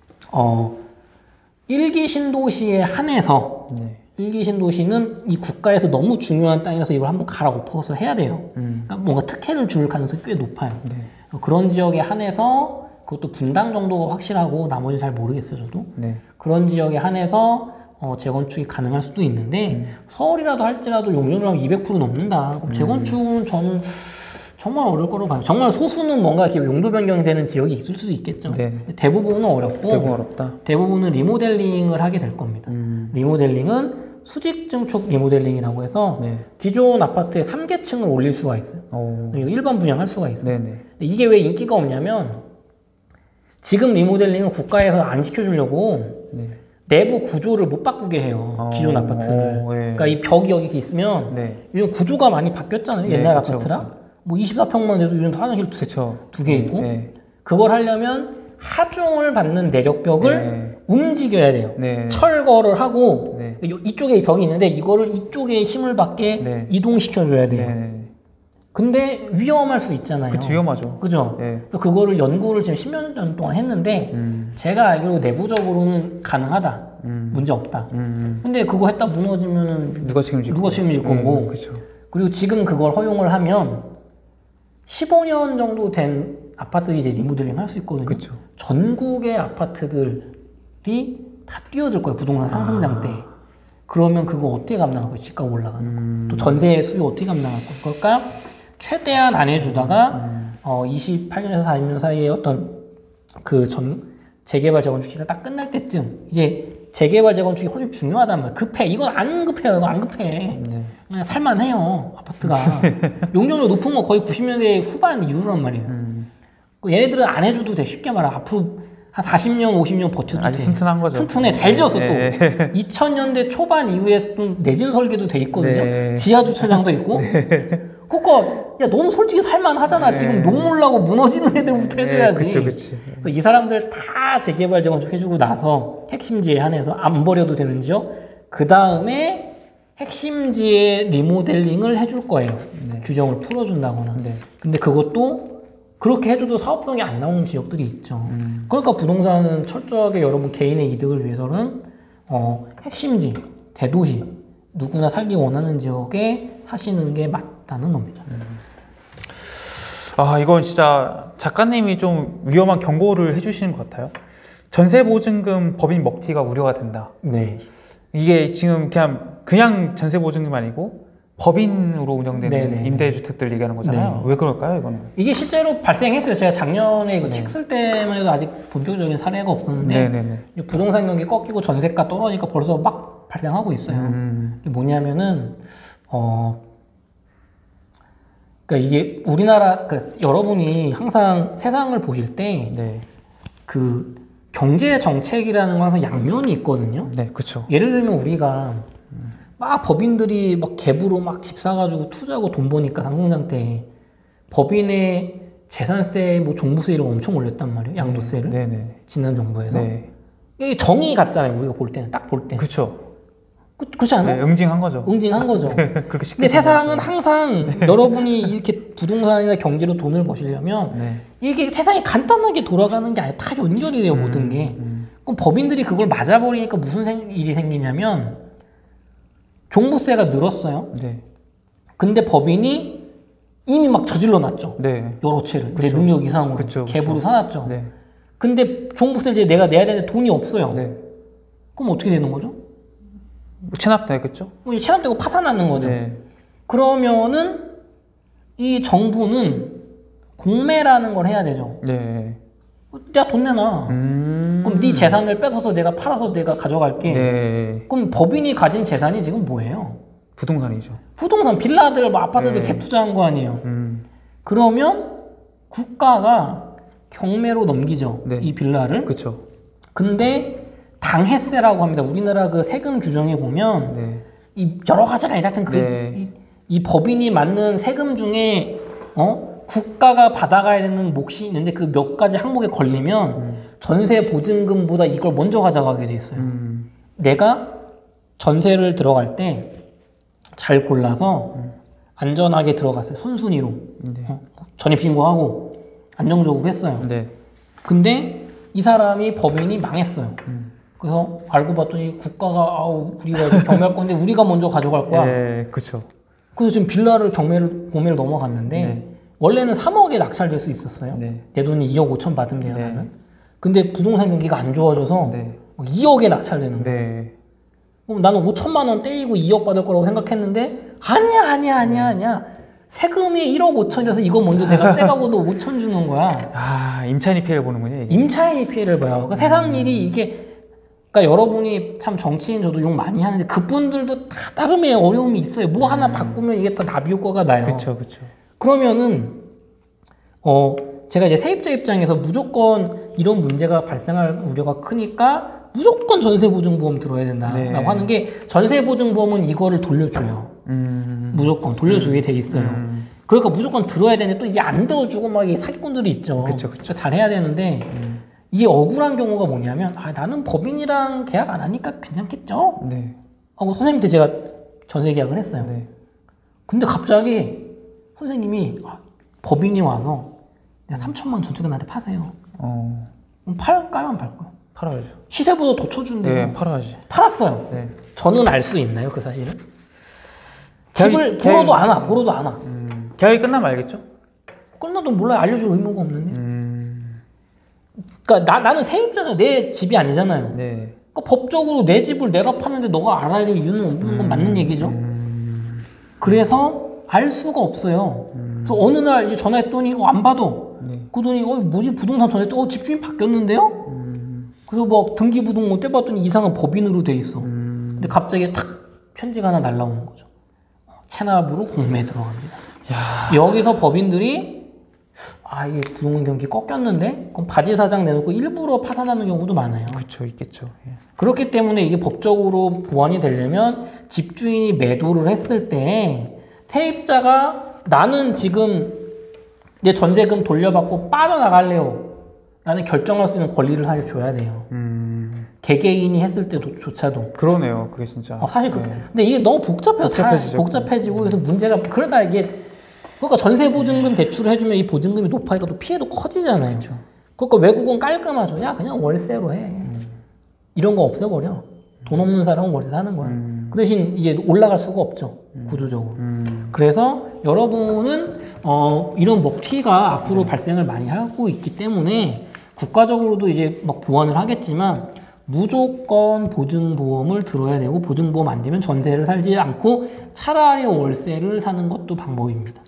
일기 신도시에 한해서 일기 신도시는 이 국가에서 너무 중요한 땅이라서 이걸 한번 갈아엎어서 해야 돼요. 그러니까 뭔가 특혜를 줄 가능성이 꽤 높아요. 그런 지역에 한해서 그것도 분당 정도가 확실하고 나머지 잘 모르겠어요, 저도. 그런 지역에 한해서 재건축이 가능할 수도 있는데 서울이라도 할지라도 용적률이 200% 넘는다. 그럼 재건축은 저는 정말 어려울 거라고 봐요. 정말 소수는 뭔가 이렇게 용도 변경되는 지역이 있을 수도 있겠죠. 대부분은 어렵고 대부분 어렵다. 대부분은 리모델링을 하게 될 겁니다. 리모델링은 수직 증축 리모델링이라고 해서 기존 아파트의 3계층을 올릴 수가 있어요. 일반 분양할 수가 있어요. 이게 왜 인기가 없냐면 지금 리모델링은 국가에서 안 시켜주려고 내부 구조를 못 바꾸게 해요. 기존 아파트를. 그러니까 이 벽이 여기 있으면 요즘 구조가 많이 바뀌었잖아요. 옛날 아파트랑. 뭐 24평만 돼도 요즘 화장실 두 개 있고. 그걸 하려면 하중을 받는 내력벽을 움직여야 돼요. 철거를 하고 이쪽에 벽이 있는데 이거를 이쪽에 힘을 받게 이동시켜줘야 돼요. 근데 위험할 수 있잖아요. 그치, 위험하죠. 그죠? 그래서 그거를 연구를 지금 10몇 년 동안 했는데 제가 알기로 내부적으로는 가능하다. 문제 없다. 근데 그거 했다 무너지면은 누가 책임질 거고. 그리고 지금 그걸 허용을 하면 15년 정도 된 아파트들이 이제 리모델링 할 수 있거든요. 그쵸. 전국의 아파트들이 다 뛰어들 거예요. 부동산 상승장 때. 그러면 그거 어떻게 감당할 거예요? 집값 올라가는 거. 또 전세 수요 어떻게 감당할 거예요? 그러니까 최대한 안 해주다가 28년에서 40년 사이에 어떤 그 재개발 재건축 시기가 딱 끝날 때쯤 이제 재개발 재건축이 훨씬 중요하단 말이에요. 급해. 이건 안 급해요. 이거 안 급해. 그냥 살만해요. 아파트가. 용적률 높은 거 거의 90년대 후반 이후란 말이에요. 얘네들은 안 해줘도 돼. 쉽게 말하면 앞으로 한 40년, 50년 버텨도 아직 돼. 튼튼한 거죠. 튼튼해. 잘 지었어 또. 2000년대 초반 이후에 또 내진 설계도 돼 있거든요. 지하 주차장도 있고. 그러니까 야 너는 솔직히 살만하잖아. 지금 녹몰라고 무너지는 애들부터 해줘야지. 그래서 이 사람들 다 재개발 재건축 해주고 나서 핵심지에 한해서 안 버려도 되는 지역. 그 다음에 핵심지에 리모델링을 해줄 거예요. 규정을 풀어준다거나. 근데 그것도 그렇게 해줘도 사업성이 안 나오는 지역들이 있죠. 그러니까 부동산은 철저하게 여러분 개인의 이득을 위해서는 핵심지, 대도시, 누구나 살기 원하는 지역에 사시는 게 맞다는 겁니다. 이건 진짜 작가님이 좀 위험한 경고를 해주시는 것 같아요. 전세보증금 법인 먹튀가 우려가 된다. 이게 지금 그냥 전세보증금 아니고 법인으로 운영되는 임대주택들 얘기하는 거잖아요. 왜 그럴까요, 이거는? 이게 실제로 발생했어요. 제가 작년에 그 책 쓸 때만 해도 아직 본격적인 사례가 없었는데 부동산 경기 꺾이고 전세가 떨어지니까 벌써 막 발생하고 있어요. 이게 뭐냐면은 그러니까 이게 우리나라 여러분이 항상 세상을 보실 때 그 경제 정책이라는 건 항상 양면이 있거든요. 그렇죠. 예를 들면 우리가 막 법인들이 막 갭으로 막 집 사가지고 투자하고 돈 버니까 상승장 때 법인의 재산세, 뭐 종부세 이런 거 엄청 올렸단 말이에요. 양도세를. 지난 정부에서. 이게 정의 같잖아요. 우리가 볼 때는 딱 볼 때. 그렇죠. 그렇지 않아요? 응징한 거죠. 응징한 거죠. 그렇게 근데 세상은 항상 여러분이 이렇게 부동산이나 경제로 돈을 버시려면 이게 세상이 간단하게 돌아가는 게 아니라 다 연결이 돼요. 모든 게. 그럼 법인들이 그걸 맞아버리니까 무슨 일이 생기냐면 종부세가 늘었어요. 근데 법인이 이미 막 저질러 놨죠. 여러 채를. 내 능력 이상으로 갭으로 사놨죠. 근데 종부세 이제 내가 내야 되는데 돈이 없어요. 그럼 어떻게 되는 거죠? 체납되겠죠? 체납되고 파산하는 거죠. 그러면은 이 정부는 공매라는 걸 해야 되죠. 내가 돈 내놔. 그럼 네 재산을 뺏어서 내가 팔아서 내가 가져갈게. 그럼 법인이 가진 재산이 지금 뭐예요? 부동산이죠. 부동산, 빌라들, 뭐 아파트들 갭 투자한 거 아니에요. 그러면 국가가 경매로 넘기죠. 네. 이 빌라를. 그렇죠. 근데 당해세라고 합니다. 우리나라 그 세금 규정에 보면 네. 이 여러 가지가 아니라 하여튼 네. 이 법인이 맞는 세금 중에 국가가 받아가야 되는 몫이 있는데 그 몇 가지 항목에 걸리면 전세 보증금보다 이걸 먼저 가져가게 돼 있어요. 내가 전세를 들어갈 때 잘 골라서 안전하게 들어갔어요. 선순위로. 네. 전입신고하고 안정적으로 했어요. 네. 근데 이 사람이 법인이 망했어요. 그래서 알고 봤더니 국가가 우리가 경매할 건데 우리가 먼저 가져갈 거야. 네, 그렇죠. 그래서 지금 빌라를 경매를 넘어갔는데 네. 원래는 3억에 낙찰될 수 있었어요. 네. 내 돈이 2억 5천 받으면 돼요. 네. 나는. 근데 부동산 경기가 안 좋아져서 네. 2억에 낙찰되는 거예요. 네. 그럼 나는 5천만 원 떼이고 2억 받을 거라고 생각했는데 아니야. 세금이 1억 5천이라서 이거 먼저 내가 떼가고도 5천 주는 거야. 아, 임차인이 피해를 보는군요. 이게. 임차인이 피해를 봐요. 그러니까 세상 일이 이게, 그러니까 여러분이 참 정치인 저도 욕 많이 하는데 그분들도 다 나름의 어려움이 있어요. 뭐 하나 바꾸면 이게 다 나비 효과가 나요. 그렇죠. 그러면은 제가 이제 세입자 입장에서 무조건 이런 문제가 발생할 우려가 크니까 무조건 전세보증보험 들어야 된다라고 네. 하는 게 전세보증보험은 이거를 돌려줘요. 무조건 돌려주게 돼 있어요. 그러니까 무조건 들어야 되는데 또 이제 안 들어주고 막 이 사기꾼들이 있죠. 그쵸. 그러니까 잘해야 되는데 이게 억울한 경우가 뭐냐면 나는 법인이랑 계약 안 하니까 괜찮겠죠? 네. 하고 선생님한테 제가 전세 계약을 했어요. 네. 근데 갑자기 선생님이 법인이 와서 내가 3천만 전체가 나한테 파세요. 그럼 팔까요? 안 팔까요? 팔아야죠. 시세보다 더 쳐준대요. 네, 팔아야지. 팔았어요. 네. 저는 알 수 있나요, 그 사실은? 집을 보러도 안 와. 계약이 끝나면 알겠죠? 끝나도 몰라요. 알려줄 의무가 없는데. 그러니까 나는 세입자잖아요. 내 집이 아니잖아요. 네. 그러니까 법적으로 내 집을 내가 파는데 너가 알아야 될 이유는 없는 건 맞는 얘기죠. 그래서 알 수가 없어요. 그래서 어느 날 이제 전화했더니 안 받아. 네. 그러더니 뭐지 부동산 전화했더니 집주인 바뀌었는데요? 그래서 뭐 등기부등본 떼봤더니 이상한 법인으로 돼 있어. 근데 갑자기 탁 편지가 하나 날라오는 거죠. 체납으로 공매에 들어갑니다. 여기서 법인들이 이게 부동산 경기 꺾였는데 그럼 바지 사장 내놓고 일부러 파산하는 경우도 많아요. 그렇죠, 있겠죠. 예. 그렇기 때문에 이게 법적으로 보완이 되려면 집주인이 매도를 했을 때 세입자가 나는 지금 내 전세금 돌려받고 빠져나갈래요 라는 결정할 수 있는 권리를 사실 줘야 돼요. 개개인이 했을 때조차도. 그러네요. 그게 진짜. 사실 그렇게. 근데 이게 너무 복잡해요. 복잡해지고 그래서 문제가 그러니까 전세보증금 대출을 해주면 이 보증금이 높아니까 또 피해도 커지잖아요. 그렇죠. 그러니까 외국은 깔끔하죠. 야 그냥 월세로 해. 이런 거 없애버려. 돈 없는 사람은 월세 사는 거야. 그 대신 이제 올라갈 수가 없죠. 구조적으로. 그래서 여러분은 이런 먹튀가 앞으로 발생을 많이 하고 있기 때문에 국가적으로도 이제 막 보완을 하겠지만 무조건 보증보험을 들어야 되고 보증보험 안 되면 전세를 살지 않고 차라리 월세를 사는 것도 방법입니다.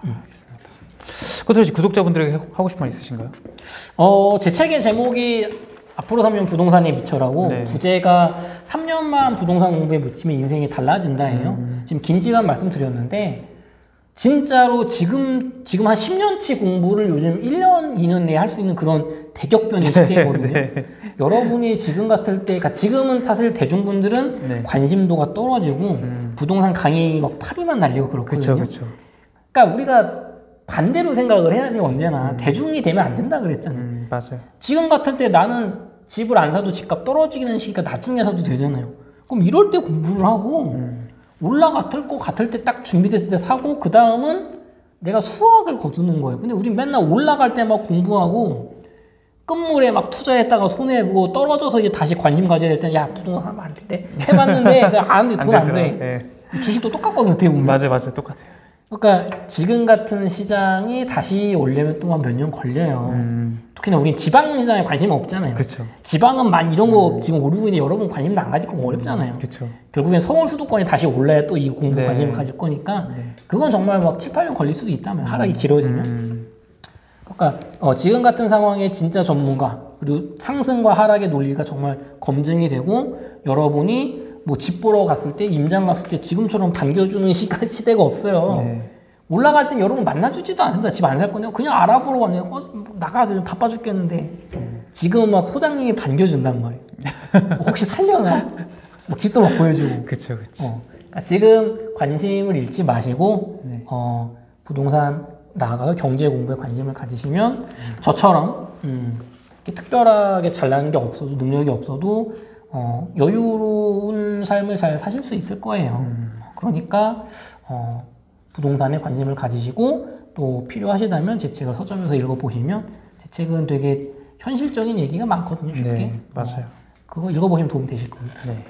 알겠습니다. 그것도 구독자분들에게 하고 싶은 말 있으신가요? 제 책의 제목이 앞으로 3년 부동산에 미쳐라고 네. 부제가 3년만 부동산 공부에 묻히면 인생이 달라진다예요. 지금 긴 시간 말씀드렸는데 진짜로 지금 한 10년치 공부를 요즘 1년, 2년 내에 할 수 있는 그런 대격변의 시대거든요. 네. 여러분이 지금 같을 때, 그러니까 지금은 사실 대중분들은 네. 관심도가 떨어지고 부동산 강의 막 파리만 날리고 그렇거든요. 그렇죠. 그러니까 우리가 반대로 생각을 해야 돼요, 언제나. 대중이 되면 안 된다 그랬잖아요. 맞아요. 지금 같을 때 나는 집을 안 사도 집값 떨어지기는 시니까 나중에 사도 되잖아요. 그럼 이럴 때 공부를 하고 올라갔을 것 같을 때 딱 준비됐을 때 사고 그 다음은 내가 수확을 거두는 거예요. 근데 우린 맨날 올라갈 때 막 공부하고 끝물에 막 투자했다가 손해보고 떨어져서 이제 다시 관심 가져야 될 때는 야 부동산 하면 안 돼. 해봤는데 아는데 돈 안 돼. 네. 주식도 똑같거든요. 어떻게 보면. 맞아요. 똑같아요. 그러니까 지금 같은 시장이 다시 오려면 또 한 몇 년 걸려요. 특히나 우린 지방 시장에 관심이 없잖아요. 그렇죠. 지방은 많이 이런 거 지금 오르고 있는데 여러분 관심도 안 가질 거 어렵잖아요. 그렇죠. 결국엔 서울 수도권이 다시 올라야 또 이 공부 네. 관심을 가질 거니까 그건 정말 막 7, 8년 걸릴 수도 있다면 하락이 길어지면. 그러니까 지금 같은 상황에 진짜 전문가 그리고 상승과 하락의 논리가 정말 검증이 되고 여러분이 뭐 집 보러 갔을 때 임장 갔을 때 지금처럼 반겨주는 시대가 없어요. 네. 올라갈 땐 여러분 만나주지도 않습니다. 집 안 살 거냐? 그냥 알아보러 왔네요. 나가서 바빠 죽겠는데 지금 막 소장님이 반겨준단 말이에요. 혹시 살려나? 막 집도 막 보여주고. 그렇죠. 그러니까 지금 관심을 잃지 마시고 네. 부동산 나아가서 경제 공부에 관심을 가지시면 저처럼 특별하게 잘나는 게 없어도 능력이 없어도 여유로운 삶을 잘 사실 수 있을 거예요. 그러니까 부동산에 관심을 가지시고 또 필요하시다면 제 책을 서점에서 읽어보시면 제 책은 되게 현실적인 얘기가 많거든요. 쉽게. 네, 맞아요. 그거 읽어보시면 도움이 되실 겁니다. 네.